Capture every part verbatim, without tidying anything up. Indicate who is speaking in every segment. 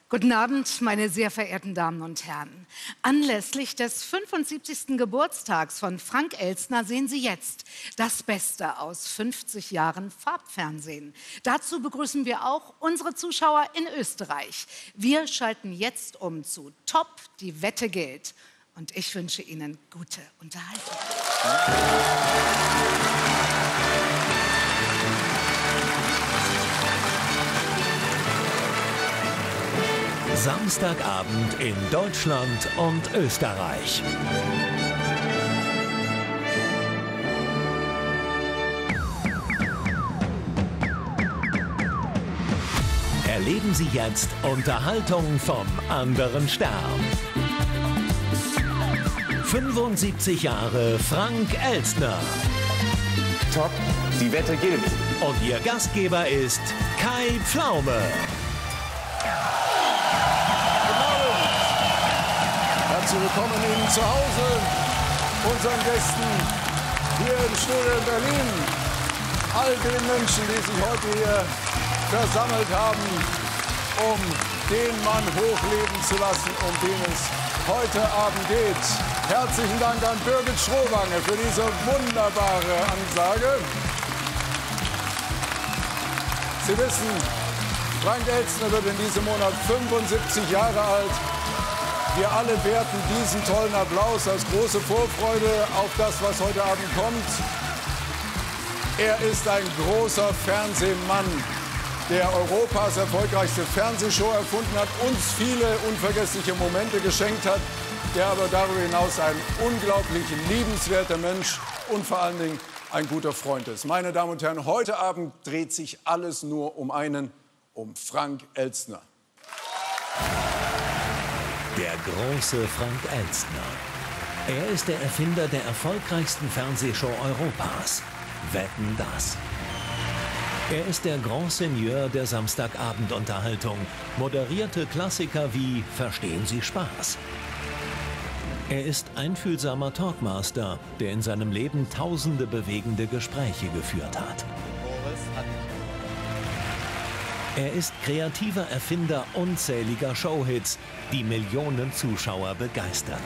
Speaker 1: Guten Abend, meine sehr verehrten Damen und Herren. Anlässlich des fünfundsiebzigsten Geburtstags von Frank Elstner sehen Sie jetzt das Beste aus fünfzig Jahren Farbfernsehen. Dazu begrüßen wir auch unsere Zuschauer in Österreich. Wir schalten jetzt um zu Top, die Wette gilt. Und ich wünsche Ihnen gute Unterhaltung.
Speaker 2: Samstagabend in Deutschland und Österreich. Erleben Sie jetzt Unterhaltung vom anderen Stern. fünfundsiebzig Jahre Frank Elstner.
Speaker 3: Top, die Wette gilt.
Speaker 2: Und Ihr Gastgeber ist Kai Pflaume.
Speaker 4: Herzlich willkommen Ihnen zu Hause, unseren Gästen hier im Studio in Berlin, all den Menschen, die sich heute hier versammelt haben, um den Mann hochleben zu lassen, um den es heute Abend geht. Herzlichen Dank an Birgit Schrowange für diese wunderbare Ansage. Sie wissen, Frank Elstner wird in diesem Monat fünfundsiebzig Jahre alt. Wir alle werten diesen tollen Applaus als große Vorfreude auf das, was heute Abend kommt. Er ist ein großer Fernsehmann, der Europas erfolgreichste Fernsehshow erfunden hat, uns viele unvergessliche Momente geschenkt hat, der aber darüber hinaus ein unglaublich liebenswerter Mensch und vor allen Dingen ein guter Freund ist. Meine Damen und Herren, heute Abend dreht sich alles nur um einen, um Frank Elstner.
Speaker 2: Der große Frank Elstner. Er ist der Erfinder der erfolgreichsten Fernsehshow Europas. Wetten, dass? Er ist der Grand Seigneur der Samstagabendunterhaltung, moderierte Klassiker wie Verstehen Sie Spaß? Er ist einfühlsamer Talkmaster, der in seinem Leben tausende bewegende Gespräche geführt hat. Er ist kreativer Erfinder unzähliger Showhits, die Millionen Zuschauer begeisterten.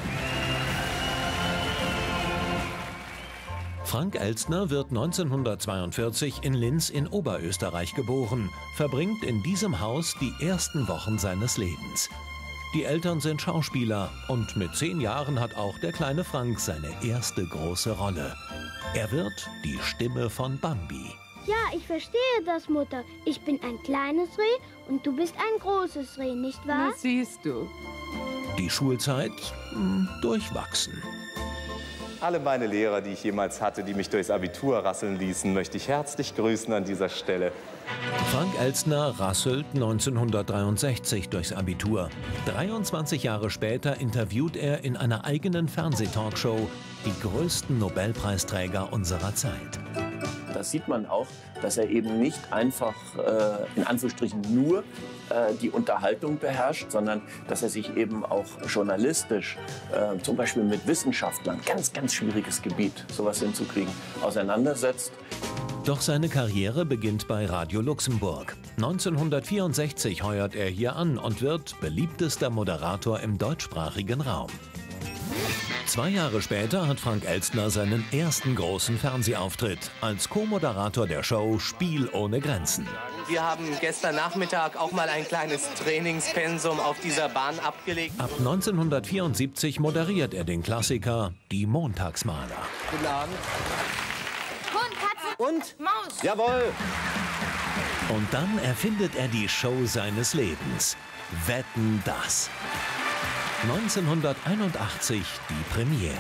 Speaker 2: Frank Elstner wird neunzehnhundertzweiundvierzig in Linz in Oberösterreich geboren, verbringt in diesem Haus die ersten Wochen seines Lebens. Die Eltern sind Schauspieler und mit zehn Jahren hat auch der kleine Frank seine erste große Rolle. Er wird die Stimme von Bambi.
Speaker 5: Ja, ich verstehe das, Mutter. Ich bin ein kleines Reh und du bist ein großes Reh, nicht wahr?
Speaker 6: Das siehst du.
Speaker 2: Die Schulzeit mh, durchwachsen.
Speaker 3: Alle meine Lehrer, die ich jemals hatte, die mich durchs Abitur rasseln ließen, möchte ich herzlich grüßen an dieser Stelle.
Speaker 2: Frank Elstner rasselt neunzehnhundertdreiundsechzig durchs Abitur. dreiundzwanzig Jahre später interviewt er in einer eigenen Fernsehtalkshow die größten Nobelpreisträger unserer Zeit.
Speaker 7: Da sieht man auch, dass er eben nicht einfach äh, in Anführungsstrichen nur äh, die Unterhaltung beherrscht, sondern dass er sich eben auch journalistisch, äh, zum Beispiel mit Wissenschaftlern, ganz, ganz schwieriges Gebiet, sowas hinzukriegen, auseinandersetzt.
Speaker 2: Doch seine Karriere beginnt bei Radio Luxemburg. neunzehnhundertvierundsechzig heuert er hier an und wird beliebtester Moderator im deutschsprachigen Raum. Zwei Jahre später hat Frank Elstner seinen ersten großen Fernsehauftritt als Co-Moderator der Show Spiel ohne Grenzen.
Speaker 8: Wir haben gestern Nachmittag auch mal ein kleines Trainingspensum auf dieser Bahn abgelegt.
Speaker 2: Ab neunzehnhundertvierundsiebzig moderiert er den Klassiker Die Montagsmaler.
Speaker 8: Guten Abend.
Speaker 5: Hund, Katze
Speaker 8: Und?
Speaker 5: Maus.
Speaker 8: Jawohl.
Speaker 2: Und dann erfindet er die Show seines Lebens. Wetten, dass? neunzehnhunderteinundachtzig die Premiere.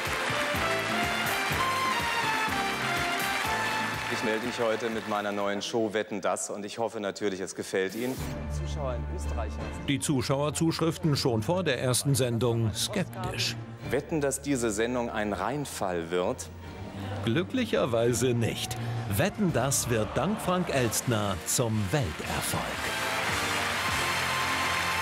Speaker 3: Ich melde mich heute mit meiner neuen Show Wetten, dass? Und ich hoffe natürlich, es gefällt Ihnen.
Speaker 8: Zuschauer in Österreich.
Speaker 2: Die Zuschauerzuschriften schon vor der ersten Sendung skeptisch.
Speaker 3: Wetten, dass diese Sendung ein Reinfall wird?
Speaker 2: Glücklicherweise nicht. Wetten, dass wird dank Frank Elstner zum Welterfolg.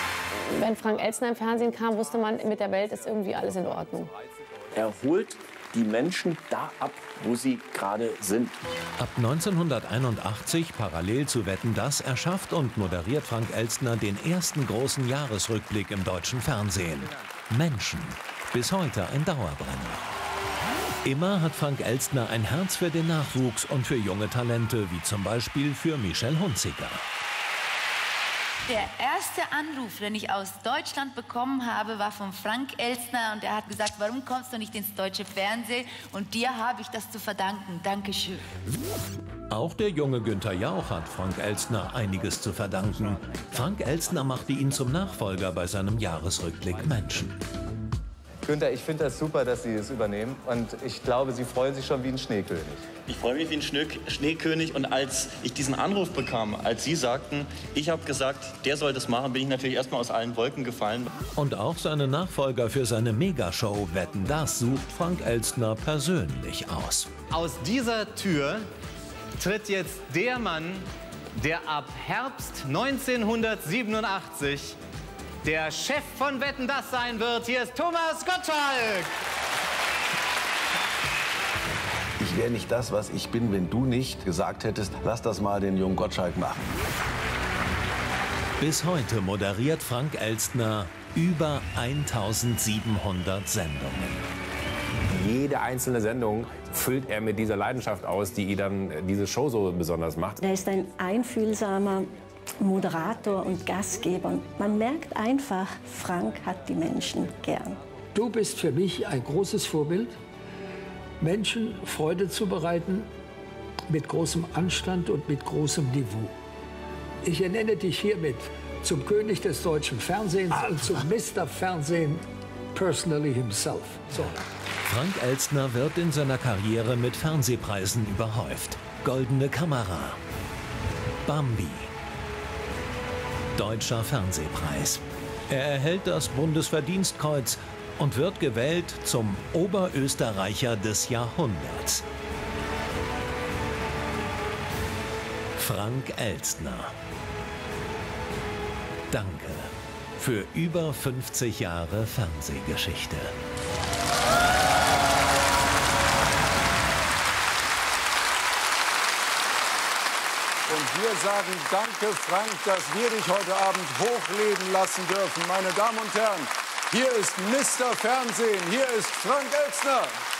Speaker 6: Wenn Frank Elstner im Fernsehen kam, wusste man, mit der Welt ist irgendwie alles in Ordnung.
Speaker 7: Er holt die Menschen da ab, wo sie gerade sind.
Speaker 2: Ab neunzehnhunderteinundachtzig, parallel zu Wetten, dass, erschafft und moderiert Frank Elstner den ersten großen Jahresrückblick im deutschen Fernsehen. Menschen. Bis heute ein Dauerbrenner. Immer hat Frank Elstner ein Herz für den Nachwuchs und für junge Talente, wie zum Beispiel für Michelle Hunziker.
Speaker 6: Der erste Anruf, den ich aus Deutschland bekommen habe, war von Frank Elstner und er hat gesagt, warum kommst du nicht ins deutsche Fernsehen? Und dir habe ich das zu verdanken. Dankeschön.
Speaker 2: Auch der junge Günther Jauch hat Frank Elstner einiges zu verdanken. Frank Elstner machte ihn zum Nachfolger bei seinem Jahresrückblick Menschen.
Speaker 3: Günther, ich finde das super, dass Sie es übernehmen. Und ich glaube, Sie freuen sich schon wie ein Schneekönig.
Speaker 9: Ich freue mich wie ein Schnee Schneekönig. Und als ich diesen Anruf bekam, als Sie sagten, ich habe gesagt, der soll das machen, bin ich natürlich erstmal aus allen Wolken gefallen.
Speaker 2: Und auch seine Nachfolger für seine Megashow Wetten, dass sucht Frank Elstner persönlich aus.
Speaker 8: Aus dieser Tür tritt jetzt der Mann, der ab Herbst neunzehnhundertsiebenundachtzig der Chef von Wetten, dass sein wird. Hier ist Thomas Gottschalk.
Speaker 10: Ich wäre nicht das, was ich bin, wenn du nicht gesagt hättest, lass das mal den jungen Gottschalk machen.
Speaker 2: Bis heute moderiert Frank Elstner über eintausendsiebenhundert Sendungen.
Speaker 11: Jede einzelne Sendung füllt er mit dieser Leidenschaft aus, die dann diese Show so besonders macht.
Speaker 12: Er ist ein einfühlsamer Moderator und Gastgeber. Und man merkt einfach, Frank hat die Menschen gern.
Speaker 13: Du bist für mich ein großes Vorbild, Menschen Freude zu bereiten mit großem Anstand und mit großem Niveau. Ich ernenne dich hiermit zum König des deutschen Fernsehens und zum Mister Fernsehen personally himself. So.
Speaker 2: Frank Elstner wird in seiner Karriere mit Fernsehpreisen überhäuft. Goldene Kamera, Bambi, Deutscher Fernsehpreis. Er erhält das Bundesverdienstkreuz und wird gewählt zum Oberösterreicher des Jahrhunderts. Frank Elstner. Danke für über fünfzig Jahre Fernsehgeschichte.
Speaker 4: Und wir sagen danke, Frank, dass wir dich heute Abend hochleben lassen dürfen. Meine Damen und Herren, hier ist Mister Fernsehen, hier ist Frank Elstner.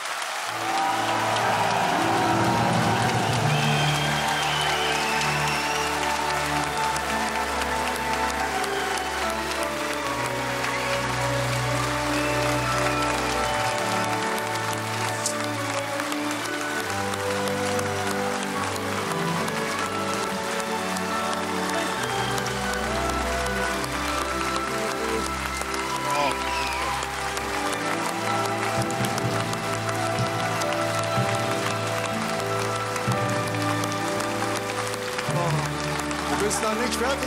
Speaker 4: Du bist noch nicht fertig.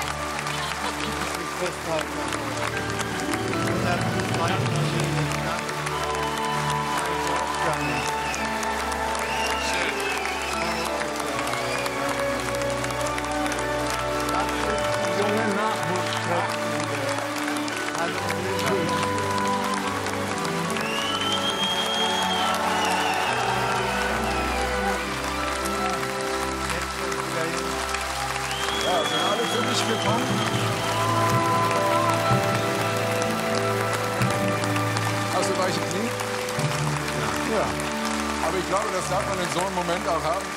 Speaker 4: Ja, sind alle für mich gekommen? Hast du weiche Knie? Ja. Aber ich glaube, das darf man in so einem Moment auch haben.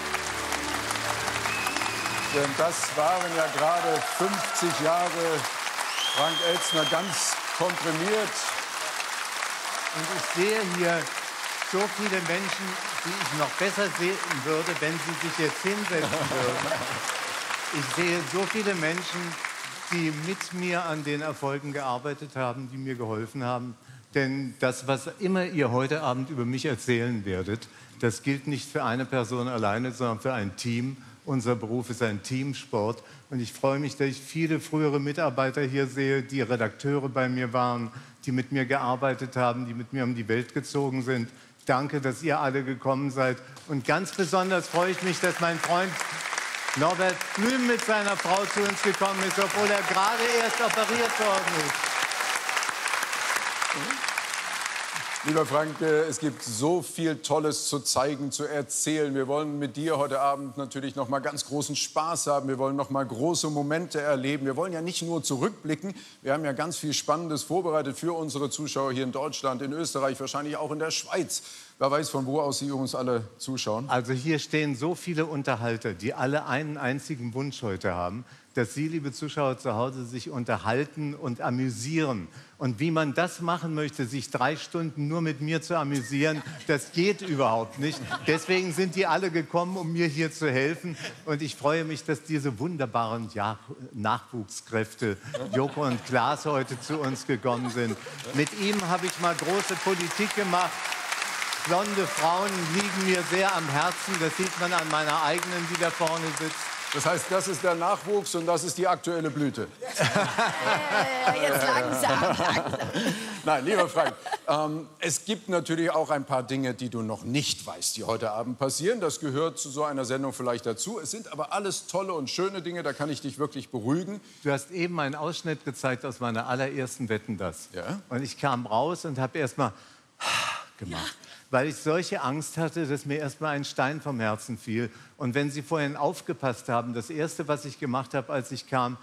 Speaker 4: Denn das waren ja gerade fünfzig Jahre Frank Elstner ganz komprimiert.
Speaker 14: Und ich sehe hier so viele Menschen, die ich noch besser sehen würde, wenn sie sich jetzt hinsetzen würden. Ich sehe so viele Menschen, die mit mir an den Erfolgen gearbeitet haben, die mir geholfen haben. Denn das, was immer ihr heute Abend über mich erzählen werdet, das gilt nicht für eine Person alleine, sondern für ein Team. Unser Beruf ist ein Teamsport. Und ich freue mich, dass ich viele frühere Mitarbeiter hier sehe, die Redakteure bei mir waren, die mit mir gearbeitet haben, die mit mir um die Welt gezogen sind. Danke, dass ihr alle gekommen seid. Und ganz besonders freue ich mich, dass mein Freund Norbert Blüm mit seiner Frau zu uns gekommen ist, obwohl er gerade erst operiert worden ist.
Speaker 4: Lieber Frank, es gibt so viel Tolles zu zeigen, zu erzählen. Wir wollen mit dir heute Abend natürlich noch mal ganz großen Spaß haben. Wir wollen noch mal große Momente erleben. Wir wollen ja nicht nur zurückblicken. Wir haben ja ganz viel Spannendes vorbereitet für unsere Zuschauer hier in Deutschland, in Österreich, wahrscheinlich auch in der Schweiz. Wer weiß, von wo aus Sie uns alle zuschauen?
Speaker 14: Also hier stehen so viele Unterhalter, die alle einen einzigen Wunsch heute haben, dass Sie, liebe Zuschauer zu Hause, sich unterhalten und amüsieren. Und wie man das machen möchte, sich drei Stunden nur mit mir zu amüsieren, das geht überhaupt nicht. Deswegen sind die alle gekommen, um mir hier zu helfen. Und ich freue mich, dass diese wunderbaren ja Nachwuchskräfte, Joko und Klaas, heute zu uns gekommen sind. Mit ihm habe ich mal große Politik gemacht. Blonde Frauen liegen mir sehr am Herzen. Das sieht man an meiner eigenen, die da vorne sitzt.
Speaker 4: Das heißt, das ist der Nachwuchs und das ist die aktuelle Blüte.
Speaker 6: Äh, jetzt langsam, langsam.
Speaker 4: Nein, lieber Frank, ähm, es gibt natürlich auch ein paar Dinge, die du noch nicht weißt, die heute Abend passieren. Das gehört zu so einer Sendung vielleicht dazu. Es sind aber alles tolle und schöne Dinge, da kann ich dich wirklich beruhigen.
Speaker 14: Du hast eben einen Ausschnitt gezeigt aus meiner allerersten Wetten, das.
Speaker 4: Ja?
Speaker 14: Und ich kam raus und habe erst mal gemacht. Ja. Weil ich solche Angst hatte, dass mir erst mal ein Stein vom Herzen fiel. Und wenn Sie vorhin aufgepasst haben, das Erste, was ich gemacht habe, als ich kam,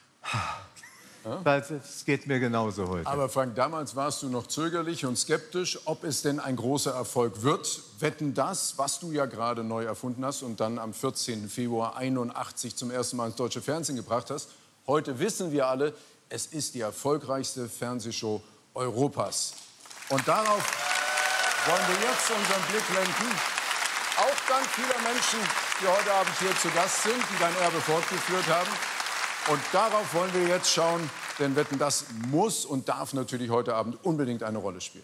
Speaker 14: es geht mir genauso heute.
Speaker 4: Aber Frank, damals warst du noch zögerlich und skeptisch, ob es denn ein großer Erfolg wird. Wetten, das, was du ja gerade neu erfunden hast und dann am vierzehnten Februar einundachtzig zum ersten Mal ins deutsche Fernsehen gebracht hast. Heute wissen wir alle, es ist die erfolgreichste Fernsehshow Europas. Und darauf wollen wir jetzt unseren Blick lenken. Auch dank vieler Menschen, die heute Abend hier zu Gast sind, die dein Erbe fortgeführt haben. Und darauf wollen wir jetzt schauen, denn Wetten, das muss und darf natürlich heute Abend unbedingt eine Rolle spielen.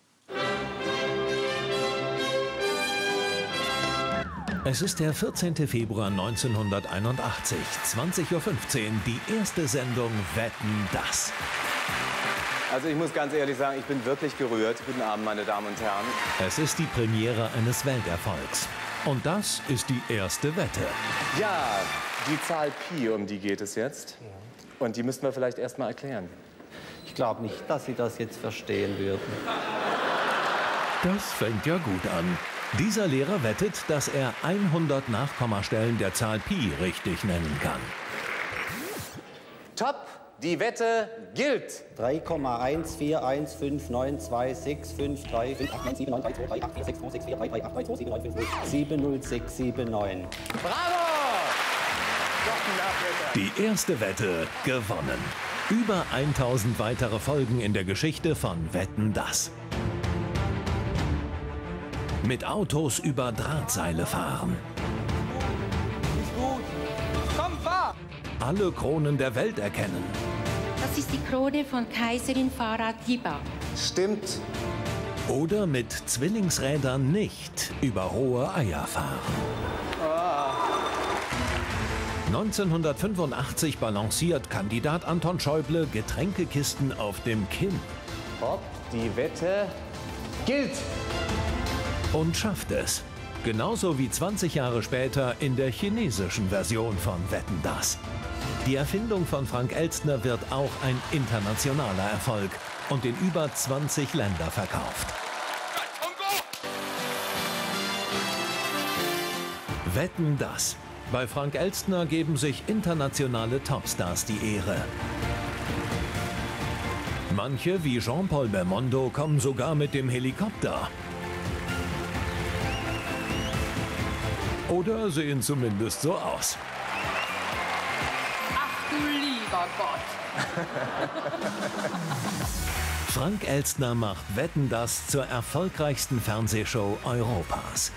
Speaker 2: Es ist der vierzehnte Februar neunzehnhunderteinundachtzig, zwanzig Uhr fünfzehn, die erste Sendung Wetten, das.
Speaker 3: Also ich muss ganz ehrlich sagen, ich bin wirklich gerührt. Guten Abend, meine Damen und Herren.
Speaker 2: Es ist die Premiere eines Welterfolgs. Und das ist die erste Wette.
Speaker 3: Ja, die Zahl Pi, um die geht es jetzt. Und die müssten wir vielleicht erst mal erklären.
Speaker 15: Ich glaube nicht, dass Sie das jetzt verstehen würden.
Speaker 2: Das fängt ja gut an. Dieser Lehrer wettet, dass er hundert Nachkommastellen der Zahl Pi richtig nennen kann.
Speaker 3: Top! Die Wette gilt.
Speaker 15: drei Komma eins vier eins fünf neun zwei sechs fünf drei fünf acht neun sieben neun drei zwei drei acht vier sechs zwei sechs vier drei drei acht drei zwei sieben neun fünf null sieben null sechs sieben neun.
Speaker 3: Bravo!
Speaker 2: Die erste Wette gewonnen. Über tausend weitere Folgen in der Geschichte von Wetten, das. Mit Autos über Drahtseile fahren.
Speaker 16: Ist gut. Komm, fahr!
Speaker 2: Alle Kronen der Welt erkennen.
Speaker 17: Das ist die Krone von Kaiserin Farah Tiba.
Speaker 3: Stimmt.
Speaker 2: Oder mit Zwillingsrädern nicht über hohe Eier fahren.
Speaker 3: Ah.
Speaker 2: neunzehnhundertfünfundachtzig balanciert Kandidat Anton Schäuble Getränkekisten auf dem Kinn.
Speaker 3: Ob die Wette gilt.
Speaker 2: Und schafft es. Genauso wie zwanzig Jahre später in der chinesischen Version von Wetten, das. Die Erfindung von Frank Elstner wird auch ein internationaler Erfolg und in über zwanzig Länder verkauft. Wetten, das. Bei Frank Elstner geben sich internationale Topstars die Ehre. Manche, wie Jean-Paul Belmondo, kommen sogar mit dem Helikopter. Oder sehen zumindest so aus.
Speaker 16: Ach du lieber Gott.
Speaker 2: Frank Elstner macht Wetten, das zur erfolgreichsten Fernsehshow Europas.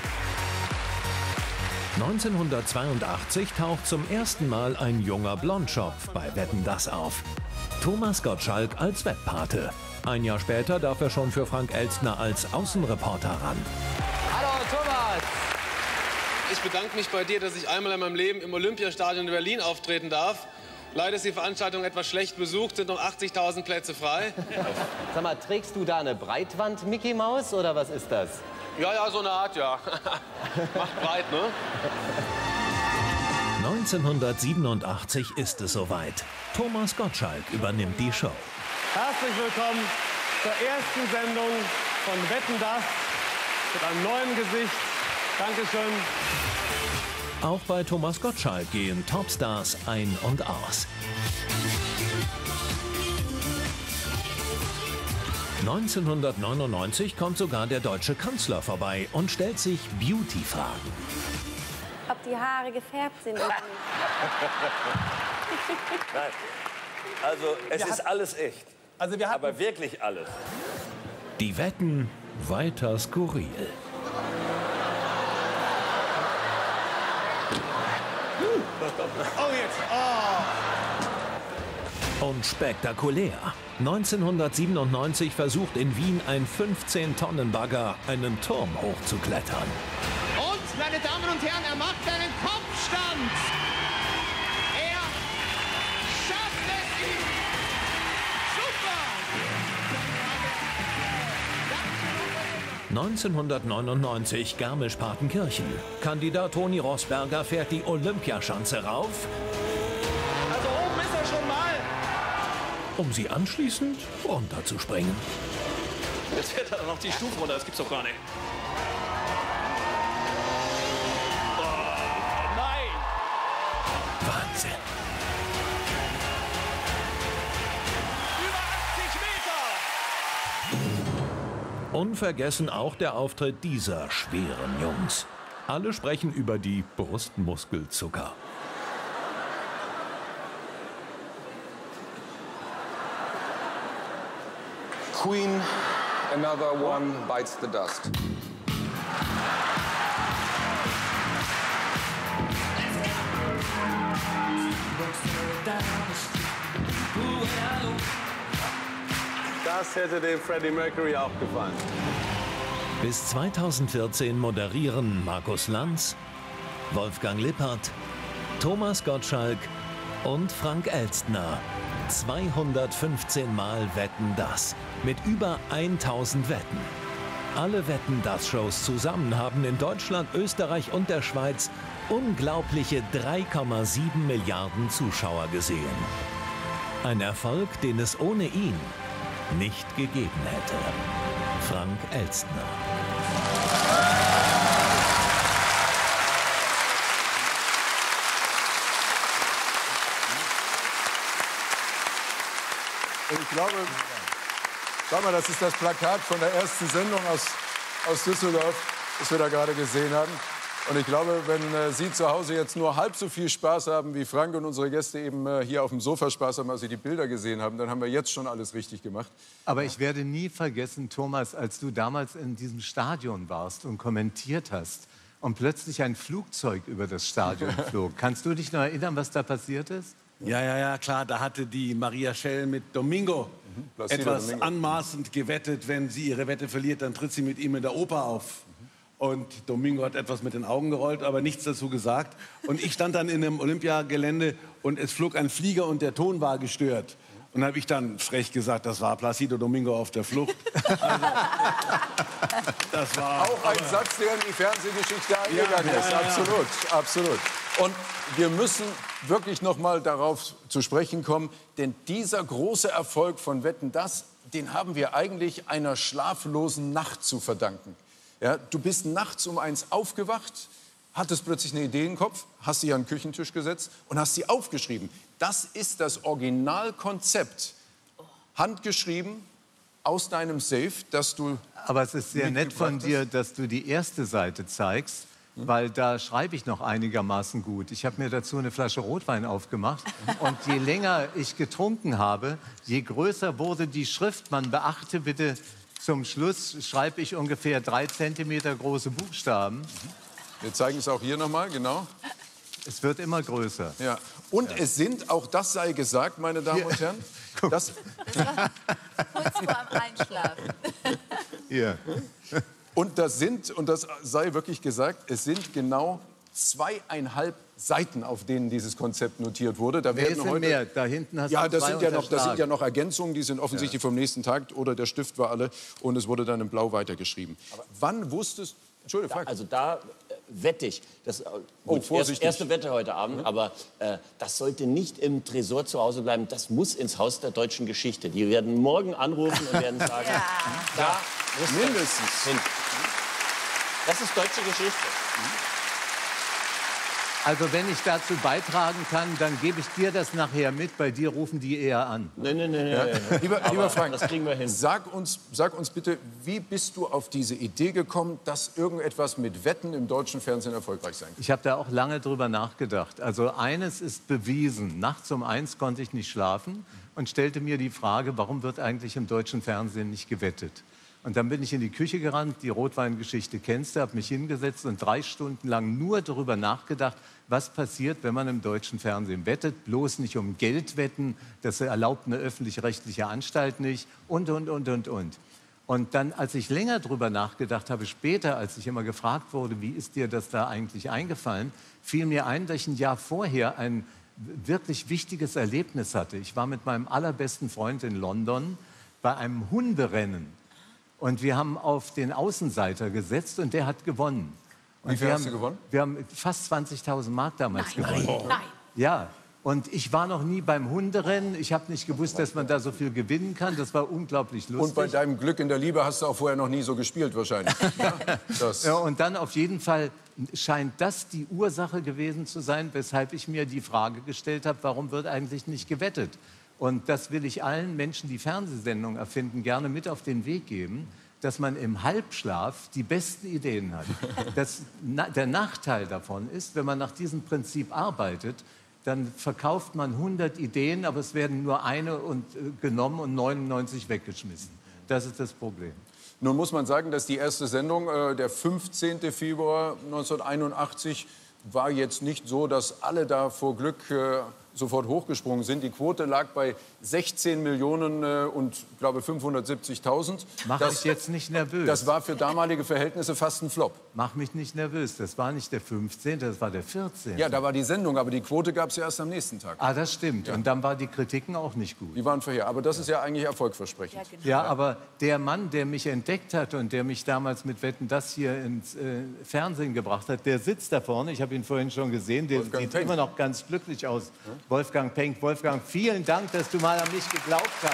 Speaker 2: neunzehnhundertzweiundachtzig taucht zum ersten Mal ein junger Blondschopf bei Wetten, das auf. Thomas Gottschalk als Wettpate. Ein Jahr später darf er schon für Frank Elstner als Außenreporter ran.
Speaker 18: Hallo Thomas! Ich bedanke mich bei dir, dass ich einmal in meinem Leben im Olympiastadion in Berlin auftreten darf. Leider ist die Veranstaltung etwas schlecht besucht, sind noch achtzigtausend Plätze frei.
Speaker 8: Sag mal, trägst du da eine Breitwand-Mickey-Maus oder was ist das?
Speaker 18: Ja, ja, so eine Art, ja. Macht breit, ne?
Speaker 2: neunzehnhundertsiebenundachtzig ist es soweit. Thomas Gottschalk übernimmt die Show.
Speaker 18: Herzlich willkommen zur ersten Sendung von Wetten, dass mit einem neuen Gesicht. Dankeschön.
Speaker 2: Auch bei Thomas Gottschalk gehen Topstars ein und aus. neunzehnhundertneunundneunzig kommt sogar der deutsche Kanzler vorbei und stellt sich Beauty-Fragen.
Speaker 19: Ob die Haare gefärbt sind oder nicht.
Speaker 10: Nein. Also, es
Speaker 20: Wir
Speaker 10: ist alles echt.
Speaker 20: Also wir
Speaker 10: Aber wirklich alles.
Speaker 2: Die Wetten weiter skurril.
Speaker 20: Oh, jetzt. Oh.
Speaker 2: Und spektakulär. neunzehnhundertsiebenundneunzig versucht in Wien ein fünfzehn Tonnen Bagger einen Turm hochzuklettern.
Speaker 16: Und, meine Damen und Herren, er macht einen Kopfstand. Er schafft es ihm. Super.
Speaker 2: neunzehnhundertneunundneunzig Garmisch-Partenkirchen. Kandidat Toni Rosberger fährt die Olympiaschanze rauf,
Speaker 16: Also oben ist er schon mal.
Speaker 2: um sie anschließend runterzuspringen.
Speaker 9: Jetzt fährt er noch die Stufen runter, das gibt's doch gar nicht. Oh, nein!
Speaker 2: Wahnsinn.
Speaker 16: Über achtzig Meter.
Speaker 2: Unvergessen auch der Auftritt dieser schweren Jungs. Alle sprechen über die Brustmuskelzucker.
Speaker 21: Queen, another one bites the dust.
Speaker 18: Das hätte dem Freddie Mercury auch gefallen.
Speaker 2: Bis zweitausendvierzehn moderieren Markus Lanz, Wolfgang Lippert, Thomas Gottschalk und Frank Elstner zweihundertfünfzehn Mal Wetten, dass mit über tausend Wetten. Alle Wetten, dass Shows zusammen haben in Deutschland, Österreich und der Schweiz unglaubliche drei Komma sieben Milliarden Zuschauer gesehen. Ein Erfolg, den es ohne ihn nicht gegeben hätte. Frank Elstner.
Speaker 4: Ich glaube, schau mal, das ist das Plakat von der ersten Sendung aus, aus Düsseldorf, das wir da gerade gesehen haben. Und ich glaube, wenn äh, Sie zu Hause jetzt nur halb so viel Spaß haben, wie Frank und unsere Gäste eben äh, hier auf dem Sofa Spaß haben, als sie die Bilder gesehen haben, dann haben wir jetzt schon alles richtig gemacht.
Speaker 14: Aber ich werde nie vergessen, Thomas, als du damals in diesem Stadion warst und kommentiert hast und plötzlich ein Flugzeug über das Stadion flog. Kannst du dich noch erinnern, was da passiert ist?
Speaker 20: Ja, ja, ja, klar. Da hatte die Maria Schell mit Domingo
Speaker 4: mhm.
Speaker 20: etwas
Speaker 4: Domingo.
Speaker 20: anmaßend gewettet. Wenn sie ihre Wette verliert, dann tritt sie mit ihm in der Oper auf. Und Domingo hat etwas mit den Augen gerollt, aber nichts dazu gesagt. Und ich stand dann in einem Olympiagelände und es flog ein Flieger und der Ton war gestört. Und habe ich dann frech gesagt, das war Placido Domingo auf der Flucht. Also, das war
Speaker 4: auch ein Satz, der in die Fernsehgeschichte eingegangen
Speaker 20: ja,
Speaker 4: ist.
Speaker 20: ja, ja.
Speaker 4: Absolut, absolut. Und wir müssen wirklich noch mal darauf zu sprechen kommen, denn dieser große Erfolg von Wetten, dass, den haben wir eigentlich einer schlaflosen Nacht zu verdanken. Ja, du bist nachts um eins aufgewacht, hattest plötzlich eine Idee im Kopf, hast sie an den Küchentisch gesetzt und hast sie aufgeschrieben. Das ist das Originalkonzept, handgeschrieben aus deinem Safe, dass du...
Speaker 14: Aber es ist sehr nett von dir, dass du die erste Seite zeigst, hm? weil da schreibe ich noch einigermaßen gut. Ich habe mir dazu eine Flasche Rotwein aufgemacht und je länger ich getrunken habe, je größer wurde die Schrift. Man beachte bitte, zum Schluss schreibe ich ungefähr drei Zentimeter große Buchstaben.
Speaker 4: Wir zeigen es auch hier nochmal, genau.
Speaker 14: Es wird immer größer.
Speaker 4: Ja. Und ja. es sind, auch das sei gesagt, meine Damen und Herren, das
Speaker 6: kurz vor dem Einschlafen.
Speaker 4: Hier. Und das sind, und das sei wirklich gesagt, es sind genau zweieinhalb Seiten, auf denen dieses Konzept notiert wurde. Da werden
Speaker 14: sind
Speaker 4: heute
Speaker 14: mehr. Da hinten hast
Speaker 4: ja,
Speaker 14: du
Speaker 4: das
Speaker 14: zwei
Speaker 4: sind ja noch, das sind ja
Speaker 14: unterschlagen.
Speaker 4: noch Ergänzungen, die sind offensichtlich
Speaker 14: Ja.
Speaker 4: vom nächsten Tag oder der Stift war alle und es wurde dann in Blau weitergeschrieben. Aber wann wusstest du? Entschuldigung,
Speaker 7: da, also da äh, wette ich, das, äh,
Speaker 4: Oh,
Speaker 7: gut,
Speaker 4: vorsichtig.
Speaker 7: erst, erste Wette heute Abend,
Speaker 4: Mhm.
Speaker 7: aber äh, das sollte nicht im Tresor zu Hause bleiben, das muss ins Haus der deutschen Geschichte. Die werden morgen anrufen und werden sagen, da
Speaker 4: Mindestens.
Speaker 9: Hin. Das ist deutsche Geschichte.
Speaker 14: Also wenn ich dazu beitragen kann, dann gebe ich dir das nachher mit. Bei dir rufen die eher an.
Speaker 9: Nein, nein, nein.
Speaker 4: Ja.
Speaker 9: nein.
Speaker 4: Lieber, lieber Frank,
Speaker 9: das kriegen wir hin.
Speaker 4: Sag uns, sag uns bitte, wie bist du auf diese Idee gekommen, dass irgendetwas mit Wetten im deutschen Fernsehen erfolgreich sein kann?
Speaker 14: Ich habe da auch lange drüber nachgedacht. Also eines ist bewiesen. Nachts um eins konnte ich nicht schlafen und stellte mir die Frage, warum wird eigentlich im deutschen Fernsehen nicht gewettet? Und dann bin ich in die Küche gerannt, die Rotweingeschichte kennst du, habe mich hingesetzt und drei Stunden lang nur darüber nachgedacht, was passiert, wenn man im deutschen Fernsehen wettet. Bloß nicht um Geld wetten, das erlaubt eine öffentlich-rechtliche Anstalt nicht und, und, und, und, und. Und dann, als ich länger darüber nachgedacht habe, später, als ich immer gefragt wurde, wie ist dir das da eigentlich eingefallen, fiel mir ein, dass ich ein Jahr vorher ein wirklich wichtiges Erlebnis hatte. Ich war mit meinem allerbesten Freund in London bei einem Hunderennen. Und wir haben auf den Außenseiter gesetzt und der hat gewonnen. Und
Speaker 4: Wie viel
Speaker 14: wir
Speaker 4: hast
Speaker 14: haben,
Speaker 4: du gewonnen?
Speaker 14: Wir haben fast zwanzigtausend Mark damals
Speaker 4: Nein,
Speaker 14: gewonnen.
Speaker 4: nein.
Speaker 14: Ja, und ich war noch nie beim Hunderennen. Ich habe nicht gewusst, dass man da so viel gewinnen kann. Das war unglaublich lustig.
Speaker 4: Und bei deinem Glück in der Liebe hast du auch vorher noch nie so gespielt wahrscheinlich. Ja, das.
Speaker 14: Ja, und dann auf jeden Fall scheint das die Ursache gewesen zu sein, weshalb ich mir die Frage gestellt habe, warum wird eigentlich nicht gewettet? Und das will ich allen Menschen, die Fernsehsendungen erfinden, gerne mit auf den Weg geben, dass man im Halbschlaf die besten Ideen hat. Das, na, der Nachteil davon ist, wenn man nach diesem Prinzip arbeitet, dann verkauft man hundert Ideen, aber es werden nur eine und, äh, genommen und neunundneunzig weggeschmissen. Das ist das Problem.
Speaker 4: Nun muss man sagen, dass die erste Sendung, äh, der fünfzehnten Februar neunzehnhunderteinundachtzig, war jetzt nicht so, dass alle da vor Glück äh, sofort hochgesprungen sind. Die Quote lag bei sechzehn Millionen äh, und, glaube fünfhundertsiebzigtausend.
Speaker 14: Mach
Speaker 4: das,
Speaker 14: mich jetzt nicht nervös.
Speaker 4: Das war für damalige Verhältnisse fast ein Flop.
Speaker 14: Mach mich nicht nervös. Das war nicht der fünfzehnte, das war der vierzehnte.
Speaker 4: Ja, da war die Sendung, aber die Quote gab es ja erst am nächsten Tag.
Speaker 14: Ah, das stimmt.
Speaker 4: Ja.
Speaker 14: Und dann waren die Kritiken auch nicht gut.
Speaker 4: Die waren vorher. Aber das ist ja eigentlich erfolgversprechend.
Speaker 14: Ja, genau. Ja, aber der Mann, der mich entdeckt hat und der mich damals mit Wetten, das hier ins äh, Fernsehen gebracht hat, der sitzt da vorne. Ich habe ihn vorhin schon gesehen. Der
Speaker 4: Wolfgang
Speaker 14: sieht
Speaker 4: Penck.
Speaker 14: immer noch ganz glücklich aus. Ja? Wolfgang Penck. Wolfgang, vielen Dank, dass du mal an mich geglaubt hast.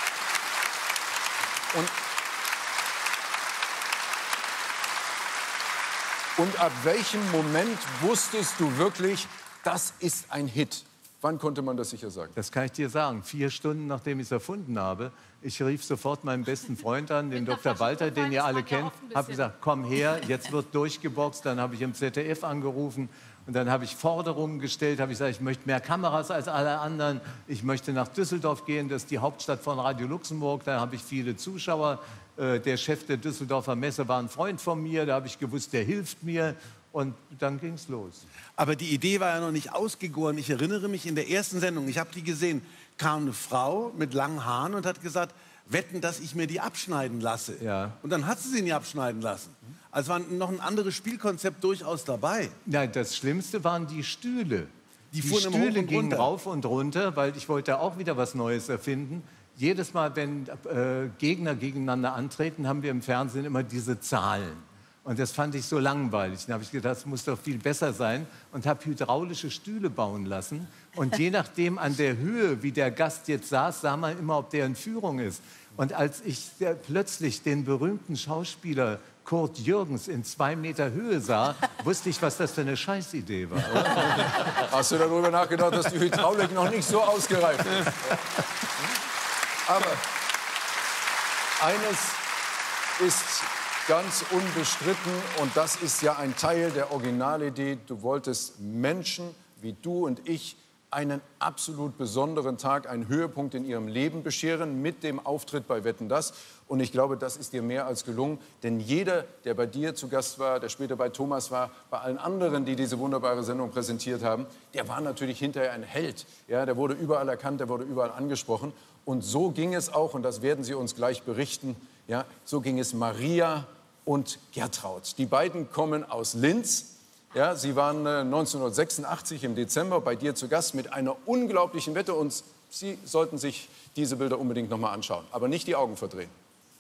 Speaker 4: Und, und ab welchem Moment wusstest du wirklich, das ist ein Hit? Wann konnte man das sicher sagen?
Speaker 14: Das kann ich dir sagen. Vier Stunden, nachdem ich es erfunden habe. Ich rief sofort meinen besten Freund an, den Doktor Walter, den ihr alle kennt. Habe gesagt, komm her, jetzt wird durchgeboxt. Dann habe ich im Z D F angerufen. Und dann habe ich Forderungen gestellt, habe ich gesagt, ich möchte mehr Kameras als alle anderen. Ich möchte nach Düsseldorf gehen, das ist die Hauptstadt von Radio Luxemburg. Da habe ich viele Zuschauer. Der Chef der Düsseldorfer Messe war ein Freund von mir. Da habe ich gewusst, der hilft mir. Und dann ging es los.
Speaker 20: Aber die Idee war ja noch nicht ausgegoren. Ich erinnere mich, in der ersten Sendung, ich habe die gesehen, kam eine Frau mit langen Haaren und hat gesagt, wetten, dass ich mir die abschneiden lasse.
Speaker 14: Ja.
Speaker 20: Und dann hat sie sie nie abschneiden lassen. Also war noch ein anderes Spielkonzept durchaus dabei.
Speaker 14: Nein, das Schlimmste waren die Stühle.
Speaker 20: Die,
Speaker 14: Die
Speaker 20: fuhren immer hoch
Speaker 14: Stühle
Speaker 20: und
Speaker 14: gingen
Speaker 20: runter.
Speaker 14: rauf und runter, weil ich wollte auch wieder was Neues erfinden. Jedes Mal, wenn äh, Gegner gegeneinander antreten, haben wir im Fernsehen immer diese Zahlen. Und das fand ich so langweilig. Dann habe ich gedacht, das muss doch viel besser sein. Und habe hydraulische Stühle bauen lassen. Und je nachdem an der Höhe, wie der Gast jetzt saß, sah man immer, ob der in Führung ist. Und als ich äh, plötzlich den berühmten Schauspieler Kurt Jürgens in zwei Meter Höhe sah, wusste ich, was das für eine Scheißidee war. Oder?
Speaker 4: Hast du darüber nachgedacht, dass die Hydraulik noch nicht so ausgereift ist? Aber eines ist ganz unbestritten, und das ist ja ein Teil der Originalidee. Du wolltest Menschen wie du und ich einen absolut besonderen Tag, einen Höhepunkt in ihrem Leben bescheren mit dem Auftritt bei Wetten, dass. Und ich glaube, das ist dir mehr als gelungen. Denn jeder, der bei dir zu Gast war, der später bei Thomas war, bei allen anderen, die diese wunderbare Sendung präsentiert haben, der war natürlich hinterher ein Held. Ja, der wurde überall erkannt, der wurde überall angesprochen. Und so ging es auch, und das werden Sie uns gleich berichten, ja, so ging es Maria und Gertraud. Die beiden kommen aus Linz. Ja, sie waren äh, neunzehnhundertsechsundachtzig im Dezember bei dir zu Gast mit einer unglaublichen Wette. Und Sie sollten sich diese Bilder unbedingt noch mal anschauen. Aber nicht die Augen verdrehen.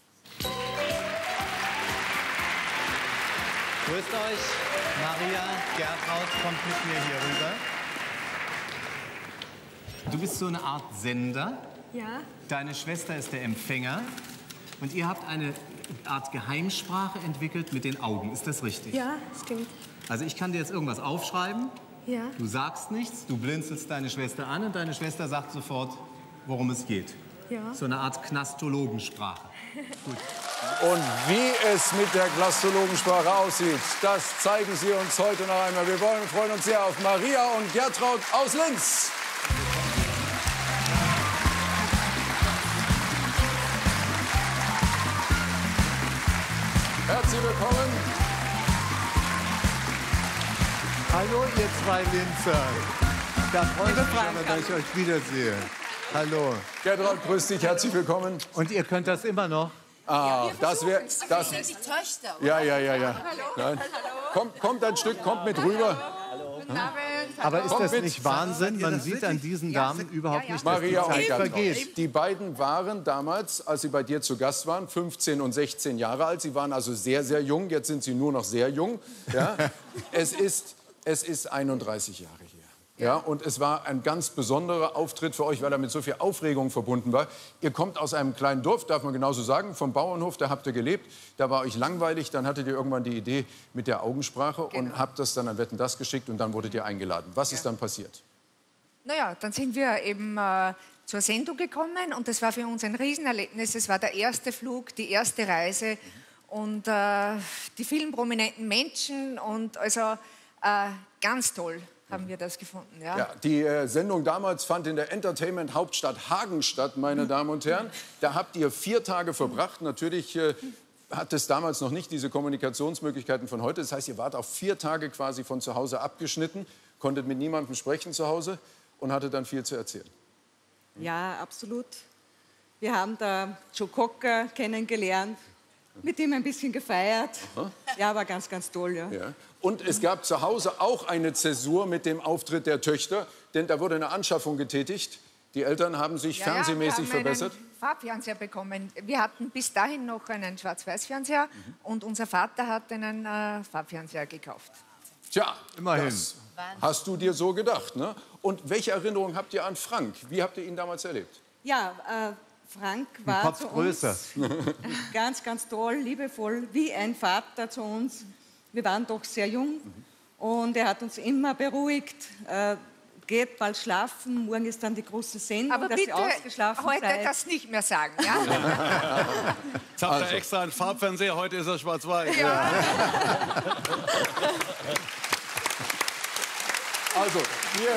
Speaker 1: Grüßt euch. Maria Gertraud kommt mit mir hier rüber. Du bist so eine Art Sender.
Speaker 19: Ja.
Speaker 1: Deine Schwester ist der Empfänger. Und ihr habt eine Art Geheimsprache entwickelt mit den Augen. Ist das richtig?
Speaker 19: Ja, stimmt.
Speaker 1: Also ich kann dir jetzt irgendwas aufschreiben.
Speaker 19: Ja.
Speaker 1: Du sagst nichts, du blinzelst deine Schwester an und deine Schwester sagt sofort, worum es geht.
Speaker 19: Ja.
Speaker 1: So eine Art Knastologensprache. Gut.
Speaker 4: Und wie es mit der Glastologensprache aussieht, das zeigen Sie uns heute noch einmal. Wir wollen, freuen uns sehr auf Maria und Gertraud aus Linz. Herzlich willkommen.
Speaker 14: Hallo, ihr zwei Linzer. Da freue ich mich aber, dass ich euch wiedersehe. Hallo.
Speaker 4: Gertraud, grüß dich, herzlich willkommen.
Speaker 14: Und ihr könnt das immer noch?
Speaker 4: Ah,
Speaker 6: Ja,
Speaker 4: das wäre... Das,
Speaker 6: die Töchter, oder?
Speaker 4: ja, ja, ja, ja. Nein. Kommt, kommt ein Stück, kommt mit rüber.
Speaker 14: Aber ist
Speaker 4: Kommt
Speaker 14: das
Speaker 4: mit.
Speaker 14: nicht Wahnsinn? Man sieht an diesen Damen überhaupt nicht, dass
Speaker 4: Maria
Speaker 14: die
Speaker 4: und
Speaker 14: Zeit
Speaker 4: Gertraud.
Speaker 14: vergeht.
Speaker 4: Die beiden waren damals, als sie bei dir zu Gast waren, fünfzehn und sechzehn Jahre alt. Sie waren also sehr, sehr jung. Jetzt sind sie nur noch sehr jung. Ja? es, ist, es ist einunddreißig Jahre hier. Ja, und es war ein ganz besonderer Auftritt für euch, weil er mit so viel Aufregung verbunden war. Ihr kommt aus einem kleinen Dorf, darf man genauso sagen, vom Bauernhof, da habt ihr gelebt. Da war euch langweilig, dann hattet ihr irgendwann die Idee mit der Augensprache und habt das dann an Wetten, das geschickt und dann wurdet ihr eingeladen. Was ist dann passiert?
Speaker 5: Naja, dann sind wir eben äh, zur Sendung gekommen und das war für uns ein Riesenerlebnis. Es war der erste Flug, die erste Reise und äh, die vielen prominenten Menschen und also äh, ganz toll haben wir das gefunden. Ja.
Speaker 4: Ja, die äh, Sendung damals fand in der Entertainment-Hauptstadt Hagen statt, meine Damen und Herren. Da habt ihr vier Tage verbracht. Natürlich äh, hat es damals noch nicht diese Kommunikationsmöglichkeiten von heute. Das heißt, ihr wart auf vier Tage quasi von zu Hause abgeschnitten, konntet mit niemandem sprechen zu Hause und hattet dann viel zu erzählen.
Speaker 22: Ja, absolut. Wir haben da Joe Cocker kennengelernt, mit dem ein bisschen gefeiert.
Speaker 4: Aha.
Speaker 22: Ja, war ganz, ganz toll. Ja.
Speaker 4: Ja. Und es gab zu Hause auch eine Zäsur mit dem Auftritt der Töchter, denn da wurde eine Anschaffung getätigt. Die Eltern haben sich
Speaker 5: Ja,
Speaker 4: fernsehmäßig
Speaker 5: ja, wir haben
Speaker 4: verbessert.
Speaker 5: einen Farbfernseher bekommen. Wir hatten bis dahin noch einen Schwarz-Weiß-Fernseher
Speaker 4: Mhm.
Speaker 5: und unser Vater hat einen äh, Farbfernseher gekauft.
Speaker 4: Tja,
Speaker 14: immerhin.
Speaker 4: Das hast du dir so gedacht, ne? Und welche Erinnerung habt ihr an Frank? Wie habt ihr ihn damals erlebt?
Speaker 22: Ja, äh, Frank
Speaker 14: Ein
Speaker 22: war
Speaker 14: Kopf
Speaker 22: zu
Speaker 14: größer.
Speaker 22: uns ganz, ganz toll, liebevoll, wie ein Vater zu uns. Wir waren doch sehr jung und er hat uns immer beruhigt. Äh, geht bald schlafen, morgen ist dann die große Sendung,
Speaker 5: Aber
Speaker 22: dass
Speaker 5: bitte
Speaker 22: ihr ausgeschlafen
Speaker 5: heute
Speaker 22: seid.
Speaker 5: das nicht mehr sagen. Ja?
Speaker 20: Jetzt habt ihr extra einen Farbfernseher, heute ist er schwarz-weiß.
Speaker 4: Ja. Also, wir,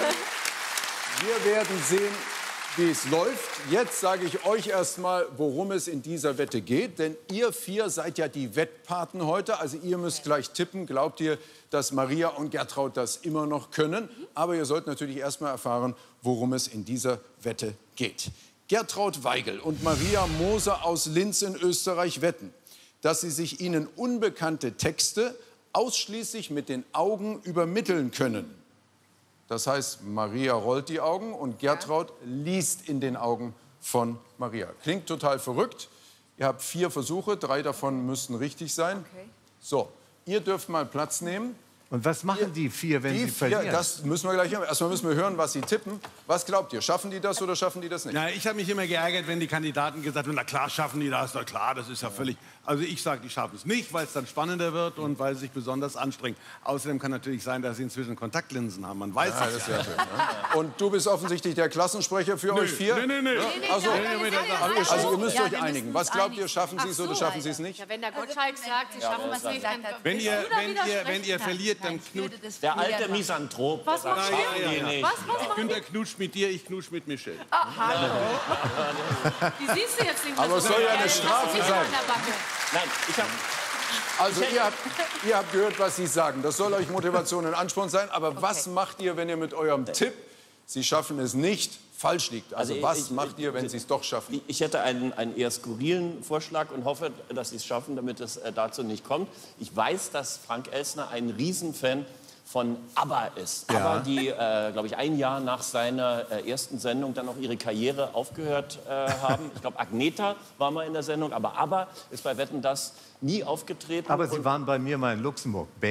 Speaker 4: wir werden sehen, wie es läuft. Jetzt sage ich euch erst mal, worum es in dieser Wette geht. Denn ihr vier seid ja die Wettpaten heute. Also ihr müsst gleich tippen. Glaubt ihr, dass Maria und Gertraud das immer noch können? Aber ihr sollt natürlich erst mal erfahren, worum es in dieser Wette geht. Gertraud Weigel und Maria Moser aus Linz in Österreich wetten, dass sie sich ihnen unbekannte Texte ausschließlich mit den Augen übermitteln können. Das heißt, Maria rollt die Augen und Gertraud liest in den Augen von Maria. Klingt total verrückt. Ihr habt vier Versuche, drei davon müssten richtig sein.
Speaker 5: Okay.
Speaker 4: So, ihr dürft mal Platz nehmen.
Speaker 14: Und was machen die vier, wenn
Speaker 4: Die
Speaker 14: sie
Speaker 4: vier,
Speaker 14: verlieren?
Speaker 4: das müssen wir gleich hören. Erstmal müssen wir hören, was sie tippen. Was glaubt ihr? Schaffen die das oder schaffen die das nicht?
Speaker 20: Ja, ich habe mich immer geärgert, wenn die Kandidaten gesagt haben, na klar schaffen die das, na klar, das ist ja völlig... Also ich sage, die schaffen es nicht, weil es dann spannender wird und weil sie sich besonders anstrengen. Außerdem kann natürlich sein, dass sie inzwischen Kontaktlinsen haben, man weiß
Speaker 4: Ja,
Speaker 20: es
Speaker 4: das ist
Speaker 20: ja.
Speaker 4: ja schön, ne? Und du bist offensichtlich der Klassensprecher für
Speaker 20: Nö,
Speaker 4: euch vier?
Speaker 20: nö, nö, nö.
Speaker 4: Ja?
Speaker 20: Nee, nee,
Speaker 4: Also,
Speaker 20: nein, nein, nein, nein, nein.
Speaker 4: also ihr müsst
Speaker 6: Ja,
Speaker 4: euch
Speaker 6: wir müssen
Speaker 4: einigen.
Speaker 6: uns
Speaker 4: Was glaubt ihr,
Speaker 6: einig
Speaker 4: schaffen sie
Speaker 6: sein.
Speaker 4: es oder
Speaker 6: Ach so,
Speaker 4: schaffen sie es nicht?
Speaker 19: Ja, wenn der Gottschalk sagt, sie
Speaker 6: Ja,
Speaker 19: schaffen
Speaker 6: das
Speaker 19: es nicht, dann
Speaker 20: Wenn ihr,
Speaker 19: Oder
Speaker 20: wenn ihr, wenn ihr
Speaker 19: widersprechen
Speaker 20: verliert, dann
Speaker 6: Ich würde
Speaker 20: knutscht...
Speaker 6: das
Speaker 7: Der
Speaker 6: früher
Speaker 7: alte
Speaker 6: machen.
Speaker 7: Misanthrop,
Speaker 19: Was
Speaker 7: der
Speaker 19: machen
Speaker 7: sagt,
Speaker 19: wir?
Speaker 7: schaffen die nicht.
Speaker 19: Was, was machen
Speaker 20: Günther knutscht mit dir, ich knutsch mit Michelle.
Speaker 19: Ah, hallo. Die siehst du jetzt nicht mehr
Speaker 4: Aber
Speaker 19: so
Speaker 4: es soll ja
Speaker 19: geil.
Speaker 4: eine
Speaker 19: Was
Speaker 4: Strafe
Speaker 19: hast du
Speaker 4: sein.
Speaker 19: an der Backe?
Speaker 7: Nein, ich habe...
Speaker 4: Also ihr habt, ihr habt gehört, was sie sagen. Das soll euch Motivation und Ansporn sein. Aber was macht ihr, wenn ihr mit eurem Tipp, sie schaffen es nicht, falsch liegt? Also,
Speaker 7: Also
Speaker 4: was
Speaker 7: ich-
Speaker 4: macht ihr, wenn sie es doch schaffen?
Speaker 7: Ich hätte einen, einen eher skurrilen Vorschlag und hoffe, dass Sie es schaffen, damit es äh, dazu nicht kommt. Ich weiß, dass Frank Elstner ein Riesenfan von ABBA ist.
Speaker 14: Ja.
Speaker 7: ABBA, die, äh, glaube ich, ein Jahr nach seiner äh, ersten Sendung dann auch ihre Karriere aufgehört äh, haben. Ich glaube, Agneta war mal in der Sendung, aber ABBA ist bei Wetten, dass nie aufgetreten.
Speaker 14: Aber sie
Speaker 7: Und-
Speaker 14: waren bei mir mal in Luxemburg. Bäh.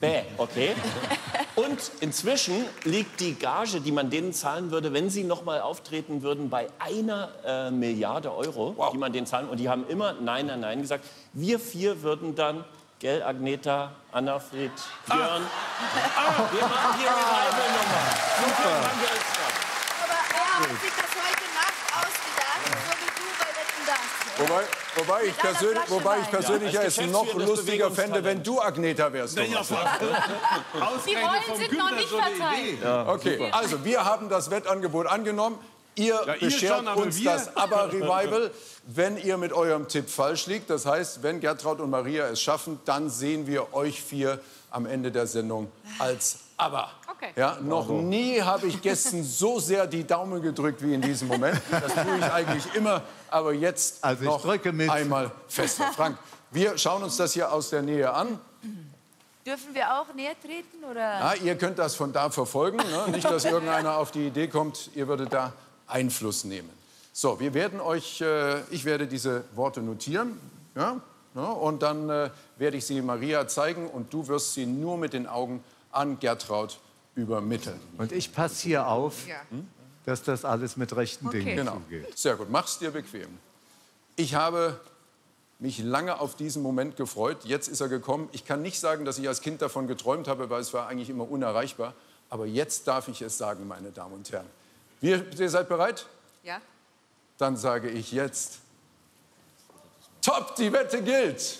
Speaker 7: Bäh, okay. Und inzwischen liegt die Gage, die man denen zahlen würde, wenn sie noch mal auftreten würden, bei einer äh, Milliarde Euro, wow. die man denen zahlen. Und die haben immer Nein, Nein, Nein gesagt. Wir vier würden dann, gell, Agneta, Annafried, Björn, ah. wir machen die Revival-Nummer. Super.
Speaker 6: Aber er hat sich das heute Nacht ausgedacht, so wie du bei Wetten, dass.
Speaker 4: Wobei, wobei ich persönlich, wobei ich persönlich ja, es noch lustiger fände, wenn du Agneta wärst.
Speaker 19: Die Rollen sind noch nicht verteilt.
Speaker 4: Ja, okay, super. Also wir haben das Wettangebot angenommen. Ihr ja, beschert schon, uns wir? das ABBA-Revival, wenn ihr mit eurem Tipp falsch liegt. Das heißt, wenn Gertraud und Maria es schaffen, dann sehen wir euch vier am Ende der Sendung als ABBA. Okay. Ja, noch Bravo. nie habe ich Gästen so sehr die Daumen gedrückt wie in diesem Moment. Das tue ich eigentlich immer, aber jetzt also ich noch drücke mit. einmal fester. Frank, wir schauen uns das hier aus der Nähe an.
Speaker 6: Dürfen wir auch näher treten? Oder?
Speaker 4: Ja, ihr könnt das von da verfolgen. Ne? Nicht, dass irgendeiner auf die Idee kommt, ihr würdet da Einfluss nehmen. So, wir werden euch, äh, ich werde diese Worte notieren. Ja? Ja, und dann äh, werde ich sie Maria zeigen und du wirst sie nur mit den Augen an Gertraud übermitteln.
Speaker 14: Und ich passe hier auf,
Speaker 5: Ja.
Speaker 14: dass das alles mit rechten
Speaker 5: Okay.
Speaker 14: Dingen
Speaker 4: Genau.
Speaker 14: zugeht.
Speaker 4: Sehr gut, mach's dir bequem. Ich habe mich lange auf diesen Moment gefreut. Jetzt ist er gekommen. Ich kann nicht sagen, dass ich als Kind davon geträumt habe, weil es war eigentlich immer unerreichbar. Aber jetzt darf ich es sagen, meine Damen und Herren. Wir, ihr seid bereit?
Speaker 5: Ja.
Speaker 4: Dann sage ich jetzt, top, die Wette gilt.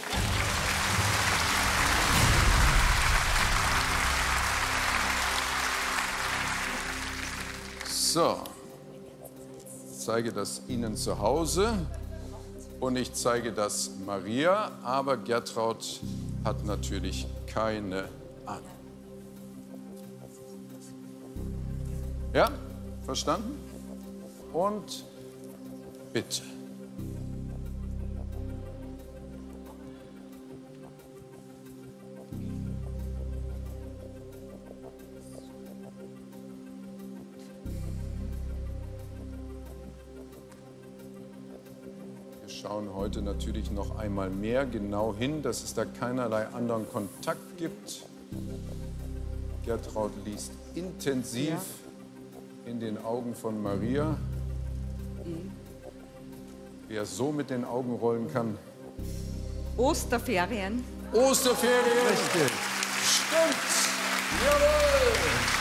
Speaker 4: So, ich zeige das Ihnen zu Hause und ich zeige das Maria, aber Gertraud hat natürlich keine Ahnung. Ja, verstanden? Und bitte. Wir schauen heute natürlich noch einmal mehr genau hin, dass es da keinerlei anderen Kontakt gibt. Gertraud liest intensiv ja. in den Augen von Maria. Mhm. Wer so mit den Augen rollen kann.
Speaker 22: Osterferien.
Speaker 4: Osterferien!
Speaker 14: Richtig.
Speaker 4: Stimmt! Jawohl!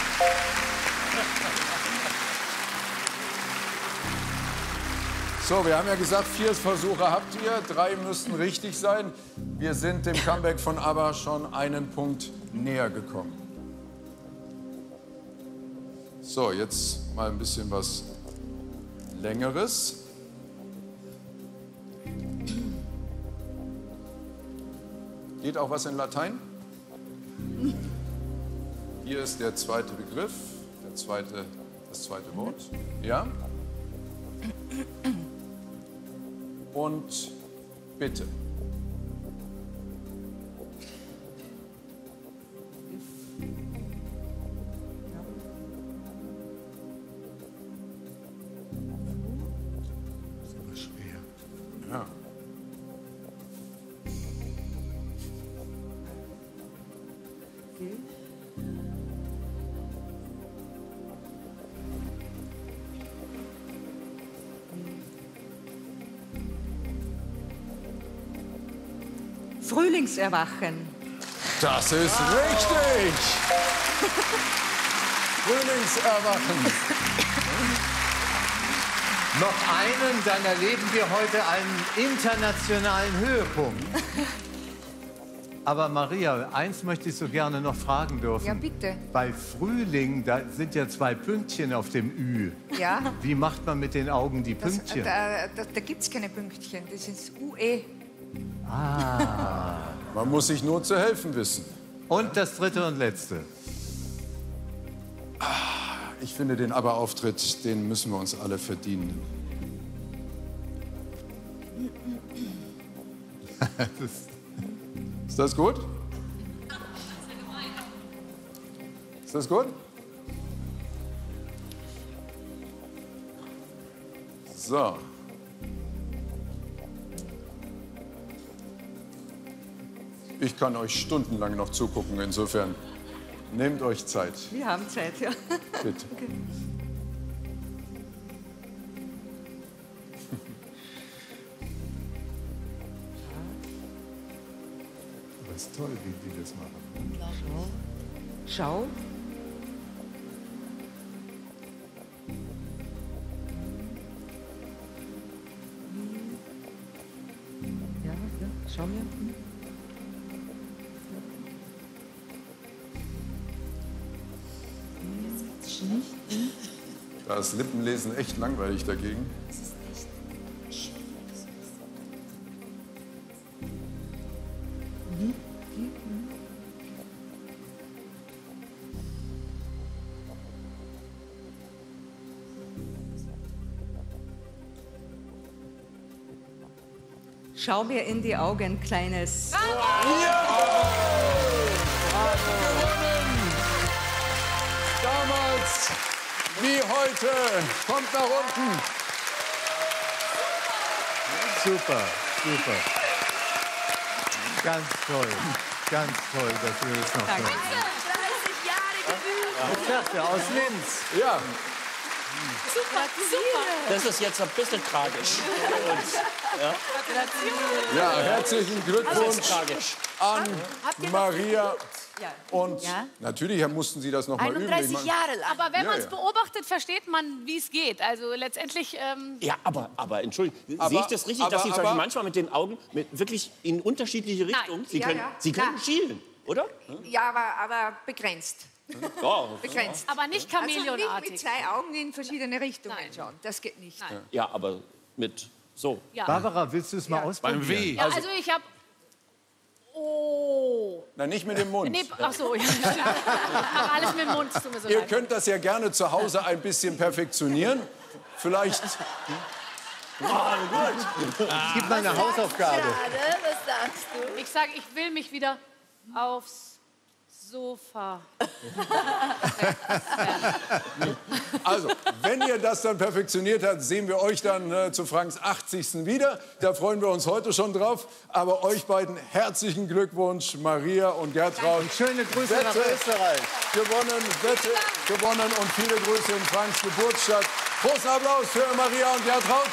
Speaker 4: So, wir haben ja gesagt, vier Versuche habt ihr, drei müssten richtig sein. Wir sind dem Comeback von ABBA schon einen Punkt näher gekommen. So, jetzt mal ein bisschen was Längeres. Geht auch was in Latein? Hier ist der zweite Begriff, der zweite, das zweite Wort. Ja? Und bitte.
Speaker 20: Das ist aber schwer.
Speaker 4: Ja.
Speaker 22: Frühlingserwachen.
Speaker 4: Das ist richtig. Frühlingserwachen.
Speaker 14: Noch einen, dann erleben wir heute einen internationalen Höhepunkt. Aber Maria, eins möchte ich so gerne noch fragen dürfen.
Speaker 5: Ja, bitte.
Speaker 14: Bei Frühling, da sind ja zwei Pünktchen auf dem Ü.
Speaker 5: Ja.
Speaker 14: Wie macht man mit den Augen die
Speaker 5: Das,
Speaker 14: Pünktchen?
Speaker 5: da da, da gibt es keine Pünktchen, das ist U E.
Speaker 14: Ah.
Speaker 4: Man muss sich nur zu helfen wissen.
Speaker 14: Und das dritte und letzte.
Speaker 4: Ich finde, den ABBA-Auftritt, den müssen wir uns alle verdienen.
Speaker 14: das
Speaker 4: Ist das gut? Ist das gut? So. Ich kann euch stundenlang noch zugucken. Insofern nehmt euch Zeit.
Speaker 22: Wir haben Zeit, ja.
Speaker 4: Bitte.
Speaker 22: Okay.
Speaker 4: Aber ist toll, wie die das machen.
Speaker 22: Schau. Ja, ja, schau mir.
Speaker 4: Da ist Lippenlesen echt langweilig dagegen.
Speaker 22: Schau mir in die Augen, Kleines.
Speaker 4: Damals wie heute. Kommt nach unten.
Speaker 14: Super, super. Ganz toll. Ganz toll, dass wir das noch
Speaker 6: Danke.
Speaker 14: hören.
Speaker 6: dreißig Jahre Debüt.
Speaker 14: Ich sagte, aus Linz.
Speaker 4: Ja.
Speaker 19: Super, super.
Speaker 7: Das ist jetzt ein bisschen tragisch für uns. Ja?
Speaker 4: Ja, herzlichen Glückwunsch
Speaker 7: tragisch.
Speaker 4: an Maria.
Speaker 22: Ja.
Speaker 4: Und
Speaker 19: Ja?
Speaker 4: natürlich mussten Sie das noch mal üben. Ich
Speaker 19: einunddreißig
Speaker 4: meine-
Speaker 19: Jahre lang. Aber wenn
Speaker 4: Ja,
Speaker 19: man es
Speaker 4: ja.
Speaker 19: beobachtet, versteht man, wie es geht. Also letztendlich... Ähm,
Speaker 7: Ja, aber, aber Entschuldigung,
Speaker 4: Aber-
Speaker 7: sehe ich das richtig, dass
Speaker 4: aber-
Speaker 7: Sie zum Beispiel
Speaker 4: aber-
Speaker 7: manchmal mit den Augen mit wirklich in unterschiedliche Richtungen, Sie
Speaker 5: Ja,
Speaker 7: können,
Speaker 5: ja.
Speaker 7: Sie können
Speaker 5: Ja.
Speaker 7: schielen, oder?
Speaker 5: Ja, aber, aber begrenzt.
Speaker 7: Ja,
Speaker 5: Begrenzt.
Speaker 19: aber nicht
Speaker 5: Also nicht
Speaker 19: Chamäleonartig.
Speaker 5: mit zwei Augen in verschiedene Richtungen schauen. Das geht nicht.
Speaker 7: ja, aber mit so.
Speaker 19: Ja.
Speaker 14: Barbara, willst du es mal ausprobieren?
Speaker 20: Beim W.
Speaker 19: Ja, also ich habe... Oh.
Speaker 4: Na, nicht mit dem Mund.
Speaker 19: Nee, ach so, ja. Aber alles mit dem Mund, es tut mir so
Speaker 4: Ihr
Speaker 19: leid.
Speaker 4: könnt das ja gerne zu Hause ein bisschen perfektionieren. Vielleicht.
Speaker 14: Es gibt mal eine Hausaufgabe.
Speaker 6: Gerade, was sagst du?
Speaker 19: Ich sage, ich will mich wieder aufs Sofa.
Speaker 4: Also, wenn ihr das dann perfektioniert habt, sehen wir euch dann äh, zu Franks achtzigsten wieder. Da freuen wir uns heute schon drauf. Aber euch beiden herzlichen Glückwunsch, Maria und Gertraud.
Speaker 14: Und schöne Grüße nach
Speaker 4: Wette
Speaker 14: Österreich.
Speaker 4: gewonnen, Wette gewonnen und viele Grüße in Franks Geburtsstadt. Großen Applaus für Maria und Gertraud.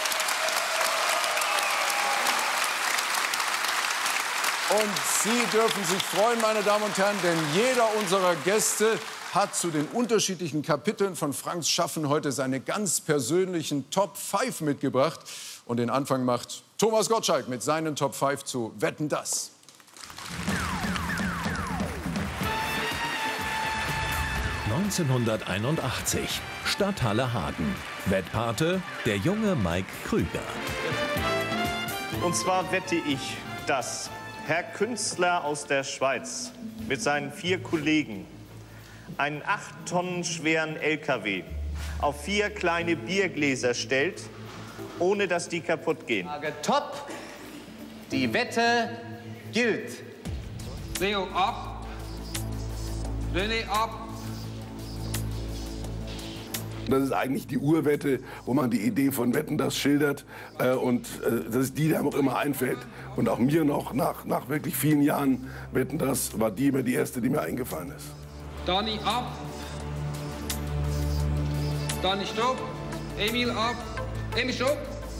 Speaker 4: Und Sie dürfen sich freuen, meine Damen und Herren, denn jeder unserer Gäste hat zu den unterschiedlichen Kapiteln von Franks Schaffen heute seine ganz persönlichen Top fünf mitgebracht. Und den Anfang macht Thomas Gottschalk mit seinen Top fünf zu Wetten, dass.
Speaker 2: neunzehnhunderteinundachtzig, Stadthalle Hagen. Wettpate, der junge Mike Krüger.
Speaker 11: Und zwar wette ich, dass Herr Künstler aus der Schweiz mit seinen vier Kollegen einen acht Tonnen schweren L K W auf vier kleine Biergläser stellt, ohne dass die kaputt gehen.
Speaker 8: Frage top. Die Wette gilt.
Speaker 12: Leo ab. René ab.
Speaker 10: Das ist eigentlich die Urwette, wo man die Idee von Wetten das schildert. Äh, und äh, das ist die, die einem auch immer einfällt. Und auch mir noch, nach, nach wirklich vielen Jahren Wetten das, war die immer die erste, die mir eingefallen ist.
Speaker 12: Dani ab. Dani stopp. Emil ab. Emil stopp.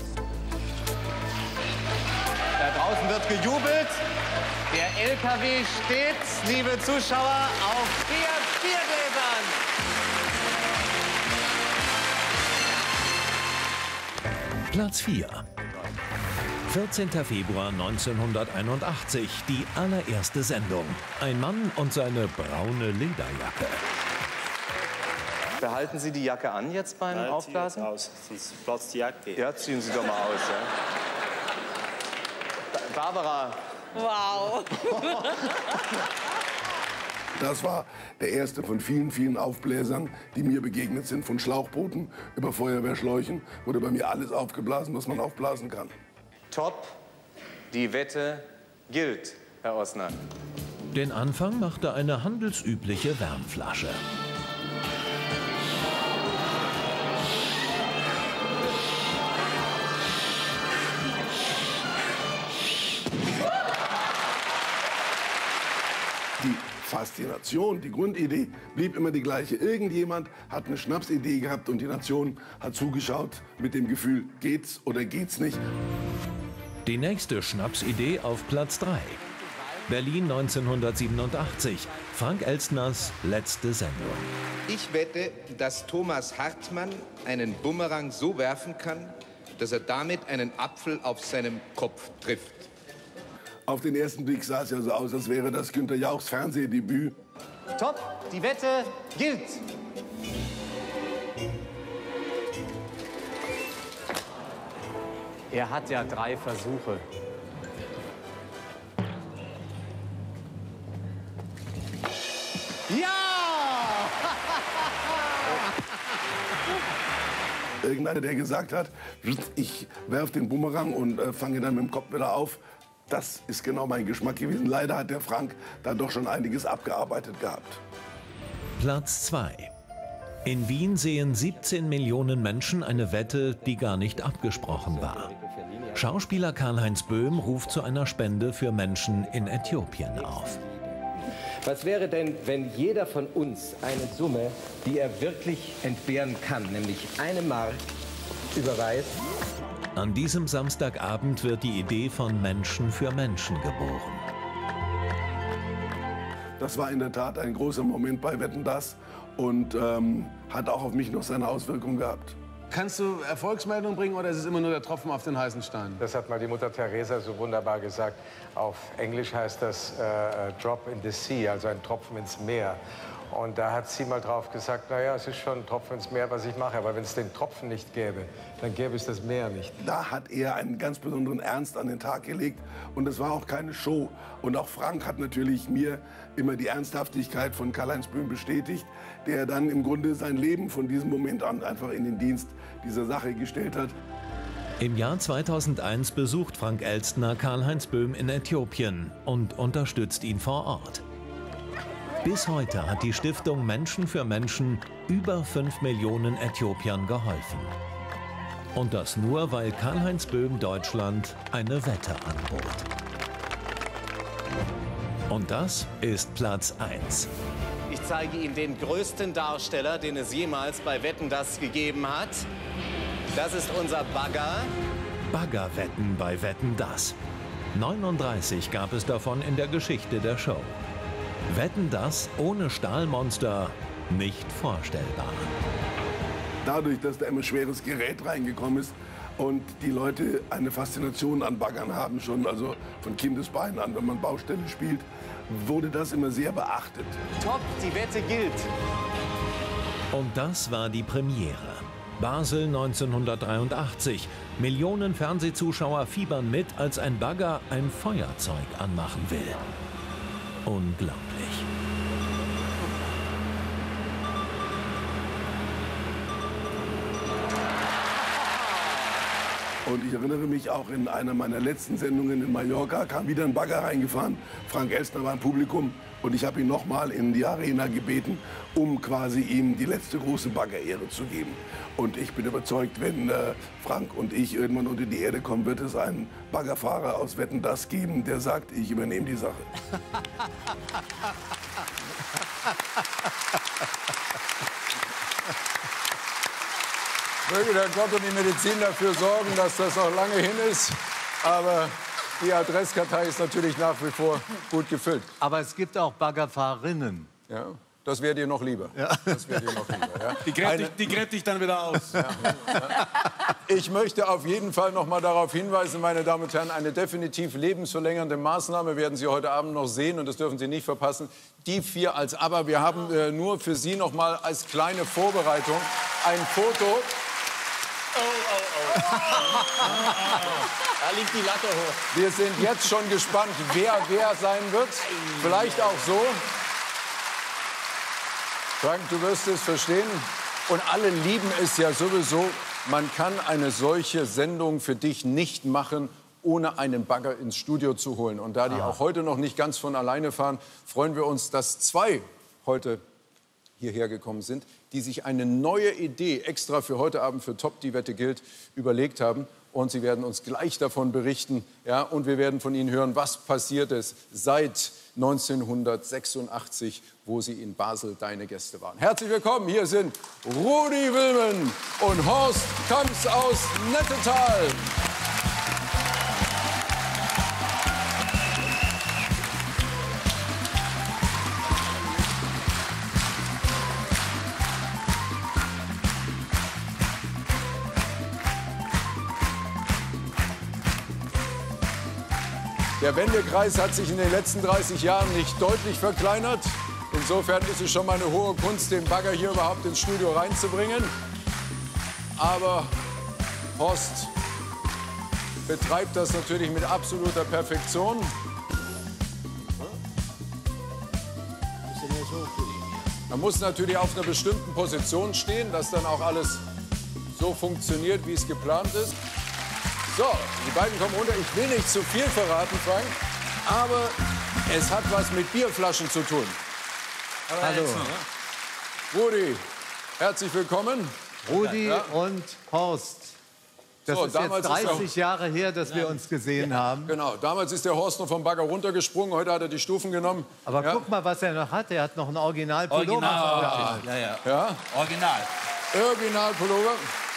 Speaker 8: Da draußen wird gejubelt. Der L K W steht, liebe Zuschauer, auf vier Biergläsern.
Speaker 2: Platz vier. vierzehnter Februar neunzehnhunderteinundachtzig, die allererste Sendung. Ein Mann und seine braune Lederjacke.
Speaker 3: Behalten Sie die Jacke an jetzt beim
Speaker 11: Nein,
Speaker 3: Aufblasen?
Speaker 11: zieh jetzt aus, sonst platzt die Jacke.
Speaker 3: Ja, ziehen Sie doch mal aus. Ja. Ba- Barbara.
Speaker 6: Wow.
Speaker 10: Das war der erste von vielen, vielen Aufbläsern, die mir begegnet sind. Von Schlauchbooten über Feuerwehrschläuchen wurde bei mir alles aufgeblasen, was man aufblasen kann.
Speaker 3: Top. Die Wette gilt, Herr Osner.
Speaker 2: Den Anfang machte eine handelsübliche Wärmflasche.
Speaker 10: Faszination, die Grundidee blieb immer die gleiche. Irgendjemand hat eine Schnapsidee gehabt und die Nation hat zugeschaut mit dem Gefühl, geht's oder geht's nicht.
Speaker 2: Die nächste Schnapsidee auf Platz drei. Berlin neunzehnhundertsiebenundachtzig. Frank Elstners letzte Sendung.
Speaker 13: Ich wette, dass Thomas Hartmann einen Bumerang so werfen kann, dass er damit einen Apfel auf seinem Kopf trifft.
Speaker 10: Auf den ersten Blick sah es ja so aus, als wäre das Günther Jauchs Fernsehdebüt.
Speaker 8: Top, die Wette gilt. Er hat ja drei Versuche. Ja!
Speaker 10: Irgendeiner, der gesagt hat, ich werfe den Bumerang und äh, fange dann mit dem Kopf wieder auf. Das ist genau mein Geschmack gewesen. Leider hat der Frank da doch schon einiges abgearbeitet gehabt.
Speaker 2: Platz zwei. In Wien sehen siebzehn Millionen Menschen eine Wette, die gar nicht abgesprochen war. Schauspieler Karl-Heinz Böhm ruft zu einer Spende für Menschen in Äthiopien auf.
Speaker 13: Was wäre denn, wenn jeder von uns eine Summe, die er wirklich entbehren kann, nämlich eine Mark, überweist?
Speaker 2: An diesem Samstagabend wird die Idee von Menschen für Menschen geboren.
Speaker 10: Das war in der Tat ein großer Moment bei Wetten, dass und ähm, hat auch auf mich noch seine Auswirkungen gehabt.
Speaker 20: Kannst du Erfolgsmeldungen bringen oder ist es immer nur der Tropfen auf den heißen Stein?
Speaker 15: Das hat mal die Mutter Teresa so wunderbar gesagt. Auf Englisch heißt das äh, Drop in the Sea, also ein Tropfen ins Meer. Und da hat sie mal drauf gesagt, naja, es ist schon ein Tropfen ins Meer, was ich mache. Aber wenn es den Tropfen nicht gäbe, dann gäbe es das Meer nicht.
Speaker 10: Da hat er einen ganz besonderen Ernst an den Tag gelegt. Und es war auch keine Show. Und auch Frank hat natürlich mir immer die Ernsthaftigkeit von Karl-Heinz Böhm bestätigt, der dann im Grunde sein Leben von diesem Moment an einfach in den Dienst dieser Sache gestellt hat.
Speaker 2: Im Jahr zweitausendeins besucht Frank Elstner Karl-Heinz Böhm in Äthiopien und unterstützt ihn vor Ort. Bis heute hat die Stiftung Menschen für Menschen über fünf Millionen Äthiopiern geholfen. Und das nur, weil Karl-Heinz Böhm Deutschland eine Wette anbot. Und das ist Platz eins.
Speaker 8: Ich zeige Ihnen den größten Darsteller, den es jemals bei Wetten, dass gegeben hat. Das ist unser Bagger.
Speaker 2: Baggerwetten bei Wetten, dass. neununddreißig gab es davon in der Geschichte der Show. Wetten, dass ohne Stahlmonster nicht vorstellbar.
Speaker 10: Dadurch, dass da immer schweres Gerät reingekommen ist und die Leute eine Faszination an Baggern haben, schon also von Kindesbeinen an, wenn man Baustelle spielt, wurde das immer sehr beachtet.
Speaker 8: Top, die Wette gilt.
Speaker 2: Und das war die Premiere. Basel neunzehnhundertdreiundachtzig. Millionen Fernsehzuschauer fiebern mit, als ein Bagger ein Feuerzeug anmachen will. Unglaublich.
Speaker 10: Und ich erinnere mich auch, in einer meiner letzten Sendungen in Mallorca kam wieder ein Bagger reingefahren. Frank Elstner war im Publikum und ich habe ihn noch mal in die Arena gebeten, um quasi ihm die letzte große Baggerehre zu geben. Und ich bin überzeugt, wenn äh, Frank und ich irgendwann unter die Erde kommen, wird es einen Baggerfahrer aus Wetten, dass geben, der sagt, ich übernehme die Sache.
Speaker 4: Möge der Gott und die Medizin dafür sorgen, dass das auch lange hin ist. Aber die Adresskartei ist natürlich nach wie vor gut gefüllt.
Speaker 14: Aber es gibt auch Baggerfahrerinnen.
Speaker 4: Ja, das wäre dir noch lieber.
Speaker 14: Ja.
Speaker 4: Das wäre dir noch lieber. Ja.
Speaker 20: Die gräbt dich, die gräbt dich dann wieder aus.
Speaker 4: Ja. Ich möchte auf jeden Fall noch mal darauf hinweisen, meine Damen und Herren, eine definitiv lebensverlängernde Maßnahme werden Sie heute Abend noch sehen und das dürfen Sie nicht verpassen. Die vier als Aber. Wir haben äh, nur für Sie noch mal als kleine Vorbereitung ein Foto.
Speaker 8: Oh, oh, oh. Da liegt die Latte hoch.
Speaker 4: Wir sind jetzt schon gespannt, wer wer sein wird. Vielleicht auch so. Frank, du wirst es verstehen. Und alle lieben es ja sowieso. Man kann eine solche Sendung für dich nicht machen, ohne einen Bagger ins Studio zu holen. Und da die
Speaker 14: Aha.
Speaker 4: auch heute noch nicht ganz von alleine fahren, freuen wir uns, dass zwei heute hierher gekommen sind, die sich eine neue Idee extra für heute Abend für Top, die Wette gilt, überlegt haben. Und sie werden uns gleich davon berichten. Ja, und wir werden von ihnen hören, was passiert ist seit neunzehnhundertsechsundachtzig, wo sie in Basel deine Gäste waren. Herzlich willkommen, hier sind Rudi Wilmen und Horst Kamps aus Nettetal. Der Wendekreis hat sich in den letzten dreißig Jahren nicht deutlich verkleinert. Insofern ist es schon mal eine hohe Kunst, den Bagger hier überhaupt ins Studio reinzubringen. Aber Horst betreibt das natürlich mit absoluter Perfektion. Man muss natürlich auf einer bestimmten Position stehen, dass dann auch alles so funktioniert, wie es geplant ist. So, die beiden kommen runter. Ich will nicht zu viel verraten, Frank, aber es hat was mit Bierflaschen zu tun.
Speaker 14: Hallo.
Speaker 4: Rudi, herzlich willkommen.
Speaker 14: Rudi
Speaker 4: Ja.
Speaker 14: und Horst. Das
Speaker 4: So,
Speaker 14: ist jetzt
Speaker 4: damals ist
Speaker 14: dreißig
Speaker 4: er-
Speaker 14: Jahre her, dass wir uns gesehen haben.
Speaker 4: Genau, damals ist der Horst noch vom Bagger runtergesprungen, heute hat er die Stufen genommen.
Speaker 14: Aber
Speaker 4: ja.
Speaker 14: guck mal, was er noch hat. Er hat noch ein Original-Pullover.
Speaker 16: Original, ja, ja.
Speaker 4: Ja?
Speaker 16: Original.
Speaker 4: Original-Pullover.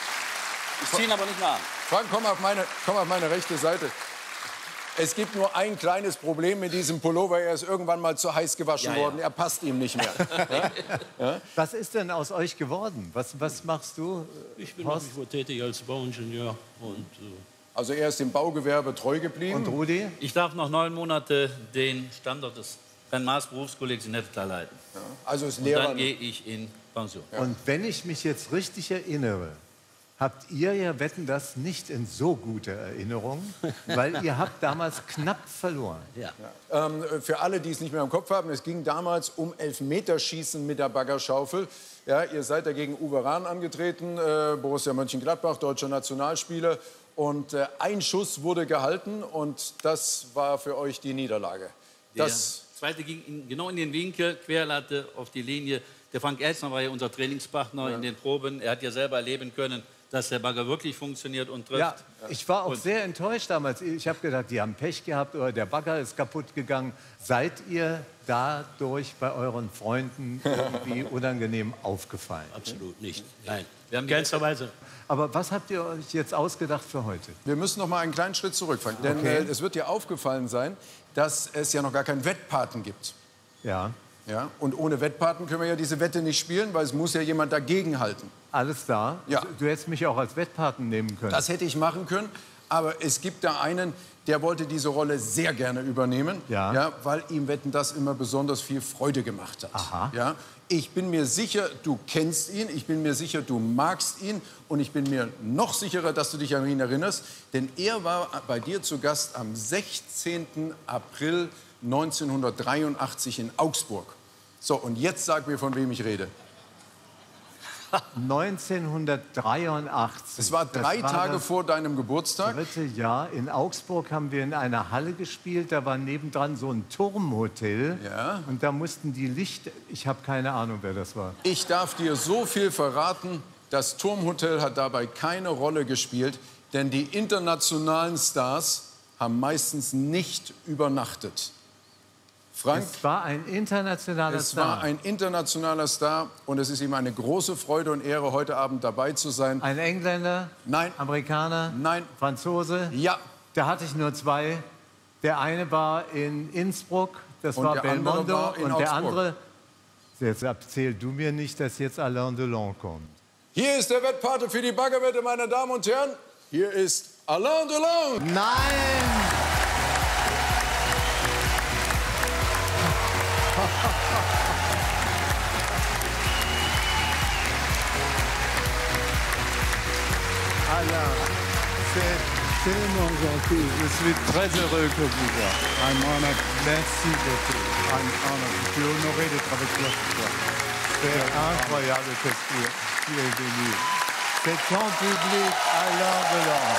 Speaker 16: Ich ziehe ihn aber nicht mehr an.
Speaker 4: Frank, komm auf, meine, komm auf meine rechte Seite. Es gibt nur ein kleines Problem mit diesem Pullover. Er ist irgendwann mal zu heiß gewaschen
Speaker 16: Ja, ja.
Speaker 4: worden. Er passt ihm nicht mehr. ja? Ja?
Speaker 14: Was ist denn aus euch geworden? Was, was machst du?
Speaker 17: Ich bin nach wie vor tätig als Bauingenieur. Und, äh
Speaker 4: Also er ist dem Baugewerbe treu geblieben.
Speaker 14: Und Rudi?
Speaker 17: Ich darf noch neun Monate den Standort des Rhein-Maas-Berufskollegs in Nettetal leiten.
Speaker 4: Ja. Also ist
Speaker 17: Und
Speaker 4: Lehrer.
Speaker 17: dann gehe ich in Pension.
Speaker 14: Und wenn ich mich jetzt richtig erinnere, habt ihr ja Wetten, das nicht in so guter Erinnerung, weil ihr habt damals knapp verloren.
Speaker 17: Ja.
Speaker 4: Ähm, für alle, die es nicht mehr im Kopf haben, es ging damals um Elfmeterschießen mit der Baggerschaufel. Ja, ihr seid dagegen Uwe Rahn angetreten, äh, Borussia Mönchengladbach, deutscher Nationalspieler. Und äh, ein Schuss wurde gehalten und das war für euch die Niederlage.
Speaker 17: Der
Speaker 4: Das,
Speaker 17: zweite ging in, genau in den Winkel, Querlatte auf die Linie. Der Frank Elstner war ja unser Trainingspartner
Speaker 14: Ja.
Speaker 17: in den Proben. Er hat ja selber erleben können, dass der Bagger wirklich funktioniert und trifft.
Speaker 14: Ja, ich war auch
Speaker 17: Und
Speaker 14: sehr enttäuscht damals. Ich habe gedacht, die haben Pech gehabt oder der Bagger ist kaputt gegangen. Seid ihr dadurch bei euren Freunden irgendwie unangenehm aufgefallen?
Speaker 17: Absolut nicht. Nein. Wir haben Gänzerweise.
Speaker 14: Aber was habt ihr euch jetzt ausgedacht für heute?
Speaker 4: wir müssen noch mal einen kleinen Schritt zurück, Frank. Denn
Speaker 14: Okay.
Speaker 4: äh, es wird dir aufgefallen sein, dass es ja noch gar keinen Wettpaten gibt.
Speaker 14: Ja.
Speaker 4: Ja? Und ohne Wettpaten können wir ja diese Wette nicht spielen, weil es muss ja jemand dagegen halten.
Speaker 14: Alles da?
Speaker 4: Ja.
Speaker 14: Du hättest mich auch als Wettpaten nehmen können.
Speaker 4: Das hätte ich machen können, aber es gibt da einen, der wollte diese Rolle sehr gerne übernehmen,
Speaker 14: Ja.
Speaker 4: Ja, weil ihm Wetten das immer besonders viel Freude gemacht hat.
Speaker 14: Aha.
Speaker 4: Ja, ich bin mir sicher, du kennst ihn, ich bin mir sicher, du magst ihn und ich bin mir noch sicherer, dass du dich an ihn erinnerst, denn er war bei dir zu Gast am sechzehnten April neunzehnhundertdreiundachtzig in Augsburg. So, und jetzt sag mir, von wem ich rede.
Speaker 14: neunzehnhundertdreiundachtzig.
Speaker 4: Es war drei
Speaker 14: Das
Speaker 4: Tage
Speaker 14: das
Speaker 4: vor deinem Geburtstag.
Speaker 14: dritte Jahr. In Augsburg haben wir in einer Halle gespielt. Da war nebendran so ein Turmhotel.
Speaker 4: Ja.
Speaker 14: Und da mussten die Lichter... Ich habe keine Ahnung, wer das war.
Speaker 4: Ich darf dir so viel verraten, das Turmhotel hat dabei keine Rolle gespielt, denn die internationalen Stars haben meistens nicht übernachtet. Frank,
Speaker 14: Es war ein internationaler
Speaker 4: es
Speaker 14: Star.
Speaker 4: war ein internationaler Star und es ist ihm eine große Freude und Ehre, heute Abend dabei zu sein.
Speaker 14: Ein Engländer?
Speaker 4: Nein.
Speaker 14: Amerikaner?
Speaker 4: Nein.
Speaker 14: Franzose?
Speaker 4: Ja.
Speaker 14: Da hatte ich nur zwei. Der eine war in Innsbruck, das
Speaker 4: Und
Speaker 14: war
Speaker 4: der andere
Speaker 14: Belmondo.
Speaker 4: war in
Speaker 14: und der
Speaker 4: Augsburg.
Speaker 14: andere... Jetzt erzähl du mir nicht, dass jetzt Alain Delon kommt.
Speaker 4: Hier ist der Wettpate für die Baggerwette, meine Damen und Herren. Hier ist Alain Delon.
Speaker 14: Nein! Alain, c'est tellement gentil. Je suis très heureux que vous voir. I'm honored. Merci beaucoup. I'm honored. Je suis honoré d'être avec toi ce soir. C'est incroyable que tu, tu es venu. C'est ton public, Alain Delon.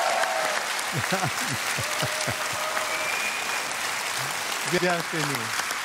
Speaker 14: Bienvenue.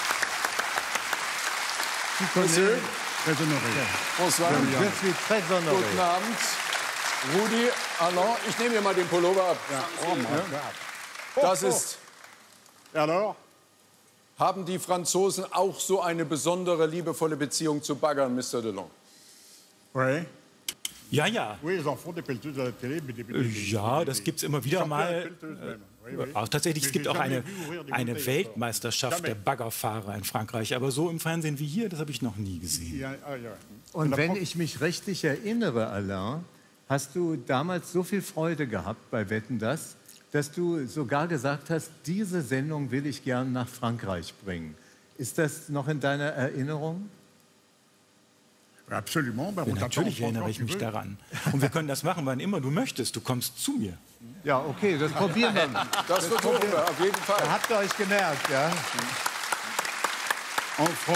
Speaker 14: Tu connais?
Speaker 4: Monsieur?
Speaker 14: Très honoré.
Speaker 4: Bonsoir.
Speaker 14: Je suis très honoré.
Speaker 4: Guten Abend. Rudi, Alain, ich nehme mir mal den Pullover ab.
Speaker 23: Oh mein
Speaker 4: Ja.
Speaker 23: Gott.
Speaker 4: Das ist
Speaker 23: Et alors?
Speaker 4: Haben die Franzosen auch so eine besondere, liebevolle Beziehung zu Baggern, Mister Delon?
Speaker 18: Ouais.
Speaker 21: Ja, ja.
Speaker 18: Oui, ils en font des pelleteuses à la télé, mais des, des,
Speaker 21: Ja, das gibt es immer wieder mal.
Speaker 18: Oui, oui.
Speaker 21: Auch tatsächlich, es
Speaker 18: Mais
Speaker 21: gibt
Speaker 18: j'ai
Speaker 21: auch eine,
Speaker 18: jamais vu ouvrir des
Speaker 21: eine
Speaker 18: bouteilles.
Speaker 21: Weltmeisterschaft
Speaker 18: Jamais.
Speaker 21: der Baggerfahrer in Frankreich. Aber so im Fernsehen wie hier, das habe ich noch nie gesehen.
Speaker 18: Ja, ah, ja.
Speaker 1: Und wenn ich mich richtig erinnere, Alain, hast du damals so viel Freude gehabt bei Wetten, dass, dass du sogar gesagt hast, diese Sendung will ich gern nach Frankreich bringen. Ist das noch in deiner Erinnerung?
Speaker 18: Absolument.
Speaker 21: Ja, natürlich erinnere ich mich daran. Und wir können das machen, wann immer du möchtest. Du kommst zu mir.
Speaker 1: Ja, okay, das probieren wir.
Speaker 4: Das versuchen wir auf jeden Fall.
Speaker 1: Da habt ihr euch gemerkt, ja?
Speaker 18: En France,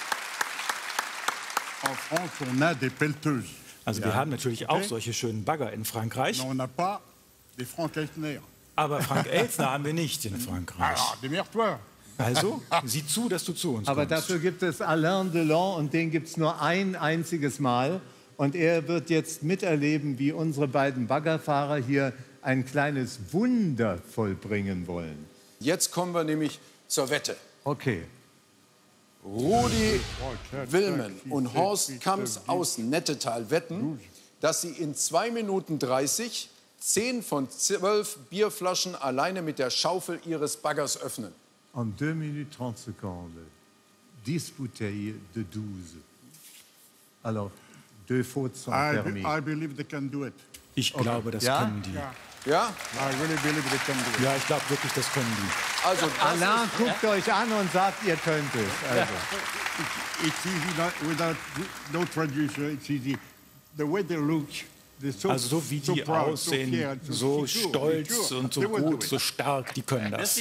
Speaker 18: en France, on a des pelleteuses.
Speaker 21: Also wir haben natürlich auch solche schönen Bagger in Frankreich.
Speaker 18: Mais on n'a pas des Frank Elstner.
Speaker 21: Aber Frank Elstner haben wir nicht in Frankreich.
Speaker 18: Ah, démerde-toi.
Speaker 21: Also, sieh zu, dass du zu uns
Speaker 1: Aber
Speaker 21: kommst.
Speaker 1: dafür gibt es Alain Delon und den gibt es nur ein einziges Mal. Und er wird jetzt miterleben, wie unsere beiden Baggerfahrer hier ein kleines Wunder vollbringen wollen.
Speaker 4: Jetzt kommen wir nämlich zur Wette.
Speaker 1: Okay.
Speaker 4: Rudi Willmann und Horst Kamps aus Nettetal wetten, dass sie in zwei Minuten dreißig zehn von zwölf Bierflaschen alleine mit der Schaufel ihres Baggers öffnen.
Speaker 1: En deux minutes trente secondes, dix bouteilles de douze. Alors, deux fautes sont
Speaker 18: I,
Speaker 1: permis.
Speaker 18: I believe they can do it.
Speaker 21: Ich glaube, das
Speaker 1: Ja?
Speaker 21: können die.
Speaker 18: Ja.
Speaker 4: Ja?
Speaker 18: I really believe they can do it.
Speaker 21: Ja, ich glaube wirklich, das können die.
Speaker 4: Also,
Speaker 1: Alain, guckt euch an und sagt, ihr könnt es. Also.
Speaker 18: It's easy not, without no traducer. It's easy. The way they look. they're So,
Speaker 21: Also so wie
Speaker 18: so
Speaker 21: die
Speaker 18: proud, so
Speaker 21: aussehen,
Speaker 18: fier,
Speaker 21: so
Speaker 18: secure,
Speaker 21: stolz
Speaker 18: secure.
Speaker 21: und so
Speaker 18: They will do
Speaker 21: gut,
Speaker 18: it.
Speaker 21: so stark, die können das.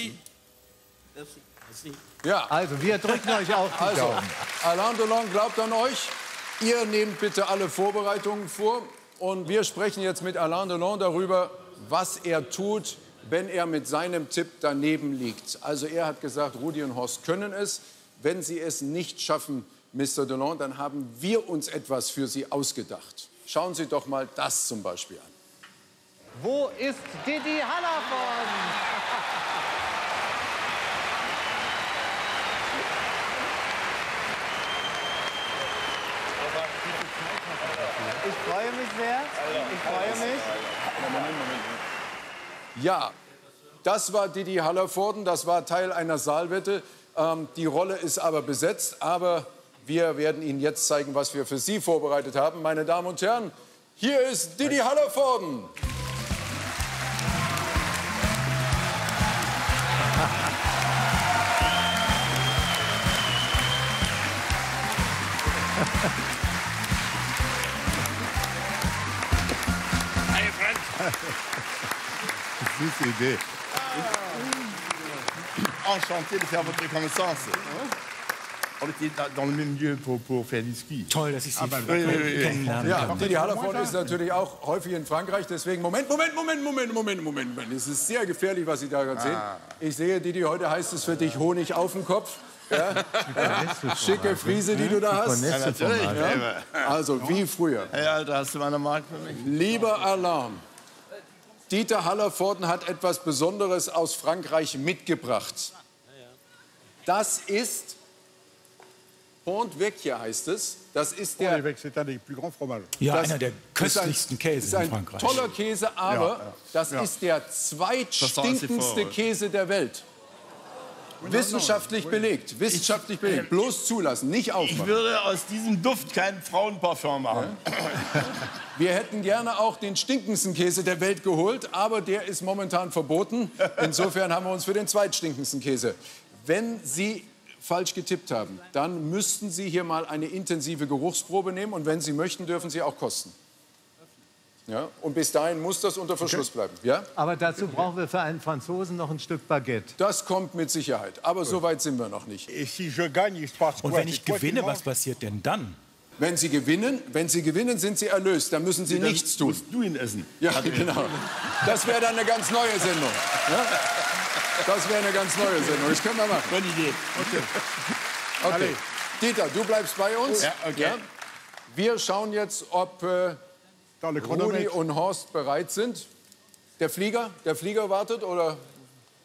Speaker 4: Ja.
Speaker 1: Also, wir drücken euch auch die
Speaker 4: Also,
Speaker 1: Daumen.
Speaker 4: Alain Delon glaubt an euch. Ihr nehmt bitte alle Vorbereitungen vor. Und wir sprechen jetzt mit Alain Delon darüber, was er tut, wenn er mit seinem Tipp daneben liegt. Also er hat gesagt, Rudi und Horst können es. Wenn sie es nicht schaffen, Mister Delon, dann haben wir uns etwas für sie ausgedacht. Schauen Sie doch mal das zum Beispiel an.
Speaker 1: Wo ist Didi Hallervorden? Ich freue mich sehr. Ich freue mich.
Speaker 4: Ja, das war Didi Hallervorden, das war Teil einer Saalwette. Ähm, die Rolle ist aber besetzt, aber wir werden Ihnen jetzt zeigen, was wir für Sie vorbereitet haben. Meine Damen und Herren, hier ist Didi Hallervorden.
Speaker 18: Hey, Frank.
Speaker 1: Süße Idee.
Speaker 23: Enchanté de faire votre connaissance. On était dans le même lieu pour, pour faire du ski.
Speaker 21: Toll, dass ich Sie
Speaker 23: Ah, bah, oui, oui, oui.
Speaker 21: kennenlernen
Speaker 4: Ja,
Speaker 21: kann.
Speaker 4: Didi Hallervorden ist natürlich auch häufig in Frankreich, deswegen Moment, Moment, Moment, Moment, Moment, Moment, Moment. Es ist sehr gefährlich, was Sie da gerade sehen. Ich sehe, Didi, heute heißt es für dich Honig auf dem Kopf. Ja? Ja? Schicke Friese, die du da hast.
Speaker 23: Ja, natürlich.
Speaker 4: Ja? Also wie früher.
Speaker 23: Hey, Alter, hast du mal eine Mark für mich?
Speaker 4: Lieber Alain, Dieter Hallervorden hat etwas Besonderes aus Frankreich mitgebracht. Das ist Pont Vecchia heißt es. Das ist der,
Speaker 18: C'est un des plus grands fromages.
Speaker 21: Ja,
Speaker 4: das
Speaker 21: einer der köstlichsten
Speaker 4: ist ein,
Speaker 21: Käse
Speaker 4: ist ein
Speaker 21: in Frankreich.
Speaker 4: toller Käse, aber
Speaker 18: Ja, ja.
Speaker 4: das
Speaker 18: Ja.
Speaker 4: ist der
Speaker 23: Das
Speaker 4: zweitstinkendste
Speaker 23: sagen Sie vor.
Speaker 4: Käse der Welt. Wissenschaftlich belegt, wissenschaftlich belegt. Bloß zulassen, nicht
Speaker 23: Ich
Speaker 4: aufmachen.
Speaker 23: würde aus diesem Duft kein Frauenparfum machen.
Speaker 4: Wir hätten gerne auch den stinkendsten Käse der Welt geholt, aber der ist momentan verboten. Insofern haben wir uns für den zweitstinkendsten Käse. Wenn Sie falsch getippt haben, dann müssten Sie hier mal eine intensive Geruchsprobe nehmen und wenn Sie möchten, dürfen Sie auch kosten. Ja? Und bis dahin muss das unter Verschluss bleiben. Ja?
Speaker 1: Aber dazu brauchen wir für einen Franzosen noch ein Stück Baguette.
Speaker 4: Das kommt mit Sicherheit, aber so weit sind wir noch nicht.
Speaker 18: Et si je gagne, il se passe
Speaker 21: Und
Speaker 18: quoi?
Speaker 21: wenn ich
Speaker 18: C'est toi qui
Speaker 21: gewinne,
Speaker 18: manges?
Speaker 21: was passiert denn dann?
Speaker 4: Wenn Sie gewinnen, wenn Sie gewinnen, sind Sie erlöst. Dann müssen Sie
Speaker 23: Dann
Speaker 4: nichts tun.
Speaker 23: musst du ihn essen.
Speaker 4: Ja, genau. Das wäre dann eine ganz neue Sendung. Ja? Das wäre eine ganz neue Sendung. Das können wir machen.
Speaker 23: Gute Idee.
Speaker 4: Okay.
Speaker 18: Allez.
Speaker 4: Dieter, du bleibst bei uns.
Speaker 23: Ja, okay.
Speaker 4: Wir schauen jetzt, ob äh,
Speaker 18: Dans le
Speaker 4: Rudi
Speaker 18: chronomètre.
Speaker 4: und Horst bereit sind. Der Flieger, der Flieger wartet oder?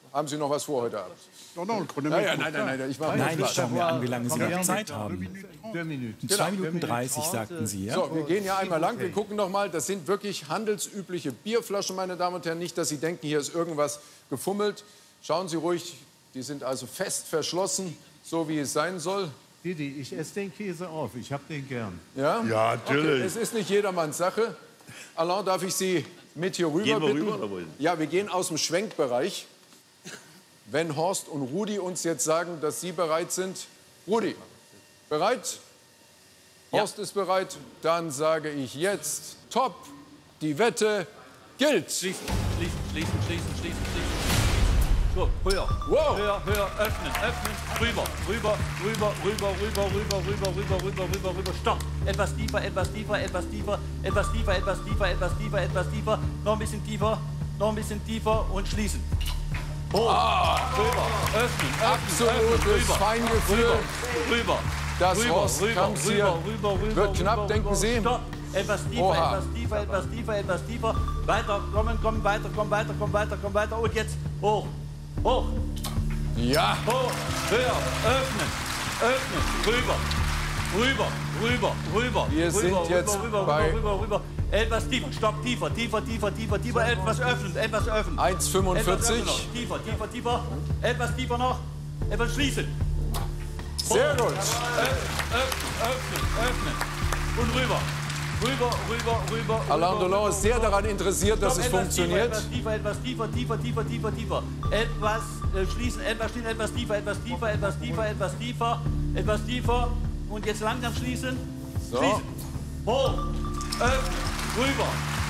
Speaker 4: Haben Sie noch was vor heute Abend?
Speaker 18: Non, non, le
Speaker 4: Ja,
Speaker 18: chronomètre.
Speaker 4: ja, nein, nein, nein, ich mache
Speaker 21: Nein, ich schaue mir an, wie lange Sie noch Zeit haben.
Speaker 1: Deux Minuten.
Speaker 21: zwei Minuten dreißig, sagten Sie, ja?
Speaker 4: So, wir gehen hier einmal lang. Wir gucken noch mal. Das sind wirklich handelsübliche Bierflaschen, meine Damen und Herren. Nicht, dass Sie denken, hier ist irgendwas gefummelt. Schauen Sie ruhig. Die sind also fest verschlossen, so wie es sein soll.
Speaker 1: Didi, ich esse den Käse auf. Ich habe den gern.
Speaker 4: Ja?
Speaker 23: Ja, natürlich.
Speaker 4: Okay, es ist nicht jedermanns Sache. Alain, darf ich Sie mit hier rüber
Speaker 23: Gehen wir
Speaker 4: bitten?
Speaker 23: rüber, oder wohin?
Speaker 4: Ja, wir gehen aus dem Schwenkbereich. Wenn Horst und Rudi uns jetzt sagen, dass sie bereit sind. Rudi, bereit?
Speaker 17: Ja.
Speaker 4: Horst ist bereit. Dann sage ich jetzt, top, die Wette gilt.
Speaker 17: Schließen, schließen, schließen, schließen, schließen, schließen. So, höher,
Speaker 4: wow.
Speaker 17: höher, höher, öffnen, öffnen, rüber, rüber, rüber, rüber, rüber, rüber, rüber, rüber, rüber, rüber, rüber, stopp. Etwas tiefer, etwas tiefer, etwas tiefer, etwas tiefer, etwas tiefer, etwas tiefer, etwas tiefer, noch ein bisschen tiefer, noch ein bisschen tiefer und schließen. Hoch,
Speaker 4: Ah.
Speaker 17: rüber, öffnen, öffnen,
Speaker 4: Absolutes
Speaker 17: öffnen, rüber,
Speaker 4: Feingefühl.
Speaker 17: rüber, rüber,
Speaker 4: Das
Speaker 17: rüber,
Speaker 4: Horst
Speaker 17: rüber,
Speaker 4: Kamps hier
Speaker 17: rüber, rüber, rüber,
Speaker 4: wird knapp,
Speaker 17: rüber,
Speaker 4: denken
Speaker 17: rüber,
Speaker 4: Sie?
Speaker 17: Stopp. Etwas tiefer,
Speaker 4: Oha.
Speaker 17: etwas tiefer, etwas tiefer, etwas tiefer. Weiter, kommen, kommen, weiter, komm weiter, komm weiter, komm weiter. Und jetzt hoch, hoch.
Speaker 4: Ja.
Speaker 17: Hoch, höher, öffnen, öffnen, rüber, rüber, rüber, rüber.
Speaker 4: Wir
Speaker 17: rüber,
Speaker 4: sind
Speaker 17: rüber,
Speaker 4: jetzt
Speaker 17: rüber,
Speaker 4: bei-
Speaker 17: rüber, rüber, rüber. Etwas tiefer, stopp, tiefer, tiefer, tiefer, tiefer, tiefer, etwas öffnen, etwas öffnen.
Speaker 4: eins
Speaker 17: Etwas öffnen
Speaker 4: fünfundvierzig.
Speaker 17: noch. Tiefer, tiefer, tiefer, etwas tiefer noch, etwas schließen.
Speaker 4: Sehr gut.
Speaker 17: Öffnen, öffnen, öffnen, öffnen. Und rüber. Rüber, rüber, rüber.
Speaker 4: Alain
Speaker 17: rüber,
Speaker 4: Delon
Speaker 17: rüber,
Speaker 4: ist sehr
Speaker 17: rüber.
Speaker 4: daran interessiert, dass
Speaker 17: Stopp,
Speaker 4: es
Speaker 17: etwas
Speaker 4: funktioniert.
Speaker 17: Tiefer, etwas tiefer, etwas tiefer, tiefer, tiefer, tiefer, tiefer. Etwas äh, schließen, etwas schließen, etwas tiefer, etwas tiefer, etwas tiefer, etwas tiefer, etwas tiefer. Und jetzt langsam schließen.
Speaker 4: So.
Speaker 17: Schließen. Hoch. Öffnen. Rüber.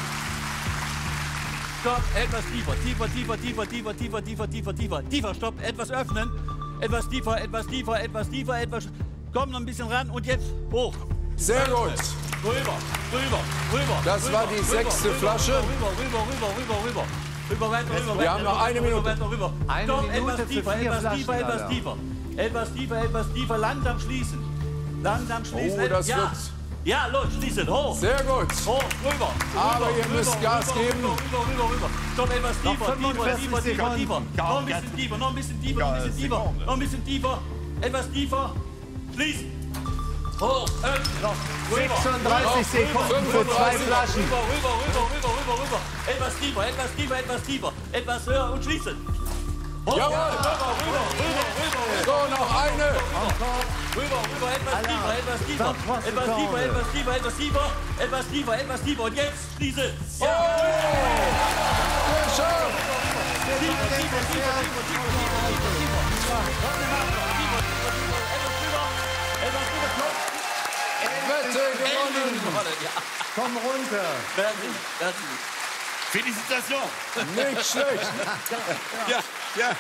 Speaker 17: Stopp, etwas tiefer, tiefer, tiefer, tiefer, tiefer, tiefer, tiefer, tiefer, tiefer, tiefer, stopp, etwas öffnen, etwas tiefer, etwas tiefer, etwas tiefer, etwas, komm noch ein bisschen ran und jetzt hoch.
Speaker 4: Sehr
Speaker 17: Öffnen.
Speaker 4: gut.
Speaker 17: Rüber, rüber, rüber.
Speaker 4: Das
Speaker 17: rüber,
Speaker 4: war die
Speaker 17: rüber,
Speaker 4: sechste
Speaker 17: rüber,
Speaker 4: Flasche.
Speaker 17: Rüber, rüber, rüber, rüber, rüber. Rüber, weiter, rüber,
Speaker 4: Wir
Speaker 17: weiter,
Speaker 4: haben noch
Speaker 17: rüber,
Speaker 4: eine
Speaker 17: rüber,
Speaker 4: Minute.
Speaker 17: Weiter, rüber.
Speaker 1: Eine
Speaker 17: Stopp,
Speaker 1: Minute
Speaker 17: etwas
Speaker 1: für
Speaker 17: tiefer,
Speaker 1: vier
Speaker 17: etwas
Speaker 1: Flaschen,
Speaker 17: tiefer, etwas
Speaker 1: Alter.
Speaker 17: tiefer. Etwas tiefer, etwas tiefer, langsam schließen. Langsam schließen.
Speaker 4: Oh, das
Speaker 17: ja.
Speaker 4: wird-
Speaker 17: Ja, los, schließen, hoch.
Speaker 4: Sehr gut.
Speaker 17: Hoch, rüber.
Speaker 4: Aber
Speaker 17: rüber,
Speaker 4: ihr müsst
Speaker 17: rüber,
Speaker 4: Gas
Speaker 17: rüber,
Speaker 4: geben.
Speaker 17: Rüber, rüber, rüber, rüber. Stopp, etwas
Speaker 1: Noch
Speaker 17: tiefer, tiefer,
Speaker 1: fünfundvierzig
Speaker 17: tiefer, tiefer,
Speaker 1: Sekunden.
Speaker 17: tiefer. Noch ein bisschen tiefer, noch ein bisschen tiefer, noch ein bisschen tiefer.
Speaker 23: Sekunde.
Speaker 17: Noch ein bisschen tiefer. Etwas tiefer. Schließen. Hoch, öffnen. Rüber.
Speaker 1: sechsunddreißig Sekunden für zwei Flaschen.
Speaker 17: Rüber, rüber, rüber, rüber, rüber, rüber. Etwas tiefer, etwas tiefer, etwas tiefer. Etwas höher und schließen. Hoch,
Speaker 4: Jawohl.
Speaker 17: rüber, rüber, rüber, rüber, rüber.
Speaker 4: So, noch eine.
Speaker 17: Rüber, rüber, etwas tiefer, etwas tiefer, etwas tiefer, etwas tiefer, etwas tiefer, etwas tiefer, etwas tiefer. Und jetzt schließe. Ja.
Speaker 4: Geschafft.
Speaker 17: Tiefer, tiefer, tiefer, tiefer, tiefer, tiefer, tiefer, tiefer. Noch eine Marke. Tiefer, tiefer, tiefer. Etwas drüber, etwas drüber. Komm.
Speaker 4: Wette gewonnen.
Speaker 17: Ja.
Speaker 1: Komm runter.
Speaker 17: Merci, merci.
Speaker 23: Félicitations.
Speaker 4: Nicht schlecht.
Speaker 23: Ja, ja.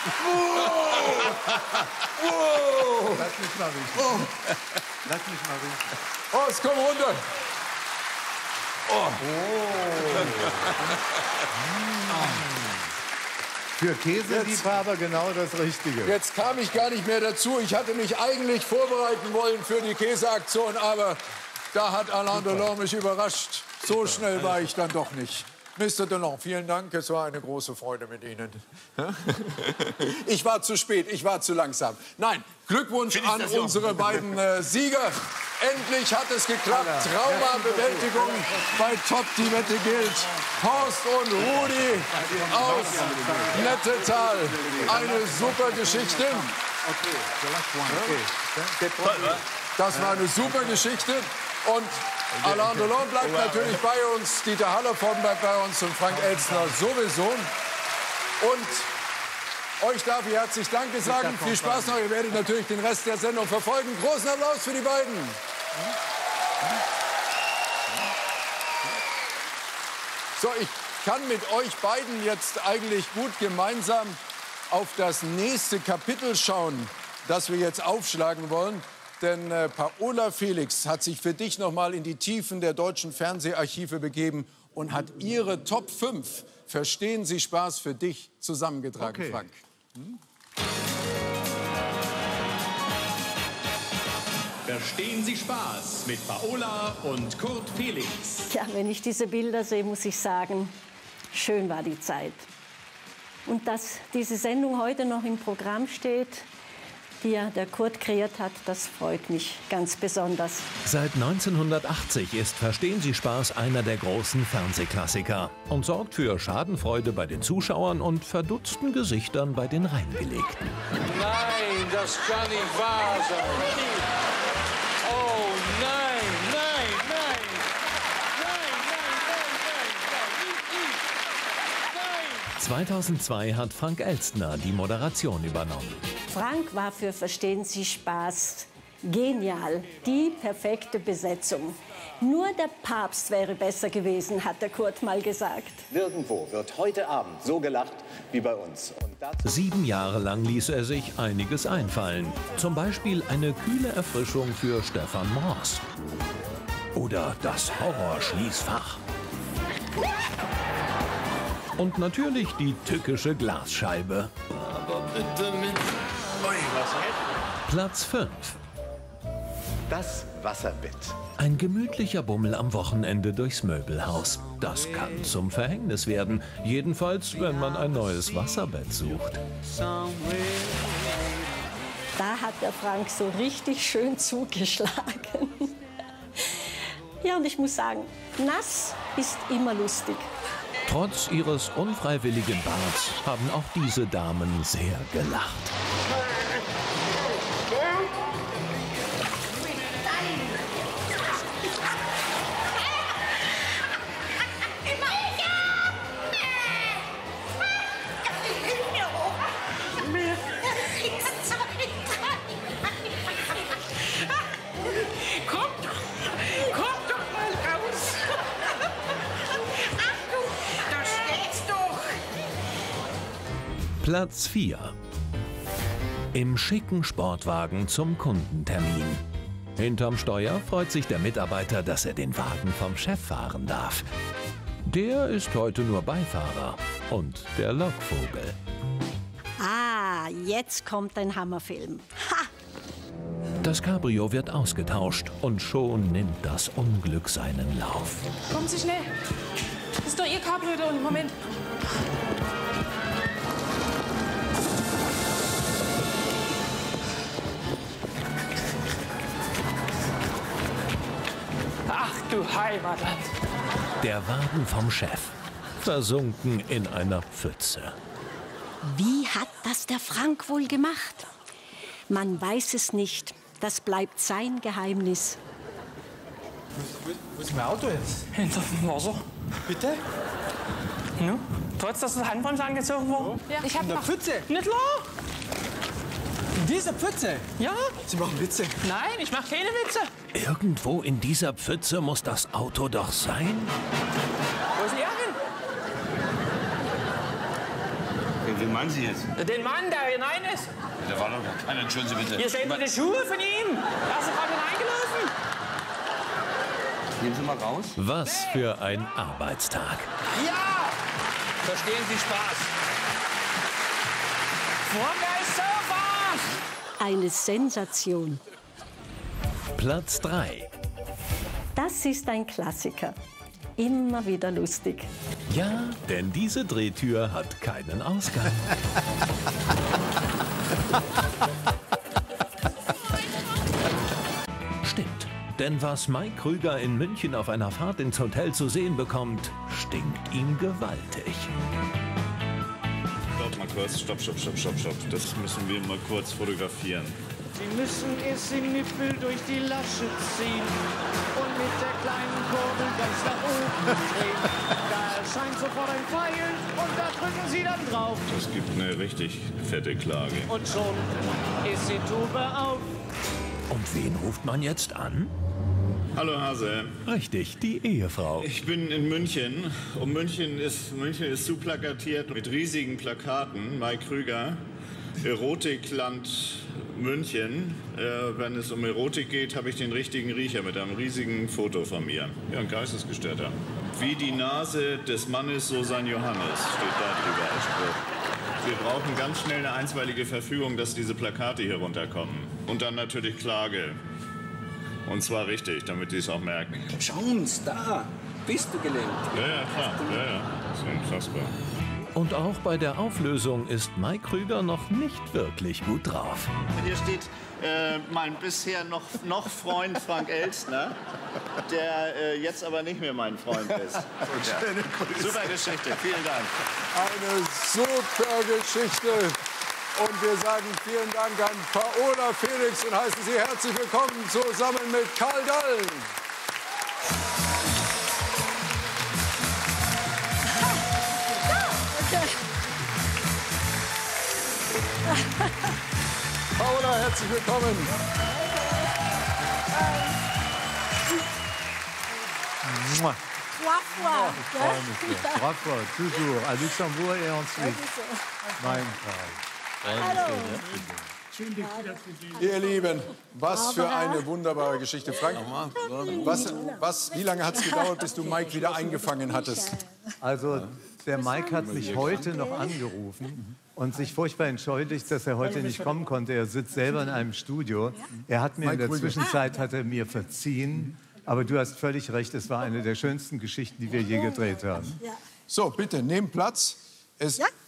Speaker 4: Wow.
Speaker 1: Lass mich mal riechen. Lass mich mal riechen.
Speaker 4: Horst, komm runter.
Speaker 1: Für Käseliebhaber genau das Richtige.
Speaker 4: Jetzt kam ich gar nicht mehr dazu. Ich hatte mich eigentlich vorbereiten wollen für die Käseaktion, aber da hat Alain Delon mich überrascht. So schnell war ich dann doch nicht. Mister Delon, vielen Dank. Es war eine große Freude mit Ihnen. Ich war zu spät, ich war zu langsam. Nein, Glückwunsch an unsere beiden äh, Sieger. Endlich hat es geklappt. Traumabewältigung bei Top, die Wette gilt. Horst und Rudi aus Nettetal. Eine super Geschichte. Das war eine super Geschichte. Und Alain Delon bleibt natürlich bei uns, Dieter Hallervorden bleibt bei uns und Frank Elstner sowieso. Und euch darf ich herzlich Danke sagen. Viel Spaß noch. Ihr werdet natürlich den Rest der Sendung verfolgen. Großen Applaus für die beiden. So, ich kann mit euch beiden jetzt eigentlich gut gemeinsam auf das nächste Kapitel schauen, das wir jetzt aufschlagen wollen. Denn äh, Paola Felix hat sich für dich noch mal in die Tiefen der deutschen Fernseharchive begeben und hat ihre Top fünf Verstehen Sie Spaß für dich zusammengetragen,
Speaker 1: Okay.
Speaker 4: Frank. Hm?
Speaker 5: Verstehen Sie Spaß mit Paola und Kurt Felix.
Speaker 9: Tja, wenn ich diese Bilder sehe, muss ich sagen, schön war die Zeit.
Speaker 7: Und dass diese Sendung heute noch im Programm steht, die ja der Kurt kreiert hat, das freut mich ganz besonders.
Speaker 2: Seit neunzehnhundertachtzig ist Verstehen Sie Spaß einer der großen Fernsehklassiker und sorgt für Schadenfreude bei den Zuschauern und verdutzten Gesichtern bei den Reingelegten.
Speaker 12: Nein, das kann nicht wahr sein. Oh nein, nein, nein.
Speaker 2: zweitausendzwei hat Frank Elstner die Moderation übernommen.
Speaker 7: Frank war für Verstehen Sie Spaß genial, die perfekte Besetzung. Nur der Papst wäre besser gewesen, hat der Kurt mal gesagt.
Speaker 3: Nirgendwo wird heute Abend so gelacht wie bei uns. Und dazu
Speaker 2: Sieben Jahre lang ließ er sich einiges einfallen. Zum Beispiel eine kühle Erfrischung für Stefan Mors. Oder das Horrorschließfach. Und natürlich die tückische Glasscheibe.
Speaker 12: Aber bitte mit... Ui, was jetzt?
Speaker 2: Platz fünf.
Speaker 3: das Wasserbett.
Speaker 2: Ein gemütlicher Bummel am Wochenende durchs Möbelhaus. Das kann zum Verhängnis werden. Jedenfalls, wenn man ein neues Wasserbett sucht.
Speaker 7: Da hat der Frank so richtig schön zugeschlagen. Ja, und ich muss sagen, nass ist immer lustig.
Speaker 2: Trotz ihres unfreiwilligen Barts haben auch diese Damen sehr gelacht. Platz vier. Im schicken Sportwagen zum Kundentermin. Hinterm Steuer freut sich der Mitarbeiter, dass er den Wagen vom Chef fahren darf. Der ist heute nur Beifahrer und der Lockvogel.
Speaker 7: Ah, jetzt kommt ein Hammerfilm. Ha!
Speaker 2: Das Cabrio wird ausgetauscht und schon nimmt das Unglück seinen Lauf.
Speaker 19: Kommen Sie schnell. Das ist doch Ihr Cabrio da unten. Moment. Ach du Heimatland.
Speaker 2: Der Wagen vom Chef, versunken in einer Pfütze.
Speaker 7: Wie hat das der Frank wohl gemacht? Man weiß es nicht. Das bleibt sein Geheimnis.
Speaker 12: Wo ist mein Auto jetzt? Hinter dem Wasser. Bitte? Ja? Trotz, dass das Handbremse angezogen war?
Speaker 19: Ja. Ich hab
Speaker 12: In der
Speaker 19: noch...
Speaker 12: Pfütze?
Speaker 19: Nicht klar.
Speaker 12: In dieser Pfütze?
Speaker 19: Ja.
Speaker 12: Sie machen Witze.
Speaker 19: Nein, ich mach keine Witze.
Speaker 2: Irgendwo in dieser Pfütze muss das Auto doch sein.
Speaker 12: Wo ist denn er hin?
Speaker 16: Wen meinen Sie jetzt?
Speaker 12: Den Mann, der hinein ist.
Speaker 16: Der war doch gar keiner. Entschuldigen Sie bitte.
Speaker 12: Hier stehen die Schuhe von ihm. Da ist er gerade hineingelaufen.
Speaker 16: Nehmen Sie mal raus.
Speaker 2: Was für ein Arbeitstag.
Speaker 12: Ja! Verstehen Sie Spaß. Vorgeist Surfers!
Speaker 7: Eine Sensation.
Speaker 2: Platz drei.
Speaker 7: Das ist ein Klassiker. Immer wieder lustig.
Speaker 2: Ja, denn diese Drehtür hat keinen Ausgang. Stimmt, denn was Mike Krüger in München auf einer Fahrt ins Hotel zu sehen bekommt, stinkt ihm gewaltig.
Speaker 9: Stopp mal kurz, stopp, stopp, stopp, stopp, stopp. Das müssen wir mal kurz fotografieren.
Speaker 12: Sie müssen es im Nippel durch die Lasche ziehen und mit der kleinen Kurbel ganz nach oben drehen. Da erscheint sofort ein Pfeil und da drücken Sie dann drauf.
Speaker 9: Das gibt eine richtig fette Klage.
Speaker 12: Und schon ist die Tube auf.
Speaker 2: Und wen ruft man jetzt an?
Speaker 9: Hallo Hase.
Speaker 2: Richtig, die Ehefrau.
Speaker 9: Ich bin in München. Um München ist, München ist zu plakatiert mit riesigen Plakaten. Mike Krüger, Erotikland München. Äh, wenn es um Erotik geht, habe ich den richtigen Riecher mit einem riesigen Foto von mir. Ja, ein Geistesgestörter. Wie die Nase des Mannes, so sein Johannes, steht da drüber als Spruch. Wir brauchen ganz schnell eine einstweilige Verfügung, dass diese Plakate hier runterkommen. Und dann natürlich Klage. Und zwar richtig, damit die es auch merken.
Speaker 12: Schauen Sie, da bist du gelenkt.
Speaker 9: Ja, ja, klar. Ja, ja. Das ist unfassbar.
Speaker 2: Und auch bei der Auflösung ist Mike Krüger noch nicht wirklich gut drauf.
Speaker 9: Hier steht äh, mein bisher noch, noch Freund Frank Elstner, der äh, jetzt aber nicht mehr mein Freund ist. Ja. Super Geschichte, vielen Dank.
Speaker 4: Eine super Geschichte. Und wir sagen vielen Dank an Paola Felix und heißen Sie herzlich willkommen zusammen mit Karl Dall. Paola, herzlich willkommen.
Speaker 1: Trois
Speaker 7: fois.
Speaker 1: Ich freue mich sehr. Trois fois, toujours. À Luxembourg et ensuite. Mein Karl.
Speaker 4: Schön, dich wiederzusehen. Ihr Lieben, was für eine wunderbare Geschichte. Frank, was, was, wie lange hat es gedauert, bis du Mike wieder eingefangen hattest?
Speaker 1: Also, der Mike hat mich heute noch angerufen und sich furchtbar entschuldigt, dass er heute nicht kommen konnte. Er sitzt selber in einem Studio. Er hat mir in der Zwischenzeit hat er mir verziehen. Aber du hast völlig recht, es war eine der schönsten Geschichten, die wir je gedreht haben.
Speaker 4: So, bitte, nehmt Platz. Es, ja.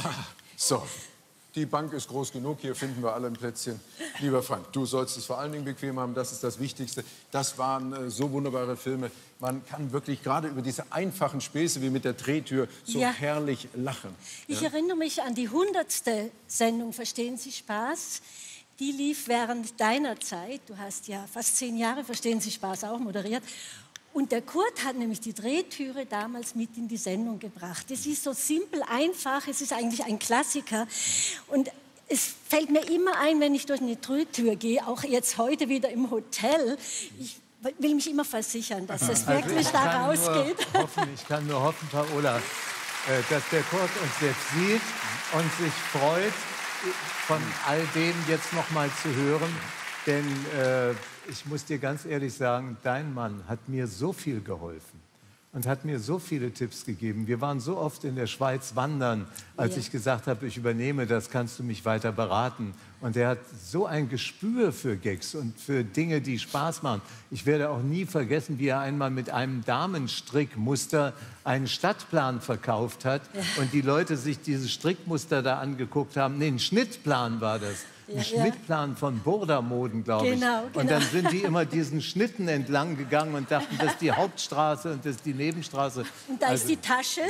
Speaker 4: So, die Bank ist groß genug, hier finden wir alle ein Plätzchen. Lieber Frank, du sollst es vor allen Dingen bequem haben, das ist das Wichtigste. Das waren äh, so wunderbare Filme. Man kann wirklich gerade über diese einfachen Späße wie mit der Drehtür so
Speaker 7: Ja.
Speaker 4: herrlich lachen.
Speaker 7: Ich
Speaker 4: Ja?
Speaker 7: erinnere mich an die hundertste Sendung Verstehen Sie Spaß? Die lief während deiner Zeit. Du hast ja fast zehn Jahre Verstehen Sie Spaß auch moderiert. Und der Kurt hat nämlich die Drehtüre damals mit in die Sendung gebracht. Es ist so simpel, einfach, es ist eigentlich ein Klassiker. Und es fällt mir immer ein, wenn ich durch eine Drehtür gehe, auch jetzt heute wieder im Hotel, ich will mich immer versichern, dass es
Speaker 1: Also
Speaker 7: wirklich
Speaker 1: ich
Speaker 7: da
Speaker 1: kann nur
Speaker 7: rausgeht.
Speaker 1: Hoffen, ich kann nur hoffen, Paola, äh, dass der Kurt uns jetzt sieht und sich freut, von all dem jetzt noch mal zu hören. Denn äh, ich muss dir ganz ehrlich sagen, dein Mann hat mir so viel geholfen und hat mir so viele Tipps gegeben. Wir waren so oft in der Schweiz wandern, als
Speaker 7: Ja.
Speaker 1: ich gesagt habe, ich übernehme das, kannst du mich weiter beraten. Und er hat so ein Gespür für Gags und für Dinge, die Spaß machen. Ich werde auch nie vergessen, wie er einmal mit einem Damenstrickmuster einen Stadtplan verkauft hat
Speaker 7: Ja.
Speaker 1: und die Leute sich dieses Strickmuster da angeguckt haben. Nee, ein Schnittplan war das. Ein
Speaker 7: Ja, ja.
Speaker 1: Schnittplan von Burda-Moden, glaube ich.
Speaker 7: Genau,
Speaker 1: Und
Speaker 7: genau.
Speaker 1: dann sind die immer diesen Schnitten entlang gegangen und dachten, das ist die Hauptstraße und das ist die Nebenstraße.
Speaker 7: Und da
Speaker 1: Also,
Speaker 7: ist die Tasche.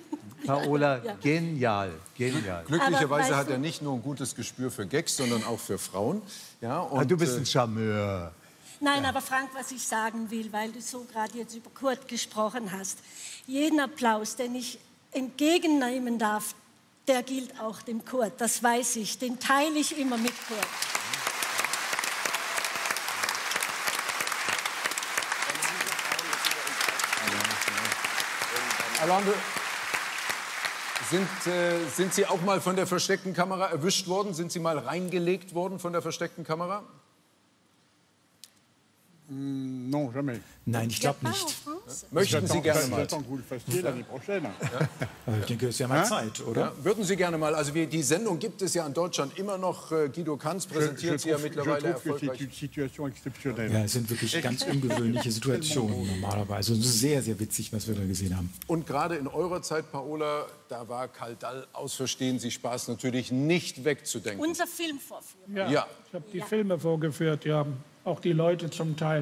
Speaker 1: Paola,
Speaker 7: Ja.
Speaker 1: genial, genial.
Speaker 4: Glücklicherweise
Speaker 7: Aber weißt
Speaker 4: hat
Speaker 7: du-
Speaker 4: er nicht nur ein gutes Gespür für Gags, sondern auch für Frauen. Ja, und,
Speaker 1: Ah, du bist
Speaker 4: äh,
Speaker 1: ein Charmeur.
Speaker 7: Nein, aber Frank, was ich sagen will, weil du so gerade jetzt über Kurt gesprochen hast, jeden Applaus, den ich entgegennehmen darf, der gilt auch dem Kurt, das weiß ich, den teile ich immer mit Kurt.
Speaker 4: Alain, sind, äh, sind Sie auch mal von der versteckten Kamera erwischt worden? Sind Sie mal reingelegt worden von der versteckten Kamera?
Speaker 18: Non, jamais.
Speaker 21: Nein, ich glaube nicht.
Speaker 4: Möchten Sie gerne mal?
Speaker 18: J'attends que vous le fassiez l'année prochaine.
Speaker 21: Ich denke, es ist ja mal
Speaker 4: Ja?
Speaker 21: Zeit, oder?
Speaker 4: Ja, würden Sie gerne mal, also wir, die Sendung gibt es ja in Deutschland immer noch. Äh, Guido Kanz präsentiert sie ja
Speaker 18: trouve,
Speaker 4: mittlerweile
Speaker 18: je trouve que c'est
Speaker 4: erfolgreich.
Speaker 18: une situation exceptionnelle.
Speaker 21: Ja, es sind wirklich ganz ungewöhnliche Situationen normalerweise. Und sehr, sehr witzig, was wir da gesehen haben.
Speaker 4: Und gerade in eurer Zeit, Paola, da war Karl Dall aus Verstehen Sie Spaß natürlich nicht wegzudenken.
Speaker 7: Unser Filmvorführer.
Speaker 6: Ja,
Speaker 4: Ja.
Speaker 6: ich habe die Filme vorgeführt, ja, auch die Leute zum Teil.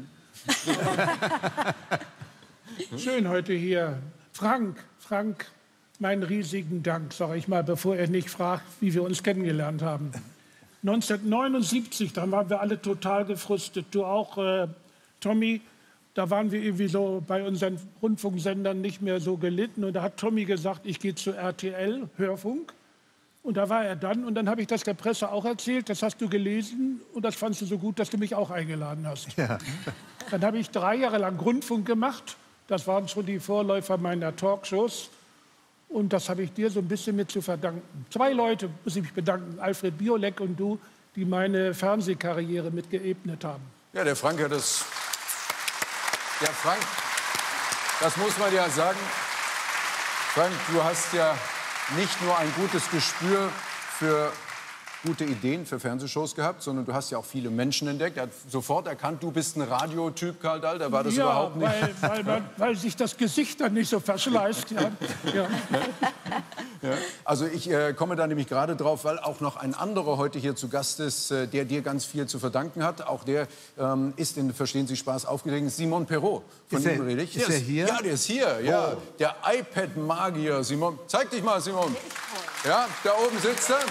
Speaker 6: Schön heute hier. Frank, Frank, meinen riesigen Dank, sage ich mal, bevor er nicht fragt, wie wir uns kennengelernt haben. neunzehnhundertneunundsiebzig, da waren wir alle total gefrustet. Du auch, äh, Tommy. Da waren wir irgendwie so bei unseren Rundfunksendern nicht mehr so gelitten. Und da hat Tommy gesagt, ich gehe zu R T L, Hörfunk. Und da war er dann. Und dann habe ich das der Presse auch erzählt. Das hast du gelesen. Und das fandst du so gut, dass du mich auch eingeladen hast.
Speaker 1: Ja.
Speaker 6: Dann habe ich drei Jahre lang Rundfunk gemacht. Das waren schon die Vorläufer meiner Talkshows. Und das habe ich dir so ein bisschen mit zu verdanken. Zwei Leute muss ich mich bedanken, Alfred Biolek und du, die meine Fernsehkarriere mit geebnet haben.
Speaker 4: Ja, der Frank hat das. Ja, Frank, das muss man ja sagen. Frank, du hast ja nicht nur ein gutes Gespür für gute Ideen für Fernsehshows gehabt, sondern du hast ja auch viele Menschen entdeckt. Er hat sofort erkannt, du bist ein Radiotyp, Karl Dall. Da war das
Speaker 6: ja,
Speaker 4: überhaupt nicht.
Speaker 6: Weil, weil, man, weil sich das Gesicht dann nicht so verschleißt. Ja. Ja.
Speaker 4: Ja. Also ich äh, komme da nämlich gerade drauf, weil auch noch ein anderer heute hier zu Gast ist, äh, der dir ganz viel zu verdanken hat. Auch der ähm, ist in Verstehen Sie Spaß aufgeregt. Simon Perrault, von
Speaker 1: Ist
Speaker 4: ihm
Speaker 1: er-
Speaker 4: rede ich.
Speaker 1: ist
Speaker 4: Der
Speaker 1: er hier?
Speaker 4: Ja, der ist hier. Ja.
Speaker 1: Oh.
Speaker 4: Der iPad-Magier, Simon. Zeig dich mal, Simon. Ja, da oben sitzt er.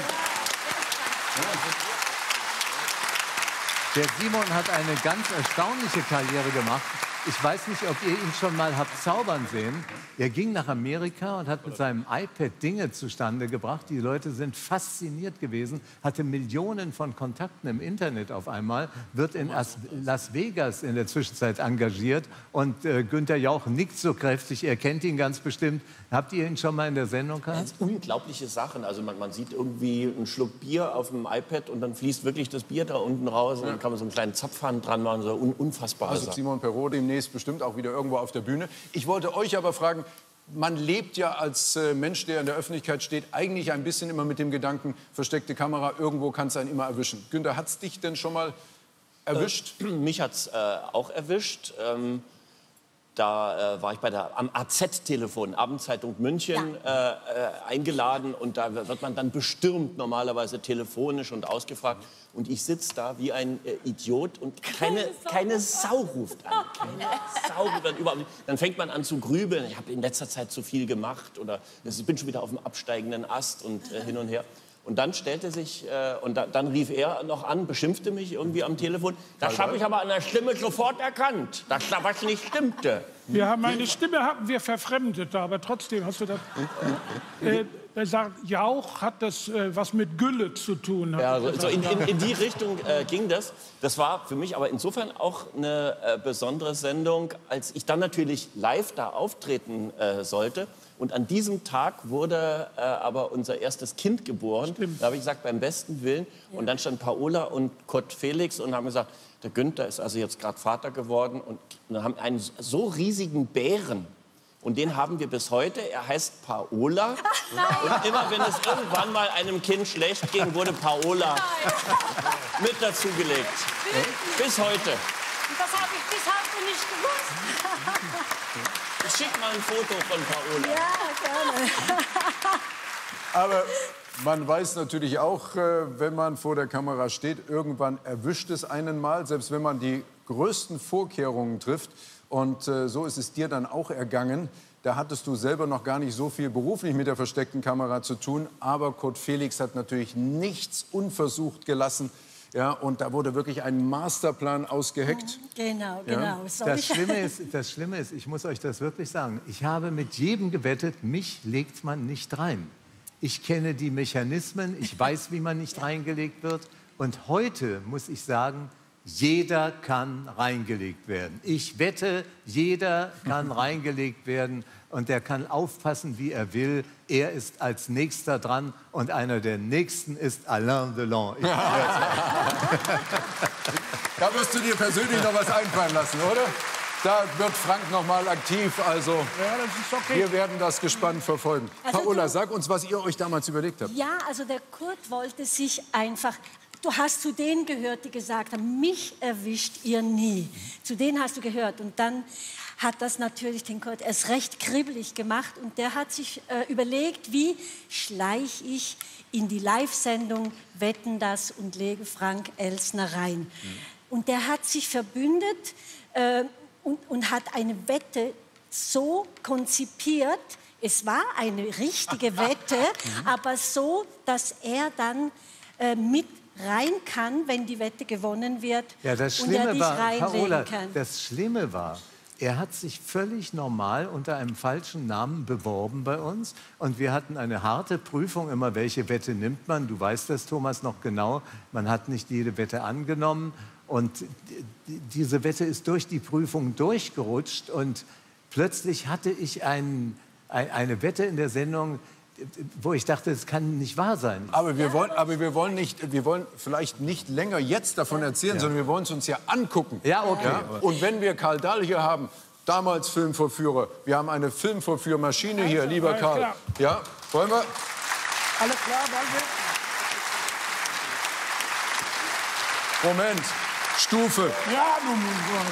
Speaker 1: Der Simon hat eine ganz erstaunliche Karriere gemacht. Ich weiß nicht, ob ihr ihn schon mal habt zaubern sehen. Er ging nach Amerika und hat mit seinem iPad Dinge zustande gebracht. Die Leute sind fasziniert gewesen, hatte Millionen von Kontakten im Internet auf einmal, wird in As Las Vegas in der Zwischenzeit engagiert. Und äh, Günther Jauch nickt so kräftig, er kennt ihn ganz bestimmt. Habt ihr ihn schon mal in der Sendung gehabt?
Speaker 11: Unglaubliche Sachen. Also man, man sieht irgendwie einen Schluck Bier auf dem iPad und dann fließt wirklich das Bier da unten raus. Und dann kann man so einen kleinen Zapfhahn dran machen. So un unfassbare
Speaker 4: Also
Speaker 11: Sachen.
Speaker 4: Simon Perrault demnächst bestimmt auch wieder irgendwo auf der Bühne. Ich wollte euch aber fragen, man lebt ja als äh, Mensch, der in der Öffentlichkeit steht, eigentlich ein bisschen immer mit dem Gedanken, versteckte Kamera, irgendwo kann es einen immer erwischen. Günther, hat es dich denn schon mal erwischt?
Speaker 11: Äh, mich hat es äh, auch erwischt. Ähm, da äh, war ich bei der, am A Z-Telefon, Abendzeitung München, äh, äh, eingeladen. Und da wird man dann bestürmt, normalerweise telefonisch und ausgefragt. Und ich sitze da wie ein äh, Idiot und keine, keine Sau ruft an. Keine Sau ruft an überhaupt nicht. Dann fängt man an zu grübeln. Ich habe in letzter Zeit zu viel gemacht oder ich bin schon wieder auf dem absteigenden Ast und äh, hin und her. Und dann stellte sich, äh, und da, dann rief er noch an, beschimpfte mich irgendwie am Telefon. Das habe ich aber an der Stimme sofort erkannt, dass da was nicht stimmte.
Speaker 6: Wir haben eine Stimme, haben wir verfremdet, aber trotzdem hast du das. Äh, er sagt, Jauch hat das äh, was mit Gülle zu tun.
Speaker 11: Ja, so, so in, in, in die Richtung äh, ging das. Das war für mich aber insofern auch eine äh, besondere Sendung, als ich dann natürlich live da auftreten äh, sollte. Und an diesem Tag wurde äh, aber unser erstes Kind geboren. Stimmt. Da habe ich gesagt, beim besten Willen. Ja. Und dann stand Paola und Kurt Felix und haben gesagt, der Günther ist also jetzt gerade Vater geworden. Und dann haben einen so riesigen Bären. Und den haben wir bis heute. Er heißt Paola. Und immer wenn es irgendwann mal einem Kind schlecht ging, wurde Paola mit dazugelegt. Bis heute.
Speaker 7: Das habe ich bis heute nicht gewusst.
Speaker 11: Ich schicke mal ein Foto von Paola.
Speaker 7: Ja, gerne.
Speaker 4: Aber man weiß natürlich auch, äh, wenn man vor der Kamera steht, irgendwann erwischt es einen mal, selbst wenn man die größten Vorkehrungen trifft. Und äh, so ist es dir dann auch ergangen. Da hattest du selber noch gar nicht so viel beruflich mit der versteckten Kamera zu tun. Aber Kurt Felix hat natürlich nichts unversucht gelassen. Ja, und da wurde wirklich ein Masterplan ausgeheckt.
Speaker 7: Genau, genau.
Speaker 4: Ja.
Speaker 1: Das Schlimme, ist, das Schlimme ist, ich muss euch das wirklich sagen, ich habe mit jedem gewettet, mich legt man nicht rein. Ich kenne die Mechanismen, ich weiß, wie man nicht reingelegt wird. Und heute muss ich sagen, jeder kann reingelegt werden. Ich wette, jeder kann reingelegt werden und der kann aufpassen, wie er will. Er ist als Nächster dran und einer der Nächsten ist Alain Delon. Ich
Speaker 4: Da wirst du dir persönlich noch was einfallen lassen, oder? Da wird Frank noch mal aktiv, also
Speaker 6: ja, das ist okay.
Speaker 4: Wir werden das gespannt verfolgen.
Speaker 7: Also
Speaker 4: Paola,
Speaker 7: du-
Speaker 4: sag uns, was ihr euch damals überlegt habt.
Speaker 7: Ja, also der Kurt wollte sich einfach. Du hast zu denen gehört, die gesagt haben, mich erwischt ihr nie. Zu denen hast du gehört. Und dann hat das natürlich den Kurt erst recht kribbelig gemacht. Und der hat sich äh, überlegt, wie schleich ich in die Live-Sendung Wetten, das und lege Frank Elstner rein. Mhm. Und der hat sich verbündet äh, und, und hat eine Wette so konzipiert, es war eine richtige Wette, aber so, dass er dann äh, mit rein kann, wenn die Wette gewonnen wird.
Speaker 1: Ja, das
Speaker 7: und er
Speaker 1: Schlimme
Speaker 7: dich
Speaker 1: war,
Speaker 7: reinlegen
Speaker 1: Paola,
Speaker 7: kann.
Speaker 1: das Schlimme war, er hat sich völlig normal unter einem falschen Namen beworben bei uns. Und wir hatten eine harte Prüfung, immer welche Wette nimmt man. Du weißt das, Thomas, noch genau. Man hat nicht jede Wette angenommen. Und diese Wette ist durch die Prüfung durchgerutscht. Und plötzlich hatte ich ein, ein, eine Wette in der Sendung, wo ich dachte, es kann nicht wahr sein.
Speaker 4: Aber wir wollen, aber wir wollen nicht, wir wollen vielleicht nicht länger jetzt davon erzählen,
Speaker 1: Ja.
Speaker 4: sondern wir wollen es uns ja angucken.
Speaker 1: Ja, okay.
Speaker 4: Und wenn wir Karl Dahl hier haben, damals Filmvorführer, wir haben eine Filmvorführmaschine hier, lieber
Speaker 6: alles
Speaker 4: Karl.
Speaker 6: klar.
Speaker 4: Ja, wollen wir?
Speaker 6: Alles klar, danke.
Speaker 4: Moment, Stufe.
Speaker 6: Ja, nun, nun.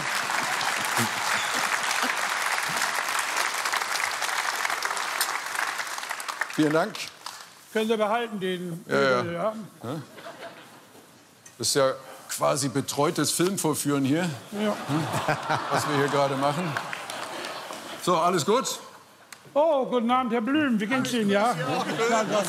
Speaker 4: Vielen Dank.
Speaker 6: Können Sie behalten, den.
Speaker 4: Ja, ja.
Speaker 6: ja.
Speaker 4: Das ist ja quasi betreutes Filmvorführen hier,
Speaker 6: Ja.
Speaker 4: was wir hier gerade machen. So, alles gut?
Speaker 6: Oh, guten Abend, Herr Blüm. Wie geht's Ihnen, ja? Ja, Gott.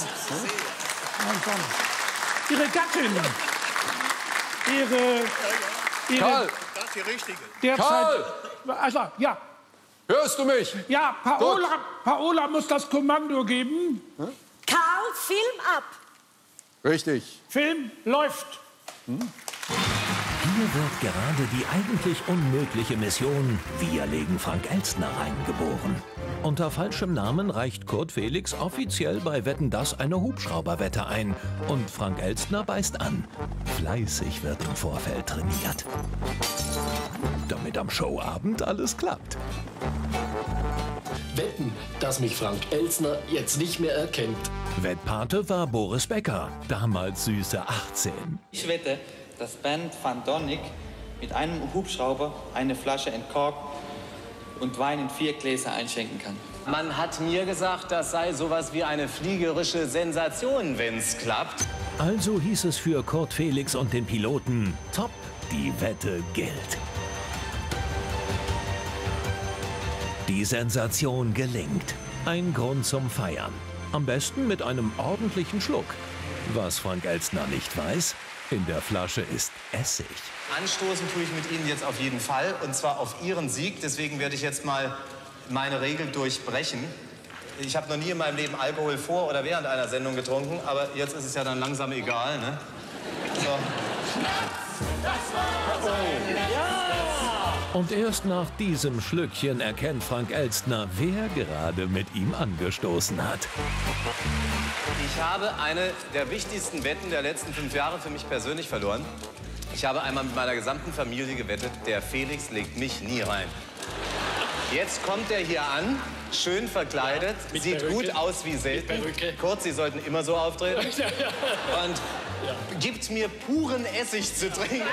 Speaker 6: Ihre Gattin. Ihre. ihre
Speaker 4: Karl.
Speaker 23: Das ist die richtige.
Speaker 6: Derzeit,
Speaker 4: Karl!
Speaker 6: Also, ja.
Speaker 4: Hörst du mich?
Speaker 6: Ja, Paola, Paola muss das Kommando geben.
Speaker 7: Karl, Film ab.
Speaker 4: Richtig.
Speaker 6: Film läuft.
Speaker 2: Hier wird gerade die eigentlich unmögliche Mission Wir legen Frank Elstner reingeboren. Unter falschem Namen reicht Kurt Felix offiziell bei Wetten, dass eine Hubschrauberwette ein. Und Frank Elstner beißt an. Fleißig wird im Vorfeld trainiert. Damit am Showabend alles klappt.
Speaker 13: Wetten, dass mich Frank Elstner jetzt nicht mehr erkennt.
Speaker 2: Wettpate war Boris Becker, damals süße achtzehn.
Speaker 15: Ich wette, dass Bernd van Donnik mit einem Hubschrauber eine Flasche entkorkt und Wein in vier Gläser einschenken kann.
Speaker 8: Man hat mir gesagt, das sei sowas wie eine fliegerische Sensation, wenn's klappt.
Speaker 2: Also hieß es für Kurt Felix und den Piloten, top, die Wette gilt. Die Sensation gelingt. Ein Grund zum Feiern. Am besten mit einem ordentlichen Schluck. Was Frank Elstner nicht weiß, in der Flasche ist Essig.
Speaker 8: Anstoßen tue ich mit Ihnen jetzt auf jeden Fall, und zwar auf Ihren Sieg. Deswegen werde ich jetzt mal meine Regel durchbrechen. Ich habe noch nie in meinem Leben Alkohol vor oder während einer Sendung getrunken, aber jetzt ist es ja dann langsam egal, ne? So.
Speaker 2: Und erst nach diesem Schlückchen erkennt Frank Elstner, wer gerade mit ihm angestoßen hat.
Speaker 8: Ich habe eine der wichtigsten Wetten der letzten fünf Jahre für mich persönlich verloren. Ich habe einmal mit meiner gesamten Familie gewettet, der Felix legt mich nie rein. Jetzt kommt er hier an, schön verkleidet,
Speaker 13: Ja,
Speaker 8: sieht
Speaker 13: Perücke.
Speaker 8: gut aus wie selten. Kurz, Sie sollten immer so auftreten. Und gibt mir puren Essig zu trinken.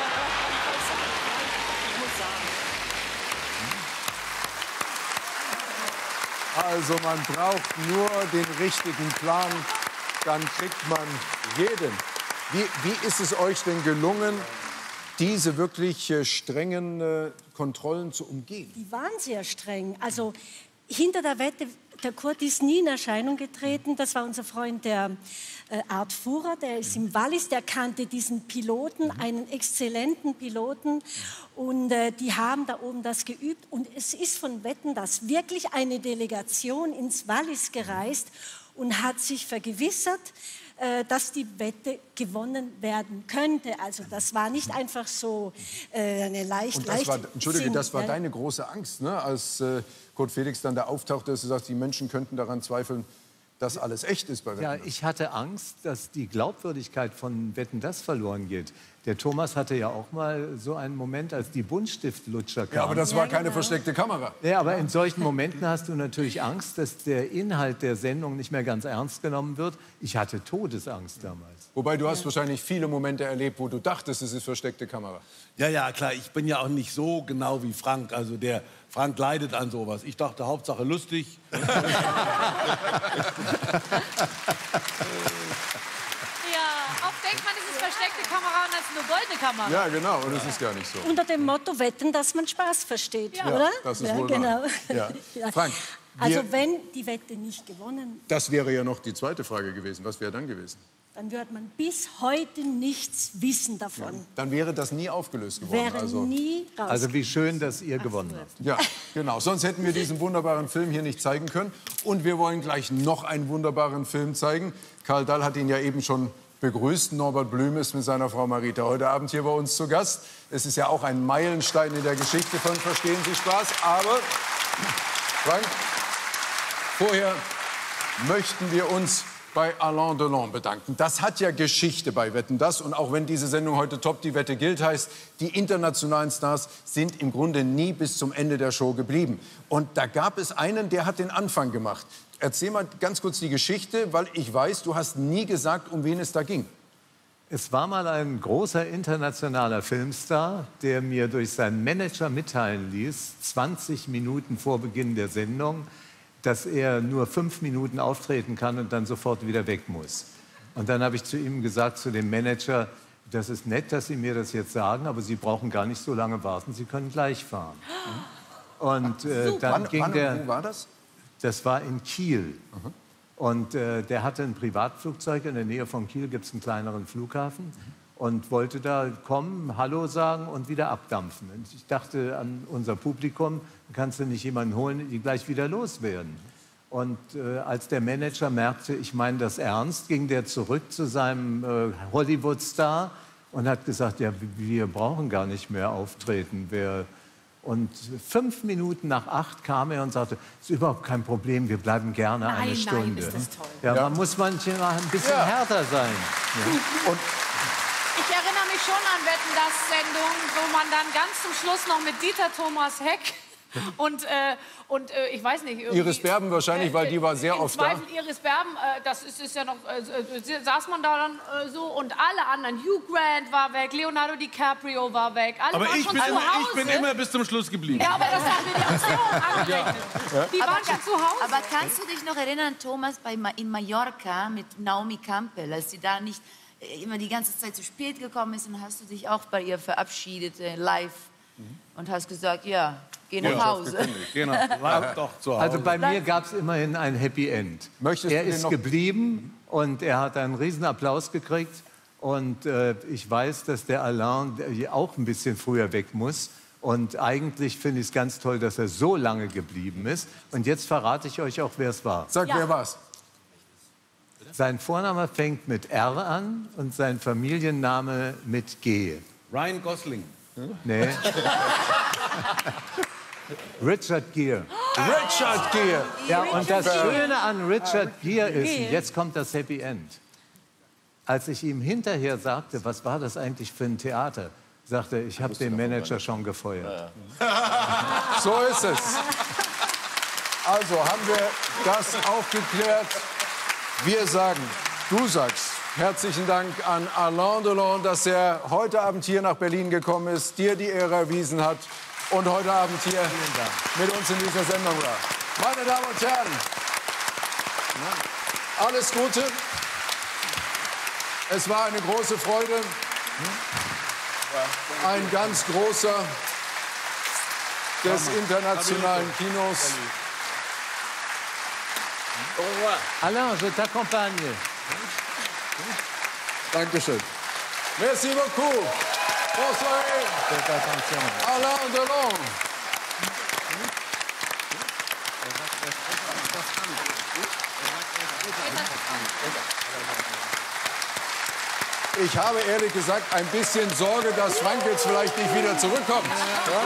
Speaker 4: Also man braucht nur den richtigen Plan, dann kriegt man jeden. Wie, wie ist es euch denn gelungen, diese wirklich äh, strengen äh, Kontrollen zu umgehen?
Speaker 7: Die waren sehr streng. Also hinter der Wette, der Kurt ist nie in Erscheinung getreten. Das war unser Freund, der äh, Art Fuhrer, der ist im Wallis, der kannte diesen Piloten, einen exzellenten Piloten. Und äh, die haben da oben das geübt. Und es ist von Wetten, dass wirklich eine Delegation ins Wallis gereist und hat sich vergewissert, äh, dass die Wette gewonnen werden könnte. Also das war nicht einfach so äh, eine leicht,
Speaker 4: Und das
Speaker 7: leicht
Speaker 4: war, Entschuldige, das war
Speaker 7: Sinn,
Speaker 4: deine große Angst, ne? Als äh, Kurt Felix dann da auftauchte, dass du sagst, die Menschen könnten daran zweifeln, dass alles echt ist bei Wetten.
Speaker 1: Ja, ich hatte Angst, dass die Glaubwürdigkeit von Wetten, dass verloren geht. Der Thomas hatte ja auch mal so einen Moment, als die Buntstiftlutscher kamen.
Speaker 4: Ja, aber das war keine versteckte Kamera.
Speaker 1: Ja, aber in solchen Momenten hast du natürlich Angst, dass der Inhalt der Sendung nicht mehr ganz ernst genommen wird. Ich hatte Todesangst damals.
Speaker 4: Wobei du hast wahrscheinlich viele Momente erlebt, wo du dachtest, es ist versteckte Kamera.
Speaker 20: Ja, ja, klar. Ich bin ja auch nicht so genau wie Frank. Also der Frank leidet an sowas. Ich dachte, Hauptsache lustig.
Speaker 19: Ja, oft denkt man, es ist versteckte Kamera und das ist nur goldene Kamera.
Speaker 4: Ja, genau. Und es ist gar nicht so.
Speaker 7: Unter dem Motto Wetten, dass man Spaß versteht,
Speaker 4: Ja,
Speaker 7: oder?
Speaker 4: das ist
Speaker 7: ja,
Speaker 4: wohl
Speaker 7: genau.
Speaker 4: wahr. Ja.
Speaker 7: Ja.
Speaker 4: Frank,
Speaker 7: Also
Speaker 4: wir-
Speaker 7: wenn die Wette nicht gewonnen,
Speaker 4: Das wäre ja noch die zweite Frage gewesen. Was wäre dann gewesen?
Speaker 7: dann wird man bis heute nichts wissen davon.
Speaker 4: Dann wäre das nie aufgelöst geworden.
Speaker 7: Wäre
Speaker 4: also,
Speaker 7: nie raus.
Speaker 1: Also wie schön, dass ihr gewonnen habt.
Speaker 4: Ja, genau. Sonst hätten wir diesen wunderbaren Film hier nicht zeigen können. Und wir wollen gleich noch einen wunderbaren Film zeigen. Karl Dall hat ihn ja eben schon begrüßt. Norbert Blüm ist mit seiner Frau Marita heute Abend hier bei uns zu Gast. Es ist ja auch ein Meilenstein in der Geschichte von Verstehen Sie Spaß. Aber, Frank, vorher möchten wir uns bei Alain Delon bedanken. Das hat ja Geschichte bei Wetten, dass. Und auch wenn diese Sendung heute Top die Wette gilt heißt, die internationalen Stars sind im Grunde nie bis zum Ende der Show geblieben. Und da gab es einen, der hat den Anfang gemacht. Erzähl mal ganz kurz die Geschichte, weil ich weiß, du hast nie gesagt, um wen es da ging.
Speaker 1: Es war mal ein großer internationaler Filmstar, der mir durch seinen Manager mitteilen ließ, zwanzig Minuten vor Beginn der Sendung, dass er nur fünf Minuten auftreten kann und dann sofort wieder weg muss. Und dann habe ich zu ihm gesagt, zu dem Manager, das ist nett, dass Sie mir das jetzt sagen, aber Sie brauchen gar nicht so lange warten, Sie können gleich fahren. Und äh, dann
Speaker 4: wann,
Speaker 1: ging
Speaker 4: wann,
Speaker 1: der...
Speaker 4: Wo war das?
Speaker 1: Das war in Kiel.
Speaker 4: Mhm.
Speaker 1: Und äh, der hatte ein Privatflugzeug, in der Nähe von Kiel gibt es einen kleineren Flughafen. Mhm. Und wollte da kommen, Hallo sagen und wieder abdampfen. Und ich dachte an unser Publikum, kannst du nicht jemanden holen, die gleich wieder loswerden. Und äh, als der Manager merkte, ich meine das ernst, ging der zurück zu seinem äh, Hollywood-Star und hat gesagt, ja, wir brauchen gar nicht mehr auftreten. Wir Und fünf Minuten nach acht kam er und sagte, es ist überhaupt kein Problem, wir bleiben gerne
Speaker 19: Nein,
Speaker 1: eine Stunde.
Speaker 19: Nein, ist das toll.
Speaker 1: Ja,
Speaker 4: Ja.
Speaker 1: man muss manchmal ein bisschen
Speaker 4: Ja.
Speaker 1: härter sein. Ja.
Speaker 4: Und
Speaker 19: Ich erinnere mich schon an Wetten, das Sendung, wo man dann ganz zum Schluss noch mit Dieter Thomas Heck und, äh, und äh, ich weiß nicht... irgendwie-
Speaker 4: Iris Berben wahrscheinlich, weil die war sehr
Speaker 19: Im
Speaker 4: oft da.
Speaker 19: Zweifel Iris Berben, äh, das ist, ist ja noch, äh, äh, saß man da dann äh, so und alle anderen, Hugh Grant war weg, Leonardo DiCaprio war weg, alle
Speaker 20: Aber
Speaker 19: waren
Speaker 20: ich
Speaker 19: schon
Speaker 20: bin,
Speaker 19: zu
Speaker 20: immer,
Speaker 19: Hause.
Speaker 20: ich bin immer bis zum Schluss geblieben.
Speaker 19: Ja, aber das haben wir die Aktion angerechnet. Die
Speaker 10: Aber
Speaker 19: waren schon
Speaker 10: ka-
Speaker 19: zu Hause.
Speaker 10: Aber kannst du dich noch erinnern, Thomas, bei Ma in Mallorca mit Naomi Campbell, als sie da nicht äh, immer die ganze Zeit zu spät gekommen ist, und hast du dich auch bei ihr verabschiedet, äh, live, und hast gesagt, ja, geh nach Hause.
Speaker 20: Genau, bleib doch zu Hause.
Speaker 1: Also bei mir gab es immerhin ein Happy End.
Speaker 4: Möchtest
Speaker 1: er
Speaker 4: du den
Speaker 1: ist
Speaker 4: noch-
Speaker 1: geblieben und er hat einen riesen Applaus gekriegt. Und äh, ich weiß, dass der Alain der auch ein bisschen früher weg muss. Und eigentlich finde ich es ganz toll, dass er so lange geblieben ist. Und jetzt verrate ich euch auch, wer es war.
Speaker 4: Sag,
Speaker 19: Ja.
Speaker 4: wer war's?
Speaker 1: Sein Vorname fängt mit R an und sein Familienname mit G.
Speaker 20: Ryan Gosling.
Speaker 1: Nee. Richard Gere.
Speaker 4: Richard Gere.
Speaker 1: Ja, und das
Speaker 19: Gere.
Speaker 1: Schöne an Richard Gere ist,
Speaker 19: Gere.
Speaker 1: und jetzt kommt das Happy End. Als ich ihm hinterher sagte, was war das eigentlich für ein Theater, sagte er, ich habe den Manager schon gefeuert.
Speaker 4: So ist es. Also haben wir das aufgeklärt. Wir sagen, du sagst, herzlichen Dank an Alain Delon, dass er heute Abend hier nach Berlin gekommen ist, dir die Ehre erwiesen hat und heute Abend hier mit uns in dieser Sendung war. Meine Damen und Herren, alles Gute. Es war eine große Freude. Ein ganz großer des internationalen Kinos.
Speaker 1: Alain, je t'accompagne.
Speaker 4: Dankeschön. Merci beaucoup. Bonsoir. Alain Delon. Ich habe ehrlich gesagt ein bisschen Sorge, dass Frank jetzt vielleicht nicht wieder zurückkommt. Ja?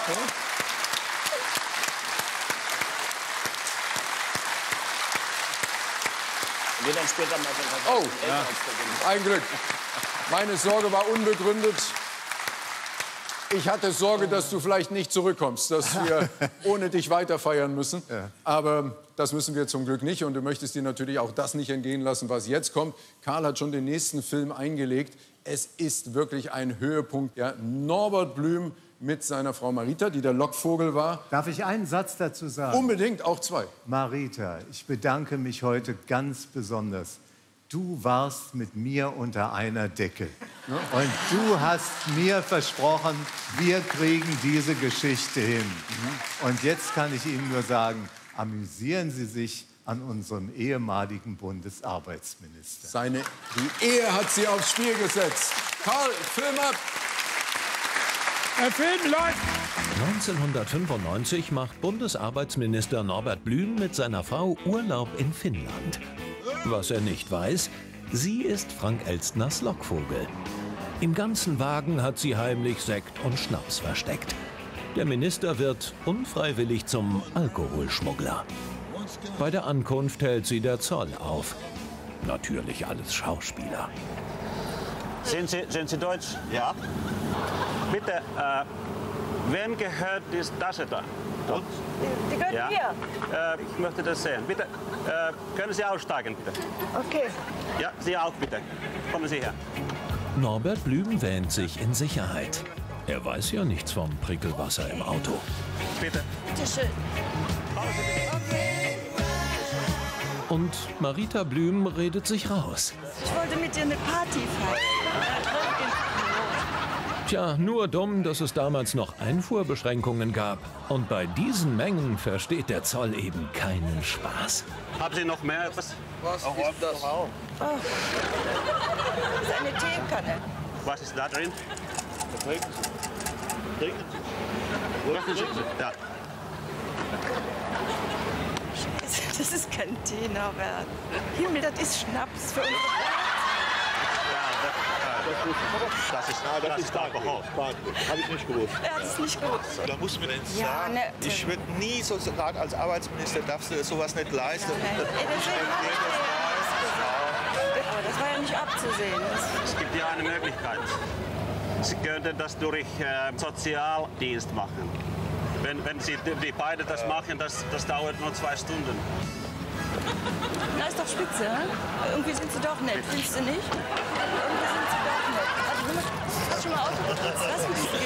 Speaker 11: Wir dann später mal so
Speaker 4: Oh, ein Glück. Meine Sorge war unbegründet. Ich hatte Sorge, dass du vielleicht nicht zurückkommst, dass wir ohne dich weiter feiern müssen. Aber das müssen wir zum Glück nicht. Und du möchtest dir natürlich auch das nicht entgehen lassen, was jetzt kommt. Karl hat schon den nächsten Film eingelegt. Es ist wirklich ein Höhepunkt. Ja, Norbert Blüm mit seiner Frau Marita, die der Lockvogel war.
Speaker 1: Darf ich einen Satz dazu sagen?
Speaker 4: Unbedingt, auch zwei.
Speaker 1: Marita, ich bedanke mich heute ganz besonders. Du warst mit mir unter einer Decke. Und du hast mir versprochen, wir kriegen diese Geschichte hin. Und jetzt kann ich Ihnen nur sagen, amüsieren Sie sich an unserem ehemaligen Bundesarbeitsminister.
Speaker 4: Seine, die Ehe hat sie aufs Spiel gesetzt. Karl, Film ab!
Speaker 6: Der Film läuft.
Speaker 2: neunzehnhundertfünfundneunzig macht Bundesarbeitsminister Norbert Blüm mit seiner Frau Urlaub in Finnland. Was er nicht weiß, sie ist Frank Elstners Lockvogel. Im ganzen Wagen hat sie heimlich Sekt und Schnaps versteckt. Der Minister wird unfreiwillig zum Alkoholschmuggler. Bei der Ankunft hält sie der Zoll auf. Natürlich alles Schauspieler.
Speaker 14: Sind Sie, sind Sie Deutsch? Ja. Bitte, äh, wem gehört diese Tasche da? Dort.
Speaker 22: Die, die gehört
Speaker 14: Ja.
Speaker 22: mir.
Speaker 14: Äh, ich möchte das sehen. Bitte, äh, können Sie aussteigen, bitte?
Speaker 22: Okay.
Speaker 14: Ja, Sie auch, bitte. Kommen Sie her.
Speaker 2: Norbert Blüm wähnt sich in Sicherheit. Er weiß ja nichts vom Prickelwasser im Auto.
Speaker 14: Bitte.
Speaker 22: Bitte schön.
Speaker 14: Pause, bitte.
Speaker 2: Und Marita Blüm redet sich raus.
Speaker 5: Ich wollte mit dir eine Party feiern.
Speaker 2: Tja, nur dumm, dass es damals noch Einfuhrbeschränkungen gab. Und bei diesen Mengen versteht der Zoll eben keinen Spaß.
Speaker 14: Haben Sie noch mehr? Was,
Speaker 5: Was ist das? Oh. Das ist eine Teekanne.
Speaker 14: Was ist da drin? Trinken Sie. Trinken Sie. Ja.
Speaker 5: Scheiße, das ist kein Tee, Norbert. Himmel, das ist Schnaps für unsere
Speaker 14: Das ist, das ist Alkohol.
Speaker 23: Habe ich nicht gewusst.
Speaker 5: Er hat es nicht gewusst.
Speaker 23: Da muss man denn
Speaker 5: Ja,
Speaker 23: sagen,
Speaker 5: ne,
Speaker 23: ich würde nie, so gerade als Arbeitsminister, darfst du sowas nicht leisten.
Speaker 5: Ja,
Speaker 23: Das-
Speaker 5: ey, deswegen habe ich dir das gesagt. Aber das war ja nicht abzusehen. Das
Speaker 14: Es gibt ja eine Möglichkeit. Sie könnten das durch äh, Sozialdienst machen. Wenn, wenn Sie die beide das machen, das, das dauert nur zwei Stunden.
Speaker 5: Na, ist doch spitze, ne? Irgendwie sind sie doch nett, findest du nicht? Irgendwie sind sie doch nett. Also, hast du schon mal Auto benutzt? Weißt du, wie das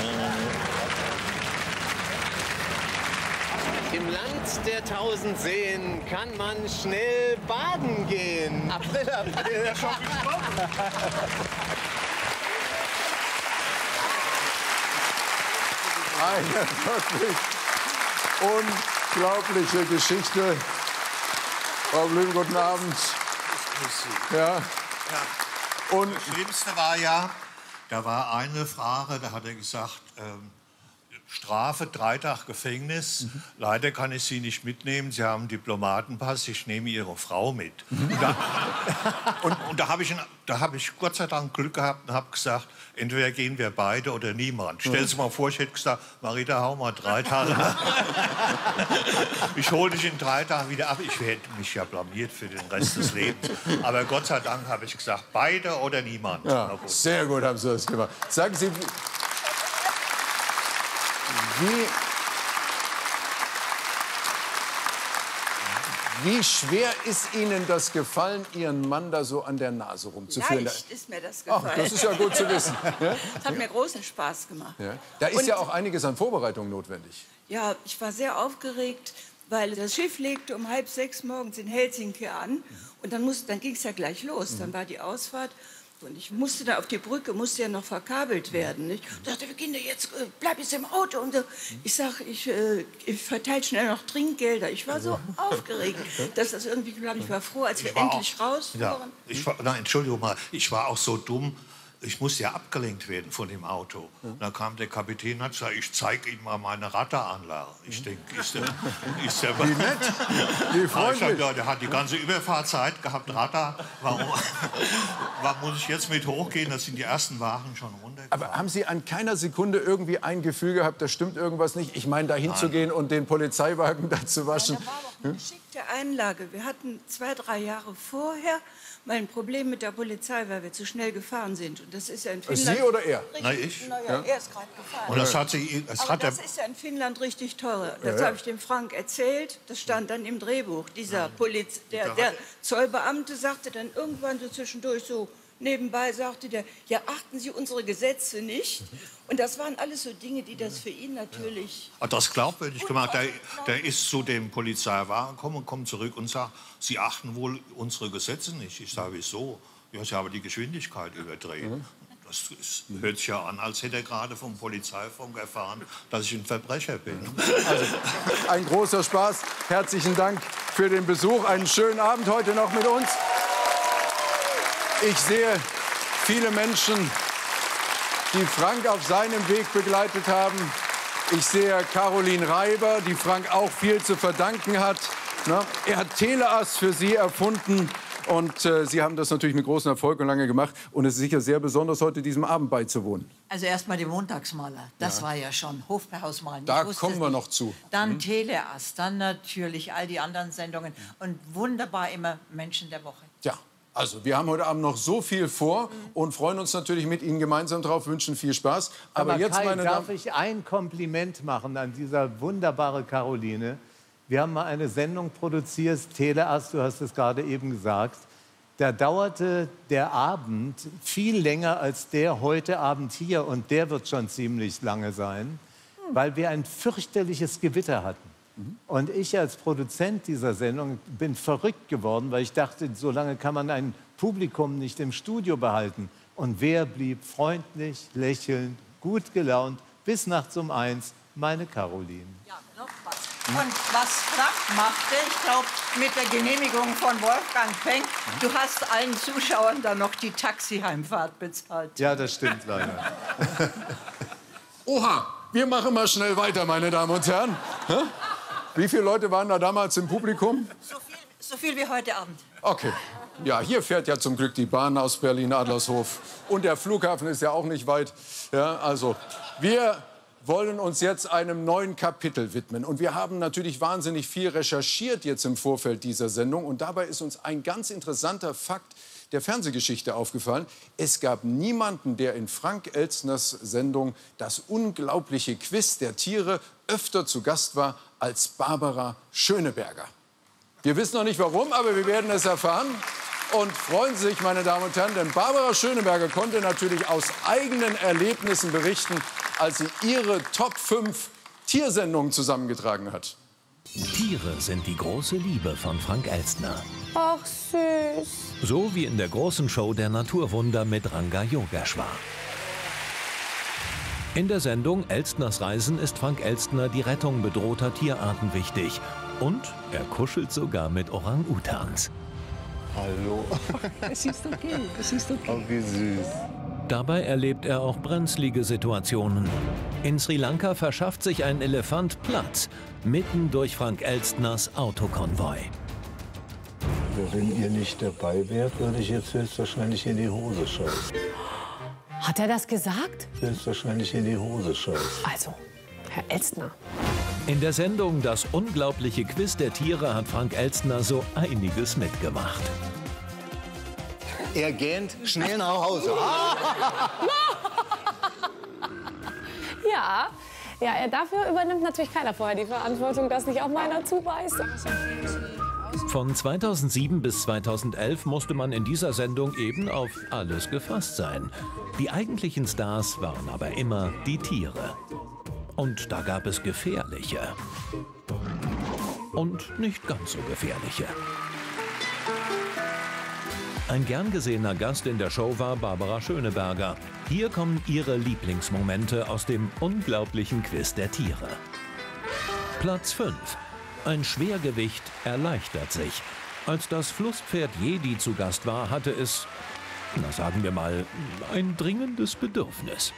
Speaker 5: geht?
Speaker 8: Im Land der tausend Seen kann man schnell baden gehen. April, April. Ja, schon
Speaker 4: Eine wirklich unglaubliche Geschichte. Frau Blüm, guten Abend. Ja.
Speaker 17: Und das Schlimmste war ja, da war eine Frage, da hat er gesagt, ähm, Strafe, drei Tage Gefängnis. Mhm. Leider kann ich Sie nicht mitnehmen. Sie haben einen Diplomatenpass. Ich nehme Ihre Frau mit. Mhm. Und da, und, und da habe ich, da hab ich Gott sei Dank Glück gehabt und habe gesagt, entweder gehen wir beide oder niemand. Stell dir mal vor, ich hätte gesagt, Marita, hau mal drei Tage nach. Ich hole dich in drei Tagen wieder ab. Ich hätte mich ja blamiert für den Rest des Lebens. Aber Gott sei Dank habe ich gesagt, beide oder niemand.
Speaker 4: Ja, sehr gut haben Sie das gemacht. Sagen Sie, wie, wie schwer ist Ihnen das gefallen, Ihren Mann da so an der Nase rumzuführen?
Speaker 5: Leicht ist mir das
Speaker 4: Ach,
Speaker 5: gefallen.
Speaker 4: das ist ja gut zu wissen. Ja?
Speaker 5: Das hat mir großen Spaß gemacht.
Speaker 4: Ja. Da ist
Speaker 5: Und-
Speaker 4: ja auch einiges an Vorbereitung notwendig.
Speaker 5: Ja, ich war sehr aufgeregt, weil das Schiff legte um halb sechs morgens in Helsinki an. Und dann, muss- dann ging es ja gleich los. Dann war die Ausfahrt. Und ich musste da auf die Brücke, musste ja noch verkabelt werden. Nicht? Ich dachte, wir Kinder, jetzt äh, bleib jetzt im Auto. Und so. Ich sage, ich, äh, ich verteile schnell noch Trinkgelder. Ich war so aufgeregt, dass das irgendwie, glaube ich, war froh, als wir
Speaker 17: Ich war
Speaker 5: endlich
Speaker 17: auch-
Speaker 5: rausfuhren.
Speaker 17: Ja, ich war, nein, Entschuldigung mal, ich war auch so dumm. Ich musste ja abgelenkt werden von dem Auto. Da kam der Kapitän und hat gesagt, ich zeige Ihnen mal meine Radaranlage. Ich denke, ist der... Ist der
Speaker 4: Wie nett, wie freundlich.
Speaker 17: Ja, der hat die ganze Überfahrzeit gehabt, Radar. Warum, warum muss ich jetzt mit hochgehen? Das sind die ersten Wagen schon runter.
Speaker 4: Aber haben Sie an keiner Sekunde irgendwie ein Gefühl gehabt, da stimmt irgendwas nicht? Ich meine, da hinzugehen und den Polizeiwagen da zu waschen. Hm?
Speaker 5: Der Einlage. Wir hatten zwei, drei Jahre vorher mal ein Problem mit der Polizei, weil wir zu schnell gefahren sind. Und das ist ja in Finnland...
Speaker 17: Sie oder er?
Speaker 5: Richtig,
Speaker 17: Na, ich.
Speaker 5: Na ja,
Speaker 17: Ja.
Speaker 5: er ist gerade gefahren.
Speaker 17: Und das hat sie... Das
Speaker 5: Aber
Speaker 17: hat
Speaker 5: das
Speaker 17: er,
Speaker 5: ist ja in Finnland richtig teuer. Das
Speaker 17: Ja, ja.
Speaker 5: habe ich dem Frank erzählt. Das stand dann im Drehbuch. Dieser Poliz der, der Zollbeamte sagte dann irgendwann so zwischendurch so nebenbei, sagte der, ja, achten Sie unsere Gesetze nicht. Und das waren alles so Dinge, die das für ihn natürlich...
Speaker 17: hat das glaubwürdig gemacht. Der, der ist zu dem Polizeiwagen gekommen und kommt zurück und sagt, Sie achten wohl unsere Gesetze nicht. Ich sage, wieso? Ja, Sie haben die Geschwindigkeit überdreht. Das ist, hört sich ja an, als hätte er gerade vom Polizeifunk erfahren, dass ich ein Verbrecher bin.
Speaker 4: Also, ein großer Spaß. Herzlichen Dank für den Besuch. Einen schönen Abend heute noch mit uns. Ich sehe viele Menschen, die Frank auf seinem Weg begleitet haben. Ich sehe Caroline Reiber, die Frank auch viel zu verdanken hat. Na, er hat Teleass für sie erfunden. Und äh, Sie haben das natürlich mit großem Erfolg und lange gemacht. Und es ist sicher sehr besonders, heute diesem Abend beizuwohnen.
Speaker 22: Also erstmal die Montagsmaler. Das
Speaker 4: Ja.
Speaker 22: war ja schon Hofbräuhausmalen.
Speaker 4: Da
Speaker 22: Ich wusste
Speaker 4: kommen
Speaker 22: es
Speaker 4: wir
Speaker 22: nicht.
Speaker 4: noch zu.
Speaker 22: Dann
Speaker 4: Mhm.
Speaker 22: Teleass, dann natürlich all die anderen Sendungen. Und wunderbar immer Menschen der Woche.
Speaker 4: Ja, also wir haben heute Abend noch so viel vor und freuen uns natürlich mit Ihnen gemeinsam drauf, wünschen viel Spaß. Aber,
Speaker 1: Aber
Speaker 4: jetzt,
Speaker 1: Kai,
Speaker 4: meine
Speaker 1: darf
Speaker 4: Damen...
Speaker 1: ich ein Kompliment machen an dieser wunderbare Caroline? Wir haben mal eine Sendung produziert, Teleass, du hast es gerade eben gesagt. Da dauerte der Abend viel länger als der heute Abend hier. Und der wird schon ziemlich lange sein, weil wir ein fürchterliches Gewitter hatten. Und ich als Produzent dieser Sendung bin verrückt geworden, weil ich dachte, so lange kann man ein Publikum nicht im Studio behalten. Und wer blieb freundlich, lächelnd, gut gelaunt bis nachts um eins? Meine Caroline.
Speaker 22: Ja, noch was. Und was Frank machte, ich glaube, mit der Genehmigung von Wolfgang Penck, du hast allen Zuschauern dann noch die Taxiheimfahrt bezahlt.
Speaker 1: Ja, das stimmt leider.
Speaker 4: Oha, wir machen mal schnell weiter, meine Damen und Herren. Hä? Wie viele Leute waren da damals im Publikum?
Speaker 22: So viel, so viel wie heute Abend.
Speaker 4: Okay. Ja, hier fährt ja zum Glück die Bahn aus Berlin-Adlershof. Und der Flughafen ist ja auch nicht weit. Ja, also, wir wollen uns jetzt einem neuen Kapitel widmen. Und wir haben natürlich wahnsinnig viel recherchiert jetzt im Vorfeld dieser Sendung. Und dabei ist uns ein ganz interessanter Fakt der Fernsehgeschichte aufgefallen. Es gab niemanden, der in Frank Elstners Sendung Das unglaubliche Quiz der Tiere öfter zu Gast war als Barbara Schöneberger. Wir wissen noch nicht warum, aber wir werden es erfahren. Und freuen Sie sich, meine Damen und Herren, denn Barbara Schöneberger konnte natürlich aus eigenen Erlebnissen berichten, als sie ihre Top fünf Tiersendungen zusammengetragen hat.
Speaker 2: Tiere sind die große Liebe von Frank Elstner.
Speaker 3: Ach, süß.
Speaker 2: So wie in der großen Show der Naturwunder mit Ranga Yogeshwar. In der Sendung Elstners Reisen ist Frank Elstner die Rettung bedrohter Tierarten wichtig. Und er kuschelt sogar mit Orang-Utans.
Speaker 3: Hallo. Es ist okay, es ist okay. Oh, wie süß.
Speaker 2: Dabei erlebt er auch brenzlige Situationen. In Sri Lanka verschafft sich ein Elefant Platz, mitten durch Frank Elstners Autokonvoi.
Speaker 3: Wenn ihr nicht dabei wärt, würde ich jetzt höchstwahrscheinlich in die Hose scheißen.
Speaker 19: Hat er das gesagt?
Speaker 3: Höchstwahrscheinlich in die Hose scheißen.
Speaker 19: Also, Herr Elstner.
Speaker 2: In der Sendung Das unglaubliche Quiz der Tiere hat Frank Elstner so einiges mitgemacht.
Speaker 12: Er gähnt schnell nach Hause.
Speaker 19: Ja, ja, er dafür übernimmt natürlich keiner vorher die Verantwortung, dass nicht auch meiner zubeißt.
Speaker 2: Von zweitausendsieben bis zweitausendelf musste man in dieser Sendung eben auf alles gefasst sein. Die eigentlichen Stars waren aber immer die Tiere. Und da gab es gefährliche. Und nicht ganz so gefährliche. Ein gern gesehener Gast in der Show war Barbara Schöneberger. Hier kommen ihre Lieblingsmomente aus dem unglaublichen Quiz der Tiere. Platz fünf. Ein Schwergewicht erleichtert sich. Als das Flusspferd Jedi zu Gast war, hatte es, na sagen wir mal, ein dringendes Bedürfnis.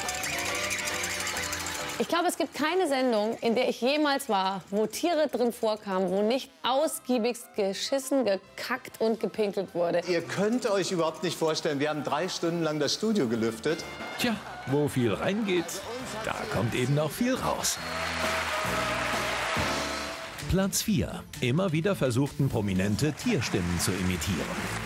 Speaker 19: Ich glaube, es gibt keine Sendung, in der ich jemals war, wo Tiere drin vorkamen, wo nicht ausgiebigst geschissen, gekackt und gepinkelt wurde.
Speaker 12: Ihr könnt euch überhaupt nicht vorstellen, wir haben drei Stunden lang das Studio gelüftet.
Speaker 2: Tja, wo viel reingeht, da kommt eben auch viel raus. Platz vier. Immer wieder versuchten Prominente, Tierstimmen zu imitieren.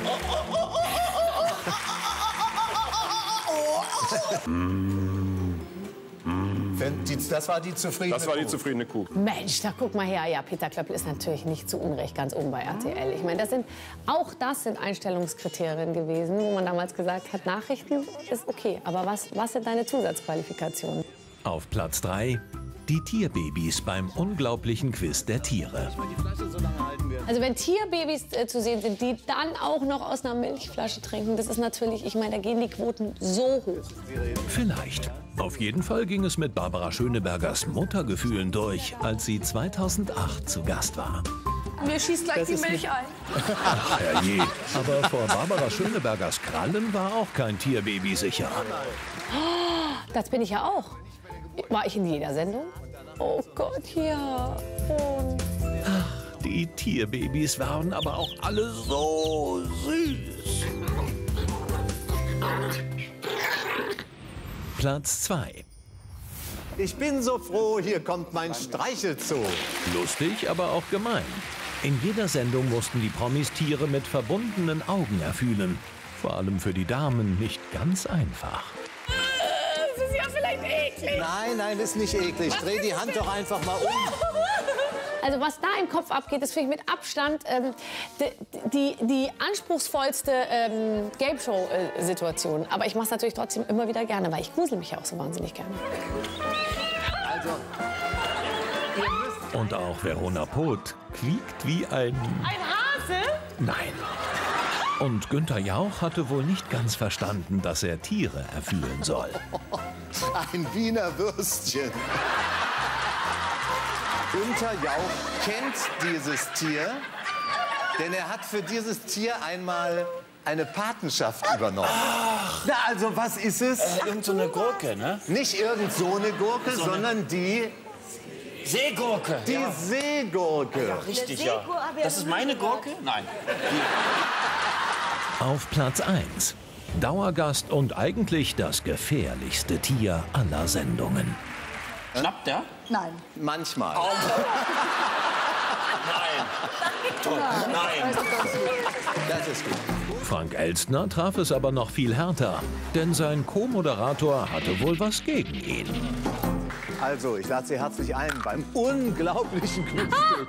Speaker 12: Das war die zufriedene
Speaker 23: Das war die
Speaker 12: Kuh.
Speaker 23: zufriedene Kuh.
Speaker 19: Mensch, da guck mal her. Ja, Peter Klöppel ist natürlich nicht zu Unrecht ganz oben bei R T L. Ich meine, das sind, auch das sind Einstellungskriterien gewesen, wo man damals gesagt hat, Nachrichten ist okay. Aber was, was sind deine Zusatzqualifikationen?
Speaker 2: Auf Platz drei. Die Tierbabys beim unglaublichen Quiz der Tiere.
Speaker 19: Also wenn Tierbabys äh, zu sehen sind, die dann auch noch aus einer Milchflasche trinken, das ist natürlich, ich meine, da gehen die Quoten so hoch.
Speaker 2: Vielleicht. Auf jeden Fall ging es mit Barbara Schönebergers Muttergefühlen durch, als sie zweitausendacht zu Gast war.
Speaker 19: Mir schießt gleich
Speaker 2: Das
Speaker 19: die
Speaker 2: ist
Speaker 19: Milch ein.
Speaker 2: Ach, herrje. Aber vor Barbara Schönebergers Krallen war auch kein Tierbaby sicher.
Speaker 19: Oh, das bin ich ja auch. War ich in jeder Sendung? Oh Gott, ja. Und
Speaker 2: Ach, die Tierbabys waren aber auch alle so süß. Platz zwei.
Speaker 12: Ich bin so froh, hier kommt mein Streichelzoo.
Speaker 2: Lustig, aber auch gemein. In jeder Sendung mussten die Promis Tiere mit verbundenen Augen erfühlen. Vor allem für die Damen nicht ganz einfach.
Speaker 19: das ist ja vielleicht eklig.
Speaker 12: Nein, nein, ist nicht eklig. Dreh die Hand doch einfach mal um.
Speaker 19: Also was da im Kopf abgeht, das finde ich mit Abstand ähm, die, die, die anspruchsvollste ähm, Game-Show-Situation. Aber ich mache es natürlich trotzdem immer wieder gerne, weil ich grusel mich ja auch so wahnsinnig gerne.
Speaker 12: Also, ihr müsst,
Speaker 2: Und auch Verona Poth quiekt wie ein...
Speaker 9: Ein Hase?
Speaker 2: Nein. Und Günther Jauch hatte wohl nicht ganz verstanden, dass er Tiere erfühlen soll.
Speaker 12: Ein Wiener Würstchen. Günther Jauch kennt dieses Tier, denn er hat für dieses Tier einmal eine Patenschaft übernommen. Ach. Na, also was ist es?
Speaker 11: Äh, irgend so eine Gurke, ne?
Speaker 12: Nicht irgend so eine Gurke,
Speaker 11: So eine-
Speaker 12: sondern die...
Speaker 11: Seegurke.
Speaker 12: Die
Speaker 11: ja.
Speaker 12: Seegurke.
Speaker 11: Ja, richtig, ja. Das ist meine Gurke? Nein.
Speaker 2: Auf Platz eins. Dauergast und eigentlich das gefährlichste Tier aller Sendungen.
Speaker 11: Schnappt der?
Speaker 22: Nein.
Speaker 12: Manchmal.
Speaker 11: Nein. Nein.
Speaker 12: Das ist gut.
Speaker 2: Frank Elstner traf es aber noch viel härter, denn sein Co-Moderator hatte wohl was gegen ihn.
Speaker 12: Also, ich lade Sie herzlich ein beim unglaublichen Quiz.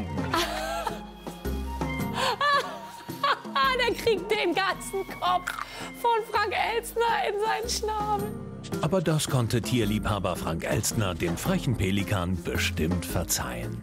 Speaker 19: Der kriegt den ganzen Kopf von Frank Elstner in seinen Schnabel.
Speaker 2: Aber das konnte Tierliebhaber Frank Elstner dem frechen Pelikan bestimmt verzeihen.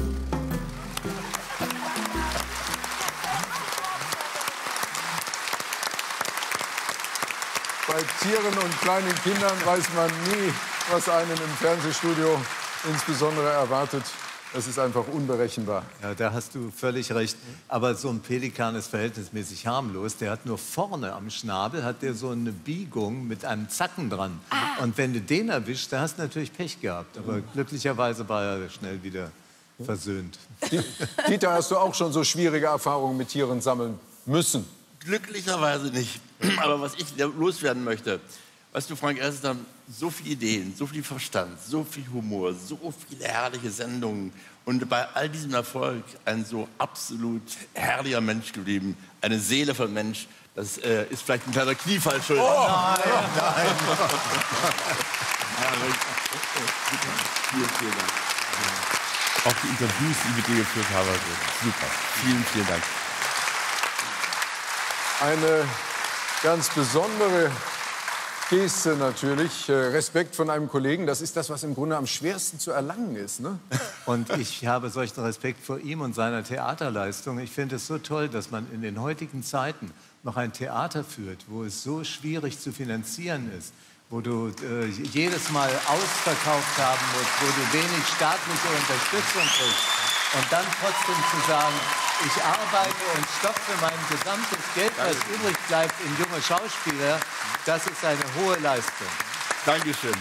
Speaker 4: Bei Tieren und kleinen Kindern weiß man nie, was einen im Fernsehstudio insbesondere erwartet. Es ist einfach unberechenbar.
Speaker 1: Ja, da hast du völlig recht. Aber so ein Pelikan ist verhältnismäßig harmlos. Der hat nur vorne am Schnabel hat der so eine Biegung mit einem Zacken dran. Ah. Und wenn du den erwischst, da hast du natürlich Pech gehabt. Aber glücklicherweise war er schnell wieder versöhnt.
Speaker 4: Dieter, hast du auch schon so schwierige Erfahrungen mit Tieren sammeln müssen?
Speaker 23: Glücklicherweise nicht. Aber was ich loswerden möchte, weißt du, Frank Elstner, so viele Ideen, so viel Verstand, so viel Humor, so viele herrliche Sendungen und bei all diesem Erfolg ein so absolut herrlicher Mensch geblieben, eine Seele von Mensch. Das äh, ist vielleicht ein kleiner Kniefall schuld.
Speaker 12: Oh, nein, nein.
Speaker 23: Vielen, vielen Dank. Auch die Interviews, die ich mit dir geführt habe, super. Vielen, vielen Dank.
Speaker 4: Eine ganz besondere Geste natürlich, äh, Respekt von einem Kollegen, das ist das, was im Grunde am schwersten zu erlangen ist. Ne?
Speaker 1: Und ich habe solchen Respekt vor ihm und seiner Theaterleistung. Ich finde es so toll, dass man in den heutigen Zeiten noch ein Theater führt, wo es so schwierig zu finanzieren ist, wo du äh, jedes Mal ausverkauft haben musst, wo du wenig staatliche Unterstützung kriegst. Und dann trotzdem zu sagen, ich arbeite und stopfe mein gesamtes Geld, was übrig bleibt, in junge Schauspieler, das ist eine hohe Leistung.
Speaker 23: Dankeschön.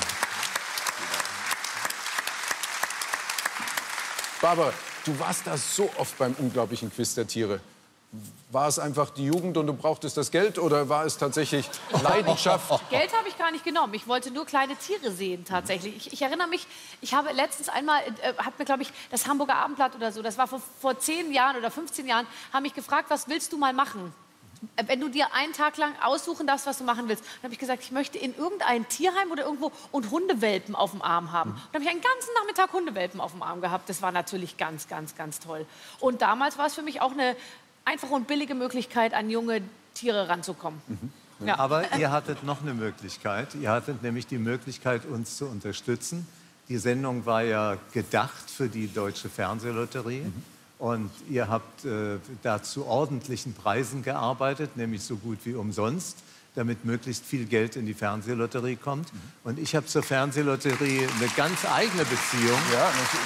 Speaker 4: Barbara, du warst da so oft beim unglaublichen Quiz der Tiere. War es einfach die Jugend und du brauchtest das Geld oder war es tatsächlich Leidenschaft?
Speaker 9: Geld habe ich gar nicht genommen. Ich wollte nur kleine Tiere sehen, tatsächlich. Ich, ich erinnere mich, ich habe letztens einmal, äh, hat mir, glaube ich, das Hamburger Abendblatt oder so, das war vor, vor zehn Jahren oder fünfzehn Jahren, haben mich gefragt, was willst du mal machen? Äh, Wenn du dir einen Tag lang aussuchen darfst, was du machen willst. Dann habe ich gesagt, ich möchte in irgendein Tierheim oder irgendwo und Hundewelpen auf dem Arm haben. Und dann habe ich einen ganzen Nachmittag Hundewelpen auf dem Arm gehabt. Das war natürlich ganz, ganz, ganz toll. Und damals war es für mich auch eine einfache und billige Möglichkeit, an junge Tiere ranzukommen.
Speaker 1: Mhm.
Speaker 9: Ja.
Speaker 1: Aber ihr hattet noch eine Möglichkeit. Ihr hattet nämlich die Möglichkeit, uns zu unterstützen. Die Sendung war ja gedacht für die Deutsche Fernsehlotterie. Mhm. Und ihr habt äh, da zu ordentlichen Preisen gearbeitet, nämlich so gut wie umsonst, damit möglichst viel Geld in die Fernsehlotterie kommt. Mhm. Und ich habe zur Fernsehlotterie eine ganz eigene Beziehung.
Speaker 4: Ja,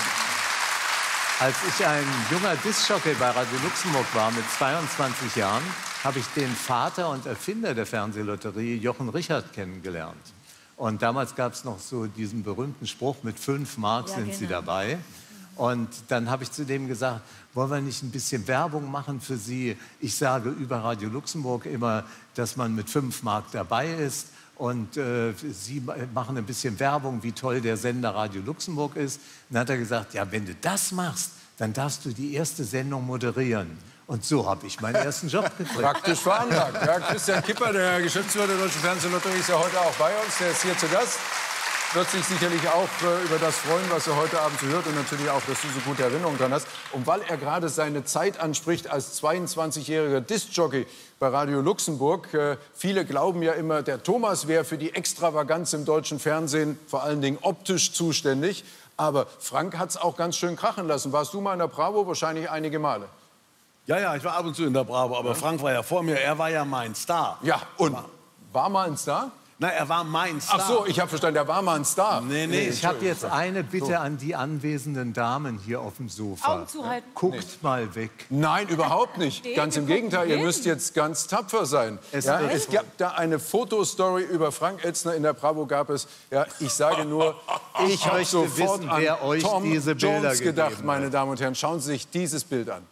Speaker 1: Als ich ein junger Diskjockey bei Radio Luxemburg war, mit zweiundzwanzig Jahren, habe ich den Vater und Erfinder der Fernsehlotterie, Jochen Richard, kennengelernt. Und damals gab es noch so diesen berühmten Spruch, mit fünf Mark
Speaker 5: Ja,
Speaker 1: sind
Speaker 5: genau.
Speaker 1: Sie dabei. Und dann habe ich zu dem gesagt, wollen wir nicht ein bisschen Werbung machen für Sie? Ich sage über Radio Luxemburg immer, dass man mit fünf Mark dabei ist. Und äh, Sie machen ein bisschen Werbung, wie toll der Sender Radio Luxemburg ist. Und dann hat er gesagt, ja, wenn du das machst, dann darfst du die erste Sendung moderieren. Und so habe ich meinen ersten Job gekriegt.
Speaker 4: Praktisch veranlagt. Ja, Christian Kipper, der Geschäftsführer der Deutschen Fernsehlotterie, ist ja heute auch bei uns. Der ist hier zu Gast. Wird sich sicherlich auch äh, über das freuen, was er heute Abend hört und natürlich auch, dass du so gute Erinnerungen dran hast. Und weil er gerade seine Zeit anspricht als zweiundzwanzigjähriger Diskjockey bei Radio Luxemburg, äh, viele glauben ja immer, der Thomas wäre für die Extravaganz im deutschen Fernsehen vor allen Dingen optisch zuständig. Aber Frank hat es auch ganz schön krachen lassen. Warst du mal in der Bravo? Wahrscheinlich einige Male.
Speaker 20: Ja, ja, ich war ab und zu in der Bravo, aber ja. Frank war ja vor mir, er war ja mein Star.
Speaker 4: Ja, und war, war mal ein Star?
Speaker 20: Nein, er war mein Star.
Speaker 4: Ach so, ich habe verstanden, er war mal ein Star.
Speaker 1: Nee, nee, ich habe jetzt eine Bitte so. an die anwesenden Damen hier auf dem Sofa.
Speaker 9: Augen zuhalten.
Speaker 1: Guckt
Speaker 4: nee.
Speaker 1: mal weg.
Speaker 4: Nein, überhaupt nicht. Ganz im Gegenteil, ihr müsst jetzt ganz tapfer sein. Es, ja, es gab da eine Fotostory über Frank Elstner in der Bravo gab es. Ja, ich sage nur, ich habe sofort wissen, wer an euch Tom diese Bilder Jones gedacht, meine Damen und Herren. Schauen Sie sich dieses Bild an.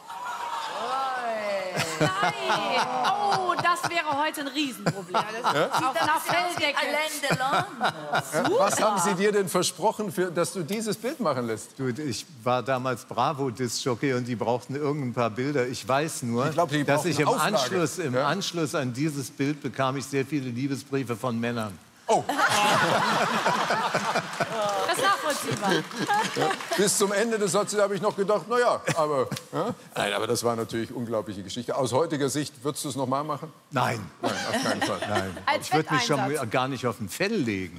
Speaker 9: Nein! Oh, das wäre heute ein Riesenproblem.
Speaker 4: Ja?
Speaker 9: Auf einer Felldecke.
Speaker 4: Ja, was haben Sie dir denn versprochen, für, dass du dieses Bild machen lässt?
Speaker 1: Du, ich war damals Bravo-Disc-Jockey und die brauchten irgendein paar Bilder. Ich weiß nur, ich glaub, dass ich im Anschluss, im ja? Anschluss an dieses Bild bekam ich sehr viele Liebesbriefe von Männern.
Speaker 4: Oh.
Speaker 9: Das ist nachvollziehbar.
Speaker 4: Ja, bis zum Ende des Satzes habe ich noch gedacht, na ja, aber... Ja? Nein, aber das war natürlich eine unglaubliche Geschichte. Aus heutiger Sicht, würdest du es noch mal machen?
Speaker 1: Nein.
Speaker 4: Nein, auf keinen Fall.
Speaker 1: Nein. Ich würde mich schon gar nicht auf den Fell legen.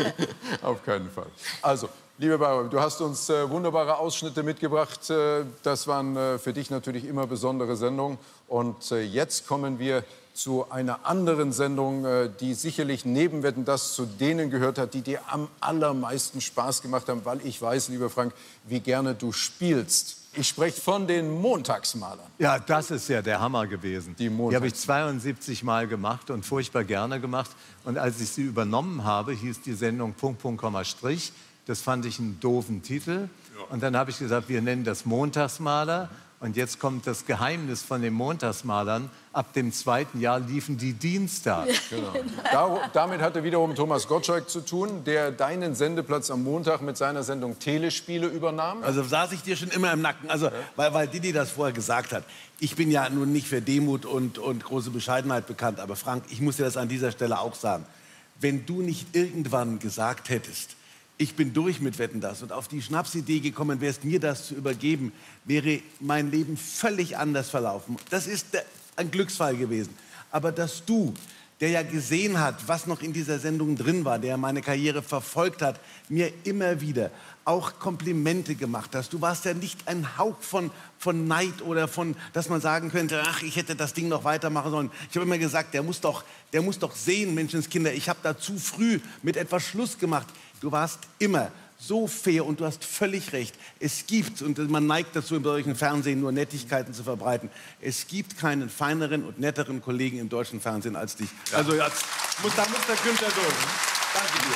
Speaker 4: Auf keinen Fall. Also, liebe Barbara, du hast uns äh, wunderbare Ausschnitte mitgebracht. Äh, das waren äh, für dich natürlich immer besondere Sendungen. Und äh, jetzt kommen wir zu einer anderen Sendung, die sicherlich neben Wetten, das zu denen gehört hat, die dir am allermeisten Spaß gemacht haben, weil ich weiß, lieber Frank, wie gerne du spielst. Ich spreche von den Montagsmalern.
Speaker 1: Ja, das ist ja der Hammer gewesen. Die, die habe ich zweiundsiebzig Mal gemacht und furchtbar gerne gemacht. Und als ich sie übernommen habe, hieß die Sendung Punkt, Punkt, Komma, Strich. Das fand ich einen doofen Titel. Ja. Und dann habe ich gesagt, wir nennen das Montagsmaler. Und jetzt kommt das Geheimnis von den Montagsmalern. Ab dem zweiten Jahr liefen die Dienstag.
Speaker 4: Genau. Dar damit hatte wiederum Thomas Gottschalk zu tun, der deinen Sendeplatz am Montag mit seiner Sendung Telespiele übernahm.
Speaker 20: Also saß ich dir schon immer im Nacken. Also, ja. weil, weil Didi das vorher gesagt hat. Ich bin ja nun nicht für Demut und, und große Bescheidenheit bekannt. Aber Frank, ich muss dir das an dieser Stelle auch sagen. Wenn du nicht irgendwann gesagt hättest, ich bin durch mit Wetten, das und auf die Schnapsidee gekommen wärst, mir das zu übergeben, wäre mein Leben völlig anders verlaufen. Das ist ein Glücksfall gewesen. Aber dass du, der ja gesehen hat, was noch in dieser Sendung drin war, der meine Karriere verfolgt hat, mir immer wieder auch Komplimente gemacht hast. Du warst ja nicht ein Hauch von, von Neid oder von, dass man sagen könnte, ach, ich hätte das Ding noch weitermachen sollen. Ich habe immer gesagt, der muss doch, der muss doch sehen, Menschenskinder, ich habe da zu früh mit etwas Schluss gemacht. Du warst immer so fair und du hast völlig recht. Es gibt, und man neigt dazu, im deutschen Fernsehen nur Nettigkeiten zu verbreiten, es gibt keinen feineren und netteren Kollegen im deutschen Fernsehen als dich. Ja. Also ja, muss, da muss der Günther durch. Danke dir.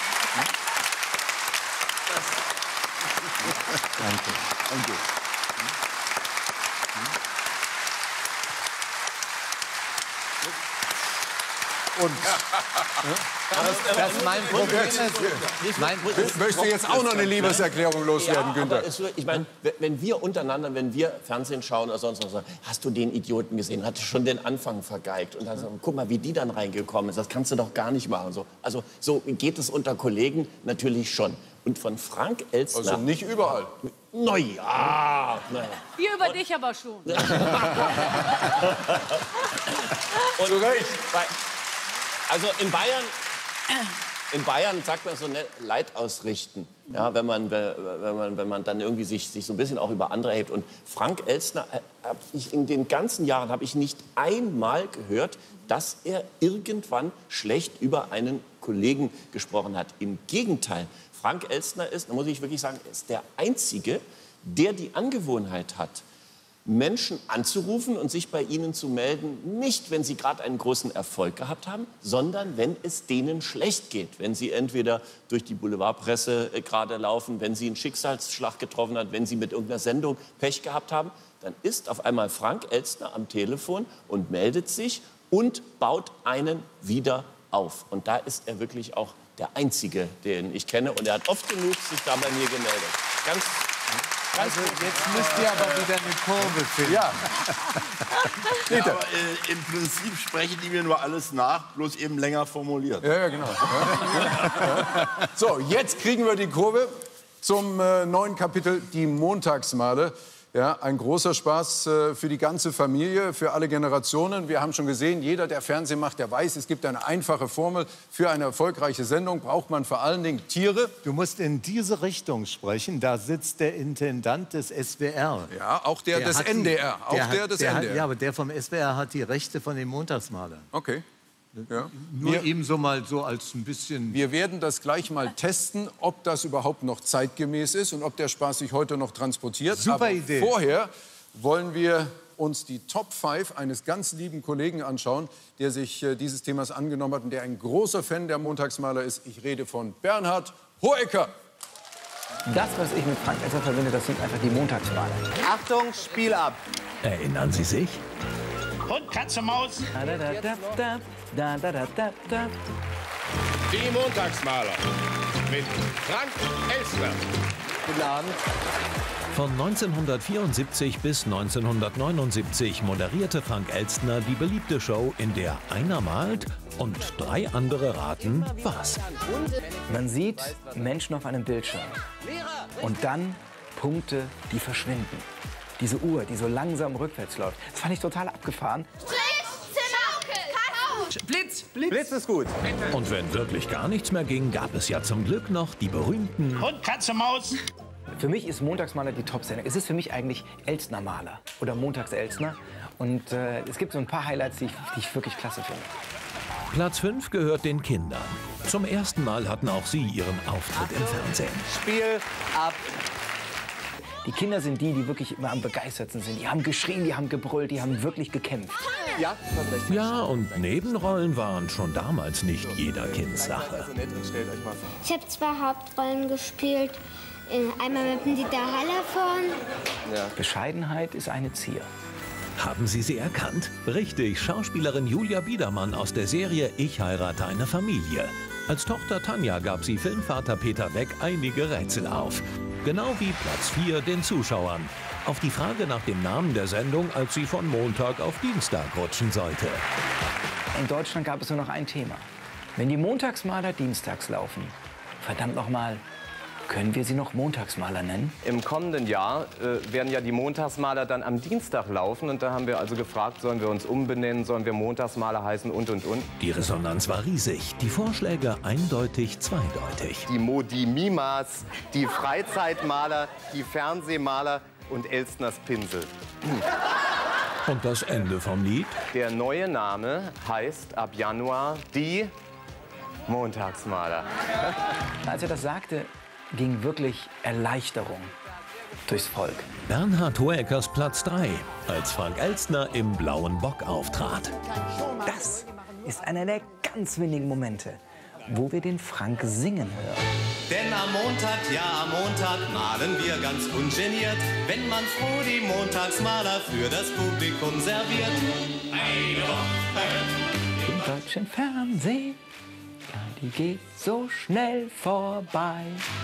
Speaker 1: Danke.
Speaker 20: Danke.
Speaker 4: Und
Speaker 1: das, das mein Problem ist, mein,
Speaker 4: ich möchte jetzt auch noch eine Liebeserklärung loswerden,
Speaker 11: ja,
Speaker 4: Günther.
Speaker 11: Es, ich meine, wenn wir untereinander, wenn wir Fernsehen schauen oder sonst was, sagen, hast du den Idioten gesehen, hat schon den Anfang vergeigt und dann sagen, guck mal, wie die dann reingekommen ist, das kannst du doch gar nicht machen. So, also so geht es unter Kollegen natürlich schon. Und von Frank Elstner...
Speaker 4: Also nicht überall.
Speaker 11: Na ja, na ja.
Speaker 9: Wir über dich aber schon.
Speaker 11: Und, Zu Recht. Also in Bayern, in Bayern sagt man so ne, Leid ausrichten, ja, wenn man, wenn man, wenn man dann irgendwie sich, sich so ein bisschen auch über andere erhebt. Und Frank Elstner, hab ich in den ganzen Jahren habe ich nicht einmal gehört, dass er irgendwann schlecht über einen Kollegen gesprochen hat. Im Gegenteil, Frank Elstner ist, da muss ich wirklich sagen, ist der Einzige, der die Angewohnheit hat, Menschen anzurufen und sich bei ihnen zu melden, nicht wenn sie gerade einen großen Erfolg gehabt haben, sondern wenn es denen schlecht geht. Wenn sie entweder durch die Boulevardpresse äh, gerade laufen, wenn sie einen Schicksalsschlag getroffen hat, wenn sie mit irgendeiner Sendung Pech gehabt haben, dann ist auf einmal Frank Elstner am Telefon und meldet sich und baut einen wieder auf. Und da ist er wirklich auch der Einzige, den ich kenne. Und er hat oft genug sich da bei mir gemeldet. Ganz
Speaker 1: Also jetzt müsst ihr aber wieder eine Kurve finden.
Speaker 4: Ja.
Speaker 23: Ja, aber, äh, im Prinzip sprechen die mir nur alles nach, bloß eben länger formuliert.
Speaker 4: Ja, ja, genau. Ja. So, jetzt kriegen wir die Kurve zum äh, neuen Kapitel, die Montagsmale. Ja, ein großer Spaß äh, für die ganze Familie, für alle Generationen. Wir haben schon gesehen, jeder, der Fernsehen macht, der weiß, es gibt eine einfache Formel. Für eine erfolgreiche Sendung braucht man vor allen Dingen Tiere.
Speaker 1: Du musst in diese Richtung sprechen. Da sitzt der Intendant des S W R.
Speaker 4: Ja, auch der, der des N D R.
Speaker 1: Die,
Speaker 4: auch der,
Speaker 1: der
Speaker 4: des
Speaker 1: der
Speaker 4: N D R.
Speaker 1: Hat, ja, aber der vom S W R hat die Rechte von den Montagsmalern.
Speaker 4: Okay. Ja.
Speaker 1: Nur
Speaker 4: Wir,
Speaker 1: ebenso mal so als ein bisschen...
Speaker 4: wir werden das gleich mal testen, ob das überhaupt noch zeitgemäß ist und ob der Spaß sich heute noch transportiert.
Speaker 1: Super
Speaker 4: Aber
Speaker 1: Idee.
Speaker 4: Vorher wollen wir uns die Top fünf eines ganz lieben Kollegen anschauen, der sich äh, dieses Themas angenommen hat und der ein großer Fan der Montagsmaler ist. Ich rede von Bernhard Hoecker.
Speaker 16: Das, was ich mit Frank Elstner verbinde, das sind einfach die Montagsmaler.
Speaker 12: Achtung, Spiel ab.
Speaker 2: Erinnern Sie sich?
Speaker 14: Und Katze Maus.
Speaker 16: Da, da, da, da, da, da, da, da, da.
Speaker 18: Die Montagsmaler mit Frank Elstner.
Speaker 12: Guten Abend.
Speaker 2: Von neunzehnhundertvierundsiebzig bis neunzehnhundertneunundsiebzig moderierte Frank Elstner die beliebte Show, in der einer malt und drei andere raten, was.
Speaker 16: Man sieht Menschen auf einem Bildschirm und dann Punkte, die verschwinden. Diese Uhr, die so langsam rückwärts läuft. Das fand ich total abgefahren.
Speaker 12: Blitz, Blitz. Blitz ist gut.
Speaker 2: Und wenn wirklich gar nichts mehr ging, gab es ja zum Glück noch die berühmten...
Speaker 14: Und Katze Maus.
Speaker 16: Für mich ist Montagsmaler die Top-Sendung. Es ist für mich eigentlich Elstner-Maler oder Montags-Elstner. Und äh, es gibt so ein paar Highlights, die ich, die ich wirklich klasse finde.
Speaker 2: Platz fünf gehört den Kindern. Zum ersten Mal hatten auch sie ihren Auftritt im Fernsehen.
Speaker 12: Spiel ab.
Speaker 16: Die Kinder sind die, die wirklich immer am begeistertsten sind. Die haben geschrien, die haben gebrüllt, die haben wirklich gekämpft.
Speaker 12: Ja, das recht.
Speaker 2: Ja, und Nebenrollen waren schon damals nicht jeder Kindssache.
Speaker 21: Ich habe zwei Hauptrollen gespielt. Einmal mit dem Dieter Hallervorden.
Speaker 16: Ja. Bescheidenheit ist eine Zier.
Speaker 2: Haben Sie sie erkannt? Richtig, Schauspielerin Julia Biedermann aus der Serie Ich heirate eine Familie. Als Tochter Tanja gab sie Filmvater Peter Weck einige Rätsel auf. Genau wie Platz vier den Zuschauern. Auf die Frage nach dem Namen der Sendung, als sie von Montag auf Dienstag rutschen sollte.
Speaker 16: In Deutschland gab es nur noch ein Thema. Wenn die Montagsmaler dienstags laufen, verdammt noch mal, können wir sie noch Montagsmaler nennen?
Speaker 8: Im kommenden Jahr äh, werden ja die Montagsmaler dann am Dienstag laufen. Und da haben wir also gefragt, sollen wir uns umbenennen, sollen wir Montagsmaler heißen und, und, und.
Speaker 2: Die Resonanz war riesig, die Vorschläge eindeutig zweideutig.
Speaker 8: Die Modimimas, die Freizeitmaler, die Fernsehmaler und Elstners Pinsel. Hm.
Speaker 2: Und das Ende vom Lied?
Speaker 8: Der neue Name heißt ab Januar die Montagsmaler.
Speaker 16: Als er das sagte, ging wirklich Erleichterung durchs Volk.
Speaker 2: Bernhard Hoeckers Platz drei, als Frank Elstner im Blauen Bock auftrat.
Speaker 16: Das ist einer der ganz wenigen Momente, wo wir den Frank singen hören.
Speaker 24: Denn am Montag, ja am Montag malen wir ganz ungeniert, wenn man froh die Montagsmaler für das Publikum serviert. Eine Woche
Speaker 16: im deutschen Fernsehen, ja, die geht so schnell vorbei.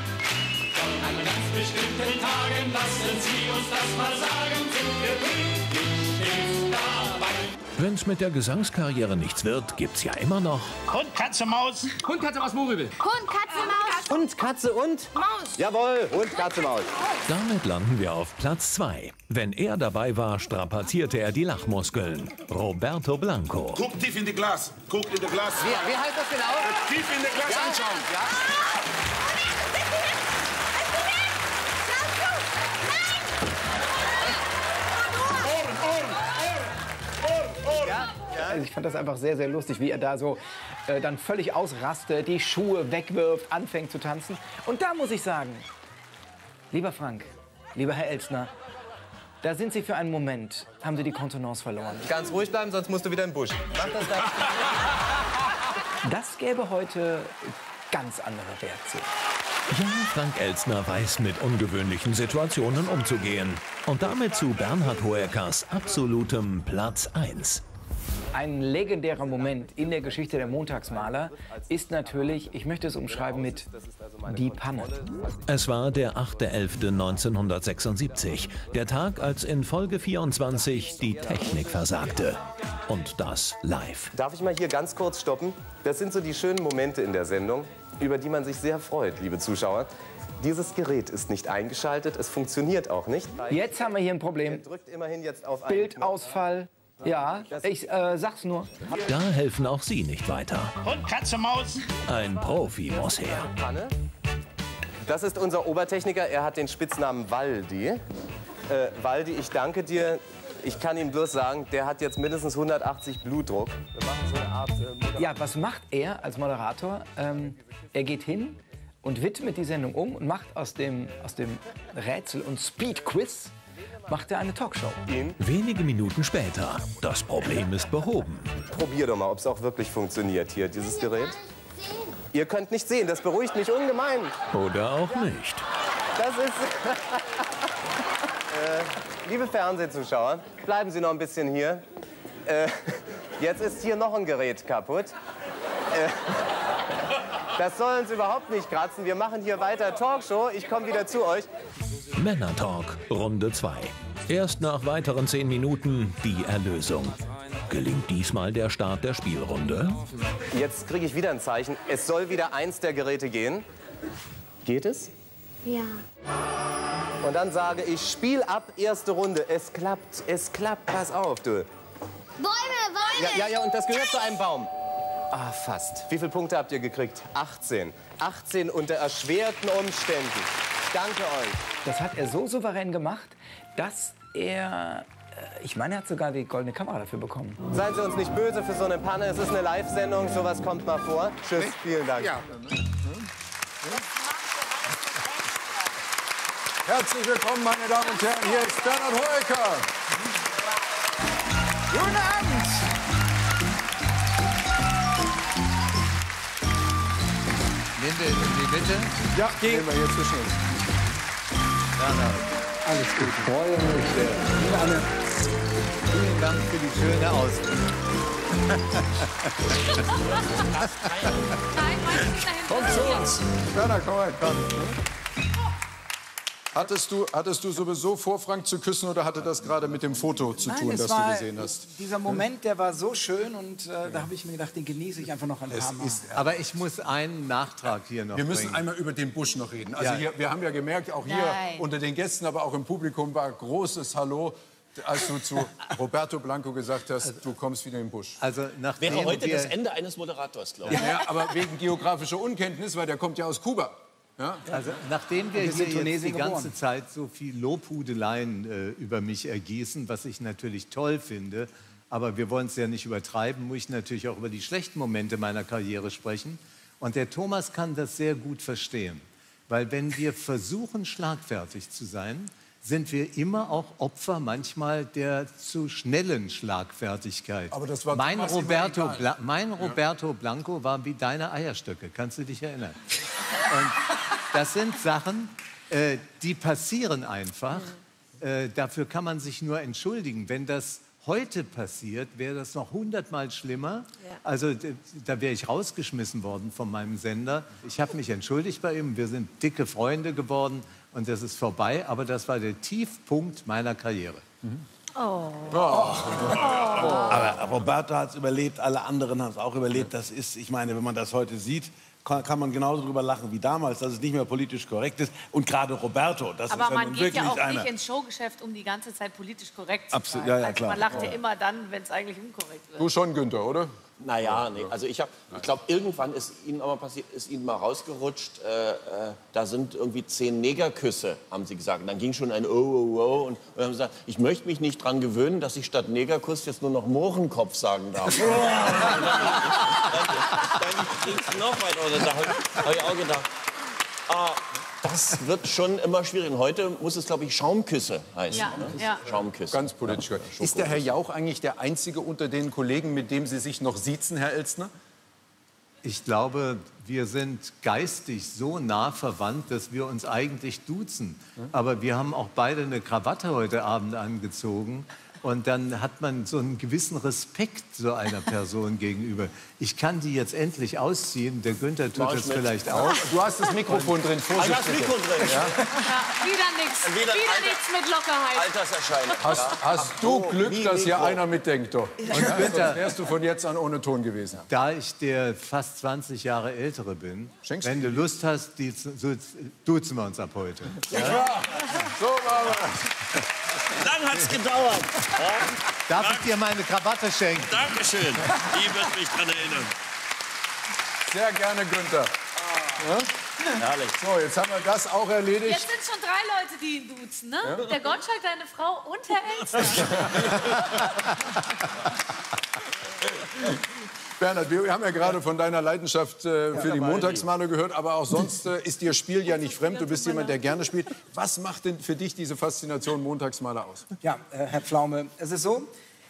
Speaker 24: An ganz bestimmten Tagen, lassen Sie uns das mal sagen, sind wir pünktlich stets dabei.
Speaker 2: Wenn's mit der Gesangskarriere nichts wird, gibt's ja immer noch...
Speaker 14: Hund, Katze, Maus.
Speaker 12: Hund, Katze, Maus, Mohrrübe.
Speaker 21: Hund, Katze, Maus.
Speaker 12: Hund, Katze und?
Speaker 21: Maus.
Speaker 12: Jawohl, Hund, Katze, Maus.
Speaker 2: Damit landen wir auf Platz zwei. Wenn er dabei war, strapazierte er die Lachmuskeln. Roberto Blanco.
Speaker 18: Guck tief in die Glas. Guck in die Glas.
Speaker 12: Wie, wie heißt das genau?
Speaker 18: Tief in die Glas
Speaker 12: ja,
Speaker 18: anschauen.
Speaker 12: Ja.
Speaker 16: Also ich fand das einfach sehr, sehr lustig, wie er da so äh, dann völlig ausrastet, die Schuhe wegwirft, anfängt zu tanzen. Und da muss ich sagen, lieber Frank, lieber Herr Elstner, da sind Sie für einen Moment, haben Sie die Kontenance verloren.
Speaker 8: Ganz ruhig bleiben, sonst musst du wieder in den Busch. Mach das da.
Speaker 16: Das gäbe heute ganz andere Reaktionen.
Speaker 2: Ja, Frank Elstner weiß mit ungewöhnlichen Situationen umzugehen. Und damit zu Bernhard Hoeckers absolutem Platz eins.
Speaker 16: Ein legendärer Moment in der Geschichte der Montagsmaler ist natürlich, ich möchte es umschreiben mit die Panne.
Speaker 2: Es war der achte elfte neunzehnhundertsechsundsiebzig, der Tag, als in Folge vierundzwanzig die Technik versagte. Und das live.
Speaker 8: Darf ich mal hier ganz kurz stoppen? Das sind so die schönen Momente in der Sendung, über die man sich sehr freut, liebe Zuschauer. Dieses Gerät ist nicht eingeschaltet, es funktioniert auch nicht.
Speaker 16: Jetzt haben wir hier ein Problem.
Speaker 8: Er drückt immerhin jetzt auf einen
Speaker 16: Bildausfall. Ja, ich äh, sag's nur.
Speaker 2: Da helfen auch Sie nicht weiter.
Speaker 18: Und Katze, Maus.
Speaker 2: Ein Profi muss her.
Speaker 8: Das ist unser Obertechniker, er hat den Spitznamen Waldi. Äh, Waldi, ich danke dir. Ich kann ihm bloß sagen, der hat jetzt mindestens hundertachtzig Blutdruck. Wir machen so eine Art, äh,
Speaker 16: Ja, was macht er als Moderator? Ähm, er geht hin und widmet die Sendung um und macht aus dem, aus dem Rätsel- und Speed-Quiz macht er eine Talkshow.
Speaker 2: Wenige Minuten später. Das Problem ist behoben.
Speaker 8: Probier doch mal, ob es auch wirklich funktioniert hier, dieses Gerät. Ihr könnt nicht sehen, das beruhigt mich ungemein.
Speaker 2: Oder auch nicht.
Speaker 8: Das ist... äh, liebe Fernsehzuschauer, bleiben Sie noch ein bisschen hier. Äh, jetzt ist hier noch ein Gerät kaputt. Äh, das soll uns überhaupt nicht kratzen. Wir machen hier weiter Talkshow. Ich komme wieder zu euch.
Speaker 2: Männertalk, Runde zwei. Erst nach weiteren zehn Minuten die Erlösung. Gelingt diesmal der Start der Spielrunde?
Speaker 8: Jetzt kriege ich wieder ein Zeichen. Es soll wieder eins der Geräte gehen. Geht es?
Speaker 21: Ja.
Speaker 8: Und dann sage ich, Spiel ab, erste Runde. Es klappt, es klappt. Pass auf, du.
Speaker 21: Bäume, Bäume.
Speaker 8: Ja, ja, ja, und das gehört zu einem Baum. Ah, fast. Wie viele Punkte habt ihr gekriegt? achtzehn. achtzehn unter erschwerten Umständen. Danke euch.
Speaker 16: Das hat er so souverän gemacht, dass er, äh, ich meine, er hat sogar die goldene Kamera dafür bekommen.
Speaker 8: Seien Sie uns nicht böse für so eine Panne. Es ist eine Live-Sendung. Sowas kommt mal vor. Tschüss, vielen Dank.
Speaker 4: Ja. Herzlich willkommen, meine Damen und Herren. Hier ist Bernhard Hoeker. Guten Abend.
Speaker 1: Nehmen wir in die Mitte?
Speaker 4: Ja, gehen wir hier zwischen uns.
Speaker 1: Bernhard, alles gut. Ich freue mich sehr. Anne, vielen Dank für die schöne Ausbildung.
Speaker 4: Komm zu uns. Werner, komm rein, komm. Hattest du, hattest du sowieso vor, Frank zu küssen, oder hatte das gerade mit dem Foto zu
Speaker 7: Nein,
Speaker 4: tun,
Speaker 7: es
Speaker 4: das
Speaker 7: war,
Speaker 4: du gesehen hast?
Speaker 7: Dieser Moment, der war so schön, und äh, da habe ich mir gedacht, den genieße ich einfach noch ein paar Mal.
Speaker 1: Aber ich muss einen Nachtrag hier noch
Speaker 4: Wir müssen
Speaker 1: bringen.
Speaker 4: einmal über den Busch noch reden. Also
Speaker 1: Ja.
Speaker 4: hier, wir haben ja gemerkt, auch hier
Speaker 1: Nein.
Speaker 4: unter den Gästen, aber auch im Publikum war großes Hallo, als du zu Roberto Blanco gesagt hast, du kommst wieder in den Busch.
Speaker 1: Also nachdem
Speaker 11: Wäre heute
Speaker 1: wir-
Speaker 11: das Ende eines Moderators, glaube ich.
Speaker 4: Ja, ja, aber wegen geografischer Unkenntnis, weil der kommt ja aus Kuba. Ja?
Speaker 1: Also nachdem wir
Speaker 4: Und wir sind
Speaker 1: hier jetzt
Speaker 4: Tunesien
Speaker 1: die ganze
Speaker 4: geboren.
Speaker 1: Zeit so viel Lobhudeleien äh, über mich ergießen, was ich natürlich toll finde, aber wir wollen es ja nicht übertreiben, muss ich natürlich auch über die schlechten Momente meiner Karriere sprechen. Und der Thomas kann das sehr gut verstehen, weil wenn wir versuchen, schlagfertig zu sein, sind wir immer auch Opfer manchmal der zu schnellen Schlagfertigkeit.
Speaker 4: Aber das war
Speaker 1: mein
Speaker 4: Thomas immer
Speaker 1: Roberto,
Speaker 4: egal.
Speaker 1: Bla mein Roberto Blanco war wie deine Eierstöcke, kannst du dich erinnern? Und das sind Sachen, äh, die passieren einfach. Äh, dafür kann man sich nur entschuldigen. Wenn das heute passiert, wäre das noch hundertmal schlimmer.
Speaker 5: Ja.
Speaker 1: Also d- da wäre ich rausgeschmissen worden von meinem Sender. Ich habe mich entschuldigt bei ihm. Wir sind dicke Freunde geworden und das ist vorbei. Aber das war der Tiefpunkt meiner Karriere.
Speaker 9: Oh.
Speaker 20: Aber Roberto hat es überlebt, alle anderen haben es auch überlebt. Das ist, ich meine, wenn man das heute sieht, kann, kann man genauso drüber lachen wie damals, dass es nicht mehr politisch korrekt ist. Und gerade Roberto, das
Speaker 9: Aber
Speaker 20: ist ja
Speaker 9: man
Speaker 20: nun
Speaker 9: geht
Speaker 20: wirklich
Speaker 9: ja auch
Speaker 20: einer.
Speaker 9: nicht ins Showgeschäft, um die ganze Zeit politisch korrekt zu
Speaker 20: Absolut,
Speaker 9: sein.
Speaker 20: ja, ja,
Speaker 9: also
Speaker 20: klar.
Speaker 9: man lacht ja
Speaker 20: Ja.
Speaker 9: immer dann, wenn es eigentlich unkorrekt wird.
Speaker 4: Du schon, Günther, oder?
Speaker 11: Naja, nee. Also ich, hab- ich glaube, irgendwann ist Ihnen auch mal passiert, ist Ihnen mal rausgerutscht, äh, äh, da sind irgendwie zehn Negerküsse, haben Sie gesagt. Und dann ging schon ein Oh, oh, oh. Und, und dann haben Sie gesagt, ich möchte mich nicht dran gewöhnen, dass ich statt Negerkuss jetzt nur noch Mohrenkopf sagen darf. dann dann ging es noch weiter. Oder da habe hab ich auch gedacht, ah, das wird schon immer schwierig. Und heute muss es, glaube ich, Schaumküsse heißen.
Speaker 9: Ja,
Speaker 11: ne?
Speaker 9: ja.
Speaker 11: Schaumküsse.
Speaker 4: Ganz politisch korrekt. Ist der Herr Jauch eigentlich der Einzige unter den Kollegen, mit dem Sie sich noch siezen, Herr Elstner?
Speaker 1: Ich glaube, wir sind geistig so nah verwandt, dass wir uns eigentlich duzen. Aber wir haben auch beide eine Krawatte heute Abend angezogen. Und dann hat man so einen gewissen Respekt so einer Person gegenüber. Ich kann die jetzt endlich ausziehen. Der Günther tut das vielleicht auch.
Speaker 4: Du hast das Mikrofon drin. Vorsicht,
Speaker 11: das Mikro drin.
Speaker 4: Ja?
Speaker 9: Ja, wieder nichts. Wieder,
Speaker 11: Alter-
Speaker 9: nichts mit Lockerheit.
Speaker 11: Alterserscheinung.
Speaker 4: Hast, hast du
Speaker 11: so,
Speaker 4: Glück,
Speaker 11: wie
Speaker 4: dass hier
Speaker 11: Mikro.
Speaker 4: einer mitdenkt, doch. Und
Speaker 1: Günther-
Speaker 4: Sonst wärst du von jetzt an ohne Ton gewesen.
Speaker 1: Da ich der fast zwanzig Jahre ältere bin, wenn du Lust hast, die, so, duzen wir uns ab heute.
Speaker 4: Ja? So machen wir.
Speaker 11: Lang hat's gedauert. Ja?
Speaker 1: Darf ich dir meine Krawatte schenken?
Speaker 11: Dankeschön. Die wird mich daran erinnern.
Speaker 4: Sehr gerne, Günther. Ja?
Speaker 11: Herrlich.
Speaker 4: So, jetzt haben wir das auch erledigt.
Speaker 9: Jetzt sind schon drei Leute, die ihn duzen, ne?
Speaker 4: Ja.
Speaker 9: Der Gottschalk, deine Frau und Herr Elster.
Speaker 4: Bernhard, wir haben ja gerade von deiner Leidenschaft äh, für die Montagsmaler gehört, aber auch sonst äh, ist dir Spiel ja nicht fremd. Du bist jemand, der gerne spielt. Was macht denn für dich diese Faszination Montagsmaler aus?
Speaker 7: Ja, äh, Herr Pflaume, es ist so,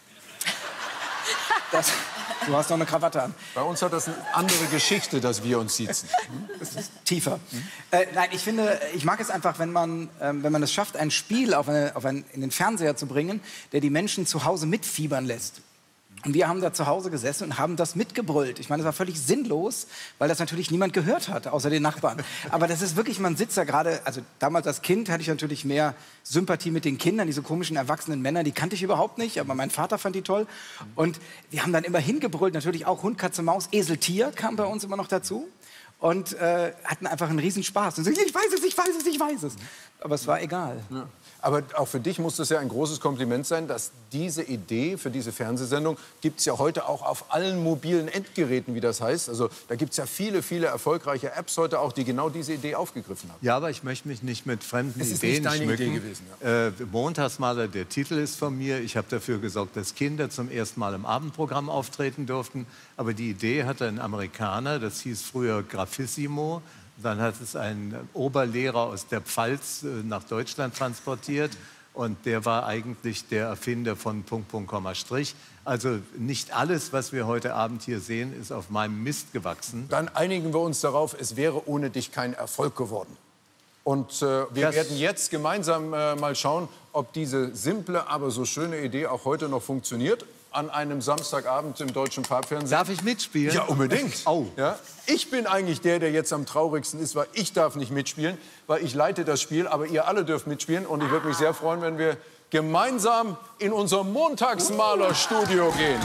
Speaker 7: dass, du hast noch eine Krawatte an.
Speaker 4: Bei uns hat das eine andere Geschichte, dass wir uns sitzen.
Speaker 7: Es ist tiefer. Äh, nein, ich finde, ich mag es einfach, wenn man, ähm, wenn man es schafft, ein Spiel auf eine, auf ein, in den Fernseher zu bringen, der die Menschen zu Hause mitfiebern lässt. Und wir haben da zu Hause gesessen und haben das mitgebrüllt. Ich meine, es war völlig sinnlos, weil das natürlich niemand gehört hat, außer den Nachbarn. Aber das ist wirklich, man sitzt da gerade, also damals als Kind hatte ich natürlich mehr Sympathie mit den Kindern, diese komischen erwachsenen Männer, die kannte ich überhaupt nicht, aber mein Vater fand die toll. Und wir haben dann immer hingebrüllt, natürlich auch Hund, Katze, Maus, Esel, Tier kam bei uns immer noch dazu. Und äh, hatten einfach einen Riesenspaß. Und so, ich weiß es, ich weiß es, ich weiß es. Aber es war egal.
Speaker 4: Ja. Aber auch für dich muss das ja ein großes Kompliment sein, dass diese Idee für diese Fernsehsendung gibt es ja heute auch auf allen mobilen Endgeräten, wie das heißt. Also da gibt es ja viele, viele erfolgreiche Apps heute auch, die genau diese Idee aufgegriffen haben.
Speaker 1: Ja, aber ich möchte mich nicht mit fremden
Speaker 4: Es ist
Speaker 1: Ideen
Speaker 4: nicht deine
Speaker 1: schmücken.
Speaker 4: Idee gewesen, ja.
Speaker 1: äh, Montagsmaler, der Titel ist von mir. Ich habe dafür gesorgt, dass Kinder zum ersten Mal im Abendprogramm auftreten durften. Aber die Idee hatte ein Amerikaner, das hieß früher Graffissimo. Dann hat es ein Oberlehrer aus der Pfalz äh, nach Deutschland transportiert. Und der war eigentlich der Erfinder von Punkt, Punkt, Komma, Strich. Also nicht alles, was wir heute Abend hier sehen, ist auf meinem Mist gewachsen.
Speaker 4: Dann einigen wir uns darauf, es wäre ohne dich kein Erfolg geworden. Und äh, wir
Speaker 1: Das-
Speaker 4: werden jetzt gemeinsam äh, mal schauen, ob diese simple, aber so schöne Idee auch heute noch funktioniert. An einem Samstagabend im deutschen Farbfernsehen.
Speaker 1: Darf ich mitspielen?
Speaker 4: Ja, unbedingt.
Speaker 1: Oh.
Speaker 4: Ja? Ich bin eigentlich der, der jetzt am traurigsten ist, weil ich darf nicht mitspielen, weil ich leite das Spiel, aber ihr alle dürft mitspielen. Und ich würde mich sehr freuen, wenn wir gemeinsam in unser Montagsmalerstudio gehen.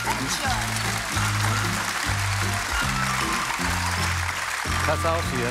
Speaker 1: Pass auf hier.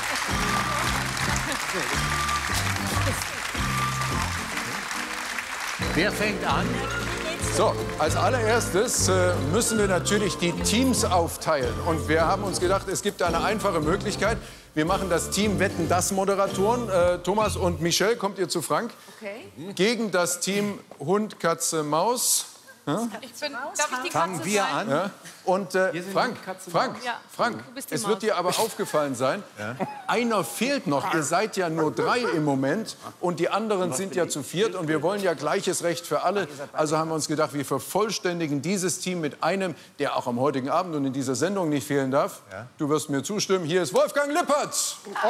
Speaker 1: Wer fängt an?
Speaker 4: So, als allererstes äh, müssen wir natürlich die Teams aufteilen. Und wir haben uns gedacht, es gibt eine einfache Möglichkeit. Wir machen das Team Wetten, das Moderatoren. Äh, Thomas und Michelle, kommt ihr zu Frank?
Speaker 9: Okay.
Speaker 4: Gegen das Team Hund, Katze, Maus. Ja?
Speaker 9: Ich bin, darf ich die
Speaker 1: Fangen
Speaker 9: Katze
Speaker 1: wir
Speaker 9: sein?
Speaker 1: an.
Speaker 4: Ja? Und äh, Frank, Frank,
Speaker 9: Ja,
Speaker 4: Frank,
Speaker 9: du bist die
Speaker 4: es
Speaker 9: Maus.
Speaker 4: wird dir aber aufgefallen sein, einer fehlt noch. Ihr seid ja nur drei im Moment und die anderen sind ja zu viert und wir wollen ja gleiches Recht für alle. Also haben wir uns gedacht, wir vervollständigen dieses Team mit einem, der auch am heutigen Abend und in dieser Sendung nicht fehlen darf. Du wirst mir zustimmen. Hier ist Wolfgang Lippert.
Speaker 1: Oh.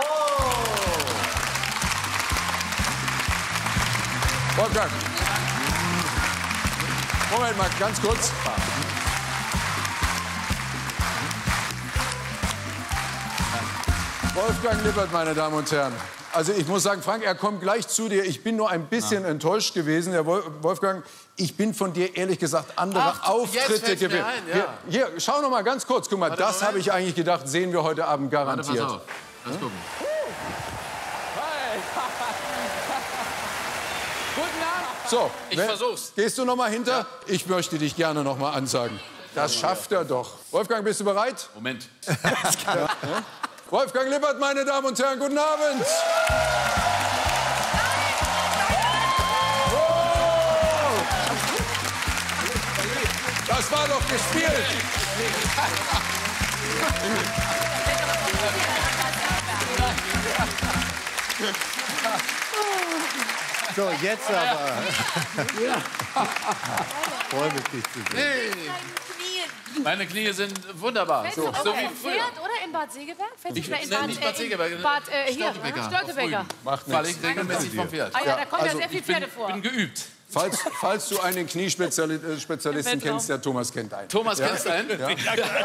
Speaker 4: Wolfgang. Moment mal, ganz kurz. Wolfgang Lippert, meine Damen und Herren. Also ich muss sagen, Frank, er kommt gleich zu dir. Ich bin nur ein bisschen
Speaker 23: Ja.
Speaker 4: enttäuscht gewesen. Herr Wol- Wolfgang, ich bin von dir ehrlich gesagt andere
Speaker 23: Ach, jetzt
Speaker 4: Auftritte
Speaker 23: fällt's mir
Speaker 4: gewöhnt.
Speaker 23: ein, ja.
Speaker 4: Hier, hier, schau noch mal ganz kurz. Guck mal,
Speaker 23: Warte,
Speaker 4: das
Speaker 23: Moment.
Speaker 4: habe ich eigentlich gedacht, sehen wir heute Abend
Speaker 23: Warte,
Speaker 4: garantiert.
Speaker 23: pass auf. Lass gucken.
Speaker 4: So,
Speaker 23: Ich
Speaker 4: wer-
Speaker 23: versuch's.
Speaker 4: Gehst du noch mal hinter? Ich möchte dich gerne noch mal ansagen. Das schafft er doch. Wolfgang, bist du bereit?
Speaker 23: Moment.
Speaker 4: Ja. Wolfgang Lippert, meine Damen und Herren, guten Abend. Wow. Das war doch gespielt.
Speaker 1: So, jetzt aber. Freue mich, dich zu sehen.
Speaker 23: Nee. Meine Knie sind wunderbar.
Speaker 9: Fällst
Speaker 23: So,
Speaker 9: du auch
Speaker 23: so
Speaker 9: in
Speaker 23: wie früher.
Speaker 9: Pferd oder in Bad Segeberg? Fällst du
Speaker 23: Ich,
Speaker 9: wieder in
Speaker 23: nee,
Speaker 9: Bad,
Speaker 23: nicht Bad
Speaker 9: äh, in
Speaker 23: Segeberg,
Speaker 9: Bad, äh, hier,
Speaker 23: Störtebeker.
Speaker 9: Störtebeker.
Speaker 23: Auf Rügen.
Speaker 4: Macht
Speaker 23: Falle
Speaker 4: nichts.
Speaker 23: ich regelmäßig vom Pferd.
Speaker 9: Ah ja, da kommen ja sehr viele
Speaker 23: ich bin,
Speaker 9: Pferde vor.
Speaker 23: bin geübt.
Speaker 4: Falls, falls du einen Kniespezialisten kennst, der Thomas kennt einen.
Speaker 6: Thomas, kennst du einen?
Speaker 4: Ja.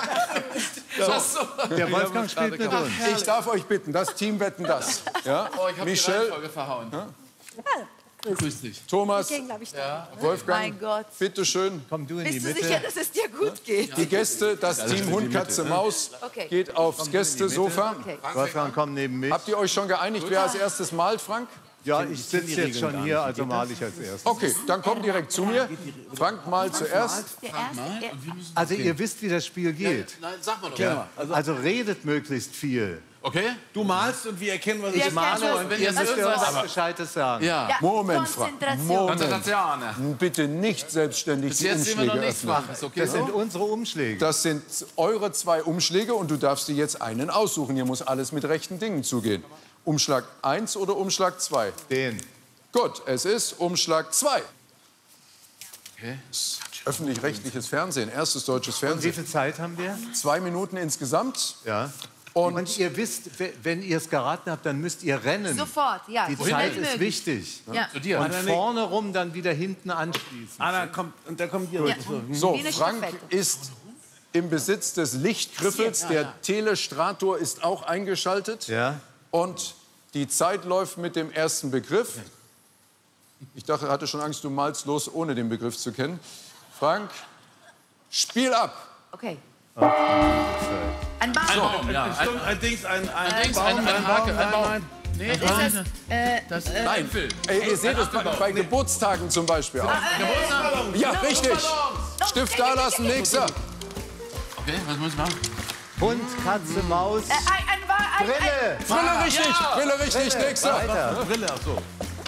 Speaker 6: So.
Speaker 1: Der Wolfgang spielt mit uns.
Speaker 4: Ich darf euch bitten, das Team wetten das. Ja?
Speaker 6: Oh, ich habe die
Speaker 4: Michelle,
Speaker 6: Reihenfolge verhauen.
Speaker 4: Ja?
Speaker 6: Grüß dich.
Speaker 4: Thomas,
Speaker 5: Ich glaub ich,
Speaker 6: ja.
Speaker 4: Wolfgang,
Speaker 5: mein Gott.
Speaker 4: bitte schön.
Speaker 1: Komm du in
Speaker 5: Bist
Speaker 1: die
Speaker 5: du
Speaker 1: Mitte.
Speaker 5: sicher, dass es dir gut geht?
Speaker 4: Die Gäste, das Team Hund, Katze, Maus,
Speaker 5: Okay.
Speaker 4: geht aufs Gästesofa.
Speaker 5: Okay.
Speaker 1: Wolfgang, komm neben mich.
Speaker 4: Habt ihr euch schon geeinigt, wer als erstes malt, Frank?
Speaker 1: Ja, ich sitze jetzt schon hier, also male ich als erstes.
Speaker 4: Okay, dann komm direkt zu mir. Frank malt zuerst.
Speaker 1: Also ihr wisst, wie das Spiel geht.
Speaker 6: Nein, sag mal doch.
Speaker 1: Ja. Also redet möglichst viel.
Speaker 6: Okay?
Speaker 20: Du malst und wir erkennen, was
Speaker 1: Ich
Speaker 20: ich
Speaker 1: male und
Speaker 6: wenn
Speaker 1: ihr
Speaker 6: ihr
Speaker 1: müsst
Speaker 6: irgendwas-
Speaker 1: was
Speaker 6: aber-
Speaker 1: Gescheites sagen.
Speaker 6: Ja.
Speaker 5: Ja,
Speaker 4: Moment, Frank.
Speaker 5: Konzentration.
Speaker 4: Moment. Bitte nicht selbstständig
Speaker 6: Bis
Speaker 4: die
Speaker 6: jetzt sehen wir noch
Speaker 4: Umschläge
Speaker 6: nichts
Speaker 4: öffnen.
Speaker 6: Waches, okay?
Speaker 1: Das sind unsere Umschläge.
Speaker 4: Das sind eure zwei Umschläge und du darfst dir jetzt einen aussuchen. Hier muss alles mit rechten Dingen zugehen. Umschlag eins oder Umschlag zwei?
Speaker 1: Den.
Speaker 4: Gut, es ist Umschlag zwei.
Speaker 6: Okay.
Speaker 4: Öffentlich-rechtliches Fernsehen, erstes deutsches
Speaker 1: Und wie
Speaker 4: Fernsehen.
Speaker 1: viel Zeit haben wir?
Speaker 4: Zwei Minuten insgesamt.
Speaker 1: Ja.
Speaker 4: Und,
Speaker 1: Und ihr wisst, wenn ihr es geraten habt, dann müsst ihr rennen.
Speaker 5: Sofort, ja.
Speaker 1: Die
Speaker 5: so
Speaker 1: Zeit
Speaker 5: schnell
Speaker 1: ist
Speaker 5: möglich.
Speaker 1: wichtig.
Speaker 5: Ja.
Speaker 6: Zu dir.
Speaker 1: Und vorne rum dann wieder hinten anschließen.
Speaker 20: Ah, dann kommt, und dann kommt ihr.
Speaker 5: Ja.
Speaker 4: so,
Speaker 5: Wie eine
Speaker 4: Frank
Speaker 5: Stafette.
Speaker 4: ist im Besitz des Lichtgriffels. Der Telestrator ist auch eingeschaltet.
Speaker 1: Ja.
Speaker 4: Und die Zeit läuft mit dem ersten Begriff. Ich dachte, hatte schon Angst, du malst los, ohne den Begriff zu kennen. Frank, Spiel ab.
Speaker 5: Okay.
Speaker 1: Okay.
Speaker 5: Ein Baum.
Speaker 6: Ein Baum, ja.
Speaker 20: Ein, Sturm, ein Dings, ein, ein,
Speaker 6: Ein Dings,
Speaker 20: Baum,
Speaker 6: ein- ein
Speaker 20: ein
Speaker 6: Hake,
Speaker 20: Baum,
Speaker 6: ein Baum.
Speaker 20: nein,
Speaker 6: Nee,
Speaker 5: Ist das, äh,
Speaker 6: das ist
Speaker 4: Nein. Ey, ihr seht es bei, bei Geburtstagen zum Beispiel auch.
Speaker 6: Geburtstag.
Speaker 4: Ja, richtig. Stift da lassen, nächster.
Speaker 6: Okay, was muss ich machen?
Speaker 1: Hund, Katze, Maus.
Speaker 5: äh, ein, ein, ein, ein,
Speaker 1: Brille.
Speaker 4: Brille richtig,
Speaker 6: Ja.
Speaker 4: Brille richtig, nächster.
Speaker 1: Weiter.
Speaker 20: Brille, ach so.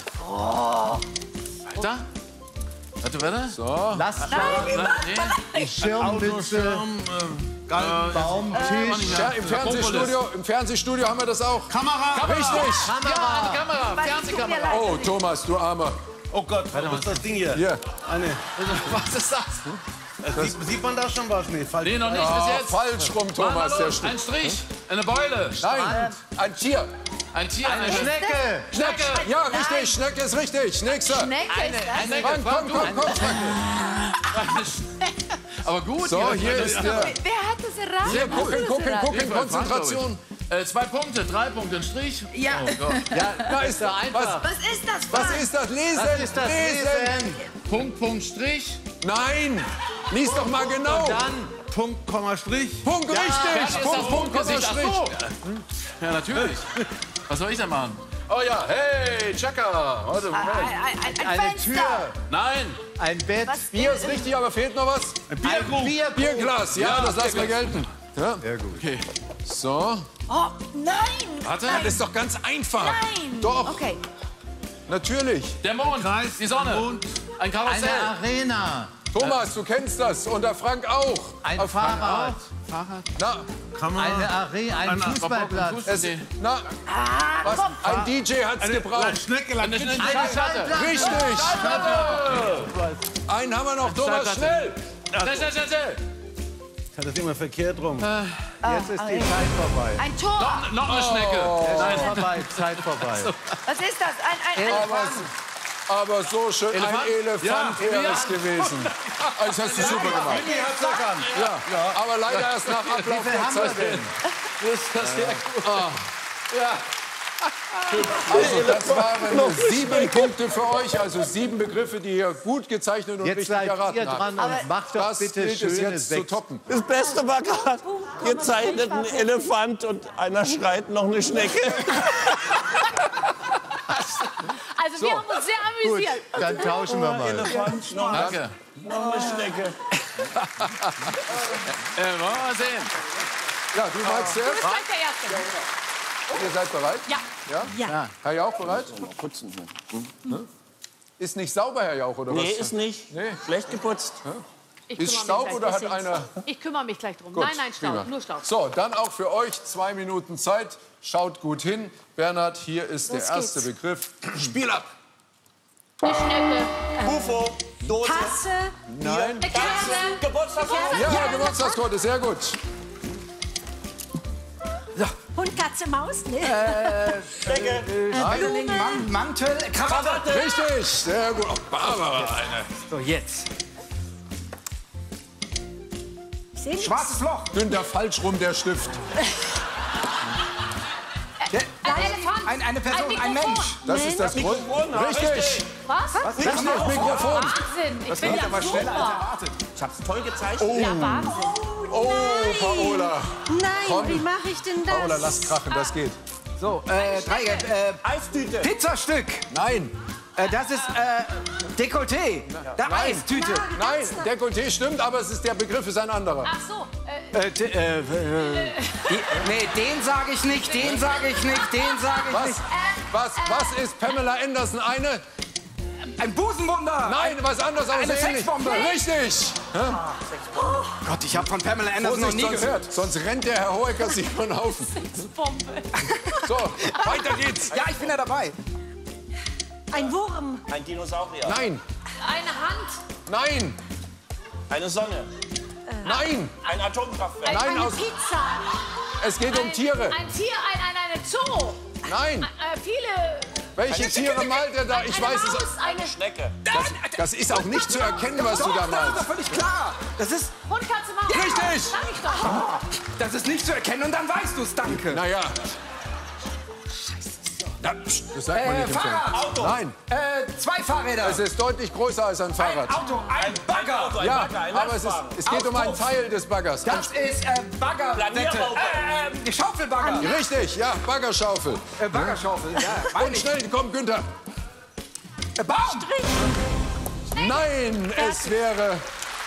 Speaker 6: Weiter? Warte, warte.
Speaker 4: So.
Speaker 1: Laster,
Speaker 6: Nee.
Speaker 1: Schirmmütze, Baum, Tisch.
Speaker 4: Ja, im Fernsehstudio, im Fernsehstudio haben wir das auch.
Speaker 6: Kamera.
Speaker 4: Richtig.
Speaker 6: Ja, eine Kamera.
Speaker 5: Weil es tut mir
Speaker 6: Fernsehkamera.
Speaker 5: leid.
Speaker 4: Oh, Thomas, du Armer.
Speaker 20: Oh Gott, was ist das Ding hier?
Speaker 4: Hier.
Speaker 20: Eine,
Speaker 6: Was ist das?
Speaker 20: äh, sieht, sieht man da schon was? Nee, falsch.
Speaker 6: Nee, noch nicht
Speaker 4: Ah,
Speaker 6: bis jetzt.
Speaker 4: falsch rum, Thomas, der
Speaker 6: Ein
Speaker 4: Stück.
Speaker 6: Strich, eine Beule,
Speaker 4: Nein, ein Tier.
Speaker 6: ein Tier, eine
Speaker 1: Schnecke.
Speaker 6: Schnecke.
Speaker 4: Ja, richtig, Schnecke ist richtig. Nächster.
Speaker 5: Schnecke ist das.
Speaker 6: Schnecke.
Speaker 4: Frank, komm, komm, komm.
Speaker 6: Aber gut.
Speaker 4: So, hier ist der.
Speaker 5: Wer hat das erraten?
Speaker 4: Hier, gucken, gucken, gucken,
Speaker 6: Jedenfalls Frank,
Speaker 4: Konzentration.
Speaker 6: Äh, zwei Punkte, drei Punkte, ein Strich.
Speaker 5: Ja.
Speaker 6: Oh Gott.
Speaker 4: Da ist er einfach.
Speaker 5: Was ist das?
Speaker 4: Was
Speaker 5: Frank?
Speaker 4: ist das? Lesen,
Speaker 1: Was ist das? Lesen.
Speaker 6: Punkt, Punkt, Strich.
Speaker 4: Nein, lies doch mal genau.
Speaker 20: Dann Punkt, Komma, Strich.
Speaker 4: Punkt
Speaker 6: Ja,
Speaker 4: richtig.
Speaker 6: ist
Speaker 4: Punkt,
Speaker 6: das
Speaker 4: Punkt, Komma,
Speaker 6: Punktgesicht. Ach
Speaker 4: Strich.
Speaker 6: so. Ja, natürlich. Was soll ich denn machen? Oh ja, hey, Checker. Warte, Moment.
Speaker 5: Ein, ein, ein
Speaker 1: Eine
Speaker 5: Fenster.
Speaker 1: Tür.
Speaker 6: Nein.
Speaker 1: Ein Bett.
Speaker 5: Was
Speaker 4: Bier ist richtig, aber fehlt noch was?
Speaker 20: Ein
Speaker 1: Ein
Speaker 20: Bierkrug.
Speaker 1: Bierkrug.
Speaker 4: Bierglas, ja, das lassen wir gelten. Ja.
Speaker 1: Sehr gut.
Speaker 6: Okay.
Speaker 4: So,
Speaker 5: Oh, nein.
Speaker 6: Warte.
Speaker 4: das ist doch ganz einfach.
Speaker 5: Nein.
Speaker 4: Doch,
Speaker 5: Okay.
Speaker 4: natürlich.
Speaker 6: Der Mond,
Speaker 20: Kreis,
Speaker 6: die Sonne,
Speaker 20: Mond.
Speaker 6: ein Karussell.
Speaker 1: Eine Arena.
Speaker 4: Thomas, du kennst das. Und der Frank auch.
Speaker 1: Ein
Speaker 4: Auf Frank
Speaker 1: Fahrrad.
Speaker 6: Fahrrad.
Speaker 4: Na,
Speaker 1: Eine Arena. Ein Fußballplatz.
Speaker 4: es, na, was? Ein D J hat's
Speaker 20: Eine
Speaker 4: gebraucht.
Speaker 20: Schnecke,
Speaker 6: Eine
Speaker 20: Lakritz.
Speaker 6: Schallplatte.
Speaker 4: Richtig. Einen haben wir noch, Thomas, schnell.
Speaker 6: Schnell, schnell, schnell, schnell.
Speaker 20: Ich hatte das immer verkehrt rum.
Speaker 1: Jetzt ist die Zeit vorbei.
Speaker 5: Ein Tor.
Speaker 6: Noch, noch eine Schnecke.
Speaker 1: Zeit vorbei. Zeit vorbei.
Speaker 5: Was ist das? Ein, ein, ein
Speaker 4: Aber, aber so schön,
Speaker 6: Elefant?
Speaker 4: ein Elefant
Speaker 6: Ja.
Speaker 4: wäre
Speaker 6: Ja.
Speaker 4: es gewesen. Das hast du super gemacht.
Speaker 1: Willi hat's erkannt.
Speaker 4: Ja, aber leider erst nach Ablauf
Speaker 1: Wie viel
Speaker 4: der
Speaker 1: haben wir
Speaker 4: Zeit.
Speaker 1: denn?
Speaker 6: Das ist das sehr gut.
Speaker 4: Ja. Also, das waren sieben Punkte für euch, also sieben Begriffe, die ihr gut gezeichnet und
Speaker 1: Jetzt
Speaker 4: richtig
Speaker 1: seid
Speaker 4: erraten
Speaker 1: ihr dran
Speaker 4: habt.
Speaker 1: und macht doch
Speaker 4: Das
Speaker 1: bitte
Speaker 4: gilt es
Speaker 1: schöne
Speaker 4: jetzt zu
Speaker 1: sechs.
Speaker 4: toppen.
Speaker 10: Das Beste war gerade, ihr zeichnet einen Elefant und einer schreit noch eine Schnecke.
Speaker 9: Also wir haben uns sehr
Speaker 1: Gut,
Speaker 9: amüsiert.
Speaker 1: dann tauschen wir mal.
Speaker 10: Elefant, noch,
Speaker 6: Danke.
Speaker 10: noch eine Schnecke.
Speaker 6: Äh, wollen wir mal sehen.
Speaker 4: Ja, du magst
Speaker 9: Du bist
Speaker 4: zuerst.
Speaker 9: gleich der Erste.
Speaker 4: Ihr seid bereit?
Speaker 9: Ja.
Speaker 4: Ja?
Speaker 5: Ja.
Speaker 4: Herr Jauch, bereit?
Speaker 10: Putzen.
Speaker 4: Ist nicht sauber, Herr Jauch, oder
Speaker 10: Nee,
Speaker 4: was?
Speaker 10: ist nicht.
Speaker 4: Nee.
Speaker 10: Schlecht geputzt.
Speaker 9: Ich
Speaker 4: Ist
Speaker 9: kümmere mich
Speaker 4: Staub
Speaker 9: gleich.
Speaker 4: oder hat
Speaker 9: Deswegen-
Speaker 4: einer...
Speaker 9: Ich kümmere mich gleich drum.
Speaker 4: Gut,
Speaker 9: nein, nein, Staub.
Speaker 4: prima.
Speaker 9: Nur Staub.
Speaker 4: So, dann auch für euch zwei Minuten Zeit. Schaut gut hin. Bernhard, hier ist
Speaker 5: Los
Speaker 4: der erste
Speaker 5: geht's.
Speaker 4: Begriff. Spiel ab!
Speaker 9: Eine Schnecke.
Speaker 10: Bufo, Dose.
Speaker 5: Tasse.
Speaker 4: Nein.
Speaker 9: Eine Kerze.
Speaker 10: Geburtstagstorte.
Speaker 4: Ja, Geburtstagstorte, sehr gut.
Speaker 7: So.
Speaker 3: Hund, Katze, Maus, ne?
Speaker 7: Äh, äh, Schmetterling, Mann, Mantel, Krawatte.
Speaker 4: Richtig, sehr gut. Oh, Barbara, eine.
Speaker 7: So, jetzt.
Speaker 3: Ich
Speaker 7: Schwarzes Loch.
Speaker 4: Günther, falsch rum der Stift.
Speaker 7: Der,
Speaker 9: Ein Elefant.
Speaker 7: ein, eine Person,
Speaker 9: Ein
Speaker 7: ein,
Speaker 9: Mikrofon.
Speaker 7: Mensch.
Speaker 4: Das ist das Grund. Richtig.
Speaker 9: Was?
Speaker 7: Was?
Speaker 4: Richtig, Mikrofon.
Speaker 9: Wahnsinn. Ich
Speaker 7: Das
Speaker 9: bin
Speaker 7: geht
Speaker 9: ja
Speaker 7: aber schneller als
Speaker 9: super.
Speaker 7: erwartet.
Speaker 11: Ich hab's toll gezeichnet.
Speaker 4: Oh,
Speaker 9: Ja, Wahnsinn.
Speaker 4: oh Paola.
Speaker 3: Nein,
Speaker 4: Komm.
Speaker 3: wie mache ich denn das?
Speaker 4: Paola, lass krachen, das geht.
Speaker 7: So, äh, drei, äh,
Speaker 11: Eistüte.
Speaker 7: Pizzastück.
Speaker 4: Nein.
Speaker 7: Äh, das ist, äh, Dekolleté. Da
Speaker 4: Nein.
Speaker 7: Eistüte.
Speaker 4: Nein, Dekolleté stimmt, aber es ist, der Begriff ist ein anderer.
Speaker 9: Ach so. Äh,
Speaker 7: Äh, de, äh, äh, die, nee, den sage ich nicht, den sage ich nicht, den sage ich
Speaker 4: Was?
Speaker 7: nicht.
Speaker 4: Was, was ist Pamela Anderson eine?
Speaker 7: Ein Busenwunder.
Speaker 4: Nein, was anderes, aber
Speaker 7: Eine
Speaker 4: so ähnlich.
Speaker 7: Sexbombe.
Speaker 4: Richtig.
Speaker 7: Gott, ich habe von Pamela Anderson noch
Speaker 4: Vorsicht,
Speaker 7: nie
Speaker 4: sonst,
Speaker 7: gehört.
Speaker 4: sonst rennt der Herr Hohecker sich von Haufen.
Speaker 9: Bombe.
Speaker 4: So, weiter geht's.
Speaker 7: Ja, ich bin ja dabei.
Speaker 3: Ein Wurm.
Speaker 11: Ein Dinosaurier.
Speaker 4: Nein,
Speaker 9: Eine Hand.
Speaker 4: nein,
Speaker 11: Eine Sonne.
Speaker 4: nein.
Speaker 11: Ein Atomkraftwerk.
Speaker 4: Nein,
Speaker 3: Eine
Speaker 4: aus,
Speaker 3: Pizza.
Speaker 4: es geht um Tiere.
Speaker 9: Ein Tier, ein, ein, eine Zoo.
Speaker 4: Nein.
Speaker 9: Äh, viele.
Speaker 4: Welche Tiere malt er da? Ich
Speaker 9: eine
Speaker 4: weiß es.
Speaker 9: Maus, eine
Speaker 11: Schnecke.
Speaker 4: Das, das ist auch nicht zu erkennen, was du da
Speaker 7: Das ist
Speaker 4: malst.
Speaker 7: doch völlig klar. Das ist,
Speaker 9: Hund, Katze, Maus.
Speaker 4: Richtig.
Speaker 9: Sag ich doch.
Speaker 7: das ist nicht zu erkennen und dann weißt du es, danke.
Speaker 4: Naja. Na, pst, das sagt man
Speaker 7: Äh,
Speaker 4: nicht im
Speaker 7: Fahrrad.
Speaker 4: Fernsehen.
Speaker 7: Auto.
Speaker 4: Nein,
Speaker 7: Äh, zwei Fahrräder.
Speaker 4: es ist deutlich größer als ein Fahrrad.
Speaker 7: Ein Auto, ein Bagger.
Speaker 11: Auto, ein
Speaker 4: Ja,
Speaker 11: Bagger, ein
Speaker 4: aber es, ist,
Speaker 11: Lastwagen.
Speaker 4: es geht um einen
Speaker 7: Auspuff.
Speaker 4: Teil des Baggers.
Speaker 7: Das ist äh, Baggerwette.
Speaker 11: Planierbaum.
Speaker 7: Äh, äh, Schaufelbagger.
Speaker 4: Richtig, ja, Baggerschaufel.
Speaker 7: Äh, Baggerschaufel, ja. meine
Speaker 4: Und
Speaker 7: ich.
Speaker 4: schnell, komm, Günther.
Speaker 7: Äh, Baum.
Speaker 4: Nein, es wäre...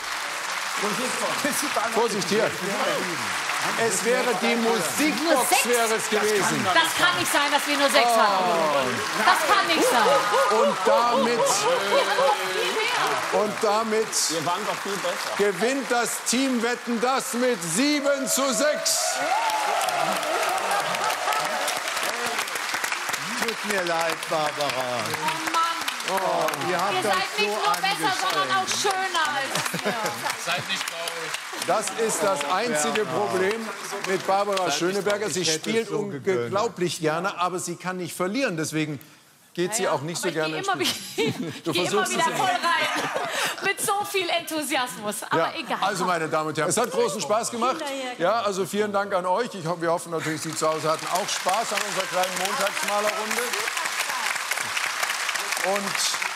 Speaker 4: Vorsicht hier. Es wäre die Musikbox
Speaker 9: Nur sechs?
Speaker 4: wäre es gewesen.
Speaker 9: Das kann nicht sein, dass wir nur sechs haben. Das kann nicht sein.
Speaker 4: Und damit,
Speaker 9: Wir haben noch viel mehr.
Speaker 4: und damit
Speaker 11: Wir waren doch viel besser.
Speaker 4: gewinnt das Team Wetten, das mit sieben zu sechs.
Speaker 1: Tut mir leid, Barbara.
Speaker 9: Oh Mann.
Speaker 1: Oh, ihr habt
Speaker 9: Ihr
Speaker 1: euch
Speaker 9: seid
Speaker 1: so
Speaker 9: nicht nur besser, sondern auch
Speaker 1: angestrengt.
Speaker 9: schöner als wir.
Speaker 6: Seid nicht traurig.
Speaker 4: Das ist das einzige Problem mit Barbara Schöneberger. Sie
Speaker 1: Ich hätte
Speaker 4: spielt
Speaker 1: es so
Speaker 4: unglaublich gerne, aber sie kann nicht verlieren. Deswegen geht sie auch nicht so
Speaker 9: Aber
Speaker 4: gerne
Speaker 9: ich
Speaker 4: ins
Speaker 9: gehe
Speaker 4: Spiel.
Speaker 9: immer,
Speaker 4: Du
Speaker 9: ich gehe immer
Speaker 4: versuchst
Speaker 9: wieder
Speaker 4: es
Speaker 9: voll rein. Mit so viel Enthusiasmus. Aber
Speaker 4: Ja,
Speaker 9: egal.
Speaker 4: also meine Damen und Herren, es hat großen Spaß gemacht. Ja, also vielen Dank an euch. Ich hoffe, wir hoffen natürlich, Sie zu Hause hatten auch Spaß an unserer kleinen Montagsmalerrunde. Und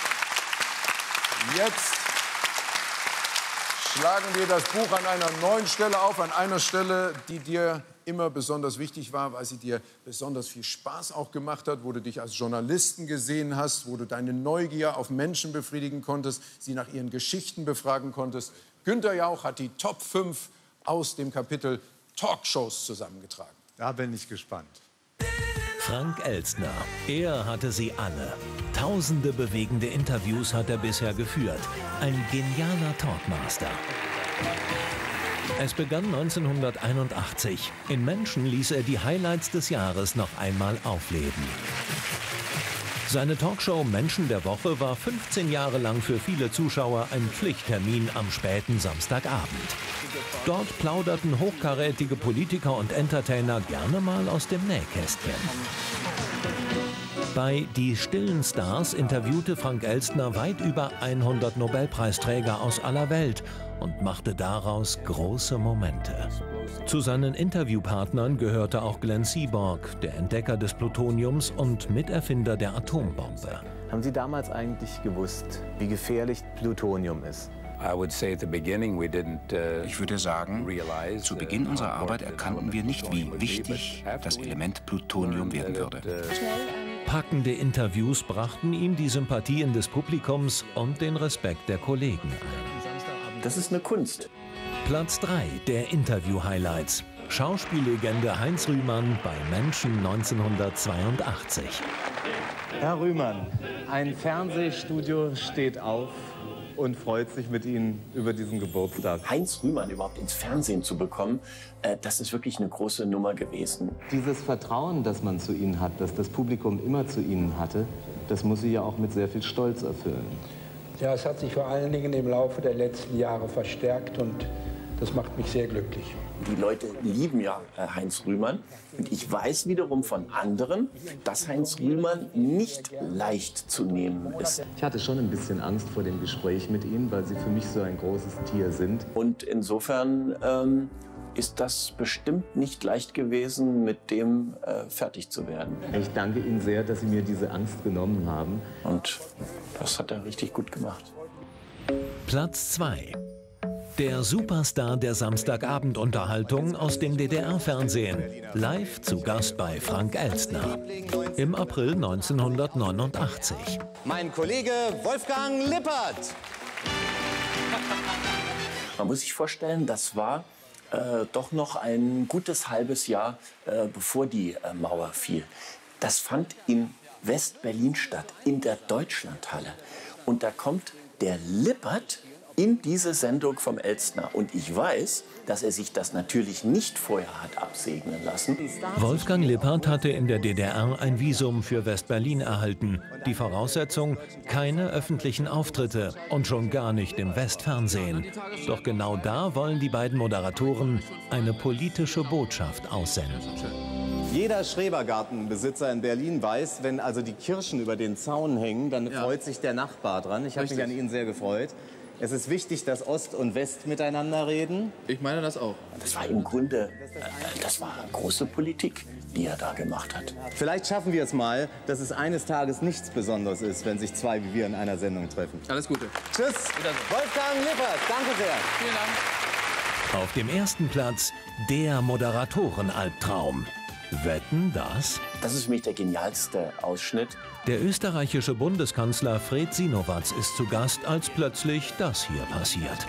Speaker 4: jetzt schlagen wir das Buch an einer neuen Stelle auf, an einer Stelle, die dir immer besonders wichtig war, weil sie dir besonders viel Spaß auch gemacht hat, wo du dich als Journalisten gesehen hast, wo du deine Neugier auf Menschen befriedigen konntest, sie nach ihren Geschichten befragen konntest. Günther Jauch hat die Top fünf aus dem Kapitel Talkshows zusammengetragen.
Speaker 1: Da bin ich gespannt.
Speaker 2: Frank Elstner. Er hatte sie alle. Tausende bewegende Interviews hat er bisher geführt. Ein genialer Talkmaster. Es begann neunzehnhunderteinundachtzig. In Menschen ließ er die Highlights des Jahres noch einmal aufleben. Seine Talkshow Menschen der Woche war fünfzehn Jahre lang für viele Zuschauer ein Pflichttermin am späten Samstagabend. Dort plauderten hochkarätige Politiker und Entertainer gerne mal aus dem Nähkästchen. Bei Die stillen Stars interviewte Frank Elstner weit über hundert Nobelpreisträger aus aller Welt und machte daraus große Momente. Zu seinen Interviewpartnern gehörte auch Glenn Seaborg, der Entdecker des Plutoniums und Miterfinder der Atombombe.
Speaker 13: Haben Sie damals eigentlich gewusst, wie gefährlich Plutonium ist?
Speaker 15: Ich würde sagen, zu Beginn unserer Arbeit erkannten wir nicht, wie wichtig das Element Plutonium werden würde.
Speaker 2: Packende Interviews brachten ihm die Sympathien des Publikums und den Respekt der Kollegen ein.
Speaker 11: Das ist eine Kunst.
Speaker 2: Platz drei der Interview-Highlights. Schauspiellegende Heinz Rühmann bei Menschen neunzehnhundertzweiundachtzig.
Speaker 13: Herr Rühmann, ein Fernsehstudio steht auf und freut sich mit Ihnen über diesen Geburtstag.
Speaker 11: Heinz Rühmann überhaupt ins Fernsehen zu bekommen, äh, das ist wirklich eine große Nummer gewesen.
Speaker 13: Dieses Vertrauen, das man zu Ihnen hat, das das Publikum immer zu Ihnen hatte, das muss Sie ja auch mit sehr viel Stolz erfüllen.
Speaker 17: Ja, es hat sich vor allen Dingen im Laufe der letzten Jahre verstärkt und das macht mich sehr glücklich.
Speaker 11: Die Leute lieben ja äh, Heinz Rühmann. Und ich weiß wiederum von anderen, dass Heinz Rühmann nicht leicht zu nehmen ist.
Speaker 13: Ich hatte schon ein bisschen Angst vor dem Gespräch mit Ihnen, weil Sie für mich so ein großes Tier sind.
Speaker 11: Und insofern ähm, ist das bestimmt nicht leicht gewesen, mit dem äh, fertig zu werden.
Speaker 13: Ich danke Ihnen sehr, dass Sie mir diese Angst genommen haben.
Speaker 11: Und das hat er richtig gut gemacht.
Speaker 2: Platz zwei. Der Superstar der Samstagabendunterhaltung aus dem D D R-Fernsehen. Live zu Gast bei Frank Elstner. Im April neunzehnhundertneunundachtzig.
Speaker 12: Mein Kollege Wolfgang Lippert.
Speaker 11: Man muss sich vorstellen, das war äh, doch noch ein gutes halbes Jahr, äh, bevor die äh, Mauer fiel. Das fand in West-Berlin statt, in der Deutschlandhalle. Und da kommt der Lippert in diese Sendung vom Elstner. Und ich weiß, dass er sich das natürlich nicht vorher hat absegnen lassen.
Speaker 2: Wolfgang Lippert hatte in der D D R ein Visum für West-Berlin erhalten. Die Voraussetzung, keine öffentlichen Auftritte und schon gar nicht im Westfernsehen. Doch genau da wollen die beiden Moderatoren eine politische Botschaft aussenden.
Speaker 12: Jeder Schrebergartenbesitzer in Berlin weiß, wenn also die Kirschen über den Zaun hängen, dann ja. freut sich der Nachbar dran. Ich habe mich an Ihnen sehr gefreut. Es ist wichtig, dass Ost und West miteinander reden.
Speaker 6: Ich meine das auch.
Speaker 11: Das war im Grunde, äh, das war große Politik, die er da gemacht hat.
Speaker 12: Vielleicht schaffen wir es mal, dass es eines Tages nichts Besonderes ist, wenn sich zwei wie wir in einer Sendung treffen.
Speaker 6: Alles Gute.
Speaker 12: Tschüss, Wolfgang Lippert. Danke sehr.
Speaker 6: Vielen Dank.
Speaker 2: Auf dem ersten Platz der Moderatorenalbtraum. Wetten, das?
Speaker 11: Das ist für mich der genialste Ausschnitt.
Speaker 2: Der österreichische Bundeskanzler Fred Sinowatz ist zu Gast, als plötzlich das hier passiert.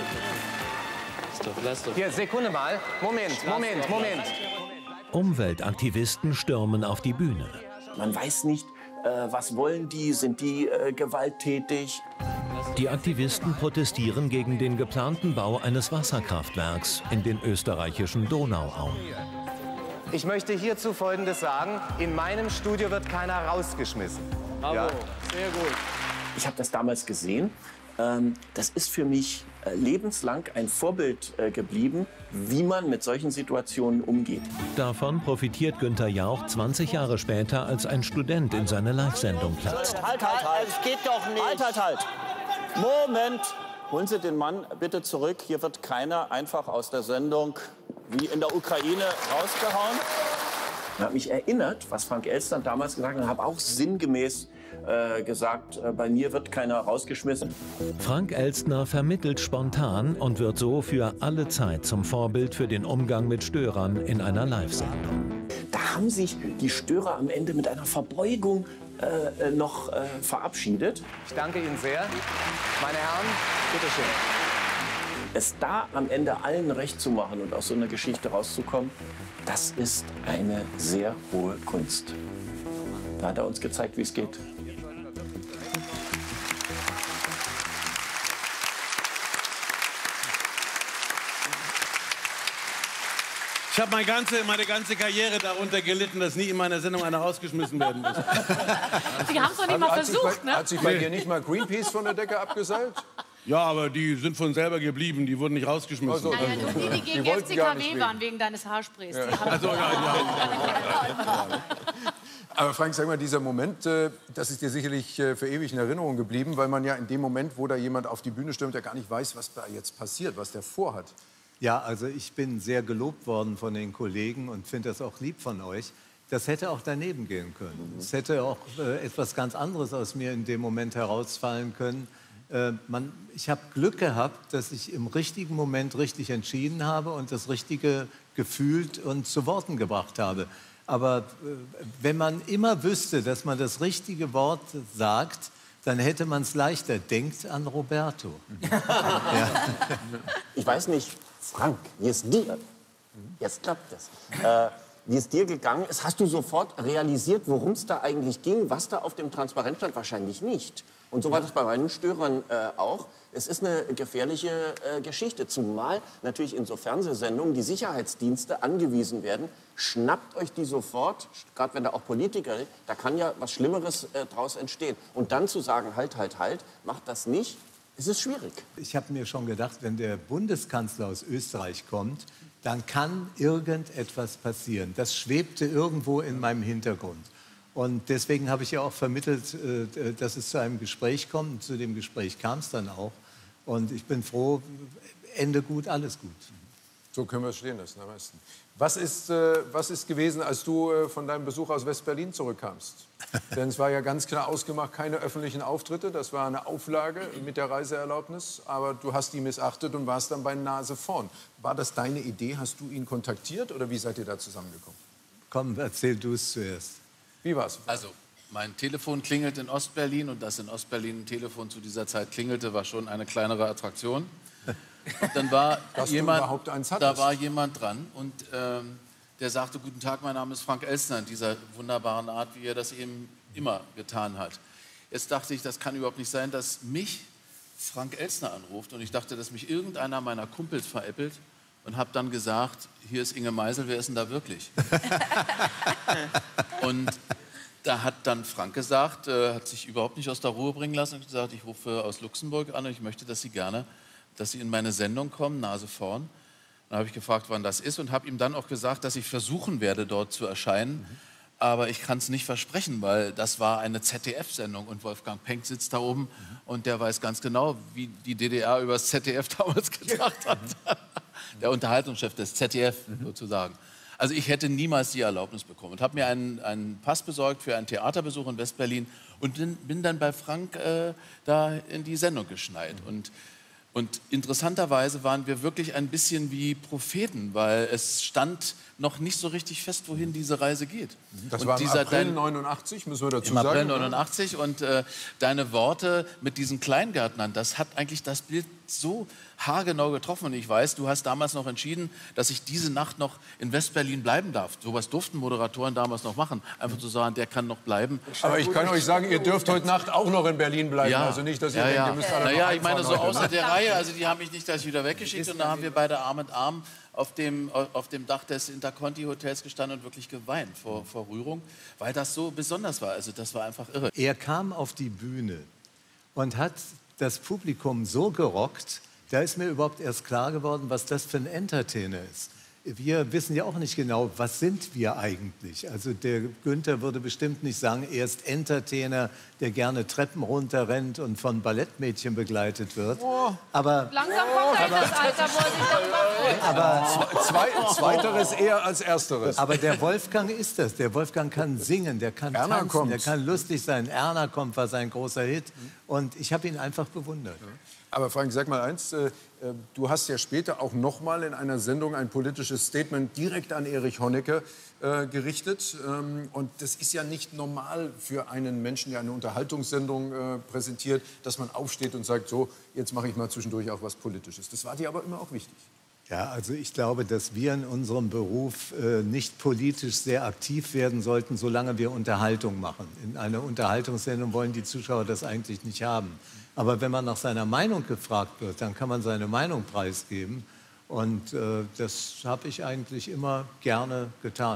Speaker 16: Hier, Sekunde mal. Moment, Moment, Moment.
Speaker 2: Umweltaktivisten stürmen auf die Bühne.
Speaker 11: Man weiß nicht, äh, was wollen die, sind die äh, gewalttätig?
Speaker 2: Die Aktivisten protestieren gegen den geplanten Bau eines Wasserkraftwerks in den österreichischen Donauauen.
Speaker 12: Ich möchte hierzu Folgendes sagen. In meinem Studio wird keiner rausgeschmissen.
Speaker 6: Bravo, ja. Sehr gut.
Speaker 11: Ich habe das damals gesehen. Ähm, das ist für mich äh, lebenslang ein Vorbild äh, geblieben, wie man mit solchen Situationen umgeht.
Speaker 2: Davon profitiert Günther Jauch zwanzig Jahre später, als ein Student in seine Live-Sendung platzt.
Speaker 10: Halt, halt, halt.
Speaker 17: Es geht doch nicht.
Speaker 10: Halt, halt, halt. Moment. Holen Sie den Mann bitte zurück. Hier wird keiner einfach aus der Sendung wie in der Ukraine rausgehauen.
Speaker 11: Ich habe mich erinnert, was Frank Elstner damals gesagt hat, und habe auch sinngemäß äh, gesagt, äh, bei mir wird keiner rausgeschmissen.
Speaker 2: Frank Elstner vermittelt spontan und wird so für alle Zeit zum Vorbild für den Umgang mit Störern in einer Live-Sendung.
Speaker 11: Da haben sich die Störer am Ende mit einer Verbeugung äh, noch äh, verabschiedet.
Speaker 12: Ich danke Ihnen sehr. Meine Herren, bitteschön.
Speaker 11: Es da am Ende allen recht zu machen und aus so einer Geschichte rauszukommen, das ist eine sehr hohe Kunst. Da hat er uns gezeigt, wie es geht.
Speaker 20: Ich habe meine ganze, meine ganze Karriere darunter gelitten, dass nie in meiner Sendung einer rausgeschmissen werden muss.
Speaker 9: Sie haben es doch nicht mal
Speaker 4: hat
Speaker 9: versucht,
Speaker 4: sich bei,
Speaker 9: ne?
Speaker 4: Hat sich bei dir nicht mal Greenpeace von der Decke abgeseilt?
Speaker 20: Ja, aber die sind von selber geblieben, die wurden nicht rausgeschmissen.
Speaker 4: Also,
Speaker 9: Naja, nur die, die gegen
Speaker 4: Die wollten
Speaker 9: F C
Speaker 4: gar
Speaker 9: K
Speaker 4: nicht
Speaker 9: W waren wegen deines Haarsprays. Die haben
Speaker 20: Also, ja, ja.
Speaker 4: Aber Frank, sag mal, dieser Moment, äh, das ist dir sicherlich äh, für ewig in Erinnerung geblieben, weil man ja in dem Moment, wo da jemand auf die Bühne stürmt, ja gar nicht weiß, was da jetzt passiert, was der vorhat.
Speaker 1: Ja, also ich bin sehr gelobt worden von den Kollegen und finde das auch lieb von euch. Das hätte auch daneben gehen können. Es hätte auch äh, etwas ganz anderes aus mir in dem Moment herausfallen können. Äh, man, ich habe Glück gehabt, dass ich im richtigen Moment richtig entschieden habe und das Richtige gefühlt und zu Worten gebracht habe. Aber äh, wenn man immer wüsste, dass man das richtige Wort sagt, dann hätte man es leichter. Denkt an Roberto. Ja.
Speaker 10: Ich weiß nicht, Frank, wie es dir, jetzt klappt das, äh, wie es dir gegangen ist, hast du sofort realisiert, worum es da eigentlich ging, was da auf dem Transparent stand? Wahrscheinlich nicht. Und so war das bei meinen Störern äh, auch. Es ist eine gefährliche äh, Geschichte, zumal natürlich in so Fernsehsendungen die Sicherheitsdienste angewiesen werden. Schnappt euch die sofort, gerade wenn da auch Politiker sind, da kann ja was Schlimmeres äh, draus entstehen. Und dann zu sagen, halt, halt, halt, macht das nicht, es ist schwierig.
Speaker 1: Ich habe mir schon gedacht, wenn der Bundeskanzler aus Österreich kommt, dann kann irgendetwas passieren. Das schwebte irgendwo in meinem Hintergrund. Und deswegen habe ich ja auch vermittelt, äh, dass es zu einem Gespräch kommt. Und zu dem Gespräch kam es dann auch. Und ich bin froh, Ende gut, alles gut.
Speaker 4: So können wir es stehen lassen am besten. Was ist, äh, was ist gewesen, als du äh, von deinem Besuch aus West-Berlin zurückkamst? Denn es war ja ganz klar ausgemacht, keine öffentlichen Auftritte. Das war eine Auflage mit der Reiseerlaubnis. Aber du hast die missachtet und warst dann bei Nase vorn. War das deine Idee? Hast du ihn kontaktiert oder wie seid ihr da zusammengekommen?
Speaker 1: Komm, erzähl du es zuerst.
Speaker 4: Wie war's?
Speaker 6: Also, mein Telefon klingelt in Ostberlin. Und dass in Ostberlin ein Telefon zu dieser Zeit klingelte, war schon eine kleinere Attraktion. Dann war jemand, da war jemand dran und ähm, der sagte, guten Tag, mein Name ist Frank Elstner, in dieser wunderbaren Art, wie er das eben immer getan hat. Jetzt dachte ich, das kann überhaupt nicht sein, dass mich Frank Elstner anruft und ich dachte, dass mich irgendeiner meiner Kumpels veräppelt und habe dann gesagt, hier ist Inge Meisel, wer ist denn da wirklich? Und da hat dann Frank gesagt, äh, hat sich überhaupt nicht aus der Ruhe bringen lassen und gesagt, ich rufe aus Luxemburg an und ich möchte, dass Sie gerne dass Sie in meine Sendung kommen, Nase vorn. Dann habe ich gefragt, wann das ist und habe ihm dann auch gesagt, dass ich versuchen werde, dort zu erscheinen. Mhm. Aber ich kann es nicht versprechen, weil das war eine Z D F-Sendung und Wolfgang Penck sitzt da oben mhm. und der weiß ganz genau, wie die D D R über das Z D F damals gedacht hat. Der Unterhaltungschef des Z D F mhm. sozusagen. Also ich hätte niemals die Erlaubnis bekommen und habe mir einen, einen Pass besorgt für einen Theaterbesuch in West-Berlin und bin, bin dann bei Frank äh, da in die Sendung geschneit. Mhm. Und Und interessanterweise waren wir wirklich ein bisschen wie Propheten, weil es stand noch nicht so richtig fest, wohin diese Reise geht.
Speaker 4: Das
Speaker 6: und
Speaker 4: war im
Speaker 6: dieser,
Speaker 4: April
Speaker 6: dein,
Speaker 4: neunundachtzig, müssen wir dazu
Speaker 6: im
Speaker 4: sagen.
Speaker 6: April neunundachtzig und äh, deine Worte mit diesen Kleingärtnern, das hat eigentlich das Bild so haargenau getroffen. Und ich weiß, du hast damals noch entschieden, dass ich diese Nacht noch in West-Berlin bleiben darf. So was durften Moderatoren damals noch machen. Einfach zu sagen, der kann noch bleiben.
Speaker 4: Aber ich kann euch sagen, ihr dürft heute Nacht auch noch in Berlin bleiben.
Speaker 6: Ja.
Speaker 4: Also nicht, dass ihr
Speaker 6: ja,
Speaker 4: denkt,
Speaker 6: ja.
Speaker 4: ihr müsst alle
Speaker 6: Naja,
Speaker 4: noch
Speaker 6: ich meine, so
Speaker 4: heimfahren
Speaker 6: außer
Speaker 4: heute.
Speaker 6: der Reihe, also die haben mich nicht gleich wieder weggeschickt. Und da haben wir beide Arm in Arm auf dem, auf dem Dach des Interconti-Hotels gestanden und wirklich geweint vor, vor Rührung, weil das so besonders war. Also das war einfach irre.
Speaker 1: Er kam auf die Bühne und hat das Publikum so gerockt, da ist mir überhaupt erst klar geworden, was das für ein Entertainer ist. Wir wissen ja auch nicht genau, was sind wir eigentlich. Also der Günther würde bestimmt nicht sagen, er ist Entertainer, der gerne Treppen runterrennt und von Ballettmädchen begleitet wird.
Speaker 9: Oh.
Speaker 1: Aber,
Speaker 9: Langsam kommt er in das Alter, wo er sich doch mal freut.
Speaker 1: aber
Speaker 4: Zwei, zweiteres eher als ersteres.
Speaker 1: Aber der Wolfgang ist das. Der Wolfgang kann singen, der kann
Speaker 4: Erna
Speaker 1: tanzen,
Speaker 4: kommt.
Speaker 1: der kann lustig sein. Erna kommt, war sein großer Hit. Und ich habe ihn einfach bewundert.
Speaker 4: Aber Frank, sag mal eins, äh, äh, du hast ja später auch noch mal in einer Sendung ein politisches Statement direkt an Erich Honecker äh, gerichtet. Ähm, und das ist ja nicht normal für einen Menschen, der eine Unterhaltungssendung äh, präsentiert, dass man aufsteht und sagt, so, jetzt mache ich mal zwischendurch auch was Politisches. Das war dir aber immer auch wichtig.
Speaker 1: Ja, also ich glaube, dass wir in unserem Beruf äh, nicht politisch sehr aktiv werden sollten, solange wir Unterhaltung machen. In einer Unterhaltungssendung wollen die Zuschauer das eigentlich nicht haben. Aber wenn man nach seiner Meinung gefragt wird, dann kann man seine Meinung preisgeben. Und äh, das habe ich eigentlich immer gerne getan.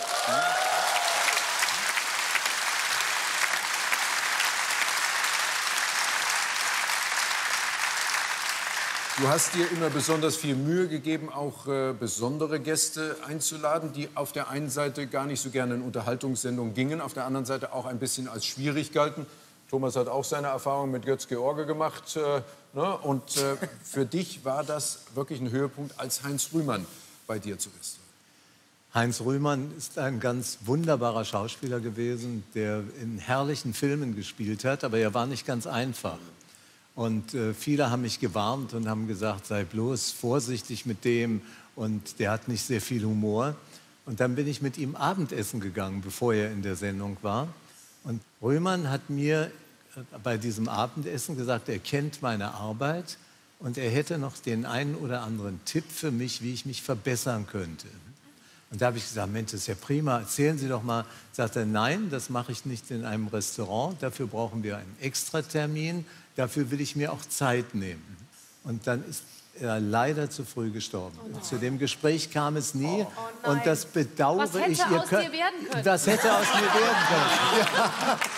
Speaker 4: Du hast dir immer besonders viel Mühe gegeben, auch äh, besondere Gäste einzuladen, die auf der einen Seite gar nicht so gerne in Unterhaltungssendungen gingen, auf der anderen Seite auch ein bisschen als schwierig galten. Thomas hat auch seine Erfahrung mit Götz George gemacht. Äh, ne? Und äh, für dich war das wirklich ein Höhepunkt, als Heinz Rühmann bei dir zu Gast war.
Speaker 1: Heinz Rühmann ist ein ganz wunderbarer Schauspieler gewesen, der in herrlichen Filmen gespielt hat, aber er war nicht ganz einfach. Und äh, viele haben mich gewarnt und haben gesagt, sei bloß vorsichtig mit dem und der hat nicht sehr viel Humor. Und dann bin ich mit ihm Abendessen gegangen, bevor er in der Sendung war. Und Rühmann hat mir bei diesem Abendessen gesagt, er kennt meine Arbeit und er hätte noch den einen oder anderen Tipp für mich, wie ich mich verbessern könnte. Und da habe ich gesagt, Mensch, das ist ja prima, erzählen Sie doch mal. Sagt er, nein, das mache ich nicht in einem Restaurant, dafür brauchen wir einen Extratermin, dafür will ich mir auch Zeit nehmen. Und dann ist er leider zu früh gestorben. Oh zu dem Gespräch kam es nie
Speaker 9: oh, oh
Speaker 1: und das bedauere
Speaker 9: Was hätte
Speaker 1: ich.
Speaker 9: aus
Speaker 1: Ihr
Speaker 9: dir
Speaker 1: könnt,
Speaker 9: werden können?
Speaker 1: das hätte aus mir werden können. Ja.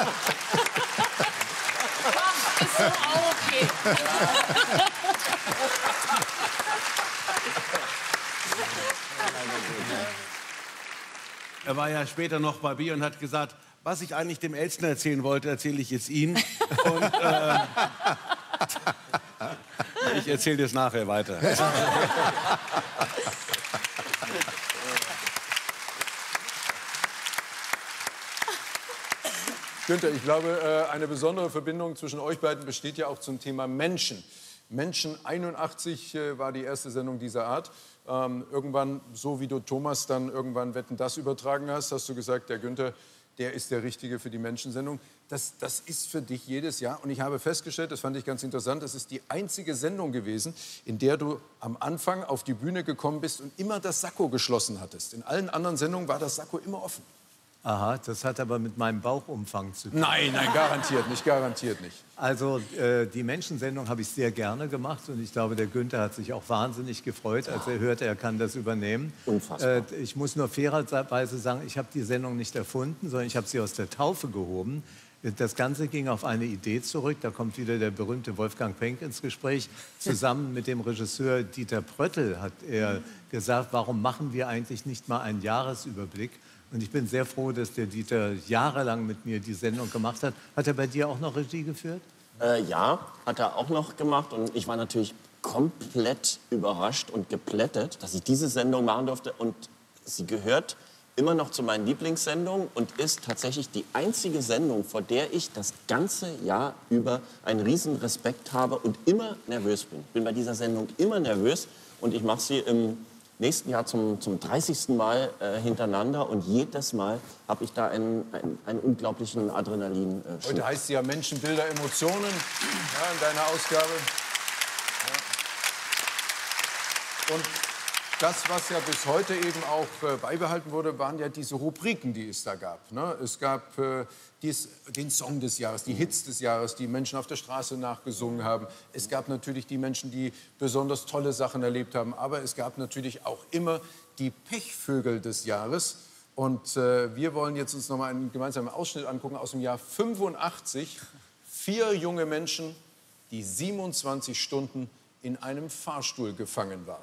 Speaker 9: Komm, ist so auch okay.
Speaker 20: Er war ja später noch bei mir und hat gesagt, was ich eigentlich dem Elstner erzählen wollte, erzähle ich jetzt Ihnen. Und äh, ich erzähle das nachher weiter.
Speaker 4: Günther, ich glaube, eine besondere Verbindung zwischen euch beiden besteht ja auch zum Thema Menschen. Menschen einundachtzig war die erste Sendung dieser Art. Ähm, irgendwann, so wie du Thomas dann irgendwann Wetten, das übertragen hast, hast du gesagt, der Günther, der ist der Richtige für die Menschensendung. Das, das ist für dich jedes Jahr. Und ich habe festgestellt, das fand ich ganz interessant, das ist die einzige Sendung gewesen, in der du am Anfang auf die Bühne gekommen bist und immer das Sakko geschlossen hattest. In allen anderen Sendungen war das Sakko immer offen.
Speaker 1: Aha, das hat aber mit meinem Bauchumfang zu tun.
Speaker 4: Nein, nein, garantiert nicht, garantiert nicht.
Speaker 1: Also äh, die Menschensendung habe ich sehr gerne gemacht und ich glaube, der Günther hat sich auch wahnsinnig gefreut, als er hörte, er kann das übernehmen.
Speaker 10: Unfassbar.
Speaker 1: Äh, ich muss nur fairerweise sagen, ich habe die Sendung nicht erfunden, sondern ich habe sie aus der Taufe gehoben. Das Ganze ging auf eine Idee zurück, da kommt wieder der berühmte Wolfgang Penck ins Gespräch. Zusammen mit dem Regisseur Dieter Pröttl hat er gesagt, warum machen wir eigentlich nicht mal einen Jahresüberblick? Und ich bin sehr froh, dass der Dieter jahrelang mit mir die Sendung gemacht hat. Hat er bei dir auch noch Regie geführt?
Speaker 11: Äh, ja, hat er auch noch gemacht. Und ich war natürlich komplett überrascht und geplättet, dass ich diese Sendung machen durfte. Und sie gehört immer noch zu meinen Lieblingssendungen und ist tatsächlich die einzige Sendung, vor der ich das ganze Jahr über einen riesen Respekt habe und immer nervös bin. Ich bin bei dieser Sendung immer nervös und ich mache sie im nächsten Jahr zum, zum dreißigsten Mal äh, hintereinander und jedes Mal habe ich da einen, einen, einen unglaublichen Adrenalin. Äh,
Speaker 4: Heute heißt sie ja Menschen, Bilder, Emotionen, ja, in deiner Ausgabe. Ja. Und das, was ja bis heute eben auch äh, beibehalten wurde, waren ja diese Rubriken, die es da gab. Ne? Es gab äh, dies, den Song des Jahres, die Hits des Jahres, die Menschen auf der Straße nachgesungen haben. Es gab natürlich die Menschen, die besonders tolle Sachen erlebt haben. Aber es gab natürlich auch immer die Pechvögel des Jahres. Und äh, wir wollen jetzt uns noch mal einen gemeinsamen Ausschnitt angucken aus dem Jahr fünfundachtzig. Vier junge Menschen, die siebenundzwanzig Stunden in einem Fahrstuhl gefangen waren.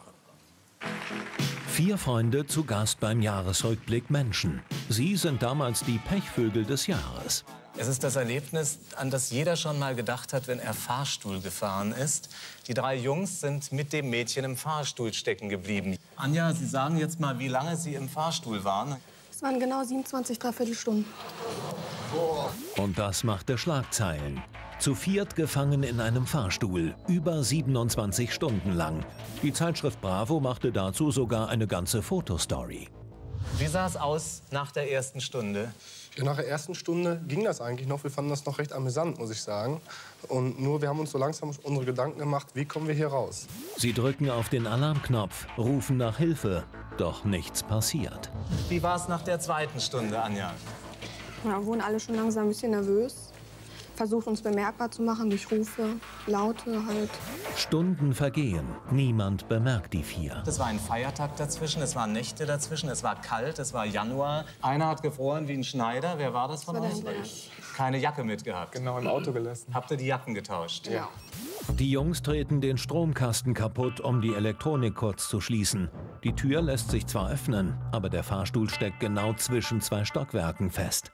Speaker 2: Vier Freunde zu Gast beim Jahresrückblick Menschen. Sie sind damals die Pechvögel des Jahres.
Speaker 17: Es ist das Erlebnis, an das jeder schon mal gedacht hat, wenn er Fahrstuhl gefahren ist. Die drei Jungs sind mit dem Mädchen im Fahrstuhl stecken geblieben. Anja, Sie sagen jetzt mal, wie lange Sie im Fahrstuhl waren.
Speaker 19: Es waren genau siebenundzwanzig Dreiviertelstunden.
Speaker 2: Und das machte Schlagzeilen. Zu viert gefangen in einem Fahrstuhl, über siebenundzwanzig Stunden lang. Die Zeitschrift Bravo machte dazu sogar eine ganze Fotostory.
Speaker 17: Wie sah es aus nach der ersten Stunde?
Speaker 22: Ja, nach der ersten Stunde ging das eigentlich noch. Wir fanden das noch recht amüsant, muss ich sagen. Und nur wir haben uns so langsam unsere Gedanken gemacht, wie kommen wir hier raus?
Speaker 2: Sie drücken auf den Alarmknopf, rufen nach Hilfe, doch nichts passiert.
Speaker 17: Wie war es nach der zweiten Stunde, Anja?
Speaker 19: Ja, wurden alle schon langsam ein bisschen nervös. Versucht, uns bemerkbar zu machen durch Rufe, Laute halt.
Speaker 2: Stunden vergehen, niemand bemerkt die vier.
Speaker 17: Es war ein Feiertag dazwischen, es waren Nächte dazwischen, es war kalt, es war Januar. Einer hat gefroren wie ein Schneider. Wer war das von
Speaker 19: Das war
Speaker 17: euch?
Speaker 19: der Andreas.
Speaker 17: Keine Jacke mitgehabt.
Speaker 22: Genau, im Auto gelassen.
Speaker 17: Habt ihr die Jacken getauscht?
Speaker 19: Ja.
Speaker 2: Die Jungs treten den Stromkasten kaputt, um die Elektronik kurz zu schließen. Die Tür lässt sich zwar öffnen, aber der Fahrstuhl steckt genau zwischen zwei Stockwerken fest.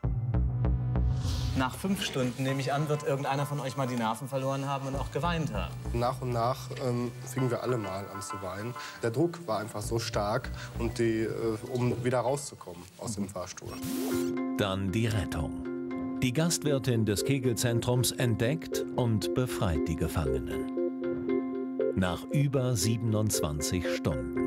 Speaker 17: Nach fünf Stunden, nehme ich an, wird irgendeiner von euch mal die Nerven verloren haben und auch geweint haben.
Speaker 22: Nach und nach ähm, fingen wir alle mal an zu weinen. Der Druck war einfach so stark, und die, äh, um wieder rauszukommen aus dem Fahrstuhl.
Speaker 2: Dann die Rettung. Die Gastwirtin des Kegelzentrums entdeckt und befreit die Gefangenen. Nach über siebenundzwanzig Stunden.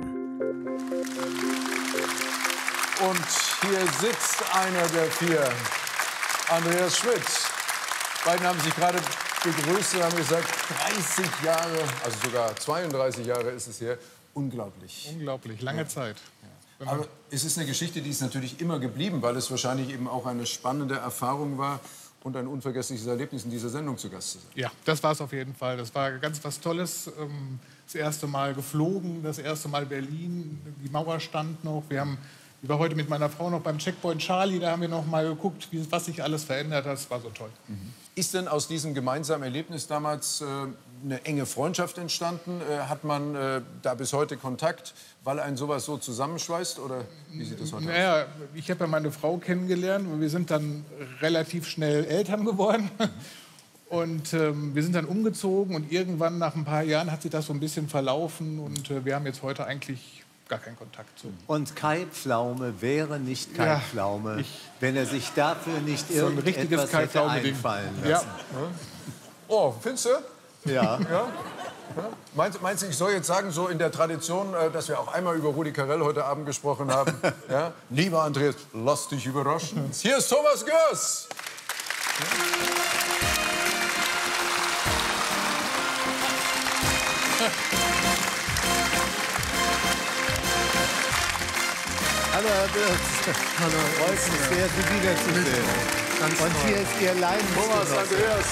Speaker 4: Und hier sitzt einer der vier, Andreas Schmidt. Beiden haben sich gerade begrüßt und haben gesagt, dreißig Jahre, also sogar zweiunddreißig Jahre ist es her. Unglaublich.
Speaker 24: Unglaublich, lange
Speaker 4: Ja.
Speaker 24: Zeit.
Speaker 4: Ja. Aber es ist eine Geschichte, die ist natürlich immer geblieben, weil es wahrscheinlich eben auch eine spannende Erfahrung war und ein unvergessliches Erlebnis, in dieser Sendung zu Gast zu sein.
Speaker 24: Ja, das war es auf jeden Fall. Das war ganz was Tolles. Ähm, Das erste Mal geflogen, das erste Mal Berlin, die Mauer stand noch. Wir haben, ich war heute mit meiner Frau noch beim Checkpoint Charlie, da haben wir noch mal geguckt, wie, was sich alles verändert hat. Das war so toll.
Speaker 4: Ist denn aus diesem gemeinsamen Erlebnis damals äh, eine enge Freundschaft entstanden? Äh, hat man äh, da bis heute Kontakt, weil einen sowas so zusammenschweißt? Oder wie sieht das heute
Speaker 24: naja,
Speaker 4: aus?
Speaker 24: Ich habe ja meine Frau kennengelernt und wir sind dann relativ schnell Eltern geworden. Und ähm, wir sind dann umgezogen und irgendwann nach ein paar Jahren hat sich das so ein bisschen verlaufen und äh, wir haben jetzt heute eigentlich gar keinen Kontakt zu.
Speaker 1: Und Kai Pflaume wäre nicht Kai
Speaker 24: Ja,
Speaker 1: Pflaume, wenn er sich dafür nicht
Speaker 24: So ein richtiges
Speaker 1: irgendetwas
Speaker 24: Kai
Speaker 1: hätte
Speaker 24: Pflaume-Ding.
Speaker 4: Ja.
Speaker 1: einfallen lassen.
Speaker 4: Oh, findest du?
Speaker 1: Ja.
Speaker 4: ja? ja? Meinst, meinst du, ich soll jetzt sagen, so in der Tradition, äh, dass wir auch einmal über Rudi Carrell heute Abend gesprochen haben? Ja? Lieber Andreas, lass dich überraschen. Hier ist Thomas Görs.
Speaker 1: Hallo Herr Wirtz. Hallo. Freut mich sehr, Sie wiederzusehen. Und hier ist Ihr Leidensgenosse.
Speaker 4: Thomas Andreas.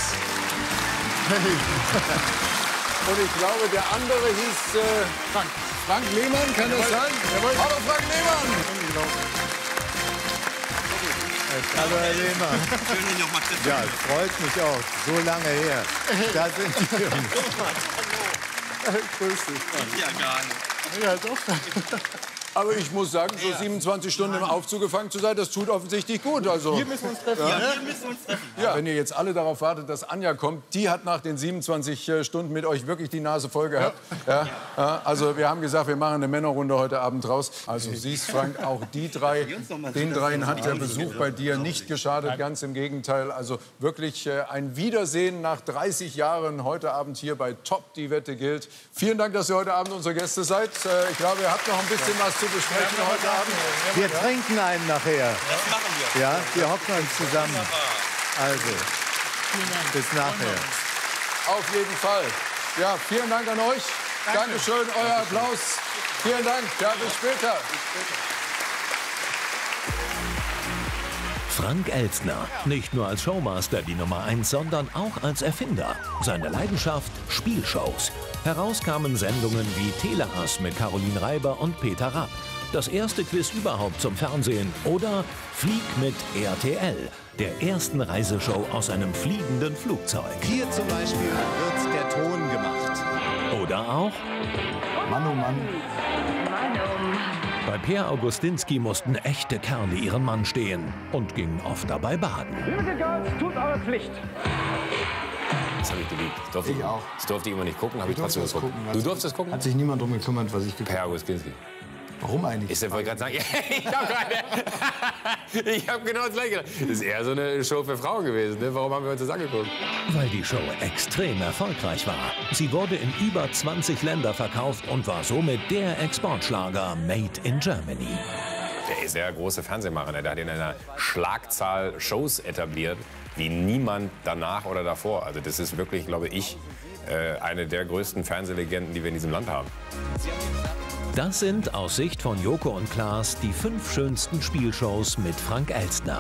Speaker 4: Und ich glaube, der andere hieß äh, Frank. Frank Lehmann, kann das sein? Hallo Frank Lehmann.
Speaker 1: Hallo Herr Lehmann.
Speaker 8: Schön, Sie noch mal treffen.
Speaker 1: Ja, es freut mich auch. So lange her. Da sind die Jungs.
Speaker 4: Grüß dich, Frank.
Speaker 8: Ja, gar nicht.
Speaker 4: Ja, doch. Aber ich muss sagen, so siebenundzwanzig Stunden im Aufzug gefangen zu sein, das tut offensichtlich gut. Also,
Speaker 24: Hier müssen wir uns treffen.
Speaker 4: Ja,
Speaker 8: Ja, wir müssen uns treffen.
Speaker 4: Ja. Wenn ihr jetzt alle darauf wartet, dass Anja kommt, die hat nach den siebenundzwanzig Stunden mit euch wirklich die Nase voll gehabt. Ja. Ja. Also wir haben gesagt, wir machen eine Männerrunde heute Abend raus. Also siehst, Frank, auch die drei, den dreien hat der Besuch bei dir nicht geschadet, ganz im Gegenteil. Also wirklich äh, ein Wiedersehen nach dreißig Jahren heute Abend hier bei Top, die Wette gilt. Vielen Dank, dass ihr heute Abend unsere Gäste seid. Äh, ich glaube, ihr habt noch ein bisschen was zu besprechen heute Abend.
Speaker 1: Wir trinken einen nachher.
Speaker 8: Das machen wir.
Speaker 1: Ja, wir hocken uns zusammen. Also, bis nachher.
Speaker 4: Auf jeden Fall. Ja, vielen Dank an euch.
Speaker 24: Danke.
Speaker 4: Dankeschön, euer Applaus. Vielen Dank. Ja, bis später.
Speaker 2: Frank Elstner, nicht nur als Showmaster die Nummer eins, sondern auch als Erfinder. Seine Leidenschaft, Spielshows. Heraus kamen Sendungen wie Telehass mit Caroline Reiber und Peter Rapp. Das erste Quiz überhaupt zum Fernsehen oder Flieg mit R T L, der ersten Reiseshow aus einem fliegenden Flugzeug.
Speaker 12: Hier zum Beispiel wird der Ton gemacht.
Speaker 2: Oder auch
Speaker 22: Mann, oh Mann.
Speaker 2: bei Per Augustinski mussten echte Kerle ihren Mann stehen und gingen oft dabei baden.
Speaker 14: Liebe Girls, tut eure Pflicht.
Speaker 18: Das habe ich geliebt. Das durfte ich, auch. Das durfte ich immer nicht gucken, habe ich,
Speaker 22: Ich
Speaker 18: trotzdem
Speaker 22: durfte
Speaker 18: geguckt.
Speaker 22: das gucken.
Speaker 18: Du durftest es gucken?
Speaker 22: Hat sich niemand drum gekümmert, was ich geguckt
Speaker 18: Per Augustinski.
Speaker 22: Warum eigentlich?
Speaker 18: Ich wollte gerade sagen, ich habe gerade, ich habe genau das gleiche gedacht. Das ist eher so eine Show für Frauen gewesen. Ne? Warum haben wir uns das angeguckt?
Speaker 2: Weil die Show extrem erfolgreich war. Sie wurde in über zwanzig Länder verkauft und war somit der Exportschlager Made in Germany.
Speaker 18: Der ist ja große Fernsehmacher. Der hat in einer Schlagzahl Shows etabliert, wie niemand danach oder davor. Also das ist wirklich, glaube ich, äh, eine der größten Fernsehlegenden, die wir in diesem Land haben.
Speaker 2: Das sind aus Sicht von Joko und Klaas die fünf schönsten Spielshows mit Frank Elstner.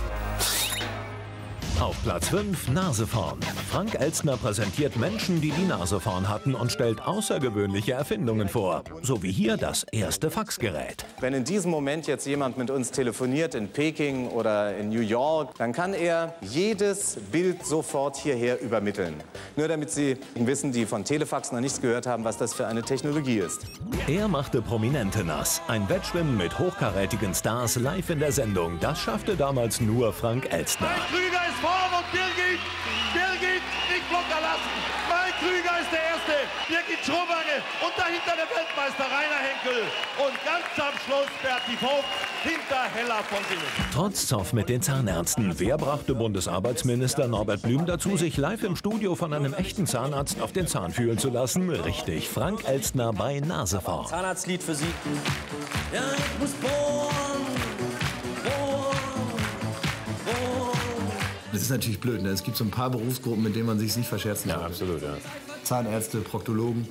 Speaker 2: Auf Platz fünf Nase vorn. Frank Elstner präsentiert Menschen, die die Nase vorn hatten und stellt außergewöhnliche Erfindungen vor. So wie hier das erste Faxgerät.
Speaker 12: Wenn in diesem Moment jetzt jemand mit uns telefoniert in Peking oder in New York, dann kann er jedes Bild sofort hierher übermitteln. Nur damit Sie wissen, die von Telefax noch nichts gehört haben, was das für eine Technologie ist.
Speaker 2: Er machte Prominente nass. Ein Wettschwimmen mit hochkarätigen Stars live in der Sendung. Das schaffte damals nur Frank Elstner.
Speaker 21: Krüger ist vorn und Birgit, Birgit nicht locker lassen. Mike Krüger ist der Erste, Birgit Schrowange und dahinter der Weltmeister Rainer Henkel. Und ganz am Schluss Berti Vogt hinter Hella von Singen.
Speaker 2: Trotz Zoff mit den Zahnärzten. Wer brachte Bundesarbeitsminister Norbert Blüm dazu, sich live im Studio von einem echten Zahnarzt auf den Zahn fühlen zu lassen? Richtig, Frank Elstner bei Nase vorn.
Speaker 25: Zahnarztlied für Sie. Ja, ich muss bohren, bohren, bohren.
Speaker 22: Das ist natürlich blöd. Ne? Es gibt so ein paar Berufsgruppen, mit denen man sich nicht verscherzen kann.
Speaker 18: Ja, absolut. Ja.
Speaker 22: Zahnärzte, Proktologen.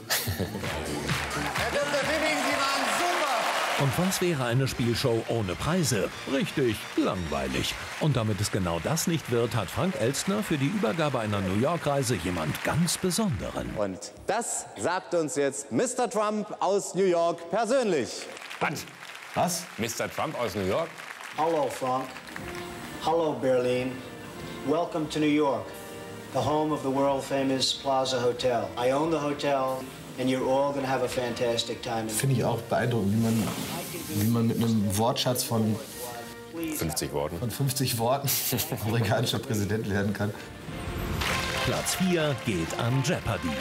Speaker 2: Und was wäre eine Spielshow ohne Preise? Richtig, langweilig. Und damit es genau das nicht wird, hat Frank Elstner für die Übergabe einer New York-Reise jemand ganz Besonderen.
Speaker 12: Und das sagt uns jetzt Mister Trump aus New York persönlich.
Speaker 18: Was?
Speaker 22: Was?
Speaker 18: Mister Trump aus New York?
Speaker 26: Hello, Frank. Hello, Berlin. Welcome to New York.
Speaker 3: the home of the world-famous Plaza Hotel. I own the hotel, and you're all going to have a fantastic time.
Speaker 5: Finde ich auch beeindruckend, wie man, wie man mit einem Wortschatz von
Speaker 18: fünfzig Worten,
Speaker 5: von fünfzig Worten amerikanischer Präsident werden kann.
Speaker 2: Platz vier geht an Jeopardy.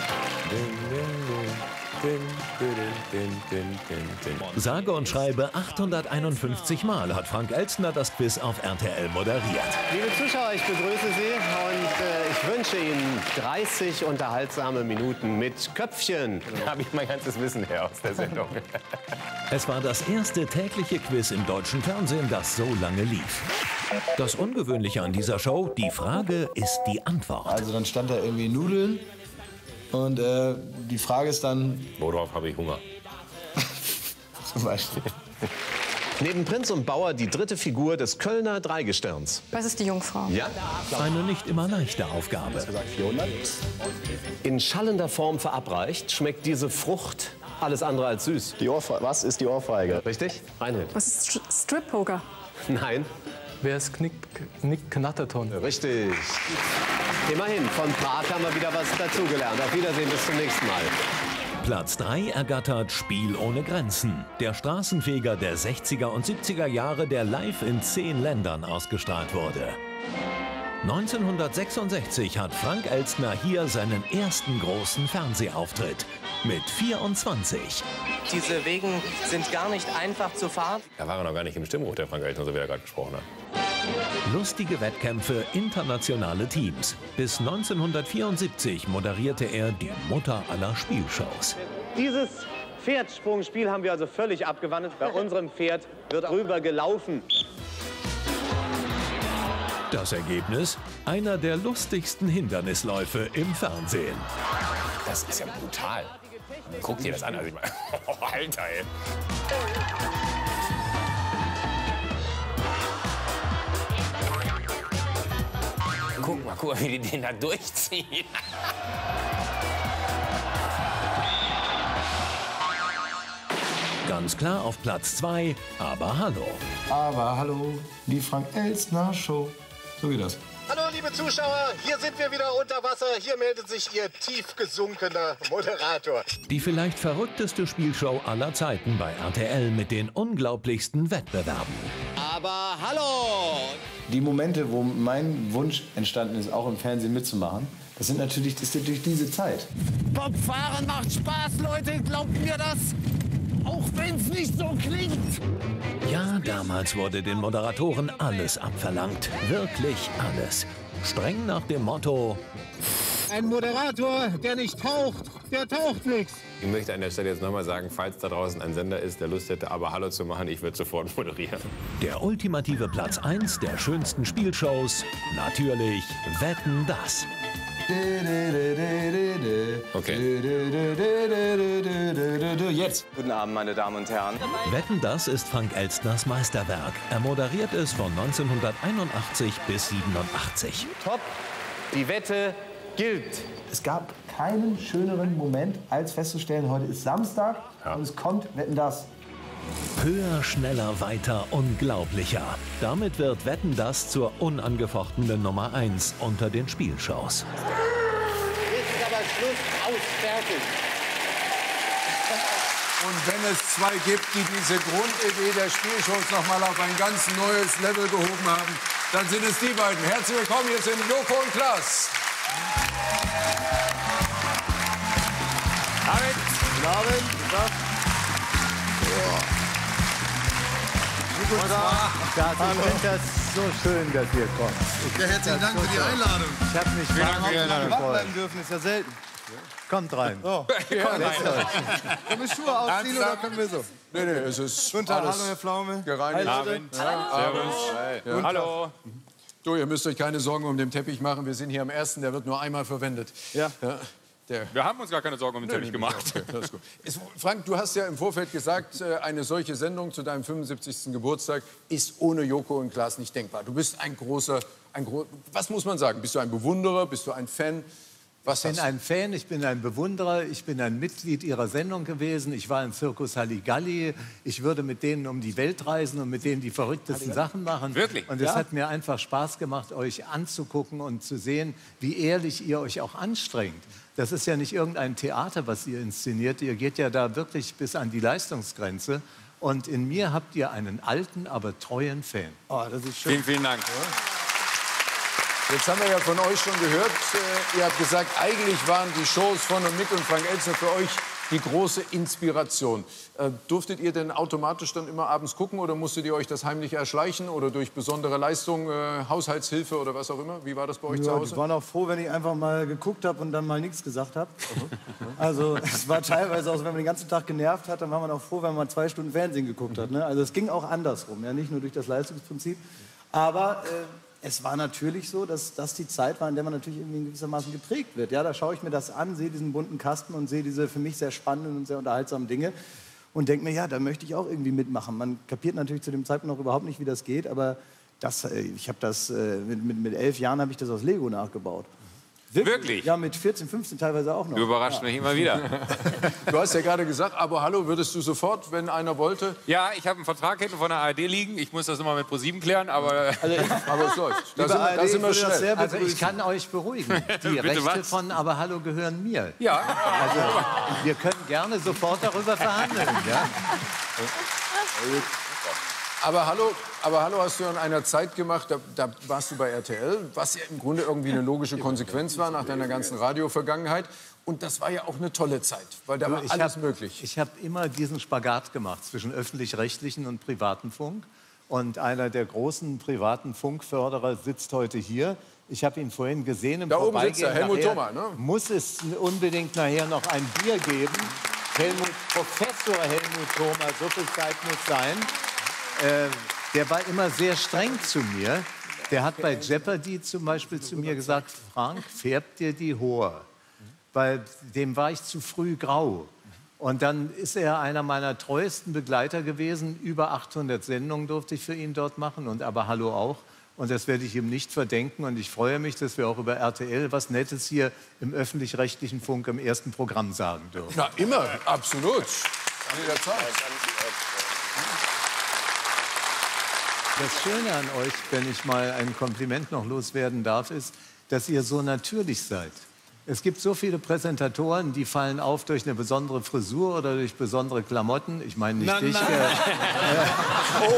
Speaker 2: Sage und schreibe achthunderteinundfünfzig Mal hat Frank Elstner das Quiz auf R T L moderiert.
Speaker 7: Liebe Zuschauer, ich begrüße Sie und äh, ich wünsche Ihnen dreißig unterhaltsame Minuten mit Köpfchen.
Speaker 18: Da habe ich mein ganzes Wissen her aus der Sendung.
Speaker 2: Es war das erste tägliche Quiz im deutschen Fernsehen, das so lange lief. Das Ungewöhnliche an dieser Show, die Frage ist die Antwort.
Speaker 5: Also dann stand da irgendwie Nudeln und äh, die Frage ist dann...
Speaker 18: Worauf habe ich Hunger?
Speaker 5: Zum Beispiel.
Speaker 7: Neben Prinz und Bauer die dritte Figur des Kölner Dreigestirns.
Speaker 19: Was ist die Jungfrau?
Speaker 7: Ja?
Speaker 2: Eine nicht immer leichte Aufgabe.
Speaker 7: In schallender Form verabreicht schmeckt diese Frucht alles andere als süß.
Speaker 12: Die Ohrfeige. Was ist die Ohrfeige?
Speaker 7: Richtig? Reinhold.
Speaker 19: Was ist Stri Strip-Poker?
Speaker 7: Nein.
Speaker 5: Wer ist Knick, Knick Knatterton?
Speaker 7: Richtig. Immerhin, von Prag haben wir wieder was dazugelernt. Auf Wiedersehen, bis zum nächsten Mal.
Speaker 2: Platz drei ergattert Spiel ohne Grenzen. Der Straßenfeger der sechziger und siebziger Jahre, der live in zehn Ländern ausgestrahlt wurde. neunzehnhundertsechsundsechzig hat Frank Elstner hier seinen ersten großen Fernsehauftritt. Mit vierundzwanzig.
Speaker 15: Diese Wegen sind gar nicht einfach zu fahren.
Speaker 18: Da war er noch gar nicht im Stimmruf, der Frank Elstner, so wie er gerade gesprochen hat.
Speaker 2: Lustige Wettkämpfe, internationale Teams. Bis neunzehnhundertvierundsiebzig moderierte er die Mutter aller Spielshows.
Speaker 7: Dieses Pferdsprungspiel haben wir also völlig abgewandelt. Bei unserem Pferd wird rüber gelaufen.
Speaker 2: Das Ergebnis? Einer der lustigsten Hindernisläufe im Fernsehen.
Speaker 18: Das ist ja brutal. Guck dir das an. Also ich meine, oh, Alter, ey. Guck mal, guck mal, wie die den da durchziehen.
Speaker 2: Ganz klar auf Platz zwei, aber hallo.
Speaker 5: Aber hallo, die Frank Elstner Show. So wie das.
Speaker 23: Hallo liebe Zuschauer, hier sind wir wieder unter Wasser. Hier meldet sich Ihr tief gesunkener Moderator.
Speaker 2: Die vielleicht verrückteste Spielshow aller Zeiten bei R T L mit den unglaublichsten Wettbewerben.
Speaker 7: Aber hallo!
Speaker 5: Die Momente, wo mein Wunsch entstanden ist, auch im Fernsehen mitzumachen, das sind natürlich, das ist natürlich diese Zeit.
Speaker 15: Bobfahren macht Spaß, Leute, glaubt mir das? Auch wenn es nicht so klingt.
Speaker 2: Ja, damals wurde den Moderatoren alles abverlangt. Wirklich alles. Streng nach dem Motto:
Speaker 23: Ein Moderator, der nicht taucht, der taucht nichts.
Speaker 18: Ich möchte an der Stelle jetzt nochmal sagen, falls da draußen ein Sender ist, der Lust hätte, aber Hallo zu machen, ich würde sofort moderieren.
Speaker 2: Der ultimative Platz eins der schönsten Spielshows, natürlich Wetten, das.
Speaker 18: Okay.
Speaker 12: Jetzt. Guten Abend, meine Damen und Herren.
Speaker 2: Wetten, das ist Frank Elstners Meisterwerk. Er moderiert es von neunzehnhunderteinundachtzig bis siebenundachtzig.
Speaker 7: Top, die Wette gilt.
Speaker 5: Es gab keinen schöneren Moment, als festzustellen, heute ist Samstag und es kommt Wetten, das.
Speaker 2: Höher, schneller, weiter, unglaublicher. Damit wird Wetten, das zur unangefochtenen Nummer eins unter den Spielshows.
Speaker 23: Jetzt ist aber Schluss, aus, fertig.
Speaker 4: Und wenn es zwei gibt, die diese Grundidee der Spielshows noch mal auf ein ganz neues Level gehoben haben, dann sind es die beiden. Herzlich willkommen, hier sind Joko und Klaas.
Speaker 23: Abend. Guten Abend. Guten Abend.
Speaker 1: Guten Tag. Ich finde das so schön, dass ihr kommt. Ich
Speaker 23: Ja, herzlichen Dank für die
Speaker 1: toll.
Speaker 23: Einladung.
Speaker 1: Ich habe mich
Speaker 23: Vielen Dank für die Einladung.
Speaker 1: gefreut.
Speaker 23: bleiben dürfen, ist ja selten.
Speaker 1: Kommt rein.
Speaker 23: So.
Speaker 1: Ja,
Speaker 23: Kommt
Speaker 1: setzt
Speaker 23: rein.
Speaker 1: euch.
Speaker 23: Können wir Schuhe ausziehen oder können wir so?
Speaker 4: Nee, nee, es ist
Speaker 23: Guten Tag,
Speaker 4: alles
Speaker 23: hallo Herr Pflaume.
Speaker 4: gereinigt.
Speaker 23: Hi, Leute.
Speaker 4: Ja.
Speaker 23: Servus.
Speaker 4: Ja.
Speaker 23: Guten Tag.
Speaker 4: Hallo. So, ihr müsst euch keine Sorgen um den Teppich machen. Wir sind hier am ersten, der wird nur einmal verwendet. Ja. ja. Der
Speaker 26: Wir haben uns gar keine Sorgen um den
Speaker 4: Nee,
Speaker 26: Teppich
Speaker 4: nee,
Speaker 26: gemacht.
Speaker 4: okay, das ist gut. Ist, Frank, du hast ja im Vorfeld gesagt, eine solche Sendung zu deinem fünfundsiebzigsten Geburtstag ist ohne Joko und Klaas nicht denkbar. Du bist ein großer, ein gro was muss man sagen? Bist du ein Bewunderer? Bist du ein Fan? Was
Speaker 1: ich bin ein Fan, ich bin ein Bewunderer, ich bin ein Mitglied Ihrer Sendung gewesen. Ich war im Zirkus Halligalli. Ich würde mit denen um die Welt reisen und mit denen die verrücktesten Sachen machen.
Speaker 18: Wirklich?
Speaker 1: Und es
Speaker 18: Ja.
Speaker 1: hat mir einfach Spaß gemacht, euch anzugucken und zu sehen, wie ehrlich ihr euch auch anstrengt. Das ist ja nicht irgendein Theater, was ihr inszeniert. Ihr geht ja da wirklich bis an die Leistungsgrenze. Und in mir habt ihr einen alten, aber treuen Fan.
Speaker 4: Oh, das ist schön.
Speaker 18: Vielen, vielen Dank.
Speaker 4: Jetzt haben wir ja von euch schon gehört, äh, ihr habt gesagt, eigentlich waren die Shows von und mit und Frank Elstner für euch die große Inspiration. Äh, durftet ihr denn automatisch dann immer abends gucken oder musstet ihr euch das heimlich erschleichen oder durch besondere Leistung, äh, Haushaltshilfe oder was auch immer? Wie war das bei euch
Speaker 6: Ja,
Speaker 4: zu Hause?
Speaker 6: die waren auch froh, wenn ich einfach mal geguckt habe und dann mal nichts gesagt habe. Also es war teilweise auch so, wenn man den ganzen Tag genervt hat, dann war man auch froh, wenn man zwei Stunden Fernsehen geguckt hat. Ne? Also es ging auch andersrum, ja, nicht nur durch das Leistungsprinzip. Aber äh, es war natürlich so, dass das die Zeit war, in der man natürlich irgendwie in gewissermaßen geprägt wird. Ja, da schaue ich mir das an, sehe diesen bunten Kasten und sehe diese für mich sehr spannenden und sehr unterhaltsamen Dinge und denke mir, ja, da möchte ich auch irgendwie mitmachen. Man kapiert natürlich zu dem Zeitpunkt noch überhaupt nicht, wie das geht, aber das, ich habe das mit, mit, mit elf Jahren habe ich das aus Lego nachgebaut. Wirklich?
Speaker 18: Wirklich?
Speaker 6: Ja, mit vierzehn, fünfzehn teilweise auch noch.
Speaker 18: Du überraschst
Speaker 6: ja.
Speaker 18: mich immer wieder.
Speaker 4: Du hast ja gerade gesagt, aber hallo, würdest du sofort, wenn einer wollte?
Speaker 18: Ja, ich habe einen Vertrag hinten von der A R D liegen. Ich muss das immer mit ProSieben klären, aber...
Speaker 4: Also ich, aber es läuft. Da sind, wir, da sind wir schnell.
Speaker 1: Also ich kann euch beruhigen. Die
Speaker 18: Bitte
Speaker 1: Rechte
Speaker 18: was?
Speaker 1: von Aber Hallo gehören mir.
Speaker 18: Ja.
Speaker 1: Also wir können gerne sofort darüber verhandeln. Ja?
Speaker 4: Aber hallo, aber hallo hast du in einer Zeit gemacht, da, da warst du bei R T L, was ja im Grunde irgendwie eine logische Konsequenz war nach deiner ganzen Radio-Vergangenheit. Und das war ja auch eine tolle Zeit, weil da war
Speaker 1: ich
Speaker 4: alles
Speaker 1: hab,
Speaker 4: möglich.
Speaker 1: Ich habe immer diesen Spagat gemacht zwischen öffentlich-rechtlichen und privaten Funk. Und einer der großen privaten Funkförderer sitzt heute hier. Ich habe ihn vorhin gesehen im
Speaker 4: Da oben sitzt
Speaker 1: Vorbeigehen.
Speaker 4: er, Helmut
Speaker 1: Nachher
Speaker 4: Thoma, ne?
Speaker 1: Muss es unbedingt nachher noch ein Bier geben. Helmut, Professor Helmut Thoma, so viel Zeit muss sein. Äh, der war immer sehr streng zu mir. Der hat bei Jeopardy zum Beispiel zu mir gesagt, Frank, färbt dir die Haare. Weil dem war ich zu früh grau. Und dann ist er einer meiner treuesten Begleiter gewesen. Über achthundert Sendungen durfte ich für ihn dort machen und Aber Hallo auch. Und das werde ich ihm nicht verdenken. Und ich freue mich, dass wir auch über R T L was Nettes hier im öffentlich-rechtlichen Funk im ersten Programm sagen dürfen.
Speaker 4: Na, immer, absolut. Jederzeit.
Speaker 1: Das Schöne an euch, wenn ich mal ein Kompliment noch loswerden darf, ist, dass ihr so natürlich seid. Es gibt so viele Präsentatoren, die fallen auf durch eine besondere Frisur oder durch besondere Klamotten. Ich meine nicht
Speaker 4: Na,
Speaker 1: dich.
Speaker 4: na.
Speaker 1: Äh,
Speaker 4: Oh.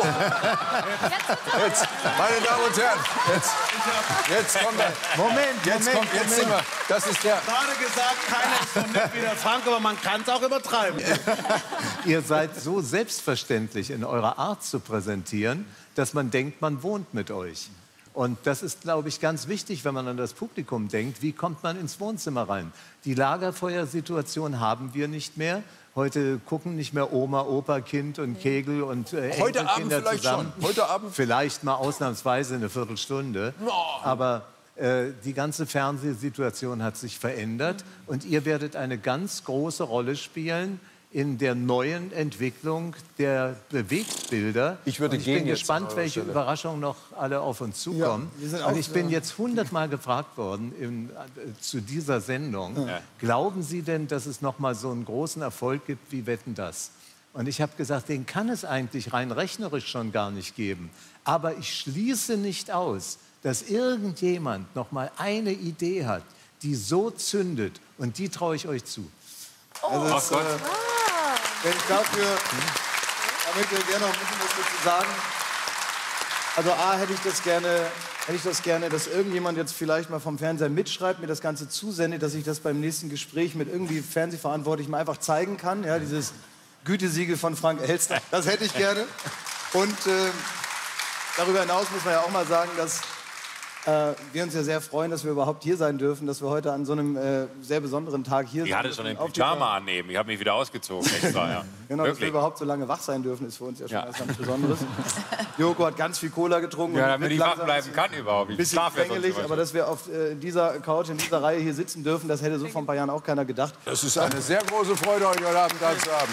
Speaker 4: Jetzt, meine Damen und Herren, jetzt, jetzt kommt er.
Speaker 1: Moment,
Speaker 4: jetzt
Speaker 1: Moment,
Speaker 4: kommt, jetzt
Speaker 1: Moment.
Speaker 4: sind wir. Das ist der.
Speaker 15: Gerade gesagt, keiner ist so nett wie der Frank, aber man kann es auch übertreiben.
Speaker 1: Ihr seid so selbstverständlich in eurer Art zu präsentieren, dass man denkt, man wohnt mit euch. Und das ist, glaube ich, ganz wichtig, wenn man an das Publikum denkt. Wie kommt man ins Wohnzimmer rein? Die Lagerfeuersituation haben wir nicht mehr. Heute gucken nicht mehr Oma, Opa, Kind und Kegel und äh,
Speaker 4: Heute
Speaker 1: Enkelkinder
Speaker 4: Abend vielleicht
Speaker 1: zusammen.
Speaker 4: schon. Heute Abend.
Speaker 1: Vielleicht mal ausnahmsweise eine Viertelstunde.
Speaker 4: Oh.
Speaker 1: Aber äh, die ganze Fernsehsituation hat sich verändert. Und ihr werdet eine ganz große Rolle spielen in der neuen Entwicklung der Bewegtbilder.
Speaker 4: Ich würde
Speaker 1: und ich
Speaker 4: gehen
Speaker 1: bin
Speaker 4: jetzt
Speaker 1: gespannt,
Speaker 4: an eurer
Speaker 1: welche
Speaker 4: Stelle.
Speaker 1: Überraschungen noch alle auf uns zukommen.
Speaker 6: Ja, wir sind auch
Speaker 1: und ich bin
Speaker 6: sehr-
Speaker 1: jetzt hundertmal gefragt worden in, äh, zu dieser Sendung.
Speaker 18: Ja.
Speaker 1: Glauben Sie denn, dass es noch mal so einen großen Erfolg gibt wie Wetten, das? Und ich habe gesagt, den kann es eigentlich rein rechnerisch schon gar nicht geben. Aber ich schließe nicht aus, dass irgendjemand noch mal eine Idee hat, die so zündet. Und die traue ich euch zu.
Speaker 6: Also
Speaker 18: Ach
Speaker 6: es,
Speaker 18: Gott.
Speaker 6: äh, wenn ich dafür, da möchte ich gerne noch ein bisschen was dazu sagen. Also A, hätte ich das gerne, hätte ich das gerne, dass irgendjemand jetzt vielleicht mal vom Fernseher mitschreibt, mir das Ganze zusendet, dass ich das beim nächsten Gespräch mit irgendwie Fernsehverantwortlichem mal einfach zeigen kann. Ja, dieses Gütesiegel von Frank Elstner, das hätte ich gerne. Und äh, darüber hinaus muss man ja auch mal sagen, dass äh, wir uns ja sehr freuen, dass wir überhaupt hier sein dürfen, dass wir heute an so einem äh, sehr besonderen Tag hier
Speaker 18: Ich
Speaker 6: sind.
Speaker 18: hatte schon den
Speaker 6: Auf die-
Speaker 18: Pyjama annehmen. Ich habe mich wieder ausgezogen extra. Ja.
Speaker 6: Genau, dass wir
Speaker 18: Wirklich.
Speaker 6: überhaupt so lange wach sein dürfen, ist für uns ja schon
Speaker 18: Ja.
Speaker 6: was ganz Besonderes. Joko hat ganz viel Cola getrunken.
Speaker 18: Ja,
Speaker 6: und
Speaker 18: damit
Speaker 6: wird
Speaker 18: ich wach
Speaker 6: langsam
Speaker 18: bleiben
Speaker 6: ein
Speaker 18: kann überhaupt. Ich
Speaker 6: bisschen
Speaker 18: schlafe ja sonst
Speaker 6: quengelig,
Speaker 18: immer
Speaker 6: aber dass wir auf äh, dieser Couch, in dieser Reihe hier sitzen dürfen, das hätte so vor ein paar Jahren auch keiner gedacht.
Speaker 4: Das ist eine sehr große Freude, euch heute Abend da zu haben.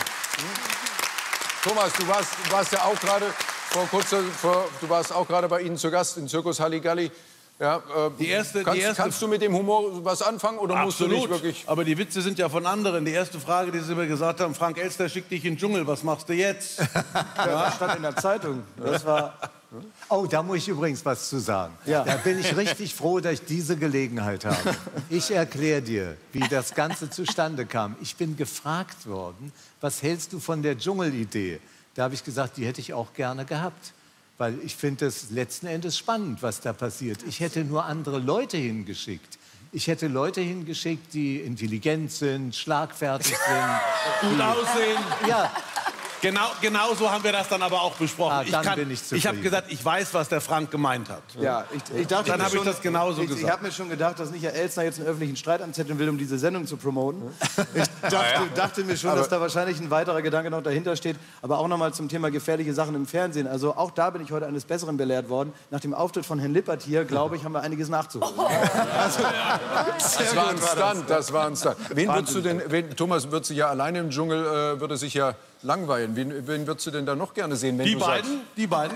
Speaker 4: Thomas, du warst, du warst ja auch gerade vor kurzer, vor, du warst auch gerade bei Ihnen zu Gast im Zirkus Halligalli. Ja, äh,
Speaker 9: Die erste,
Speaker 4: kannst,
Speaker 9: die erste,
Speaker 4: kannst du mit dem Humor was anfangen oder musst du nicht wirklich...
Speaker 9: Aber die Witze sind ja von anderen. Die erste Frage, die Sie mir gesagt haben, Frank Elstner schickt dich in den Dschungel, was machst du jetzt?
Speaker 6: Ja, das stand in der Zeitung. Das war...
Speaker 1: Oh, da muss ich übrigens was zu sagen.
Speaker 6: Ja.
Speaker 1: Da bin ich richtig froh, dass ich diese Gelegenheit habe. Ich erkläre dir, wie das Ganze zustande kam. Ich bin gefragt worden, was hältst du von der Dschungelidee? Da habe ich gesagt, die hätte ich auch gerne gehabt. Weil ich finde es letzten Endes spannend, was da passiert. Ich hätte nur andere Leute hingeschickt. Ich hätte Leute hingeschickt, die intelligent sind, schlagfertig sind.
Speaker 9: Gut aussehen.
Speaker 1: Ja.
Speaker 9: Genau, genau so haben wir das dann aber auch besprochen.
Speaker 1: Ah,
Speaker 9: ich
Speaker 1: dann
Speaker 9: kann,
Speaker 1: bin ich
Speaker 9: ich
Speaker 1: zufrieden.
Speaker 9: habe gesagt, ich weiß, was der Frank gemeint hat.
Speaker 6: Ja, ich, ich dachte
Speaker 9: dann
Speaker 6: mir
Speaker 9: habe ich
Speaker 6: schon,
Speaker 9: das genauso
Speaker 6: ich,
Speaker 9: gesagt.
Speaker 6: Ich habe mir schon gedacht, dass nicht Herr Elstner jetzt einen öffentlichen Streit anzetteln will, um diese Sendung zu promoten. Ich dachte,
Speaker 4: ja.
Speaker 6: dachte mir schon,
Speaker 4: Aber
Speaker 6: dass da wahrscheinlich ein weiterer Gedanke noch dahinter steht. Aber auch noch mal zum Thema gefährliche Sachen im Fernsehen. Also auch da bin ich heute eines Besseren belehrt worden. Nach dem Auftritt von Herrn Lippert hier, glaube ich, haben wir einiges nachzuholen. Also,
Speaker 4: Das war ein Stunt, das war ein Stunt. Wen würdest du denn, wen, Thomas wird sich ja alleine im Dschungel, äh, würde sich ja langweilen. Wen, wen würdest du denn da noch gerne sehen, wenn
Speaker 9: Die
Speaker 4: du
Speaker 9: beiden?
Speaker 4: sagst?
Speaker 9: Die beiden?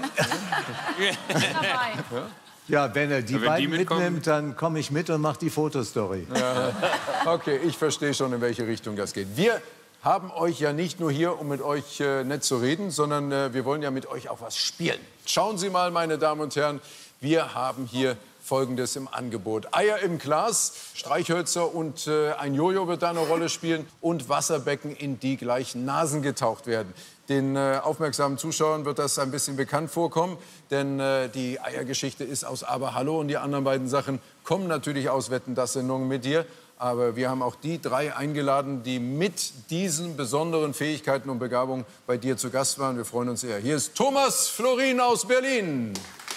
Speaker 1: Ja, wenn er die
Speaker 4: Ja, wenn
Speaker 1: beiden
Speaker 4: die mitkommen-
Speaker 1: mitnimmt, dann komme ich mit und mache die Fotostory.
Speaker 4: Ja. Okay, ich verstehe schon, in welche Richtung das geht. Wir haben euch ja nicht nur hier, um mit euch äh, nett zu reden, sondern äh, wir wollen ja mit euch auch was spielen. Schauen Sie mal, meine Damen und Herren, wir haben hier Folgendes im Angebot. Eier im Glas, Streichhölzer und äh, ein Jojo wird da eine Rolle spielen und Wasserbecken, in die gleich Nasen getaucht werden. Den äh, aufmerksamen Zuschauern wird das ein bisschen bekannt vorkommen, denn äh, die Eiergeschichte ist aus Aber Hallo und die anderen beiden Sachen kommen natürlich aus Wetten, das Sendungen mit dir. Aber wir haben auch die drei eingeladen, die mit diesen besonderen Fähigkeiten und Begabungen bei dir zu Gast waren. Wir freuen uns sehr. Hier ist Thomas Florin aus Berlin.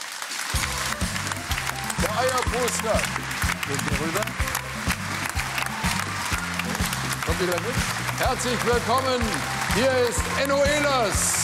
Speaker 4: Der Eierposter. Gehen wir rüber. Kommt wieder mit. Herzlich willkommen. Hier ist Enno Ehlers.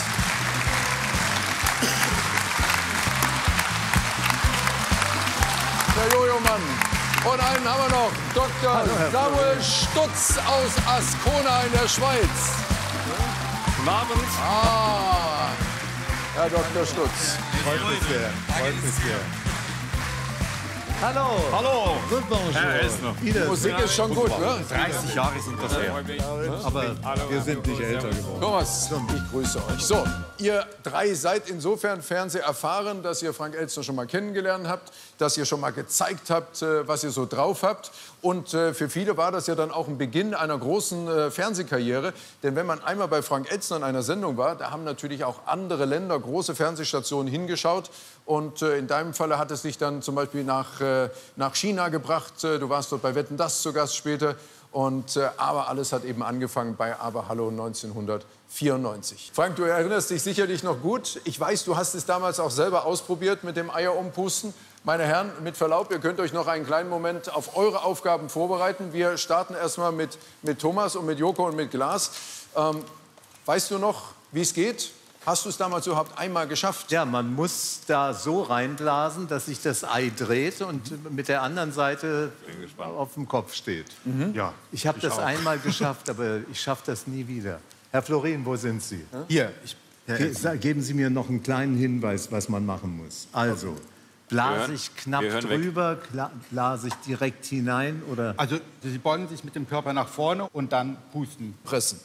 Speaker 4: Der Jojo-Mann. Und einen haben wir noch. Doktor Samuel Stutz aus Ascona in der Schweiz. Guten Abend. Ah, Herr Doktor Stutz.
Speaker 1: Freut mich sehr. Freut mich sehr. Hallo.
Speaker 10: Hallo.
Speaker 1: Good bonjour.
Speaker 10: Herr Elstner.
Speaker 4: Die Musik ist schon gut, ne?
Speaker 10: dreißig Jahre sind das her.
Speaker 1: Aber wir sind nicht älter geworden.
Speaker 4: Thomas, ich grüße euch. So, ihr drei seid insofern Fernseh erfahren, dass ihr Frank Elstner schon mal kennengelernt habt, dass ihr schon mal gezeigt habt, äh, was ihr so drauf habt. Und äh, für viele war das ja dann auch ein Beginn einer großen äh, Fernsehkarriere. Denn wenn man einmal bei Frank Elstner in einer Sendung war, da haben natürlich auch andere Länder, große Fernsehstationen hingeschaut. Und äh, in deinem Falle hat es dich dann zum Beispiel nach, äh, nach China gebracht. Äh, du warst dort bei Wetten, das zu Gast später. Und, äh, aber alles hat eben angefangen bei Aber Hallo neunzehnhundertvierundneunzig. Frank, du erinnerst dich sicherlich noch gut. Ich weiß, du hast es damals auch selber ausprobiert mit dem Eier umpusten. Meine Herren, mit Verlaub, ihr könnt euch noch einen kleinen Moment auf eure Aufgaben vorbereiten. Wir starten erstmal mit, mit Thomas und mit Joko und mit Glas. Ähm, weißt du noch, wie es geht? Hast du es damals überhaupt einmal geschafft?
Speaker 1: Ja, man muss da so reinblasen, dass sich das Ei dreht und mit der anderen Seite auf dem Kopf steht.
Speaker 4: Mhm.
Speaker 1: Ja, ich habe
Speaker 4: Ich
Speaker 1: das
Speaker 4: auch.
Speaker 1: einmal geschafft, aber ich schaffe das nie wieder. Herr Florin, wo sind Sie?
Speaker 10: Hier. Ich,
Speaker 1: Ge sa- geben Sie mir noch einen kleinen Hinweis, was man machen muss. Also, blase ich
Speaker 10: Wir
Speaker 1: knapp
Speaker 10: hören weg.
Speaker 1: drüber, kla- blase ich direkt hinein oder...
Speaker 10: Also, Sie beugen sich mit dem Körper nach vorne und dann pusten.
Speaker 4: Pressen.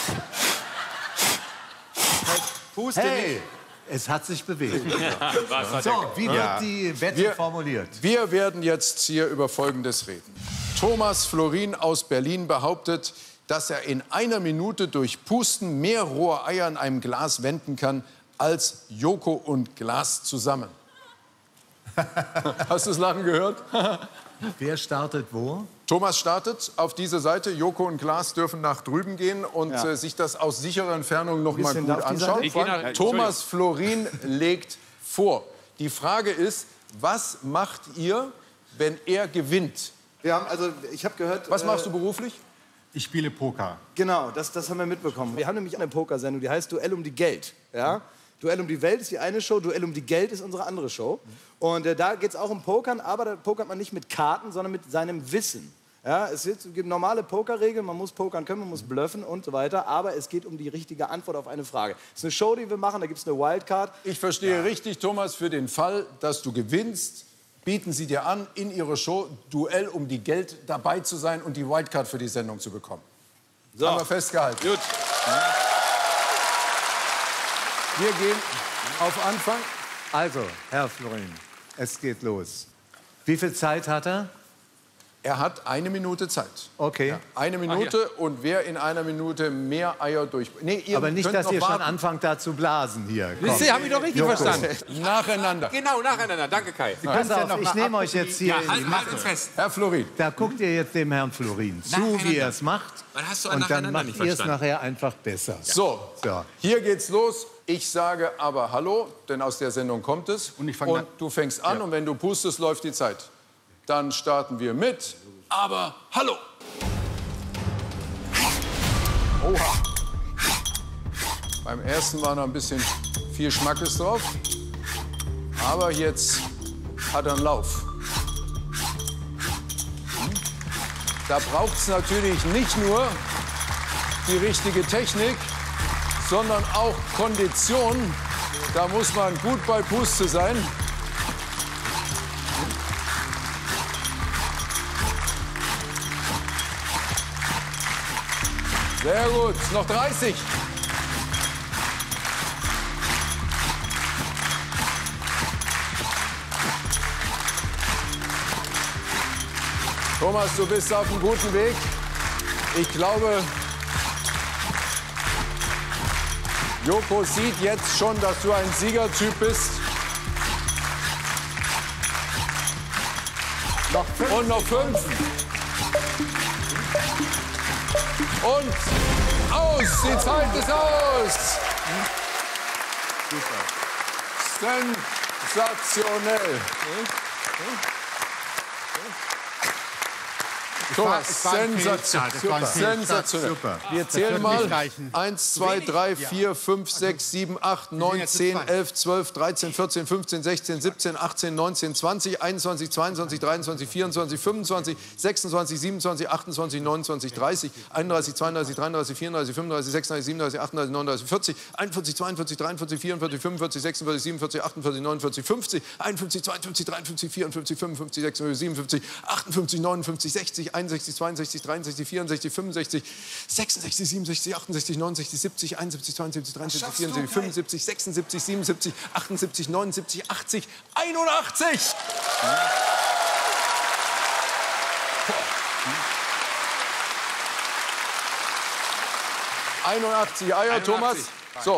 Speaker 1: Puste hey, es hat sich bewegt. So, wie wird
Speaker 4: Ja.
Speaker 1: die Wette
Speaker 4: Wir-
Speaker 1: formuliert?
Speaker 4: Wir werden jetzt hier über Folgendes reden. Thomas Florin aus Berlin behauptet, dass er in einer Minute durch Pusten mehr rohe Eier in einem Glas wenden kann als Joko und Glas zusammen. Hast du das Lachen gehört?
Speaker 1: Wer startet wo?
Speaker 4: Thomas startet auf diese Seite. Joko und Glas dürfen nach drüben gehen und
Speaker 1: Ja.
Speaker 4: äh, sich das aus sicherer Entfernung noch mal
Speaker 6: bisschen
Speaker 4: gut
Speaker 6: da auf die
Speaker 4: anschauen.
Speaker 6: Seite? Ich geh
Speaker 10: nach-
Speaker 4: Thomas Florin legt vor. Die Frage ist, was macht ihr, wenn er gewinnt?
Speaker 6: Wir haben, also, ich habe gehört...
Speaker 4: Was
Speaker 6: äh,
Speaker 4: machst du beruflich?
Speaker 10: Ich spiele Poker.
Speaker 6: Genau, das, das haben wir mitbekommen. Wir haben nämlich eine Pokersendung, die heißt Duell um die Geld. Ja? Duell um die Welt ist die eine Show, Duell um die Geld ist unsere andere Show. Und äh, da geht es auch um Pokern, aber da pokert man nicht mit Karten, sondern mit seinem Wissen. Ja, es wird- es gibt normale Pokerregeln, man muss pokern können, man muss bluffen und so weiter, aber es geht um die richtige Antwort auf eine Frage. Es ist eine Show, die wir machen, da gibt es eine Wildcard.
Speaker 4: Ich verstehe richtig, Thomas, für den Fall, dass du gewinnst, bieten sie dir an, in ihrer Show Duell um die Geld dabei zu sein und die Wildcard für die Sendung zu bekommen. So. Haben wir festgehalten. Gut. Wir gehen auf Anfang.
Speaker 1: Also, Herr Florin, es geht los. Wie viel Zeit hat er?
Speaker 4: Er hat eine Minute Zeit.
Speaker 1: Okay.
Speaker 4: Ja, eine Minute und wer in einer Minute mehr Eier durch... Nee, ihr
Speaker 1: Aber nicht,
Speaker 4: könnt
Speaker 1: dass
Speaker 4: noch
Speaker 1: ihr schon
Speaker 4: warten.
Speaker 1: anfangt, da zu blasen hier.
Speaker 11: Wisst ihr, habe ich doch richtig
Speaker 1: Joko.
Speaker 11: verstanden.
Speaker 4: Nacheinander.
Speaker 11: Genau, nacheinander. Danke, Kai.
Speaker 1: Pass auf, ich nehme euch jetzt hier
Speaker 11: Ja,
Speaker 1: in
Speaker 11: halt,
Speaker 1: die
Speaker 11: halt
Speaker 1: Mitte.
Speaker 11: uns fest.
Speaker 4: Herr Florin.
Speaker 1: Da guckt ihr jetzt dem Herrn Florin zu,
Speaker 11: Nacheinander.
Speaker 1: wie er es macht.
Speaker 11: Was hast du an
Speaker 1: Und dann
Speaker 11: nacheinander
Speaker 1: macht
Speaker 11: nicht
Speaker 1: ihr es
Speaker 11: verstanden?
Speaker 1: nachher einfach besser.
Speaker 4: So,
Speaker 1: So.
Speaker 4: hier geht's los. Ich sage aber Hallo, denn aus der Sendung kommt es. Und,
Speaker 10: ich fang
Speaker 4: und
Speaker 10: an.
Speaker 4: du fängst an
Speaker 10: Ja.
Speaker 4: und wenn du pustest, läuft die Zeit. Dann starten wir mit Aber Hallo. Oha. Beim ersten war noch ein bisschen viel Schmackes drauf. Aber jetzt hat er einen Lauf. Da braucht es natürlich nicht nur die richtige Technik, sondern auch Kondition. Da muss man gut bei Puste sein. Sehr gut, noch dreißig. Thomas, du bist auf einem guten Weg. Ich glaube, Joko sieht jetzt schon, dass du ein Siegertyp bist. Noch fünf. Und noch fünf. Und aus. Die Zeit ist aus. Sensationell. Thomas,
Speaker 10: Es war- es war ein Fehlstart, es war ein
Speaker 4: sensationell.
Speaker 10: Fehlstart.
Speaker 4: sensationell.
Speaker 1: Super.
Speaker 4: Wir
Speaker 10: Das
Speaker 4: zählen
Speaker 10: wird
Speaker 4: mal.
Speaker 10: nicht reichen.
Speaker 4: eins, zwei, drei, vier, fünf, sechs, sieben, acht, neun,
Speaker 10: jetzt zu
Speaker 4: zehn,
Speaker 10: zweit.
Speaker 4: elf, zwölf, dreizehn, vierzehn, fünfzehn, sechzehn, siebzehn, achtzehn, neunzehn, zwanzig, einundzwanzig, zweiundzwanzig, dreiundzwanzig, vierundzwanzig, fünfundzwanzig, sechsundzwanzig, siebenundzwanzig, achtundzwanzig, neunundzwanzig, dreißig, einunddreißig, zweiunddreißig, dreiunddreißig, vierunddreißig, fünfunddreißig, sechsunddreißig, siebenunddreißig, achtunddreißig, neununddreißig, vierzig, einundvierzig, zweiundvierzig, dreiundvierzig, vierundvierzig, fünfundvierzig, sechsundvierzig, siebenundvierzig, achtundvierzig, neunundvierzig, fünfzig, einundfünfzig, zweiundfünfzig, dreiundfünfzig, vierundfünfzig, fünfundfünfzig, sechsundfünfzig, siebenundfünfzig, achtundfünfzig, neunundfünfzig, sechzig, einundsechzig, zweiundsechzig, dreiundsechzig, vierundsechzig, fünfundsechzig, sechsundsechzig, siebenundsechzig, achtundsechzig, neunundsechzig, siebzig, einundsiebzig, zweiundsiebzig, dreiundsiebzig, vierundsiebzig, fünfundsiebzig, sechsundsiebzig, siebenundsiebzig, achtundsiebzig, neunundsiebzig, achtzig, einundachtzig. einundachtzig Eier, Thomas. So.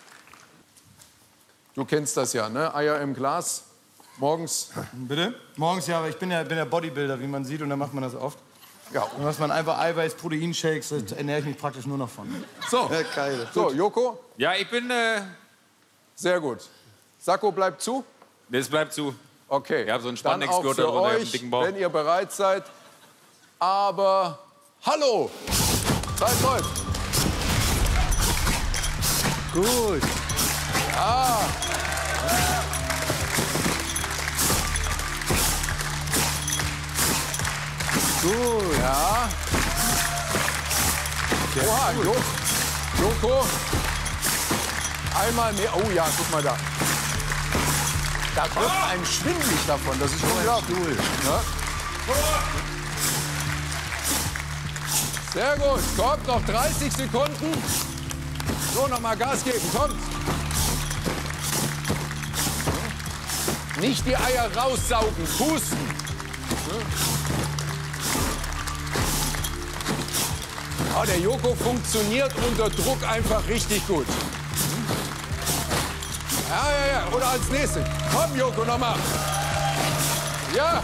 Speaker 4: Du kennst das ja, ne? Eier im Glas. Morgens.
Speaker 6: Bitte? Morgens ja, aber ich bin ja, bin ja Bodybuilder, wie man sieht, und dann macht man das oft.
Speaker 4: Ja.
Speaker 6: Und was man einfach Eiweiß, Proteinshakes, das ernähre ich mich praktisch nur noch von.
Speaker 4: So.
Speaker 6: Ja, geil.
Speaker 4: So, Joko?
Speaker 11: Ja, ich bin... Äh,
Speaker 4: Sehr gut. Sakko bleibt zu?
Speaker 11: das bleibt zu.
Speaker 4: Okay.
Speaker 11: Ich habe so einen
Speaker 4: Dann auch
Speaker 11: Spandex-Gurt
Speaker 4: für
Speaker 11: darunter, ich hab einen
Speaker 4: euch,
Speaker 11: dicken Bauch.
Speaker 4: wenn ihr bereit seid. Aber hallo! Zeit läuft.
Speaker 1: Gut.
Speaker 4: Ah.
Speaker 1: Gut.
Speaker 4: Ja. Oha, Jo- Joko. Einmal mehr. Oh ja, guck mal da. Da wird ein schwindelig davon. Das ist unglaublich. Ja. Sehr gut. Kommt, noch dreißig Sekunden. So, noch mal Gas geben. Kommt. Nicht die Eier raussaugen. Pusten. Oh, der Joko funktioniert unter Druck einfach richtig gut. Ja, ja, ja. Oder als nächstes. Komm, Joko, noch mal. Ja.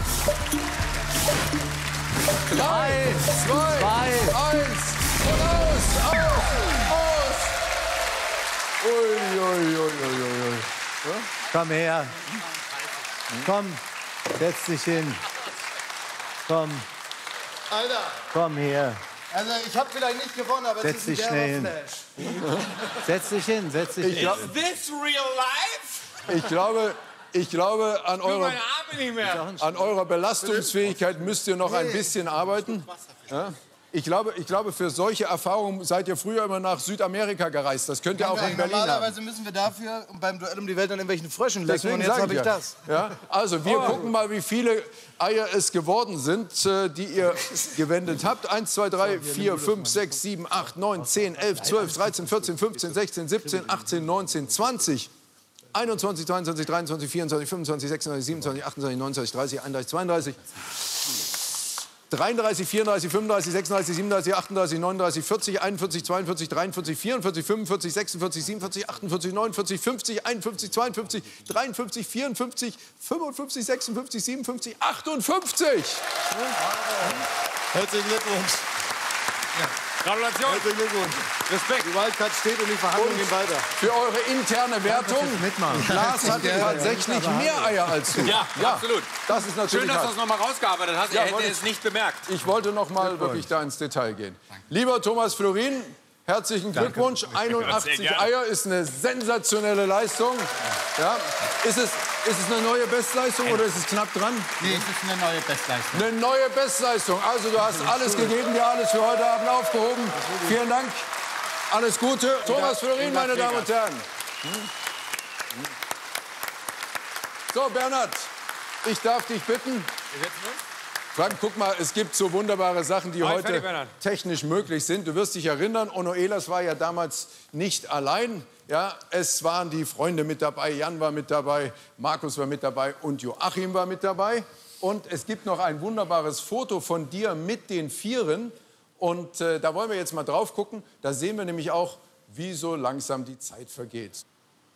Speaker 4: Drei, zwei,
Speaker 1: zwei.
Speaker 4: eins. Und aus, aus, aus. Ui, ui, ui, ui, ui. Ja?
Speaker 1: Komm her. Komm, setz dich hin. Komm,
Speaker 6: Alter,
Speaker 1: komm her.
Speaker 6: also ich habe vielleicht nicht gewonnen, aber
Speaker 1: Setz
Speaker 6: es ist ein
Speaker 1: dich schnell hin.
Speaker 6: derber Flash.
Speaker 1: Setz dich hin, setz dich
Speaker 4: Ich
Speaker 1: hin.
Speaker 4: glaub-
Speaker 11: This real life?
Speaker 4: Ich glaube, ich glaube an,
Speaker 11: Ich meine
Speaker 4: eurer,
Speaker 11: Arme nicht mehr.
Speaker 4: an eurer Belastungsfähigkeit müsst ihr noch ein bisschen arbeiten. Ja? Ich glaube, ich glaube, für solche Erfahrungen seid ihr früher immer nach Südamerika gereist. Das könnt ihr auch in Berlin haben.
Speaker 6: Normalerweise müssen wir dafür beim Duell um die Welt an irgendwelchen Fröschen lassen. Und
Speaker 4: Deswegen
Speaker 6: jetzt
Speaker 4: sage
Speaker 6: habe ich
Speaker 4: ja.
Speaker 6: das.
Speaker 4: Ja? Also wir
Speaker 6: Oh.
Speaker 4: gucken mal, wie viele Eier es geworden sind, äh, die ihr gewendet habt. eins, zwei, drei, vier, fünf, sechs, sieben, acht, neun, zehn, elf, zwölf, dreizehn, vierzehn, fünfzehn, sechzehn, siebzehn, achtzehn, neunzehn, zwanzig, einundzwanzig, zweiundzwanzig, dreiundzwanzig, vierundzwanzig, fünfundzwanzig, sechsundzwanzig, siebenundzwanzig, achtundzwanzig, neunundzwanzig, dreißig, einunddreißig, zweiunddreißig, dreiunddreißig, vierunddreißig, fünfunddreißig, sechsunddreißig, siebenunddreißig, achtunddreißig, neununddreißig, vierzig, einundvierzig, zweiundvierzig, dreiundvierzig, vierundvierzig, fünfundvierzig, sechsundvierzig, siebenundvierzig, achtundvierzig, neunundvierzig, fünfzig, einundfünfzig, zweiundfünfzig, dreiundfünfzig, vierundfünfzig, fünfundfünfzig, sechsundfünfzig, siebenundfünfzig, achtundfünfzig.
Speaker 6: Herzlichen Glückwunsch.
Speaker 11: Gratulation.
Speaker 6: Herzlichen Glückwunsch.
Speaker 11: Respekt.
Speaker 6: Die Wildcard steht und die Verhandlungen gehen weiter.
Speaker 4: Für eure interne Wertung, Lars hatte tatsächlich mehr Eier als du.
Speaker 11: Ja, absolut.
Speaker 4: Das ist natürlich
Speaker 11: Schön, dass du
Speaker 4: hart.
Speaker 11: das noch mal rausgearbeitet hast.
Speaker 4: Ja,
Speaker 11: Er hätte
Speaker 4: wollte
Speaker 11: es
Speaker 4: ich-
Speaker 11: nicht bemerkt.
Speaker 4: Ich wollte noch mal wirklich da ins Detail gehen. Lieber Thomas Florin, herzlichen Glückwunsch. einundachtzig
Speaker 11: Sehr gerne.
Speaker 4: Eier ist eine sensationelle Leistung. Ja. Ist, es, ist es eine neue Bestleistung oder ist es knapp dran?
Speaker 10: Nee, es ist eine neue Bestleistung.
Speaker 4: Eine neue Bestleistung. Also du hast alles gegeben, dir alles für heute Abend aufgehoben. Vielen Dank. Alles Gute. Thomas Florin, meine Damen und Herren. So, Bernhard, ich darf dich bitten. Frank, guck mal, es gibt so wunderbare Sachen, die
Speaker 11: Nein,
Speaker 4: heute
Speaker 11: fertig, Bernhard.
Speaker 4: technisch möglich sind. Du wirst dich erinnern, Onno Ehlers war ja damals nicht allein. Ja, es waren die Freunde mit dabei, Jan war mit dabei, Markus war mit dabei und Joachim war mit dabei. Und es gibt noch ein wunderbares Foto von dir mit den Vieren. Und äh, da wollen wir jetzt mal drauf gucken. Da sehen wir nämlich auch, wie so langsam die Zeit vergeht.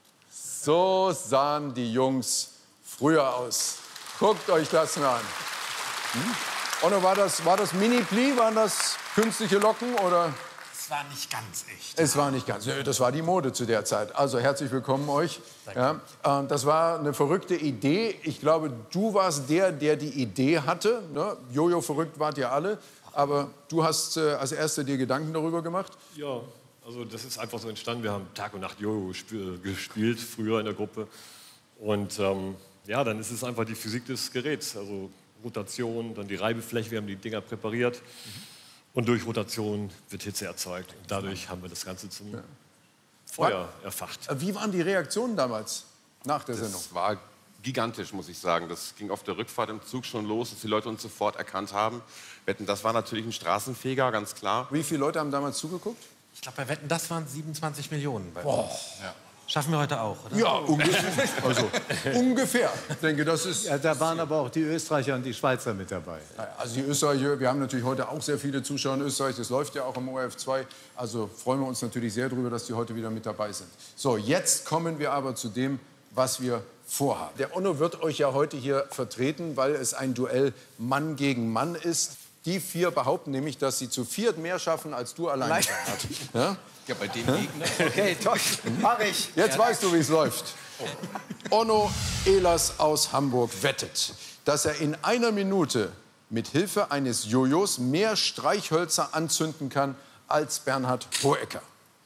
Speaker 4: So sahen die Jungs früher aus. Guckt euch das mal an. Hm? Onno, war das, war das Mini-Pli? Waren das künstliche Locken? Oder?
Speaker 10: Es war nicht ganz echt.
Speaker 4: Es war nicht ganz. Nö, das war die Mode zu der Zeit. Also herzlich willkommen euch. Ja, äh, das war eine verrückte Idee. Ich glaube, du warst der, der die Idee hatte. Ne? Jojo verrückt wart ihr alle. Aber du hast äh, als Erster dir Gedanken darüber gemacht?
Speaker 8: Ja, also das ist einfach so entstanden. Wir haben Tag und Nacht Jojo gesp gespielt, früher in der Gruppe. Und ähm, ja, dann ist es einfach die Physik des Geräts. Also Rotation, dann die Reibefläche, wir haben die Dinger präpariert. Mhm. Und durch Rotation wird Hitze erzeugt. Und dadurch haben wir das Ganze zum ja. Feuer erfacht.
Speaker 4: Wie waren die Reaktionen damals nach der Sendung?
Speaker 13: Das war gigantisch, muss ich sagen. Das ging auf der Rückfahrt im Zug schon los, dass die Leute uns sofort erkannt haben. Wetten, das war natürlich ein Straßenfeger, ganz klar.
Speaker 4: Wie viele Leute haben damals zugeguckt?
Speaker 10: Ich glaube, bei Wetten, das waren siebenundzwanzig Millionen bei
Speaker 4: Boah.
Speaker 10: uns. Ja. Schaffen wir heute auch, oder?
Speaker 4: Ja, ungefähr. Also, ungefähr. Ich denke, das ist...
Speaker 1: Ja, da waren aber auch die Österreicher und die Schweizer mit dabei.
Speaker 4: Also die Österreicher, wir haben natürlich heute auch sehr viele Zuschauer in Österreich. Das läuft ja auch im O R F zwei. Also freuen wir uns natürlich sehr darüber, dass die heute wieder mit dabei sind. So, jetzt kommen wir aber zu dem, was wir vorhaben. Der Onno wird euch ja heute hier vertreten, weil es ein Duell Mann gegen Mann ist. Die vier behaupten nämlich, dass sie zu viert mehr schaffen, als du allein schaffst. Ja?
Speaker 10: Ja, bei dem Gegner. Okay, toll. Mach ich.
Speaker 4: Jetzt weißt du, wie es läuft. Onno Ehlers aus Hamburg wettet, dass er in einer Minute mit Hilfe eines Jojos mehr Streichhölzer anzünden kann als Bernhard Hohecker.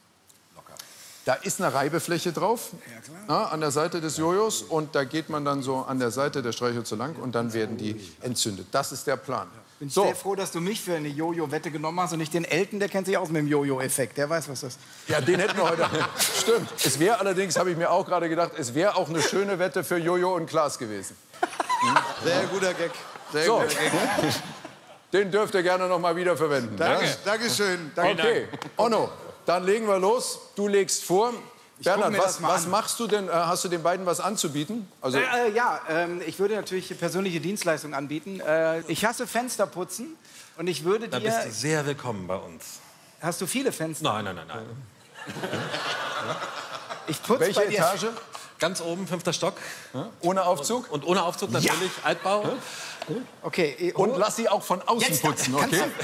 Speaker 4: Da ist eine Reibefläche drauf, ja, an der Seite des Jojos, und da geht man dann so an der Seite der Streichhölzer lang und dann werden die entzündet. Das ist der Plan.
Speaker 6: Bin ich
Speaker 4: So.
Speaker 6: sehr froh, dass du mich für eine Jojo-Wette genommen hast und nicht den Elton, der kennt sich aus mit dem Jojo-Effekt. Der weiß, was das ist.
Speaker 4: Ja, den hätten wir heute. Stimmt. Es wäre allerdings, habe ich mir auch gerade gedacht, es wäre auch eine schöne Wette für Jojo und Klaas gewesen.
Speaker 6: Sehr guter Gag. Sehr
Speaker 4: So.
Speaker 6: guter Gag.
Speaker 4: Den dürft ihr gerne noch mal wieder verwenden.
Speaker 6: Danke.
Speaker 4: Ja?
Speaker 6: Dankeschön.
Speaker 4: Okay, Onno, dann legen wir los. Du legst vor. Bernhard,
Speaker 6: guck mir
Speaker 4: was,
Speaker 6: das mal
Speaker 4: was
Speaker 6: an.
Speaker 4: machst du denn? Äh, Hast du den beiden was anzubieten? Also,
Speaker 6: Äh, äh, ja, ähm, ich würde natürlich persönliche Dienstleistungen anbieten. Äh, ich hasse Fensterputzen und ich würde
Speaker 10: Da
Speaker 6: dir...
Speaker 10: bist du sehr willkommen bei uns.
Speaker 6: Hast du viele Fenster?
Speaker 10: Nein, nein, nein, nein.
Speaker 6: Ich putz
Speaker 4: welche
Speaker 6: bei dir...
Speaker 4: Etage?
Speaker 10: Ganz oben, fünfter Stock.
Speaker 4: Ohne Aufzug?
Speaker 10: Und ohne Aufzug natürlich, Altbau.
Speaker 6: Okay. eh,
Speaker 4: Und
Speaker 6: oh.
Speaker 4: lass sie auch von außen
Speaker 6: Jetzt,
Speaker 4: putzen,
Speaker 6: kannst
Speaker 4: okay?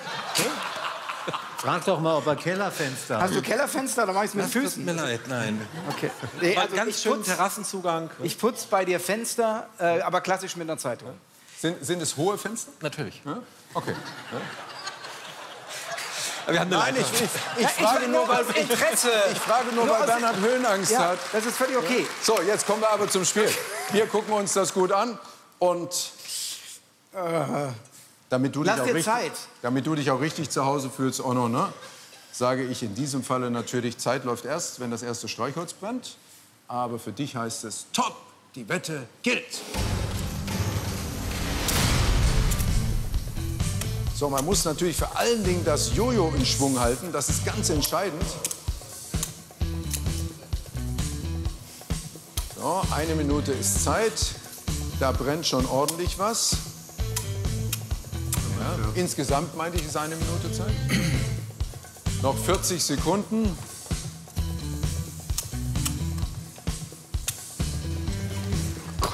Speaker 1: Frag doch mal, ob er Kellerfenster hat.
Speaker 6: Hast du Kellerfenster? Dann mach ich's mit
Speaker 10: Das tut
Speaker 6: Füßen.
Speaker 10: mir leid, nein.
Speaker 6: Okay.
Speaker 10: Nee,
Speaker 6: Nee, also
Speaker 10: ganz
Speaker 6: ich
Speaker 10: schön
Speaker 6: putz-
Speaker 10: Terrassenzugang.
Speaker 6: Ich putze bei dir Fenster, äh, aber klassisch mit einer Zeitung.
Speaker 4: Sind, sind es hohe Fenster?
Speaker 10: Natürlich.
Speaker 4: Ja? Okay.
Speaker 10: Wir haben eine
Speaker 4: Nein, ich,
Speaker 10: Leiter.
Speaker 4: ich, ich, frage nur, weil,
Speaker 6: aus Interesse.
Speaker 4: ich frage nur,
Speaker 6: Nur
Speaker 4: weil
Speaker 6: aus-
Speaker 4: Bernhard Höhenangst
Speaker 6: Ja,
Speaker 4: hat.
Speaker 6: das ist völlig okay.
Speaker 4: So, jetzt kommen wir aber zum Spiel. Wir gucken uns das gut an und...
Speaker 6: Äh,
Speaker 4: Damit du, dich
Speaker 6: Lass
Speaker 4: auch
Speaker 6: dir
Speaker 4: richtig,
Speaker 6: Zeit.
Speaker 4: damit du dich auch richtig zu Hause fühlst, Onno, ne? Sage ich in diesem Falle natürlich, Zeit läuft erst, wenn das erste Streichholz brennt. Aber für dich heißt es, top, die Wette gilt. So, man muss natürlich vor allen Dingen das Jojo in Schwung halten. Das ist ganz entscheidend. So, eine Minute ist Zeit. Da brennt schon ordentlich was. Ja, insgesamt, meinte ich, ist eine Minute Zeit. Noch vierzig Sekunden. Gott.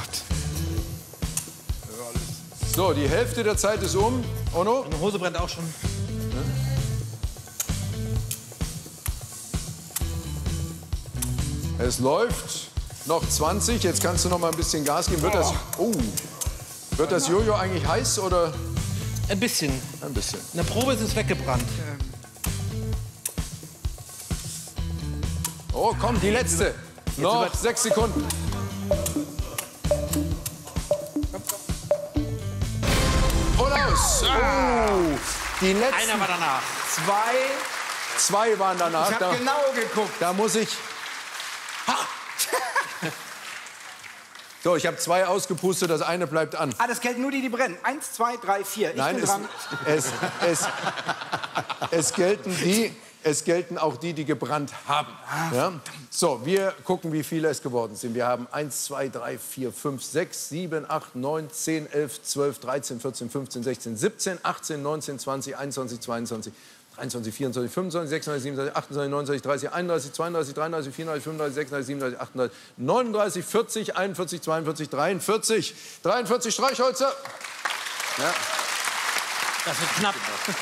Speaker 4: So, die Hälfte der Zeit ist um. Onno?
Speaker 10: Meine Hose brennt auch schon.
Speaker 4: Es läuft. Noch zwanzig. Jetzt kannst du noch mal ein bisschen Gas geben. Wird das, oh. Wird das Jojo eigentlich heiß oder?
Speaker 10: Ein bisschen.
Speaker 4: Ein bisschen.
Speaker 10: In der Probe ist es weggebrannt.
Speaker 4: Oh, komm, die letzte. Noch sechs Sekunden. Und aus. Oh, die letzten.
Speaker 10: Einer war danach.
Speaker 4: Zwei. Zwei waren danach.
Speaker 6: Ich habe genau geguckt.
Speaker 4: Da muss ich. Ha! So, ich habe zwei ausgepustet, das eine bleibt an.
Speaker 6: Ah, das gelten nur die, die brennen. Eins, zwei, drei, vier. Ich
Speaker 4: Nein,
Speaker 6: bin
Speaker 4: es,
Speaker 6: dran.
Speaker 4: es, es, es, gelten die, es gelten auch die, die gebrannt haben. Ja? So, wir gucken, wie viele es geworden sind. Wir haben eins, zwei, drei, vier, fünf, sechs, sieben, acht, neun, zehn, elf, zwölf, dreizehn, vierzehn, fünfzehn, sechzehn, siebzehn, achtzehn, neunzehn, zwanzig, einundzwanzig, zweiundzwanzig, dreiundzwanzig, vierundzwanzig, fünfundzwanzig, sechsundzwanzig, siebenundzwanzig, achtundzwanzig, neunundzwanzig, dreißig, einunddreißig, zweiunddreißig, dreiunddreißig, vierunddreißig, fünfunddreißig, sechsunddreißig, siebenunddreißig, achtunddreißig, neununddreißig, vierzig, einundvierzig, zweiundvierzig, dreiundvierzig. dreiundvierzig Streichhölzer. Ja.
Speaker 10: Das wird knapp.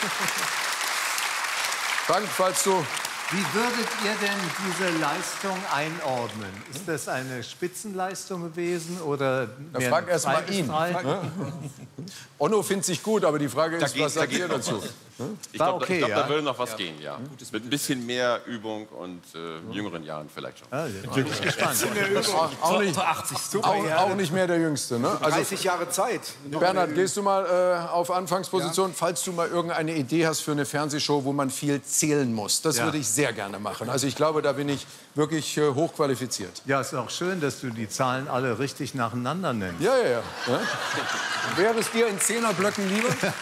Speaker 4: Frank, falls du...
Speaker 1: Wie würdet ihr denn diese Leistung einordnen? Ist das eine Spitzenleistung gewesen oder
Speaker 4: Da
Speaker 1: mehr
Speaker 4: frag
Speaker 1: ein
Speaker 4: erst mal
Speaker 1: zweites
Speaker 4: ihn.
Speaker 1: Drei?
Speaker 4: Ne? Onno findet sich gut, aber die Frage ist,
Speaker 13: Dagegen-
Speaker 4: was sagt
Speaker 13: dagegen
Speaker 4: ihr
Speaker 13: noch
Speaker 4: dazu?
Speaker 13: was. Ich
Speaker 1: War
Speaker 13: glaube,
Speaker 1: okay,
Speaker 13: glaub,
Speaker 1: ja?
Speaker 13: da würde noch was gehen, ja. Mit ein bisschen mehr Übung und äh, jüngeren Jahren vielleicht schon.
Speaker 1: Ja, bin ich gespannt.
Speaker 4: Auch, auch, nicht,
Speaker 10: achtzig.
Speaker 6: Super,
Speaker 4: auch,
Speaker 6: ja.
Speaker 4: auch nicht mehr der Jüngste. Ne? Also,
Speaker 6: dreißig Jahre Zeit.
Speaker 4: Bernhard, gehst du mal äh, auf Anfangsposition, falls du mal irgendeine Idee hast für eine Fernsehshow, wo man viel zählen muss. Das
Speaker 1: Ja.
Speaker 4: würde ich sehr gerne machen. Also ich glaube, da bin ich wirklich äh, hochqualifiziert.
Speaker 1: Ja, ist auch schön, dass du die Zahlen alle richtig nacheinander nennst.
Speaker 4: Ja, ja, ja. ja. Wäre es dir in Zehnerblöcken lieber? Ja?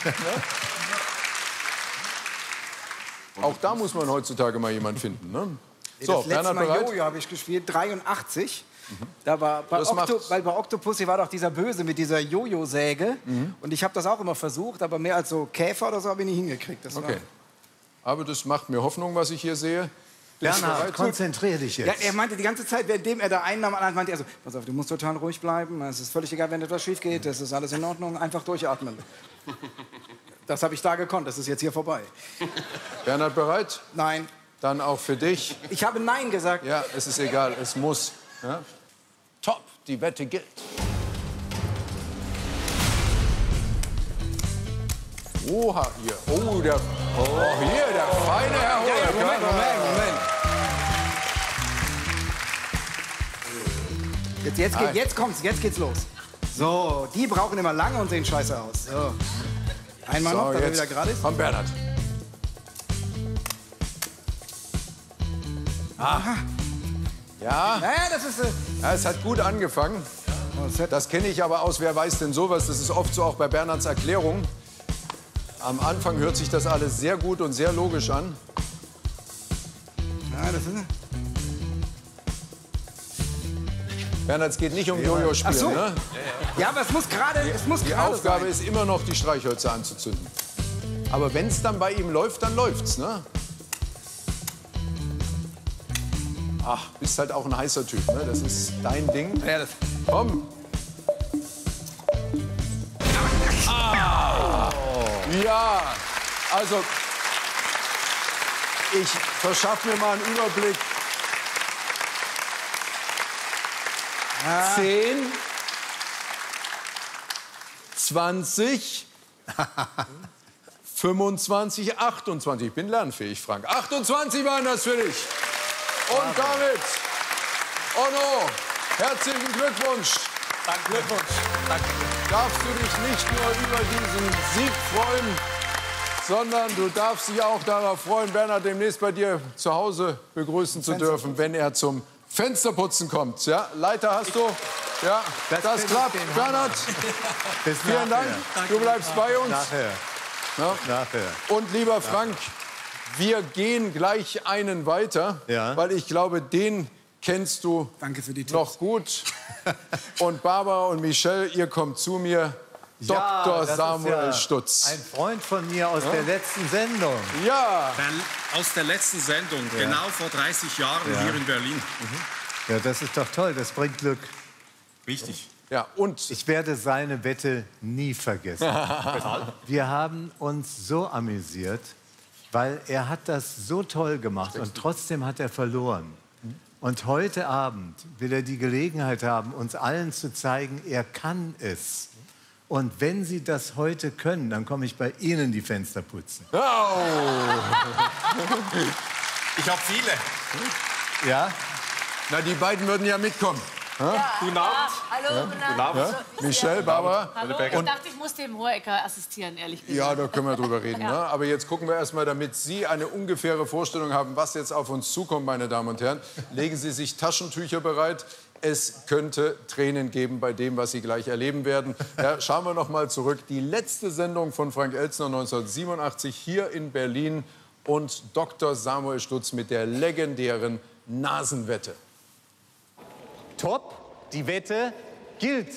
Speaker 4: Auch da muss man heutzutage mal jemanden finden. Ne? So,
Speaker 6: das letzte
Speaker 4: Bernhard
Speaker 6: Mal
Speaker 4: bereit?
Speaker 6: Jojo habe ich gespielt, dreiundachtzig. Da war bei,
Speaker 4: Das
Speaker 6: Octo,
Speaker 4: macht's.
Speaker 6: weil bei Octopussy war doch dieser Böse mit dieser Jojo-Säge. Und ich habe das auch immer versucht, aber mehr als so Käfer oder so habe ich nicht hingekriegt. Das
Speaker 4: Okay. Aber das macht mir Hoffnung, was ich hier sehe. Bist du
Speaker 1: Bernhard,
Speaker 4: bereit?
Speaker 1: konzentrier dich
Speaker 6: war,
Speaker 1: jetzt.
Speaker 6: ja, er meinte die ganze Zeit, währenddem er da einen am anderen meinte er so, pass auf, du musst total ruhig bleiben. Es ist völlig egal, wenn etwas schief geht. Das ist alles in Ordnung. Einfach durchatmen. Das habe ich da gekonnt. Das ist jetzt hier vorbei.
Speaker 4: Bernhard, bereit?
Speaker 6: Nein.
Speaker 4: Dann auch für dich.
Speaker 6: Ich habe Nein gesagt.
Speaker 4: Ja, es ist egal, es muss. Ja? Top, die Wette gilt. Oha, hier. Oh, der, oh, hier, der feine Herr
Speaker 6: Ja, ja, Moment, Moment, Moment. Jetzt, jetzt, geht, jetzt kommt's, jetzt geht's los. So, die brauchen immer lange und sehen scheiße aus. So. Einmal noch,
Speaker 4: So,
Speaker 6: damit er
Speaker 4: jetzt
Speaker 6: wieder gerade ist.
Speaker 4: komm, Bernhard.
Speaker 6: Aha.
Speaker 4: Ja,
Speaker 6: Ja, ja, das ist. Äh,
Speaker 4: ja, es hat gut angefangen. Das kenne ich aber aus, wer weiß denn sowas? Das ist oft so auch bei Bernhards Erklärung. Am Anfang hört sich das alles sehr gut und sehr logisch an.
Speaker 6: ja, das ist.
Speaker 4: Bernhard, es geht nicht um Jojo-Spielen,
Speaker 6: Ach so.
Speaker 4: ne?
Speaker 6: Ja, aber es muss gerade. Es muss
Speaker 4: Die
Speaker 6: gerade
Speaker 4: Aufgabe
Speaker 6: sein.
Speaker 4: ist immer noch, die Streichhölzer anzuzünden. Aber wenn es dann bei ihm läuft, dann läuft's, ne? Ach, bist halt auch ein heißer Typ, ne? Das ist dein Ding.
Speaker 6: Ja, das.
Speaker 4: Komm. Ah. Ja, also ich verschaffe mir mal einen Überblick. Zehn, zwanzig, fünfundzwanzig, achtundzwanzig. Ich bin lernfähig, Frank. achtundzwanzig waren das für dich. Und damit, Onno, herzlichen Glückwunsch. Danke. Glückwunsch. Danke. Darfst du dich nicht nur über diesen Sieg freuen, sondern du darfst dich auch darauf freuen, Bernhard demnächst bei dir zu Hause begrüßen zu dürfen, wenn er zum Fensterputzen kommt. Ja, Leiter hast du. Ja, das, das klappt. Bernhard, vielen Dank. Du bleibst bei uns.
Speaker 1: Nachher.
Speaker 4: Ja.
Speaker 1: Nachher.
Speaker 4: Und lieber Frank, wir gehen gleich einen weiter,
Speaker 1: ja.
Speaker 4: weil ich glaube, den kennst du
Speaker 14: Danke für die
Speaker 4: noch gut. Und Barbara und Michelle, ihr kommt zu mir.
Speaker 1: Ja,
Speaker 4: Doktor
Speaker 1: das
Speaker 4: Samuel
Speaker 1: ist ja
Speaker 4: Stutz.
Speaker 1: Ein Freund von mir aus
Speaker 4: Ja.
Speaker 1: der letzten Sendung.
Speaker 4: Ja.
Speaker 16: Aus der letzten Sendung,
Speaker 1: Ja.
Speaker 16: genau vor dreißig Jahren
Speaker 1: Ja.
Speaker 16: hier in Berlin.
Speaker 1: Ja, das ist doch toll, das bringt Glück.
Speaker 16: Richtig.
Speaker 4: Ja, und
Speaker 1: ich werde seine Wette nie vergessen. Wir haben uns so amüsiert, weil er hat das so toll gemacht und trotzdem hat er verloren. Und heute Abend will er die Gelegenheit haben, uns allen zu zeigen, er kann es. Und wenn Sie das heute können, dann komme ich bei Ihnen die Fenster putzen.
Speaker 4: Oh.
Speaker 16: Ich habe viele.
Speaker 1: Ja?
Speaker 4: Na, die beiden würden ja mitkommen.
Speaker 17: Ja.
Speaker 16: Guten Abend.
Speaker 17: Hallo,
Speaker 4: Ja.
Speaker 17: guten Abend.
Speaker 4: Ja.
Speaker 17: Also,
Speaker 4: Michelle, Barbara.
Speaker 17: Hallo, ich
Speaker 4: Und
Speaker 17: dachte, ich muss dem Hohecker assistieren, ehrlich gesagt.
Speaker 4: ja, da können wir drüber reden.
Speaker 17: Ja.
Speaker 4: Ne? Aber jetzt gucken wir erst mal, damit Sie eine ungefähre Vorstellung haben, was jetzt auf uns zukommt, meine Damen und Herren. Legen Sie sich Taschentücher bereit. Es könnte Tränen geben bei dem, was Sie gleich erleben werden. Ja, schauen wir noch mal zurück. Die letzte Sendung von Frank Elstner neunzehnhundertsiebenundachtzig hier in Berlin und Doktor Samuel Stutz mit der legendären Nasenwette.
Speaker 12: Top, die Wette gilt.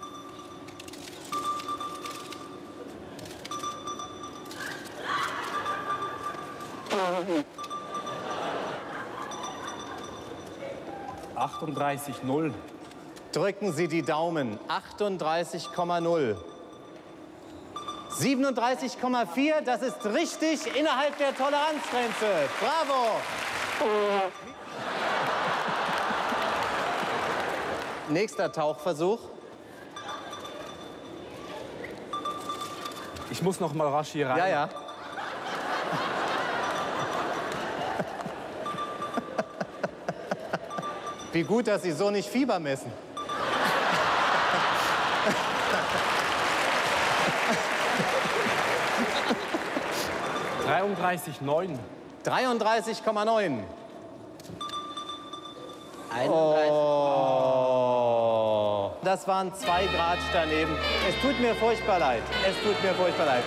Speaker 20: achtunddreißig null.
Speaker 12: Drücken Sie die Daumen. achtunddreißig Komma null. siebenunddreißig Komma vier, das ist richtig innerhalb der Toleranzgrenze. Bravo! Nächster Tauchversuch.
Speaker 20: Ich muss noch mal rasch hier rein.
Speaker 12: Ja, ja. Wie gut, dass Sie so nicht Fieber messen.
Speaker 20: dreiunddreißig Komma neun.
Speaker 12: dreiunddreißig Komma neun. Oh. Das waren zwei Grad daneben. Es tut mir furchtbar leid. Es tut mir furchtbar leid.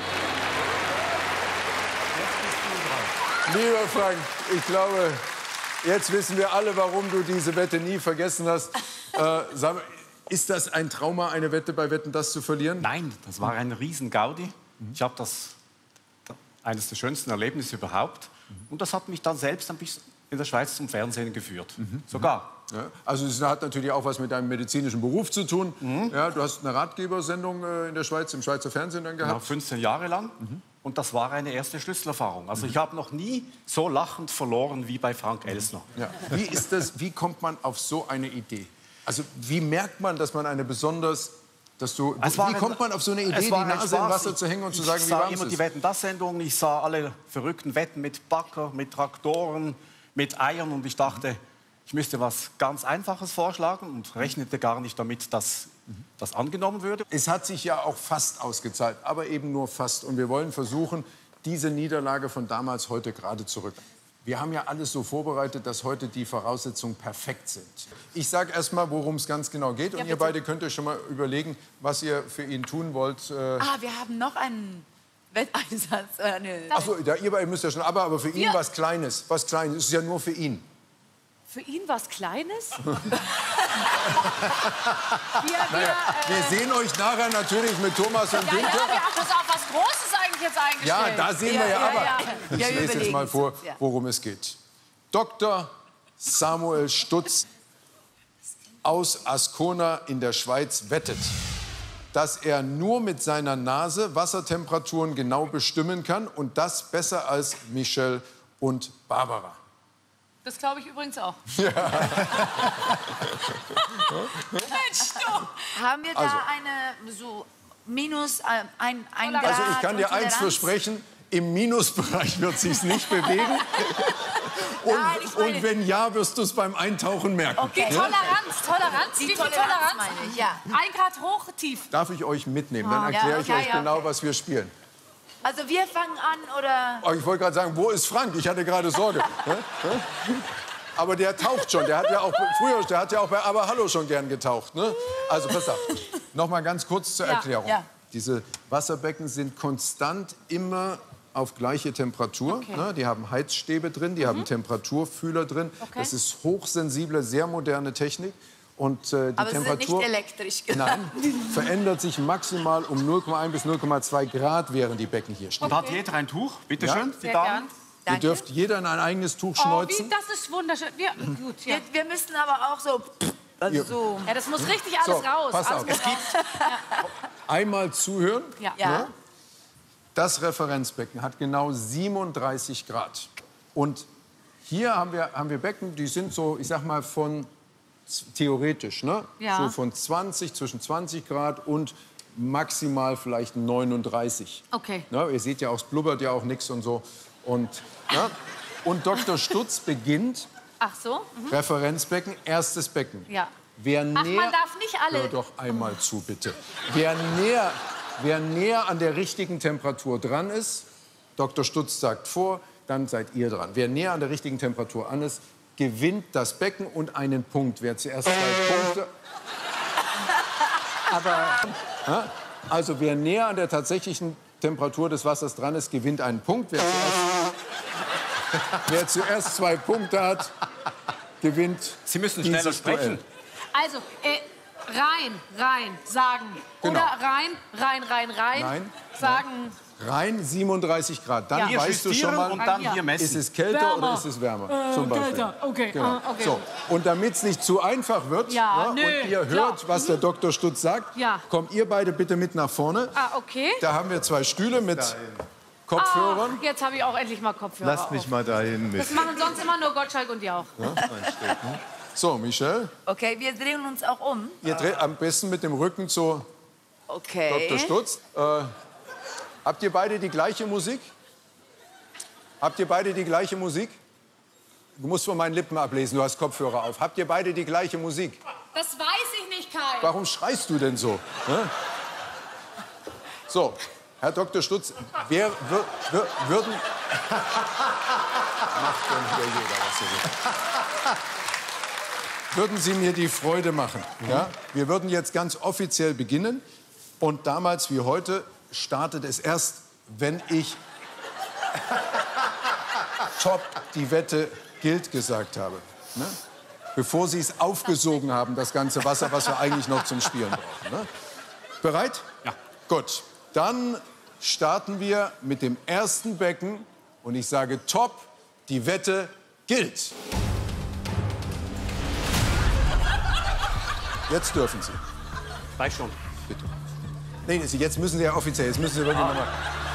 Speaker 4: Lieber Frank, ich glaube, jetzt wissen wir alle, warum du diese Wette nie vergessen hast. Äh, sag mal, ist das ein Trauma, eine Wette bei Wetten, das zu verlieren?
Speaker 16: Nein, das war ein Riesen-Gaudi. Ich habe das eines der schönsten Erlebnisse überhaupt. Und das hat mich dann selbst ein bisschen in der Schweiz zum Fernsehen geführt. Sogar.
Speaker 4: Ja, also es hat natürlich auch was mit deinem medizinischen Beruf zu tun.
Speaker 16: Mhm.
Speaker 4: Ja, du hast eine Ratgebersendung äh, in der Schweiz, im Schweizer Fernsehen dann gehabt.
Speaker 16: Genau, fünfzehn Jahre lang. Mhm. Und das war eine erste Schlüsselerfahrung. Also ich habe noch nie so lachend verloren wie bei Frank Elstner.
Speaker 4: Ja. Wie ist das, wie kommt man auf so eine Idee? Also wie merkt man, dass man eine besonders, dass du,
Speaker 16: Es
Speaker 4: wie
Speaker 16: war ein-
Speaker 4: kommt man auf so eine
Speaker 16: es
Speaker 4: Idee, die
Speaker 16: war ein
Speaker 4: Nase im
Speaker 16: Spaß.
Speaker 4: Wasser zu hängen und zu
Speaker 16: Ich
Speaker 4: sagen, wie
Speaker 16: sah
Speaker 4: warm es
Speaker 16: immer die
Speaker 4: ist?
Speaker 16: Wetten-das-Sendungen, ich sah alle verrückten Wetten mit Bagger, mit Traktoren, mit Eiern und ich dachte, ich müsste was ganz Einfaches vorschlagen und rechnete gar nicht damit, dass das angenommen würde.
Speaker 4: Es hat sich ja auch fast ausgezahlt, aber eben nur fast. Und wir wollen versuchen, diese Niederlage von damals heute gerade zurück. Wir haben ja alles so vorbereitet, dass heute die Voraussetzungen perfekt sind. Ich sage erst mal, worum es ganz genau geht. Und
Speaker 17: Ja,
Speaker 4: ihr
Speaker 17: bitte.
Speaker 4: beide könnt euch schon mal überlegen, was ihr für ihn tun wollt. Äh,
Speaker 17: Ah, wir haben noch einen Wetteinsatz. Äh, eine
Speaker 4: Ach so, ja, ihr beide müsst ja schon, aber, aber für ihn
Speaker 17: Wir-
Speaker 4: was Kleines. Was Kleines, es ist ja nur für ihn.
Speaker 17: Für ihn was Kleines? wir,
Speaker 4: Naja, wir sehen euch nachher natürlich mit Thomas und
Speaker 17: Ja, ja,
Speaker 4: Günther.
Speaker 17: wir haben uns auf was Großes eigentlich jetzt eingestellt.
Speaker 4: Ja, da sehen wir ja, aber.
Speaker 17: Ja,
Speaker 4: Ich
Speaker 17: ja, wir
Speaker 4: lese jetzt
Speaker 17: überlegen
Speaker 4: mal
Speaker 17: es
Speaker 4: vor,
Speaker 17: uns, ja.
Speaker 4: worum es geht. Doktor Samuel Stutz aus Ascona in der Schweiz wettet, dass er nur mit seiner Nase Wassertemperaturen genau bestimmen kann und das besser als Michelle und Barbara.
Speaker 17: Das glaube ich übrigens auch.
Speaker 4: Ja.
Speaker 17: Mensch, du. Haben wir da
Speaker 4: Also.
Speaker 17: eine so minus äh, ein, ein Grad
Speaker 4: Also ich kann dir
Speaker 17: und
Speaker 4: eins
Speaker 17: Toleranz?
Speaker 4: versprechen, im Minusbereich wird sich's nicht bewegen.
Speaker 14: Und,
Speaker 17: Nein, ich meine-
Speaker 14: und wenn ja, wirst du es beim Eintauchen merken.
Speaker 17: Okay,
Speaker 14: Ja?
Speaker 17: Toleranz, Toleranz.
Speaker 21: Die
Speaker 17: Wie viel
Speaker 21: Toleranz
Speaker 17: Toleranz?
Speaker 21: meine ich, ja.
Speaker 17: Ein Grad hoch, tief.
Speaker 14: Darf ich euch mitnehmen? Dann
Speaker 17: Ah, ja,
Speaker 14: erkläre ich
Speaker 17: okay,
Speaker 14: euch
Speaker 17: ja,
Speaker 14: genau,
Speaker 17: okay.
Speaker 14: was wir spielen.
Speaker 21: Also wir fangen an, oder?
Speaker 14: Oh, ich wollte gerade sagen, wo ist Frank? Ich hatte gerade Sorge. Hä? Hä? Aber der taucht schon. Der hat ja auch früher, der hat ja auch bei Aber Hallo schon gern getaucht. Ne? Also pass auf. Noch mal ganz kurz zur
Speaker 21: Ja,
Speaker 14: Erklärung.
Speaker 21: ja.
Speaker 14: Diese Wasserbecken sind konstant immer auf gleiche Temperatur.
Speaker 17: Okay.
Speaker 14: Ne? Die haben Heizstäbe drin, die haben Temperaturfühler drin.
Speaker 17: Okay.
Speaker 14: Das ist hochsensible, sehr moderne Technik. Und äh, die
Speaker 21: Aber sie sind
Speaker 14: Temperatur
Speaker 21: nicht elektrisch, genau.
Speaker 14: Nein, verändert sich maximal um null Komma eins bis null Komma zwei Grad, während die Becken hier stehen.
Speaker 16: Und hat jeder ein Tuch? Bitte
Speaker 14: Ja.
Speaker 16: schön, die
Speaker 17: Sehr
Speaker 16: Damen.
Speaker 14: Ihr dürft jeder in ein eigenes Tuch
Speaker 17: Oh, wie,
Speaker 14: schneuzen.
Speaker 17: das ist wunderschön. Wir, gut, ja.
Speaker 21: Wir, wir müssen aber auch so... Also so.
Speaker 17: Ja, das muss richtig alles
Speaker 14: So,
Speaker 17: raus.
Speaker 14: pass
Speaker 17: alles
Speaker 14: auf.
Speaker 17: muss
Speaker 14: Es
Speaker 17: raus.
Speaker 14: Einmal zuhören.
Speaker 17: Ja.
Speaker 21: Ja.
Speaker 14: Ne? Das Referenzbecken hat genau siebenunddreißig Grad. Und hier haben wir, haben wir Becken, die sind so, ich sag mal, von z- theoretisch, ne?
Speaker 17: Ja.
Speaker 14: So von zwanzig, zwischen zwanzig Grad und maximal vielleicht neununddreißig.
Speaker 17: Okay.
Speaker 14: Ne? Ihr seht ja auch, es blubbert ja auch nichts und so. Und, ne? und Doktor Stutz beginnt,
Speaker 17: Ach so? Mhm.
Speaker 14: Referenzbecken, erstes Becken.
Speaker 17: Ja.
Speaker 14: Wer
Speaker 17: Ach,
Speaker 14: näher,
Speaker 17: man darf nicht alle...
Speaker 14: Hör doch einmal zu, bitte. Wer näher, wer näher an der richtigen Temperatur dran ist, Doktor Stutz sagt vor, dann seid ihr dran. Wer näher an der richtigen Temperatur an ist, gewinnt das Becken und einen Punkt. Wer zuerst zwei Punkte... Aber... Ja, also wer näher an der tatsächlichen Temperatur des Wassers dran ist, gewinnt einen Punkt. Wer zuerst, wer zuerst zwei Punkte hat, gewinnt
Speaker 16: Sie müssen schneller
Speaker 14: dieses
Speaker 16: sprechen.
Speaker 14: Duell.
Speaker 17: Also, äh, rein, rein, sagen.
Speaker 14: Genau.
Speaker 17: Oder rein, rein, rein, rein.
Speaker 14: Nein.
Speaker 17: Sagen.
Speaker 14: Rein siebenunddreißig Grad. Dann
Speaker 17: Ja. Hier
Speaker 14: weißt du schon
Speaker 16: justieren
Speaker 14: mal,
Speaker 16: und dann
Speaker 17: Ja.
Speaker 16: hier messen.
Speaker 14: ist es kälter
Speaker 17: Wärmer.
Speaker 14: oder ist es wärmer?
Speaker 17: Äh,
Speaker 14: Zum Beispiel.
Speaker 17: kälter. Okay,
Speaker 14: Genau.
Speaker 17: ah, okay.
Speaker 14: So. Und damit es nicht zu einfach wird
Speaker 17: Ja,
Speaker 14: ne,
Speaker 17: nö,
Speaker 14: und ihr
Speaker 17: klar.
Speaker 14: hört, was der Doktor Stutz sagt,
Speaker 17: Ja.
Speaker 14: kommt ihr beide bitte mit nach vorne.
Speaker 17: Ah, okay.
Speaker 14: Da haben wir zwei Stühle mit Kopfhörern.
Speaker 17: Ah, jetzt habe ich auch endlich mal Kopfhörer
Speaker 1: Lass mich
Speaker 17: auf.
Speaker 1: mal dahin mit.
Speaker 17: Das machen sonst immer nur Gottschalk und Jauch.
Speaker 14: So, Michelle,
Speaker 21: Okay, wir drehen uns auch um.
Speaker 14: ihr dreht am besten mit dem Rücken zu
Speaker 21: Okay.
Speaker 14: Doktor Stutz. Äh, habt ihr beide die gleiche Musik? Habt ihr beide die gleiche Musik? Du musst von meinen Lippen ablesen, du hast Kopfhörer auf. Habt ihr beide die gleiche Musik?
Speaker 17: Das weiß ich nicht, Kai.
Speaker 14: Warum schreist du denn so? Hä? So, Herr Doktor Stutz, wer wür, wür, würden... Macht doch wieder jeder, was er will. Würden Sie mir die Freude machen? Ja? Wir würden jetzt ganz offiziell beginnen. Und damals wie heute startet es erst, wenn ich top, die Wette gilt gesagt habe. Ne? Bevor Sie es aufgesogen haben, das ganze Wasser, was wir eigentlich noch zum Spielen brauchen. Ne? Bereit? Ja. Gut, dann starten wir mit dem ersten Becken. Und ich sage top, die Wette gilt. Jetzt dürfen Sie.
Speaker 16: Reicht schon.
Speaker 14: Bitte. Nee, jetzt müssen Sie ja offiziell, jetzt müssen Sie wirklich nochmal.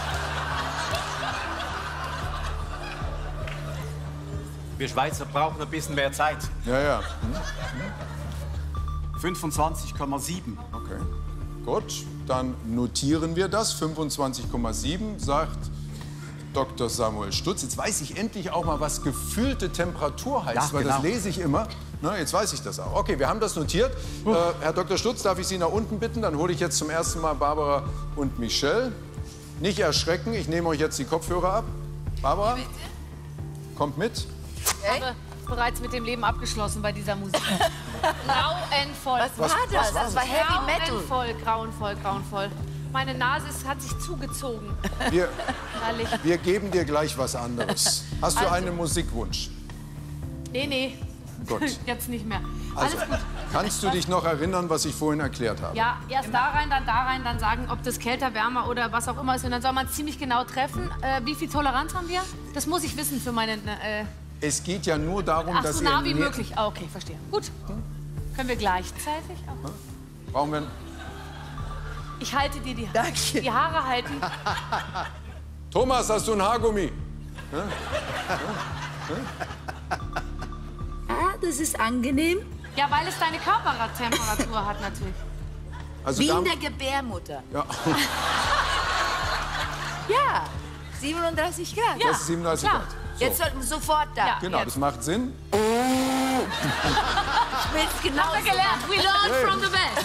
Speaker 16: Wir Schweizer brauchen ein bisschen mehr Zeit.
Speaker 14: Ja, ja.
Speaker 16: fünfundzwanzig Komma sieben.
Speaker 14: Okay. Gut, dann notieren wir das. fünfundzwanzig Komma sieben sagt Doktor Samuel Stutz. Jetzt weiß ich endlich auch mal, was gefühlte Temperatur heißt,
Speaker 16: Ja,
Speaker 14: weil das
Speaker 16: genau.
Speaker 14: lese ich immer. Na, jetzt weiß ich das auch. Okay, wir haben das notiert. Äh, Herr Doktor Stutz, darf ich Sie nach unten bitten? Dann hole ich jetzt zum ersten Mal Barbara und Michelle. Nicht erschrecken, ich nehme euch jetzt die Kopfhörer ab. Barbara, kommt mit.
Speaker 17: Ich habe bereits mit dem Leben abgeschlossen bei dieser Musik. Grauenvoll.
Speaker 21: Was war das? Das war Heavy Metal.
Speaker 17: Grauenvoll, grauenvoll, grauenvoll. Meine Nase ist, hat sich zugezogen.
Speaker 14: Wir,
Speaker 17: Herrlich.
Speaker 14: wir geben dir gleich was anderes. Hast du
Speaker 17: Also-
Speaker 14: einen Musikwunsch?
Speaker 17: Nee, nee.
Speaker 14: Gut.
Speaker 17: Jetzt nicht mehr.
Speaker 14: Also,
Speaker 17: Alles gut.
Speaker 14: kannst du dich noch erinnern, was ich vorhin erklärt habe?
Speaker 17: Ja, erst da rein, dann da rein, dann sagen, ob das kälter, wärmer oder was auch immer ist. Und dann soll man es ziemlich genau treffen. Äh, wie viel Toleranz haben wir? Das muss ich wissen für meine... Äh,
Speaker 14: Es geht ja nur darum,
Speaker 17: ach,
Speaker 14: dass
Speaker 17: so
Speaker 14: ihr
Speaker 17: nah wie
Speaker 14: näher-
Speaker 17: möglich. Ah, okay, verstehe. Gut. Können wir gleichzeitig auch?
Speaker 14: Brauchen wir...
Speaker 17: Ich halte dir die, die Haare halten.
Speaker 14: Thomas, hast du ein Haargummi?
Speaker 21: Ah, das ist angenehm.
Speaker 17: Ja, weil es deine Körpertemperatur hat natürlich.
Speaker 14: Also
Speaker 21: Wie
Speaker 14: da-
Speaker 21: in der Gebärmutter.
Speaker 14: Ja.
Speaker 21: Ja, siebenunddreißig Grad.
Speaker 14: Das ist siebenunddreißig
Speaker 17: klar.
Speaker 14: Grad.
Speaker 21: Jetzt sollten wir sofort da.
Speaker 17: Ja,
Speaker 14: Genau,
Speaker 17: jetzt.
Speaker 14: das macht Sinn.
Speaker 21: Ich will's genau
Speaker 17: Haben wir gelernt. We learned
Speaker 14: Hey.
Speaker 17: from the best.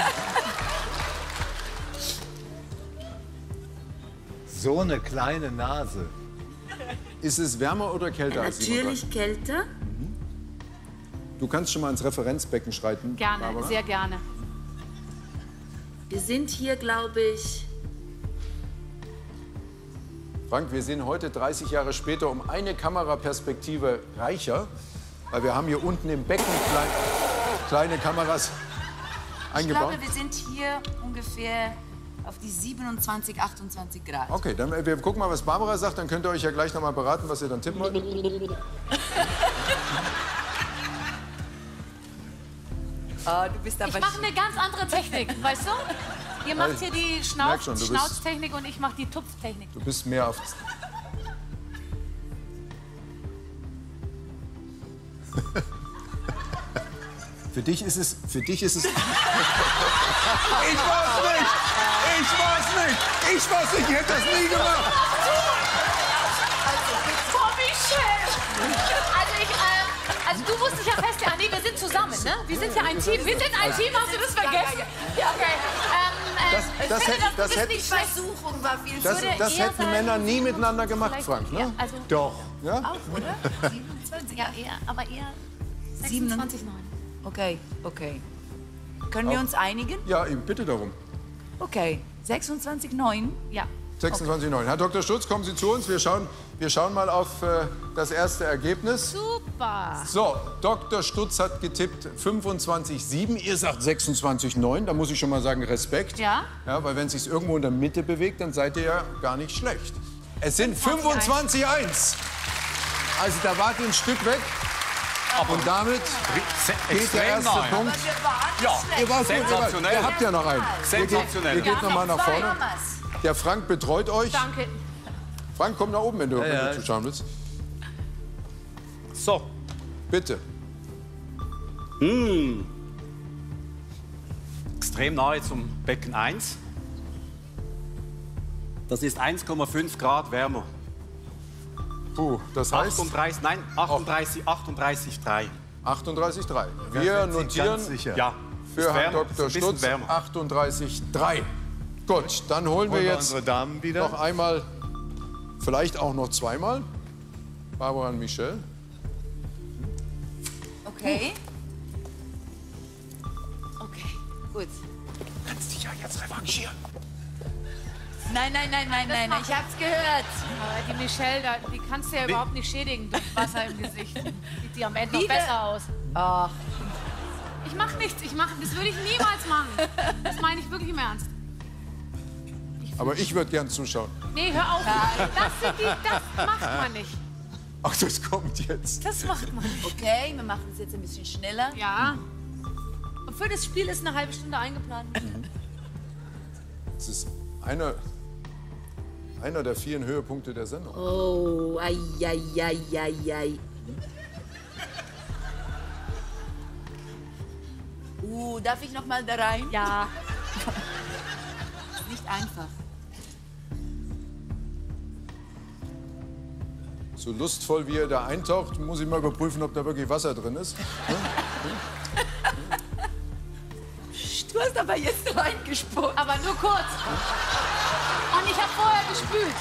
Speaker 1: So eine kleine Nase.
Speaker 14: Ist es wärmer oder kälter als
Speaker 21: Natürlich kälter.
Speaker 14: Du kannst schon mal ins Referenzbecken schreiten.
Speaker 17: Gerne,
Speaker 14: Barbara.
Speaker 17: sehr gerne.
Speaker 21: Wir sind hier, glaube ich.
Speaker 14: Frank, wir sind heute dreißig Jahre später um eine Kameraperspektive reicher, weil wir haben hier unten im Becken klein, kleine Kameras
Speaker 21: Ich
Speaker 14: eingebaut.
Speaker 21: glaube, wir sind hier ungefähr auf die siebenundzwanzig, achtundzwanzig Grad.
Speaker 14: Okay, dann äh, wir gucken mal, was Barbara sagt, dann könnt ihr euch ja gleich noch mal beraten, was ihr dann tippen wollt.
Speaker 21: Oh, du bist aber
Speaker 17: Ich mache eine ganz andere Technik, weißt du? Ihr macht hier die
Speaker 14: merk
Speaker 17: Schnauz
Speaker 14: schon, du bist-
Speaker 17: Schnauztechnik und ich mache die Tupftechnik.
Speaker 14: Du bist mehr auf... Für dich ist es... Für dich ist es... Ich war's nicht! Ich war's nicht! Ich war's nicht! Ich hätte das nie gemacht!
Speaker 17: Boah, wie schön! Also, ich, äh, also du musst dich ja festhalten. Nee, wir sind zusammen, ne? Wir sind ja ein Team. Wir sind ein Team, hast du das vergessen? Ja, okay. Ähm, äh,
Speaker 14: Das-
Speaker 17: ich
Speaker 14: das
Speaker 17: finde,
Speaker 14: hätte-
Speaker 17: du
Speaker 14: das
Speaker 17: bist
Speaker 14: hätte-
Speaker 17: nicht schlecht.
Speaker 21: Versuchung war viel
Speaker 14: Das,
Speaker 17: würde
Speaker 14: das
Speaker 17: eher
Speaker 14: hätten
Speaker 17: sagen,
Speaker 14: Männer nie miteinander gemacht,
Speaker 17: vielleicht-
Speaker 14: Frank, ne?
Speaker 17: Ja, also
Speaker 1: Doch.
Speaker 14: Ja?
Speaker 21: Auch, oder?
Speaker 17: siebenundzwanzig, ja, eher, aber eher sechsundzwanzig Komma neun.
Speaker 21: Okay, okay. Können wir uns einigen?
Speaker 14: Ja, ich bitte darum.
Speaker 21: Okay, sechsundzwanzig Komma neun.
Speaker 17: Ja.
Speaker 14: sechsundzwanzig Komma neun. Herr Doktor Stutz, kommen Sie zu uns. Wir schauen, wir schauen mal auf äh, das erste Ergebnis.
Speaker 17: Super.
Speaker 14: So, Doktor Stutz hat getippt fünfundzwanzig Komma sieben. Ihr sagt sechsundzwanzig Komma neun. Da muss ich schon mal sagen, Respekt.
Speaker 17: Ja?
Speaker 14: Ja, weil wenn es sich irgendwo in der Mitte bewegt, dann seid ihr ja gar nicht schlecht. Es sind fünfundzwanzig Komma eins. Also da wart ihr ein Stück weg. Und damit geht der erste
Speaker 11: extrem
Speaker 14: Punkt.
Speaker 11: Ja,
Speaker 14: Ihr wart gut, ihr, wart-
Speaker 11: sensationell.
Speaker 14: ihr habt ja noch einen. Ihr geht,
Speaker 11: Sensationell.
Speaker 14: ihr geht
Speaker 17: Ja,
Speaker 14: noch mal nach
Speaker 17: zwei.
Speaker 14: vorne. Der Frank betreut euch.
Speaker 17: Danke.
Speaker 14: Frank, komm nach oben, wenn du,
Speaker 1: Ja,
Speaker 14: wenn
Speaker 1: ja.
Speaker 14: du zuschauen willst.
Speaker 16: So.
Speaker 14: Bitte.
Speaker 16: Mmh. Extrem nahe zum Becken eins. Das ist eins Komma fünf Grad wärmer.
Speaker 14: Puh, das heißt
Speaker 16: achtunddreißig, nein, achtunddreißig, achtunddreißig Komma drei.
Speaker 14: achtunddreißig Komma drei.
Speaker 1: Da
Speaker 14: Wir
Speaker 1: sind Sie
Speaker 14: notieren
Speaker 1: ganz sicher.
Speaker 16: Ja,
Speaker 14: für
Speaker 16: ist
Speaker 14: Herrn
Speaker 16: wärmer,
Speaker 14: Doktor
Speaker 16: ist ein bisschen
Speaker 14: Stutz
Speaker 16: wärmer.
Speaker 14: achtunddreißig Komma drei. Gut, dann holen wir
Speaker 1: Holen wir
Speaker 14: jetzt
Speaker 1: unsere Damen wieder.
Speaker 14: noch einmal, vielleicht auch noch zweimal. Barbara und Michelle.
Speaker 21: Okay. Okay, gut.
Speaker 14: Kannst dich ja jetzt revanchieren.
Speaker 21: Nein, nein, nein, nein, nein, ich hab's gehört.
Speaker 17: Aber die Michelle, da, die kannst du ja überhaupt nicht schädigen durch Wasser im Gesicht. Sieht die am Ende noch
Speaker 21: Wieder?
Speaker 17: besser aus.
Speaker 21: Ach,
Speaker 17: Ich mach nichts, ich mach, das würde ich niemals machen. Das meine ich wirklich im Ernst.
Speaker 14: Aber ich würde gern zuschauen.
Speaker 17: Nee, hör auf. Das, sind die, das macht man nicht.
Speaker 14: Ach, das kommt jetzt.
Speaker 17: Das macht man nicht.
Speaker 21: okay, wir machen es jetzt ein bisschen schneller.
Speaker 17: Ja. Und für das Spiel ist eine halbe Stunde eingeplant.
Speaker 14: Das ist einer, einer der vielen Höhepunkte der Sendung.
Speaker 21: Oh, ai, ai, ai, ai, ai. Uh, darf ich noch mal da rein?
Speaker 17: Ja.
Speaker 21: Ist nicht einfach.
Speaker 14: So lustvoll, wie er da eintaucht, muss ich mal überprüfen, ob da wirklich Wasser drin ist.
Speaker 21: Du hast aber jetzt reingespuckt.
Speaker 17: Aber nur kurz. Und ich habe vorher gespült.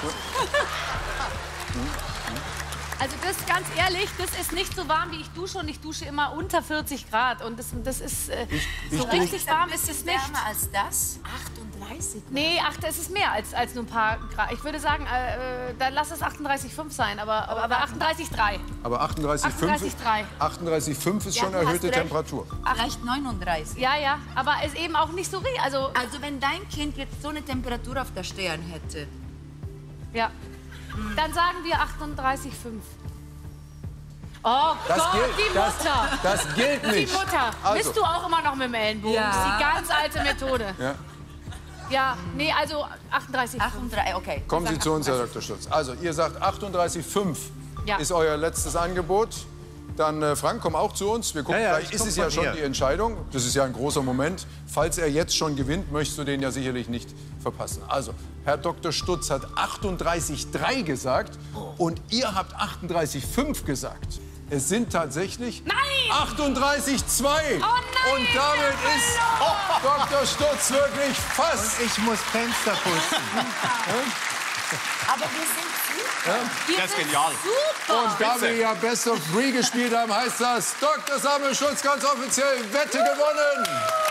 Speaker 17: Also das ganz ehrlich, das ist nicht so warm, wie ich dusche. Und ich dusche immer unter vierzig Grad. Und das, das ist äh, so
Speaker 14: ich
Speaker 17: richtig warm ist es nicht.
Speaker 21: Wärmer als das? achtunddreißig.
Speaker 17: Nee, ach, es ist mehr als, als nur ein paar Grad. Ich würde sagen, äh, äh, dann lass es achtunddreißig Komma fünf sein, aber, aber, aber achtunddreißig Komma drei.
Speaker 14: Aber achtunddreißig Komma fünf
Speaker 17: achtunddreißig Komma drei.
Speaker 14: achtunddreißig Komma fünf ist
Speaker 21: Ja,
Speaker 14: schon
Speaker 21: du hast
Speaker 14: erhöhte
Speaker 21: recht.
Speaker 14: Temperatur.
Speaker 21: Vielleicht neununddreißig.
Speaker 17: Ja, ja, aber es ist eben auch nicht so richtig. Also,
Speaker 21: Also wenn dein Kind jetzt so eine Temperatur auf der Stirn hätte.
Speaker 17: ja. Dann sagen wir achtunddreißig Komma fünf. Oh
Speaker 14: Das
Speaker 17: Gott,
Speaker 14: gilt-
Speaker 17: die
Speaker 14: das-
Speaker 17: Mutter.
Speaker 14: das gilt nicht.
Speaker 17: Die Mutter.
Speaker 14: Also.
Speaker 17: Bist du auch immer noch mit dem Ellenbogen?
Speaker 21: Ja.
Speaker 17: Das ist die ganz alte Methode.
Speaker 14: Ja.
Speaker 17: Ja, nee, also achtunddreißig Komma fünf.
Speaker 21: achtunddreißig, okay.
Speaker 14: Kommen Sie
Speaker 21: Wir
Speaker 14: zu uns, Herr
Speaker 21: sagen
Speaker 14: Doktor Stutz. Also, ihr sagt achtunddreißig Komma fünf
Speaker 17: Ja.
Speaker 14: ist euer letztes Angebot. Dann, äh, Frank, komm auch zu uns. Wir gucken,
Speaker 1: Ja, ja,
Speaker 14: gleich
Speaker 1: ich
Speaker 14: ist
Speaker 1: komm
Speaker 14: es ja
Speaker 1: von
Speaker 14: schon
Speaker 1: hier.
Speaker 14: die Entscheidung. Das ist ja ein großer Moment. Falls er jetzt schon gewinnt, möchtest du den ja sicherlich nicht verpassen. Also, Herr Doktor Stutz hat achtunddreißig Komma drei gesagt und ihr habt achtunddreißig Komma fünf gesagt. Es sind tatsächlich achtunddreißig Komma zwei.
Speaker 17: Oh nein,
Speaker 14: und damit ist Doktor Stutz wirklich fast.
Speaker 1: Und ich muss Fenster putzen.
Speaker 21: Aber wir sind super.
Speaker 14: Ja?
Speaker 21: Wir
Speaker 11: Das ist
Speaker 21: sind
Speaker 11: genial.
Speaker 21: Super.
Speaker 14: Und da wir ja Best of Three gespielt haben, heißt das, Doktor Samuel Stutz ganz offiziell Wette gewonnen.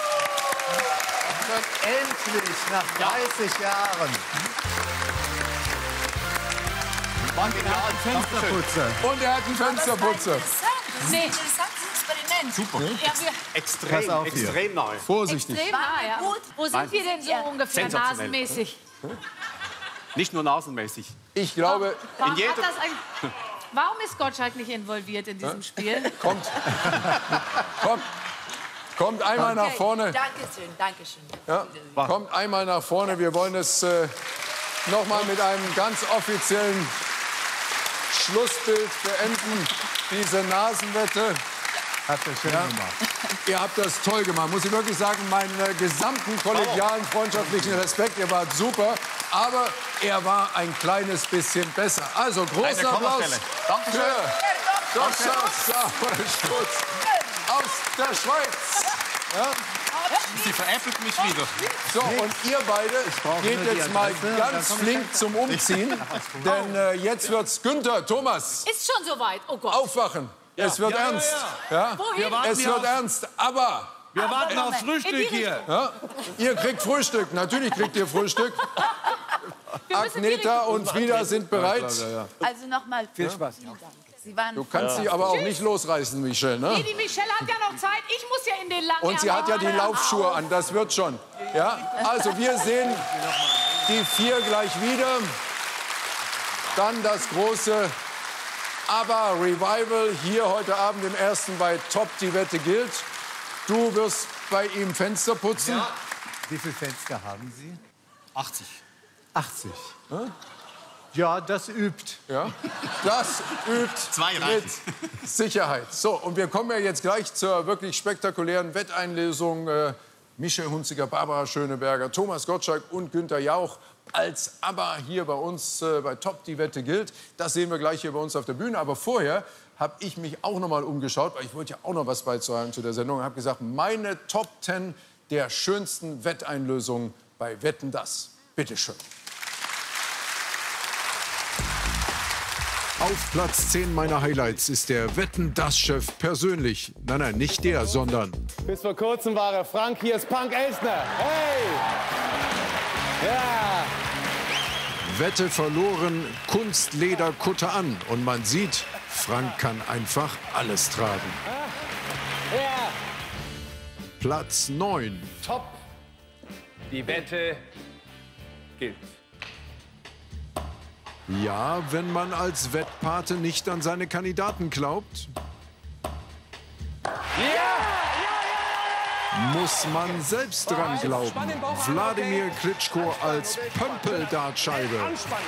Speaker 1: Und endlich, nach dreißig Jahren. Und er hat einen Fensterputzer.
Speaker 14: Und er hat einen Fensterputzer.
Speaker 21: Das ist ein interessantes Experiment.
Speaker 16: Super.
Speaker 21: Ja, wir
Speaker 16: Extrem,
Speaker 1: Pass auf hier.
Speaker 16: extrem nahe.
Speaker 14: Vorsichtig.
Speaker 17: Extrem nah, ja.
Speaker 21: Gut.
Speaker 17: Wo sind wir denn so ungefähr
Speaker 16: Sensationell.
Speaker 17: nasenmäßig?
Speaker 16: Nicht nur nasenmäßig.
Speaker 14: Ich glaube,
Speaker 17: Warum,
Speaker 16: In
Speaker 17: hat
Speaker 16: jeder-
Speaker 17: das ein, warum ist Gottschalk nicht involviert in diesem Spiel?
Speaker 14: kommt, kommt, kommt einmal nach
Speaker 21: Okay,
Speaker 14: vorne.
Speaker 21: Dankeschön, Dankeschön.
Speaker 14: Ja, kommt einmal nach vorne. Wir wollen es äh, noch mal mit einem ganz offiziellen Schlussbild beenden. Diese Nasenwette.
Speaker 1: Habt ihr schön
Speaker 14: Ja.
Speaker 1: gemacht.
Speaker 14: Ihr habt das toll gemacht. Muss ich wirklich sagen, meinen äh, gesamten kollegialen, freundschaftlichen Respekt. Ihr wart super. Aber er war ein kleines bisschen besser. Also
Speaker 11: Eine
Speaker 14: großer Applaus
Speaker 11: Kommastelle. Dankeschön.
Speaker 14: für Doktor Samuel Stutz aus der Schweiz. Ja?
Speaker 11: Sie veräppelt mich wieder.
Speaker 14: So, und ihr beide geht
Speaker 1: nur die
Speaker 14: jetzt mal
Speaker 1: Adresse,
Speaker 14: ganz
Speaker 1: dann komm ich
Speaker 14: flink zum Umziehen. Denn äh, jetzt wird's Günther, Thomas,
Speaker 17: Ist schon soweit. Oh Gott.
Speaker 14: aufwachen. Es wird
Speaker 9: Ja, ja,
Speaker 14: ernst. Ja,
Speaker 17: Wohin?
Speaker 9: warten
Speaker 14: Es
Speaker 9: hier
Speaker 14: wird
Speaker 9: auf-
Speaker 14: ernst. Aber
Speaker 9: Wir warten
Speaker 17: Moment.
Speaker 9: aufs
Speaker 17: In
Speaker 9: Frühstück
Speaker 17: die
Speaker 9: hier.
Speaker 14: ja, ihr kriegt Frühstück. Natürlich kriegt ihr Frühstück.
Speaker 17: Wir müssen die
Speaker 14: Agneta
Speaker 17: Richtung-
Speaker 14: und Frieda sind bereit.
Speaker 21: Also nochmal.
Speaker 6: Viel Spaß.
Speaker 21: Sie waren
Speaker 14: Du kannst sie aber auch nicht losreißen, Michelle.
Speaker 17: Nee,
Speaker 14: Ne?
Speaker 17: die Michelle hat ja noch Zeit. Ich muss ja in den langen
Speaker 14: Und sie hat ja die
Speaker 17: Ärmel.
Speaker 14: Laufschuhe an. Das wird schon. Ja? Also wir sehen die vier gleich wieder. Dann das große ABBA Revival hier heute Abend im ersten bei Top, die Wette gilt. Du wirst bei ihm Fenster putzen.
Speaker 1: Ja. Wie viele Fenster haben Sie?
Speaker 16: achtzig.
Speaker 1: achtzig. Ja, das übt.
Speaker 14: Ja, das übt
Speaker 11: Zwei
Speaker 14: mit
Speaker 11: reichen.
Speaker 14: Sicherheit. So, und wir kommen ja jetzt gleich zur wirklich spektakulären Wetteinlösung. Äh, Michelle Hunziker, Barbara Schöneberger, Thomas Gottschalk und Günther Jauch als ABBA hier bei uns äh, bei Top, die Wette gilt. Das sehen wir gleich hier bei uns auf der Bühne. Aber vorher habe ich mich auch noch mal umgeschaut, weil ich wollte ja auch noch was beitragen zu der Sendung. Und habe gesagt, meine Top zehn der schönsten Wetteinlösungen bei Wetten, das. Bitte schön. Auf Platz zehn meiner Highlights ist der Wetten-das-Chef persönlich. Nein, nein, nicht der, sondern
Speaker 23: Bis vor kurzem war er Frank, hier ist Punk Elstner. Hey! Ja!
Speaker 14: Wette verloren, Kunstleder Kutte an. Und man sieht, Frank kann einfach alles tragen.
Speaker 23: Ja!
Speaker 14: Platz neun.
Speaker 20: Top. Die Wette gilt.
Speaker 14: Ja, wenn man als Wettpate nicht an seine Kandidaten glaubt, muss man selbst dran glauben. Wladimir Klitschko als Pömpel-Dartscheibe.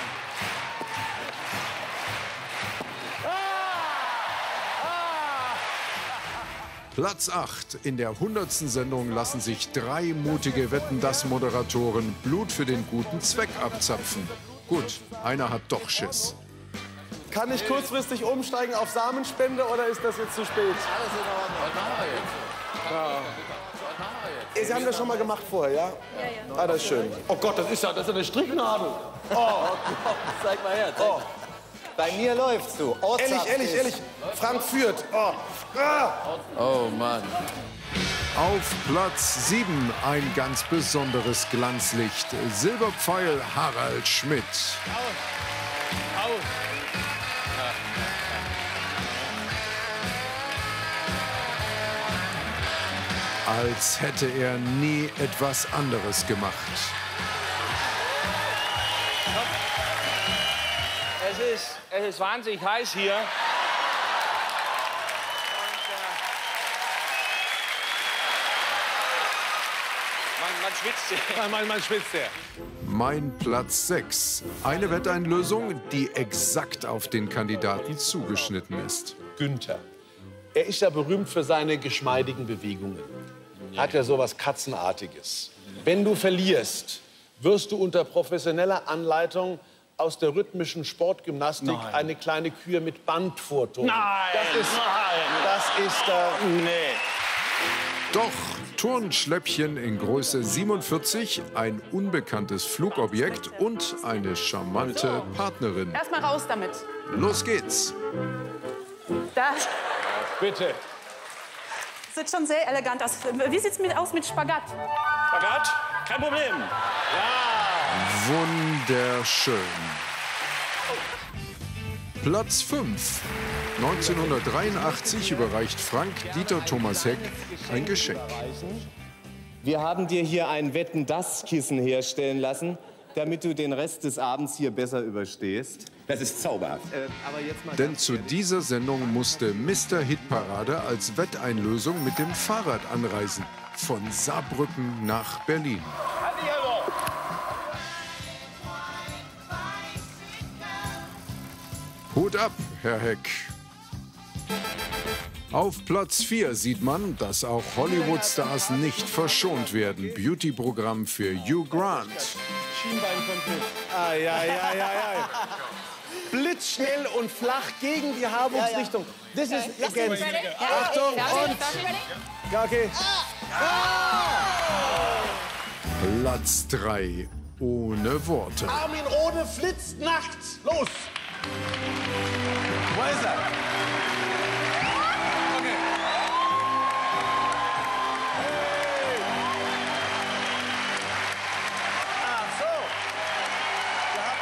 Speaker 14: Platz acht. In der hundertsten Sendung lassen sich drei mutige Wetten-das-Moderatoren Blut für den guten Zweck abzapfen. Gut, einer hat doch Schiss.
Speaker 23: Kann ich kurzfristig umsteigen auf Samenspende oder ist das jetzt zu spät?
Speaker 12: Alles in Ordnung.
Speaker 23: Ja. Sie haben das schon mal gemacht vorher, ja? Ja, ja. Ah, das ist schön. Oh Gott, das ist ja, das ist eine Stricknadel. Oh, Gott,
Speaker 12: Zeig mal her. Zeig.
Speaker 23: Oh.
Speaker 12: Bei mir läufst du.
Speaker 23: Ehrlich,
Speaker 12: Ortshaft
Speaker 23: ehrlich,
Speaker 12: ist-
Speaker 23: ehrlich. Frank führt. Oh. Ah.
Speaker 12: Oh Mann.
Speaker 14: Auf Platz sieben ein ganz besonderes Glanzlicht. Silberpfeil Harald Schmidt. Als hätte er nie etwas anderes gemacht.
Speaker 20: Es ist, es ist wahnsinnig heiß hier. Man, man schwitzt sehr. Man, man schwitzt sehr.
Speaker 14: Mein Platz sechs. Eine Wetteinlösung, die exakt auf den Kandidaten zugeschnitten ist.
Speaker 9: Günther.
Speaker 23: Er ist ja berühmt für seine geschmeidigen Bewegungen. Er hat ja sowas Katzenartiges. Wenn du verlierst, wirst du unter professioneller Anleitung aus der rhythmischen Sportgymnastik nein. eine kleine Kür mit Band vortun.
Speaker 15: Nein,
Speaker 23: das ist,
Speaker 15: nein.
Speaker 23: Das ist äh,
Speaker 15: nee.
Speaker 14: Doch Turnschläppchen in Größe siebenundvierzig, ein unbekanntes Flugobjekt und eine charmante Partnerin.
Speaker 17: Erst mal raus damit.
Speaker 14: Los geht's.
Speaker 17: Das
Speaker 23: bitte.
Speaker 17: sieht schon sehr elegant aus. Wie sieht's mit, aus mit Spagat?
Speaker 20: Spagat? Kein Problem. Ja.
Speaker 14: Wunderschön. Platz fünf. neunzehnhundertdreiundachtzig überreicht Frank-Dieter Thomas Heck ein Geschenk.
Speaker 12: Wir haben dir hier ein Wetten-das-Kissen herstellen lassen, damit du den Rest des Abends hier besser überstehst.
Speaker 3: Das ist zauberhaft.
Speaker 12: Äh, aber jetzt mal
Speaker 14: Denn zu dieser Sendung musste Mister Hitparade als Wetteinlösung mit dem Fahrrad anreisen. Von Saarbrücken nach Berlin. Hut ab, Herr Heck. Auf Platz vier sieht man, dass auch Hollywood-Stars nicht verschont werden. Beauty-Programm für Hugh Grant.
Speaker 23: Schienbein komplett. Ah, ja, ja, ja, ja. Blitzschnell und flach gegen die Haarwuchsrichtung. Das ist against. Achtung und... Ja, okay.
Speaker 14: Platz drei. Ohne Worte.
Speaker 23: Armin Rohde flitzt nachts. Los! Wo ist er? Okay. Ach so. Ja.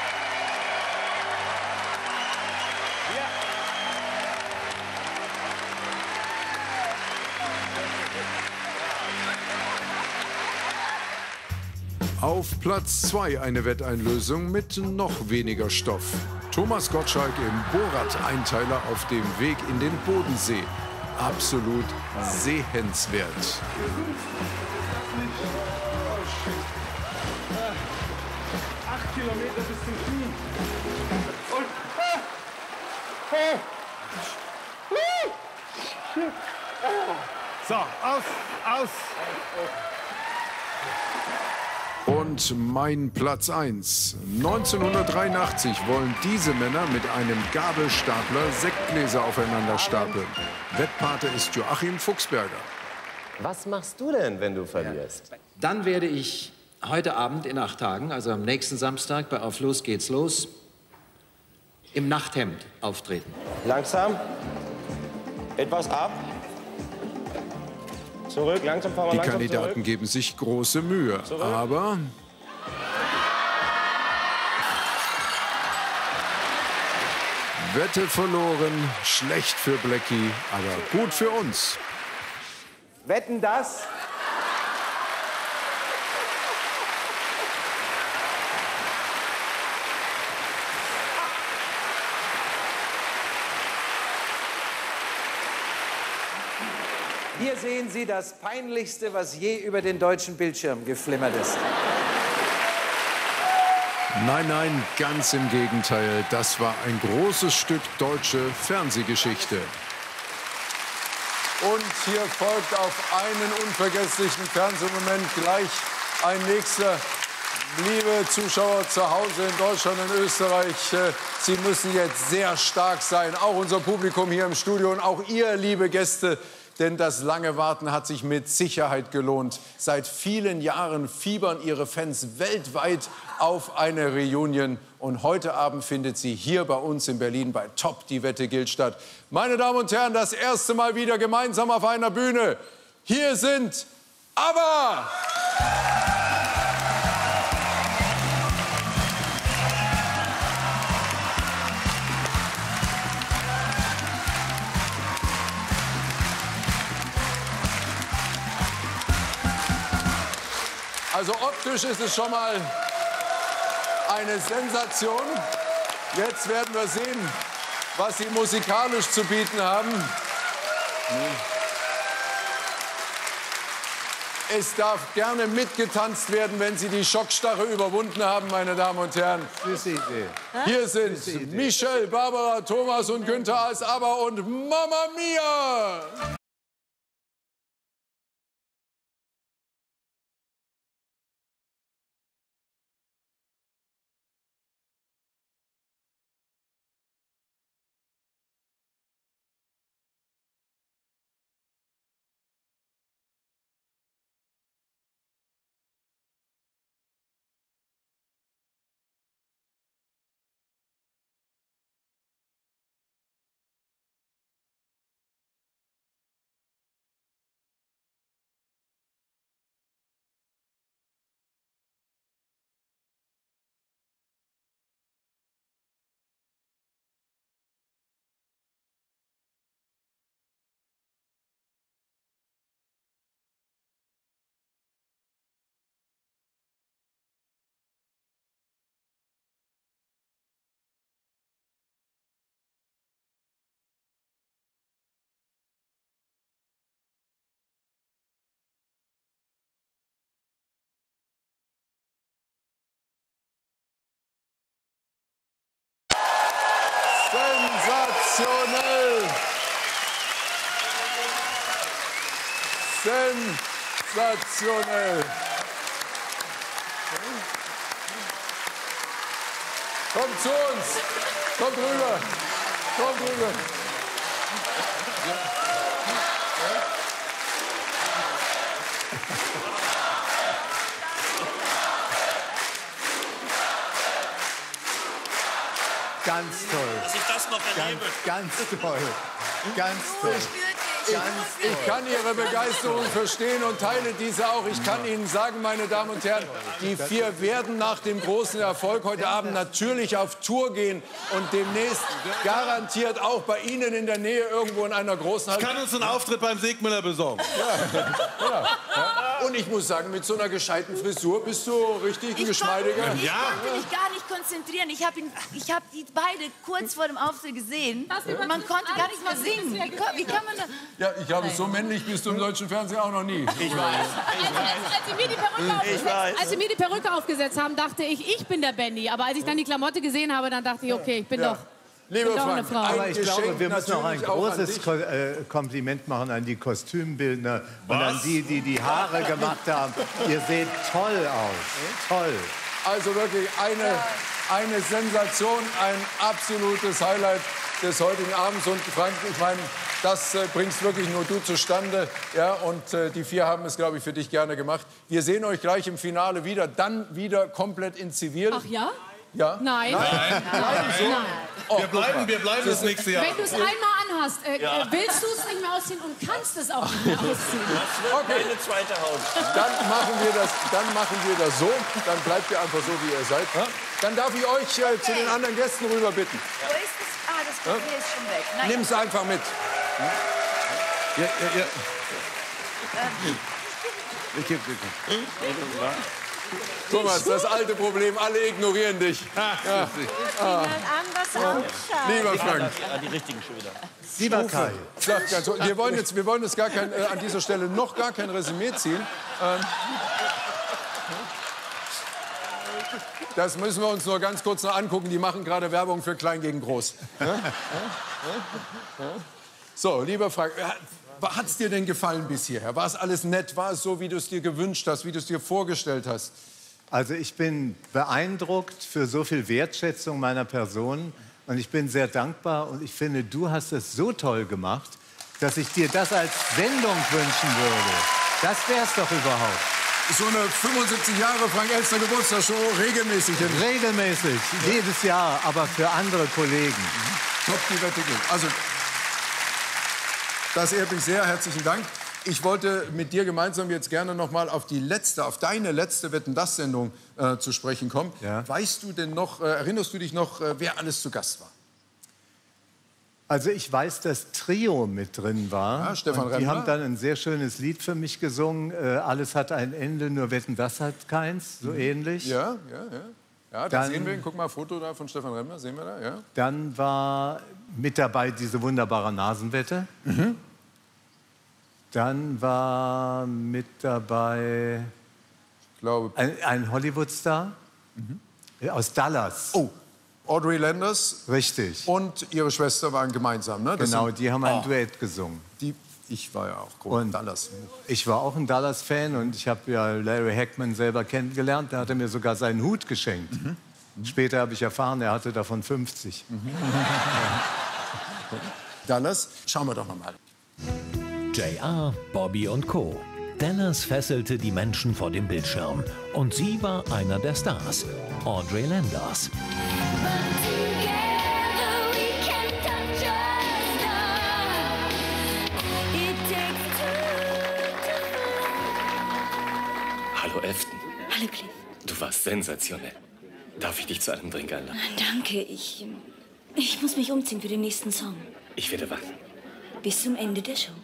Speaker 14: Auf Platz zwei eine Wetteinlösung mit noch weniger Stoff. Thomas Gottschalk im Borat-Einteiler auf dem Weg in den Bodensee. Absolut sehenswert.
Speaker 23: Acht Kilometer bis zum Knie. Und...
Speaker 9: So, aus, aus.
Speaker 14: Und mein Platz eins. neunzehnhundertdreiundachtzig wollen diese Männer mit einem Gabelstapler Sektgläser aufeinander stapeln. Wettpate ist Joachim Fuchsberger.
Speaker 12: Was machst du denn, wenn du verlierst?
Speaker 19: Dann werde ich heute Abend in acht Tagen, also am nächsten Samstag bei Auf Los geht's los, im Nachthemd auftreten.
Speaker 3: Langsam. Etwas ab. Zurück, langsam fahren wir
Speaker 14: Die
Speaker 3: langsam
Speaker 14: Kandidaten
Speaker 3: zurück.
Speaker 14: geben sich große Mühe,
Speaker 3: Zurück.
Speaker 14: aber Wette verloren, schlecht für Blackie, aber gut für uns.
Speaker 23: Wetten das?
Speaker 19: Hier sehen Sie das Peinlichste, was je über den deutschen Bildschirm geflimmert ist.
Speaker 14: Nein, nein, ganz im Gegenteil. Das war ein großes Stück deutsche Fernsehgeschichte.
Speaker 4: Und hier folgt auf einen unvergesslichen Fernsehmoment gleich ein nächster. Liebe Zuschauer zu Hause in Deutschland und Österreich, Sie müssen jetzt sehr stark sein. Auch unser Publikum hier im Studio und auch ihr, liebe Gäste. Denn das lange Warten hat sich mit Sicherheit gelohnt. Seit vielen Jahren fiebern Ihre Fans weltweit auf eine Reunion. Und heute Abend findet sie hier bei uns in Berlin bei Top Die Wette gilt statt. Meine Damen und Herren, das erste Mal wieder gemeinsam auf einer Bühne. Hier sind ABBA! Also optisch ist es schon mal eine Sensation. Jetzt werden wir sehen, was sie musikalisch zu bieten haben.
Speaker 14: Es darf gerne mitgetanzt werden, wenn Sie die Schockstarre überwunden haben, meine Damen und Herren.
Speaker 1: Süße Idee.
Speaker 14: Hier sind Michelle, Barbara, Thomas und Günther als ABBA und Mamma Mia! Sensationell! Sensationell! Kommt zu uns! Kommt rüber! Kommt rüber!
Speaker 1: Ganz toll.
Speaker 5: Dass ich das noch erlebe.
Speaker 1: Ganz, ganz toll. Ganz toll.
Speaker 14: Ich, ich kann Ihre Begeisterung verstehen und teile diese auch. Ich kann Ihnen sagen, meine Damen und Herren, die vier werden nach dem großen Erfolg heute Abend natürlich auf Tour gehen und demnächst garantiert auch bei Ihnen in der Nähe irgendwo in einer großen Halle.
Speaker 9: Ich kann uns einen Auftritt beim Segmüller besorgen.
Speaker 14: Ja. Ja. Ja. Und ich muss sagen, mit so einer gescheiten Frisur bist du richtig ein Geschmeidiger.
Speaker 21: Ich konnte mich gar nicht konzentrieren. Ich habe hab die beide kurz vor dem Auftritt gesehen. Man konnte gar nicht mehr singen. Wie kann, wie kann man das?
Speaker 14: Ja, ich glaube, so männlich bist du im deutschen Fernsehen auch noch nie.
Speaker 5: Ich weiß.
Speaker 17: Als, als, sie mir die Perücke aufgesetzt, als sie mir die Perücke aufgesetzt haben, dachte ich, ich bin der Benny. Aber als ich dann die Klamotte gesehen habe, dann dachte ich, okay, ich bin
Speaker 14: Ja.
Speaker 17: doch,
Speaker 14: Liebe
Speaker 17: bin doch eine
Speaker 14: Frank,
Speaker 17: Frau.
Speaker 1: Aber ich glaube, wir müssen noch ein
Speaker 14: natürlich auch an
Speaker 1: großes
Speaker 14: dich.
Speaker 1: Ko äh, Kompliment machen an die Kostümbildner und
Speaker 9: Was?
Speaker 1: an die, die die Haare gemacht haben. Ihr seht toll aus. Toll.
Speaker 14: Also wirklich eine, eine Sensation, ein absolutes Highlight des heutigen Abends. Und Frank, ich meine, das äh, bringst wirklich nur du zustande. Ja, und äh, die vier haben es, glaube ich, für dich gerne gemacht. Wir sehen euch gleich im Finale wieder, dann wieder komplett in Zivil.
Speaker 17: Ach ja?
Speaker 14: Ja?
Speaker 17: Nein.
Speaker 14: Nein. Bleiben so?
Speaker 17: Nein.
Speaker 14: Oh,
Speaker 9: Wir bleiben, wir bleiben das nächste Jahr.
Speaker 17: Wenn du es einmal anhast, äh,
Speaker 9: Ja.
Speaker 17: äh, willst du es nicht mehr ausziehen und kannst es auch nicht mehr ausziehen.
Speaker 14: Okay.
Speaker 5: Meine zweite Haut.
Speaker 14: Dann machen wir das, dann machen wir das so. Dann bleibt ihr einfach so, wie ihr seid. Dann darf ich euch äh, zu den anderen Gästen rüber bitten.
Speaker 21: Wo ist das? Ah, das Papier ist schon weg. Naja.
Speaker 14: Nimm's einfach mit.
Speaker 9: Ja, ja, ja.
Speaker 14: Thomas, das alte Problem, alle ignorieren dich. Ja. Ah. Lieber Frank.
Speaker 5: Die richtigen schon wieder.
Speaker 1: Lieber Kai.
Speaker 14: Sag ganz, wir wollen jetzt, wir wollen jetzt gar kein, äh, an dieser Stelle noch gar kein Resümee ziehen. Ähm, das müssen wir uns nur ganz kurz noch angucken. Die machen gerade Werbung für Klein gegen Groß. Ja? Ja? Ja? So, lieber Frank, hat es dir denn gefallen bis hierher? War es alles nett? War es so, wie du es dir gewünscht hast, wie du es dir vorgestellt hast?
Speaker 1: Also ich bin beeindruckt für so viel Wertschätzung meiner Person und ich bin sehr dankbar und ich finde, du hast es so toll gemacht, dass ich dir das als Sendung wünschen würde. Das wär's doch überhaupt.
Speaker 14: So eine fünfundsiebzig Jahre Frank Elstner Geburtstagsshow regelmäßig.
Speaker 1: Regelmäßig, jedes Jahr, aber für andere Kollegen.
Speaker 14: Top, die Wette gilt. Also, das ehrt mich sehr. Herzlichen Dank. Ich wollte mit dir gemeinsam jetzt gerne noch mal auf die letzte, auf deine letzte Wetten-dass-Sendung äh, zu sprechen kommen.
Speaker 1: Ja.
Speaker 14: Weißt du denn noch, äh, erinnerst du dich noch, äh, wer alles zu Gast war?
Speaker 1: Also ich weiß, dass Trio mit drin war.
Speaker 14: Ja, Stefan
Speaker 1: und die
Speaker 14: Remmler.
Speaker 1: haben dann ein sehr schönes Lied für mich gesungen. Äh, Alles hat ein Ende, nur Wetten, das hat keins. So ähnlich.
Speaker 14: Ja, ja, ja. Ja, da
Speaker 1: Dann-
Speaker 14: sehen wir ihn. Guck mal, Foto da von Stefan Remmler. Sehen wir da, ja?
Speaker 1: Dann war mit dabei diese wunderbare Nasenwette.
Speaker 14: Mhm.
Speaker 1: Dann war mit dabei
Speaker 14: ich glaube,
Speaker 1: ein, ein Hollywood-Star
Speaker 14: mhm.
Speaker 1: aus Dallas.
Speaker 14: Oh, Audrey Landers.
Speaker 1: Richtig.
Speaker 14: Und ihre Schwester waren gemeinsam, ne? Das
Speaker 1: Genau,
Speaker 14: sind,
Speaker 1: die haben ein
Speaker 14: oh,
Speaker 1: Duett gesungen.
Speaker 14: Die, ich war ja auch groß in Dallas.
Speaker 1: Ich war auch ein Dallas-Fan und ich habe ja Larry Hackman selber kennengelernt. Da hat er mir sogar seinen Hut geschenkt.
Speaker 14: Mhm.
Speaker 1: Mhm. Später habe ich erfahren, er hatte davon fünfzig.
Speaker 14: Mhm. Dallas, schauen wir doch noch mal.
Speaker 2: J R, Bobby und Co. Dallas fesselte die Menschen vor dem Bildschirm. Und sie war einer der Stars, Audrey Landers.
Speaker 7: Hallo Efton.
Speaker 21: Hallo Cliff.
Speaker 7: Du warst sensationell. Darf ich dich zu einem Drink einladen?
Speaker 21: Danke, ich... Ich muss mich umziehen für den nächsten Song.
Speaker 7: Ich werde warten.
Speaker 21: Bis zum Ende der Show.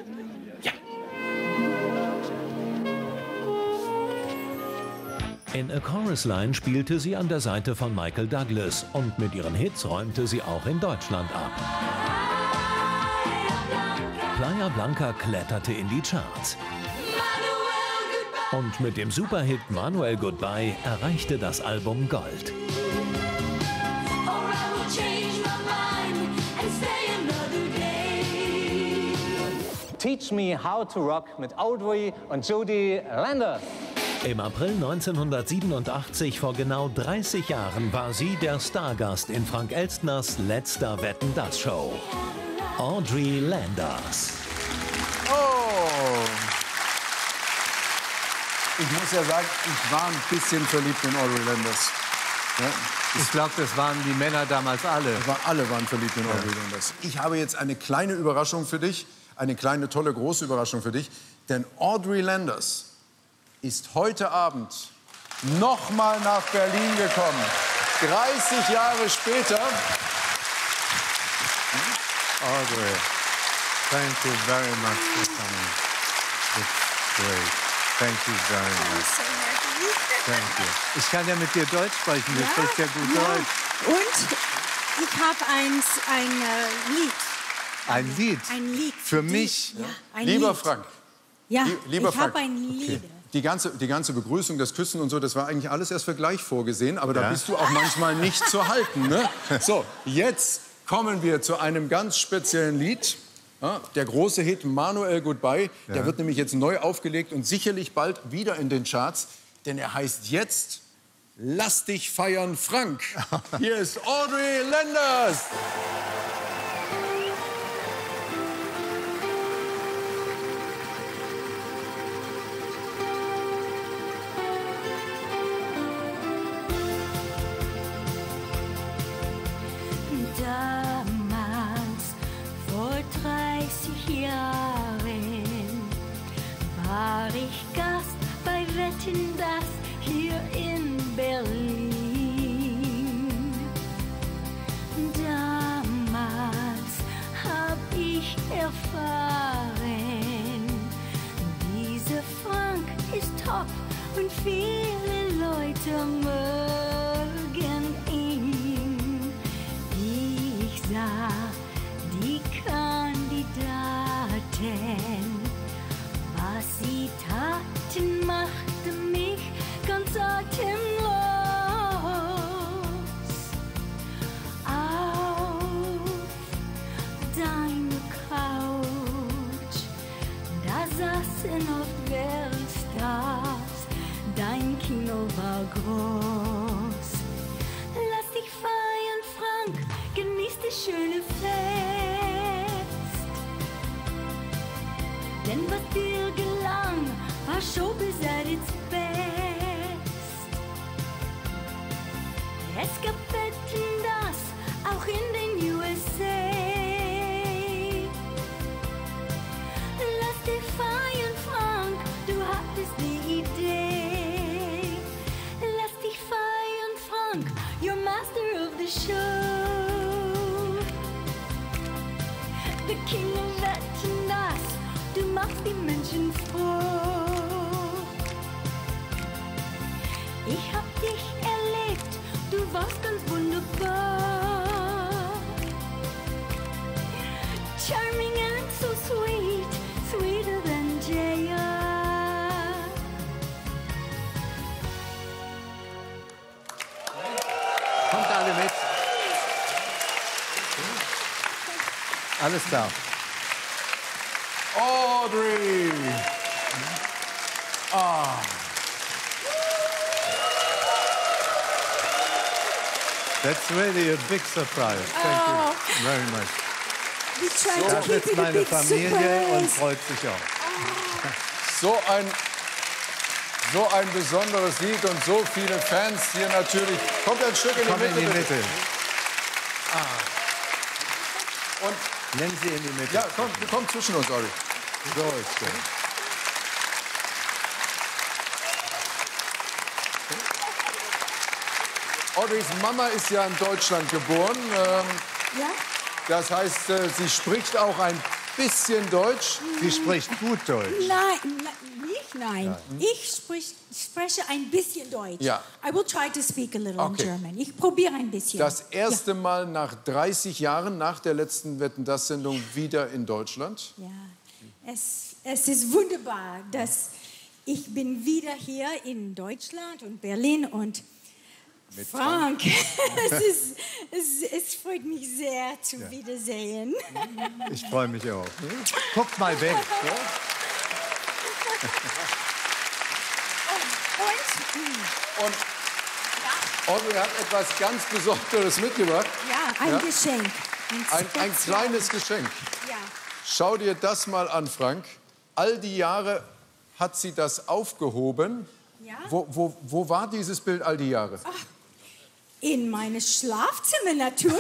Speaker 2: In A Chorus Line spielte sie an der Seite von Michael Douglas und mit ihren Hits räumte sie auch in Deutschland ab. Playa Blanca kletterte in die Charts. Und mit dem Superhit Manuel Goodbye erreichte das Album Gold.
Speaker 12: Teach Me How to Rock mit Audrey und Jody Landers.
Speaker 2: Im April neunzehnhundertsiebenundachtzig, vor genau dreißig Jahren, war sie der Stargast in Frank Elstners letzter Wetten-dass-Show. Audrey Landers.
Speaker 14: Oh! Ich muss ja sagen, ich war ein bisschen verliebt in Audrey Landers. Ja,
Speaker 1: ich glaube, das waren die Männer damals alle.
Speaker 14: War, alle waren verliebt in Audrey ja. Landers. Ich habe jetzt eine kleine Überraschung für dich, eine kleine, tolle, große Überraschung für dich. Denn Audrey Landers ist heute Abend noch mal nach Berlin gekommen. dreißig Jahre später.
Speaker 1: Audrey, thank you very much for coming. It's great. Thank you very much. Thank you. Ich kann ja mit dir Deutsch sprechen, du
Speaker 22: ja,
Speaker 1: sprichst ja gut
Speaker 22: ja.
Speaker 1: Deutsch.
Speaker 22: Und ich habe eins, ein äh, Lied.
Speaker 1: Ein Lied?
Speaker 22: Ein Lied.
Speaker 1: Für mich?
Speaker 22: Ja, ein
Speaker 14: Lieber
Speaker 22: Lied.
Speaker 14: Frank.
Speaker 22: Ja,
Speaker 14: Lieber
Speaker 22: ich
Speaker 14: Frank.
Speaker 22: habe ein Lied.
Speaker 14: Okay. Die ganze, die ganze Begrüßung, das Küssen und so, das war eigentlich alles erst für gleich vorgesehen. Aber da
Speaker 1: Ja.
Speaker 14: bist du auch manchmal nicht zu halten. Ne? So, jetzt kommen wir zu einem ganz speziellen Lied. Ja, der große Hit Manuel Goodbye.
Speaker 1: Ja.
Speaker 14: Der wird nämlich jetzt neu aufgelegt und sicherlich bald wieder in den Charts. Denn er heißt jetzt Lass dich feiern, Frank. Hier ist Audrey Landers.
Speaker 21: Damals, vor dreißig Jahren, war ich Gast bei Wetten, dass hier in Berlin. Damals hab ich erfahren, dieser Frank ist top und viele Leute mögen ihn. Ich sah die Kandidaten, was sie taten, machte mich ganz atemlos. Auf deine Couch, da saßen oft Weltstars, dein Kino war groß. Lass dich feiern, Frank, genieß das schöne Fest. Denn was dir gelang, war Showbiz at its best. Es gab Wetten, das auch in den U S A. Lass dich feiern, Frank, du hattest die Idee. Lass dich feiern, Frank, you're master of the show. The king of Wetten, das, du machst die Menschen froh. Ich hab dich erlebt, du warst ganz wunderbar. Charming and so sweet, sweeter
Speaker 1: Kommt alle mit. Alles klar.
Speaker 14: Audrey! Ah.
Speaker 1: That's really a big surprise. Thank you very much.
Speaker 22: We try to
Speaker 1: Das
Speaker 22: keep
Speaker 1: ist
Speaker 22: it a
Speaker 1: meine
Speaker 22: big
Speaker 1: Familie und
Speaker 22: surprise.
Speaker 1: freut sich auch.
Speaker 14: So ein, so ein besonderes Lied und so viele Fans hier natürlich. Kommt ein Stück in die
Speaker 1: Komm
Speaker 14: Mitte.
Speaker 1: in die
Speaker 14: bitte.
Speaker 1: Mitte.
Speaker 14: Und
Speaker 1: Nennen Sie in die Mitte.
Speaker 14: ja, komm, komm zwischen uns, Audrey.
Speaker 1: So ist es.
Speaker 14: Audreys Mama ist ja in Deutschland geboren. Ähm,
Speaker 22: Ja?
Speaker 14: das heißt, äh, sie spricht auch ein bisschen Deutsch.
Speaker 1: Sie spricht gut Deutsch.
Speaker 22: Nein, na- nicht nein. Ich sprich, spreche ein bisschen Deutsch.
Speaker 14: Ja.
Speaker 22: I will try to speak a little
Speaker 14: Okay.
Speaker 22: in German. Ich probiere ein bisschen.
Speaker 14: Das erste Mal nach dreißig Jahren, nach der letzten Wetten, das Sendung, wieder in Deutschland.
Speaker 22: Ja. Es, es ist wunderbar, dass ich bin wieder hier in Deutschland und Berlin und
Speaker 14: Mit
Speaker 22: Frank. es, ist, es, es freut mich sehr zu
Speaker 1: Ja.
Speaker 22: wiedersehen.
Speaker 1: Ich freue mich auch. Guckt mal weg.
Speaker 22: Und,
Speaker 14: Und Audrey hat etwas ganz Besonderes mitgebracht.
Speaker 22: ja, ein
Speaker 14: Ja?
Speaker 22: Geschenk.
Speaker 14: Ein, ein kleines Geschenk.
Speaker 22: Ja.
Speaker 14: Schau dir das mal an, Frank. All die Jahre hat sie das aufgehoben.
Speaker 22: Ja?
Speaker 14: Wo, wo, wo war dieses Bild all die Jahre?
Speaker 22: In meinem Schlafzimmer natürlich.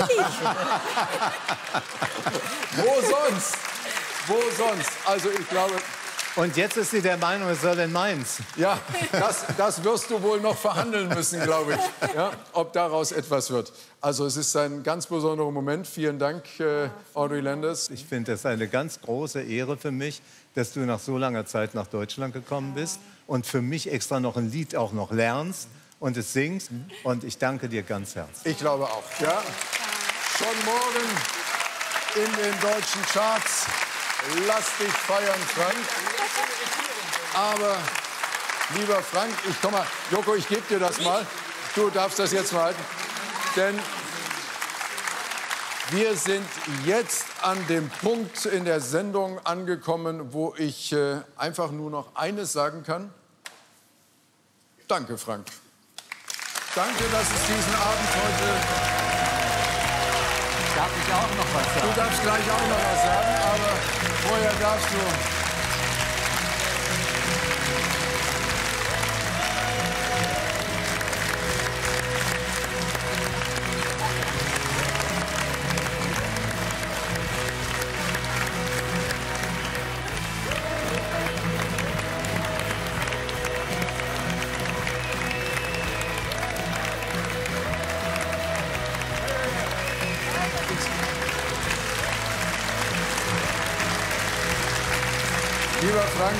Speaker 14: Wo sonst? Wo sonst? Also ich glaube...
Speaker 1: Und jetzt ist sie der Meinung, es soll in Mainz.
Speaker 14: Ja, das, das wirst du wohl noch verhandeln müssen, glaube ich, ja, ob daraus etwas wird. Also es ist ein ganz besonderer Moment. Vielen Dank, äh, Audrey Landers.
Speaker 1: Ich finde das eine ganz große Ehre für mich, dass du nach so langer Zeit nach Deutschland gekommen bist und für mich extra noch ein Lied auch noch lernst und es singst. Und ich danke dir ganz herzlich.
Speaker 14: Ich glaube auch. Ja. Schon morgen in den deutschen Charts. Lass dich feiern, Frank. Aber, lieber Frank, ich komm mal, Joko, ich gebe dir das mal. Du darfst das jetzt mal halten. Denn wir sind jetzt an dem Punkt in der Sendung angekommen, wo ich äh, einfach nur noch eines sagen kann. Danke, Frank. Danke, dass es diesen Abend heute...
Speaker 1: Darf ich auch noch was sagen?
Speaker 14: Du darfst gleich auch noch was sagen, aber vorher darfst du... Lieber Frank,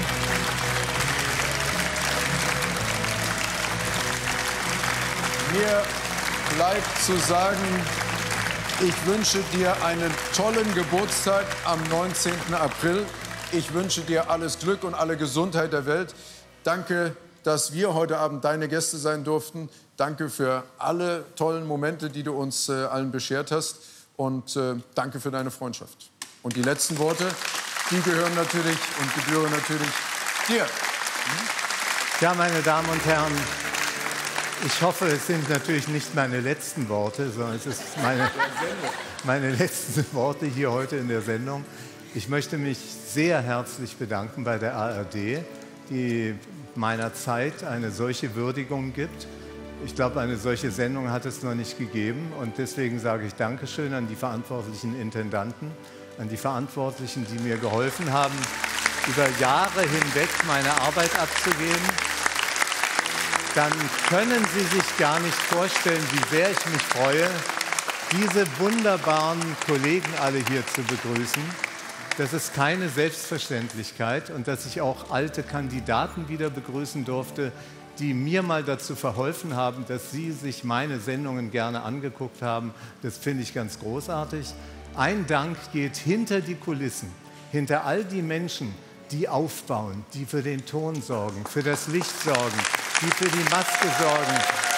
Speaker 14: mir bleibt zu sagen, ich wünsche dir einen tollen Geburtstag am neunzehnten April. Ich wünsche dir alles Glück und alle Gesundheit der Welt. Danke, dass wir heute Abend deine Gäste sein durften. Danke für alle tollen Momente, die du uns äh, allen beschert hast. Und äh, danke für deine Freundschaft. Und die letzten Worte, die gehören natürlich und gebühren natürlich dir.
Speaker 1: Ja, meine Damen und Herren, ich hoffe, es sind natürlich nicht meine letzten Worte, sondern es ist meine, meine letzten Worte hier heute in der Sendung. Ich möchte mich sehr herzlich bedanken bei der A R D, die meiner Zeit eine solche Würdigung gibt. Ich glaube, eine solche Sendung hat es noch nicht gegeben. Und deswegen sage ich Dankeschön an die verantwortlichen Intendanten, an die Verantwortlichen, die mir geholfen haben, über Jahre hinweg meine Arbeit abzugeben. Dann können Sie sich gar nicht vorstellen, wie sehr ich mich freue, diese wunderbaren Kollegen alle hier zu begrüßen. Das ist keine Selbstverständlichkeit und dass ich auch alte Kandidaten wieder begrüßen durfte, die mir mal dazu verholfen haben, dass sie sich meine Sendungen gerne angeguckt haben. Das finde ich ganz großartig. Ein Dank geht hinter die Kulissen, hinter all die Menschen, die aufbauen, die für den Ton sorgen, für das Licht sorgen, die für die Maske sorgen,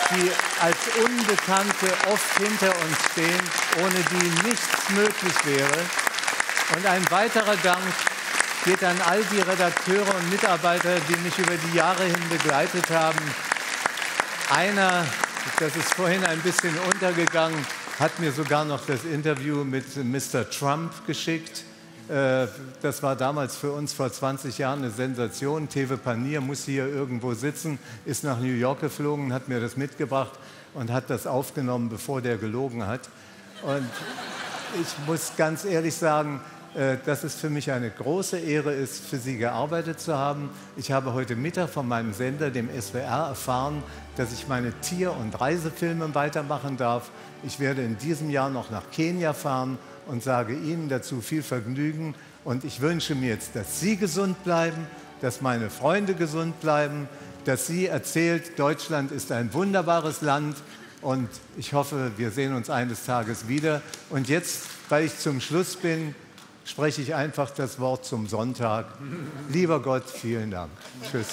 Speaker 1: die als Unbekannte oft hinter uns stehen, ohne die nichts möglich wäre. Und ein weiterer Dank geht an all die Redakteure und Mitarbeiter, die mich über die Jahre hin begleitet haben. Einer, das ist vorhin ein bisschen untergegangen, hat mir sogar noch das Interview mit Mister Trump geschickt. Das war damals für uns vor zwanzig Jahren eine Sensation. Teve Panier muss hier irgendwo sitzen, ist nach New York geflogen, hat mir das mitgebracht und hat das aufgenommen, bevor der gelogen hat. Und ich muss ganz ehrlich sagen, dass es für mich eine große Ehre ist, für Sie gearbeitet zu haben. Ich habe heute Mittag von meinem Sender, dem S W R, erfahren, dass ich meine Tier- und Reisefilme weitermachen darf. Ich werde in diesem Jahr noch nach Kenia fahren und sage Ihnen dazu viel Vergnügen. Und ich wünsche mir jetzt, dass Sie gesund bleiben, dass meine Freunde gesund bleiben, dass Sie erzählt, Deutschland ist ein wunderbares Land. Und ich hoffe, wir sehen uns eines Tages wieder. Und jetzt, weil ich zum Schluss bin, spreche ich einfach das Wort zum Sonntag. Lieber Gott, vielen Dank. Tschüss.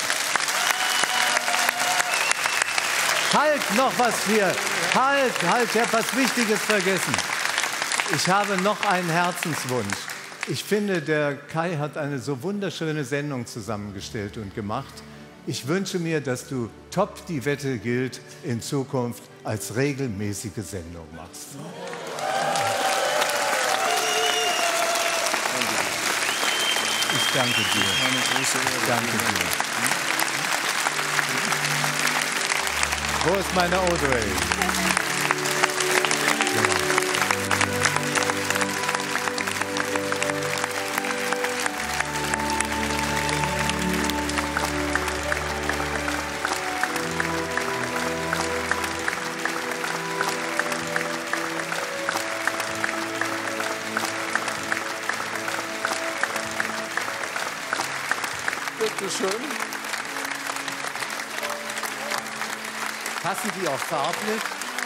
Speaker 1: Halt, noch was hier. Halt, halt, ich habe was Wichtiges vergessen. Ich habe noch einen Herzenswunsch. Ich finde, der Kai hat eine so wunderschöne Sendung zusammengestellt und gemacht. Ich wünsche mir, dass du Top die Wette gilt in Zukunft als regelmäßige Sendung machst. Ich danke dir. Eine große Ehre. Danke dir. Wo ist meine Audrey?
Speaker 14: Bitte schön.
Speaker 1: Passen die auch farblich?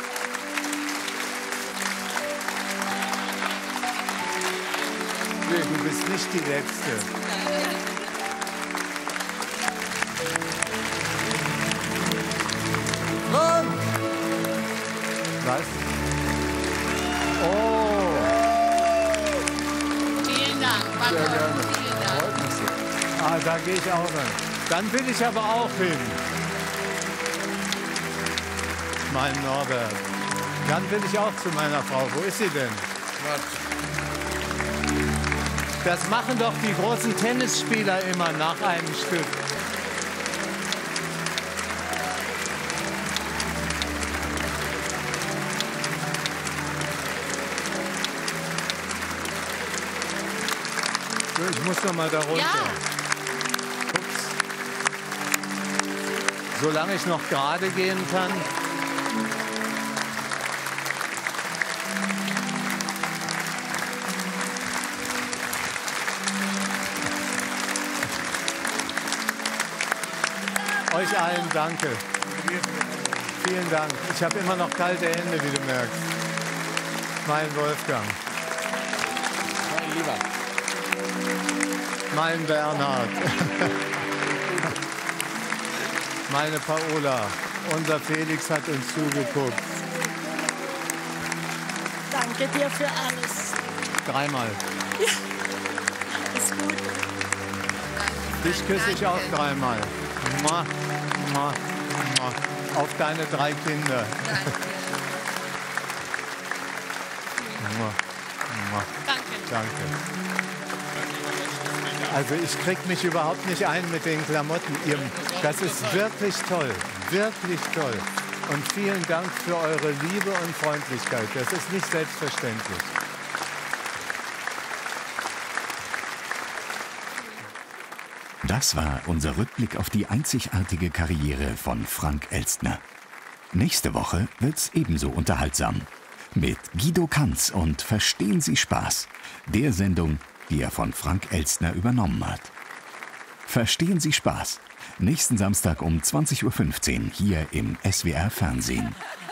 Speaker 1: Nee, du bist nicht die Letzte.
Speaker 14: Mann!
Speaker 1: Was? Oh!
Speaker 21: Vielen Dank.
Speaker 14: Sehr gerne.
Speaker 21: Vielen Dank.
Speaker 14: Freut mich so.
Speaker 1: Ah, da gehe ich auch rein. Dann will ich aber auch hin. Mein Norbert. Dann will ich auch zu meiner Frau. Wo ist sie denn? Das machen doch die großen Tennisspieler immer nach einem Stück. So, ich muss noch mal da runter.
Speaker 21: Ja.
Speaker 1: Ups. Solange ich noch gerade gehen kann. Euch allen danke. Vielen Dank. Ich habe immer noch kalte Hände, wie du merkst. Mein Wolfgang.
Speaker 11: Mein Lieber.
Speaker 1: Mein Bernhard. Meine Paola. Unser Felix hat uns zugeguckt.
Speaker 8: Danke dir für alles.
Speaker 1: Dreimal.
Speaker 8: Ja, ist gut.
Speaker 1: Dich küsse ich auch dreimal. Mua, mua, mua. Auf deine drei Kinder. Mua, mua.
Speaker 21: Danke.
Speaker 1: Danke. Also ich krieg mich überhaupt nicht ein mit den Klamotten. Ihr, das ist wirklich toll, wirklich toll. Und vielen Dank für eure Liebe und Freundlichkeit. Das ist nicht selbstverständlich.
Speaker 2: Das war unser Rückblick auf die einzigartige Karriere von Frank Elstner. Nächste Woche wird's ebenso unterhaltsam. Mit Guido Kanz und Verstehen Sie Spaß, der Sendung, die er von Frank Elstner übernommen hat. Verstehen Sie Spaß, nächsten Samstag um zwanzig Uhr fünfzehn hier im S W R Fernsehen.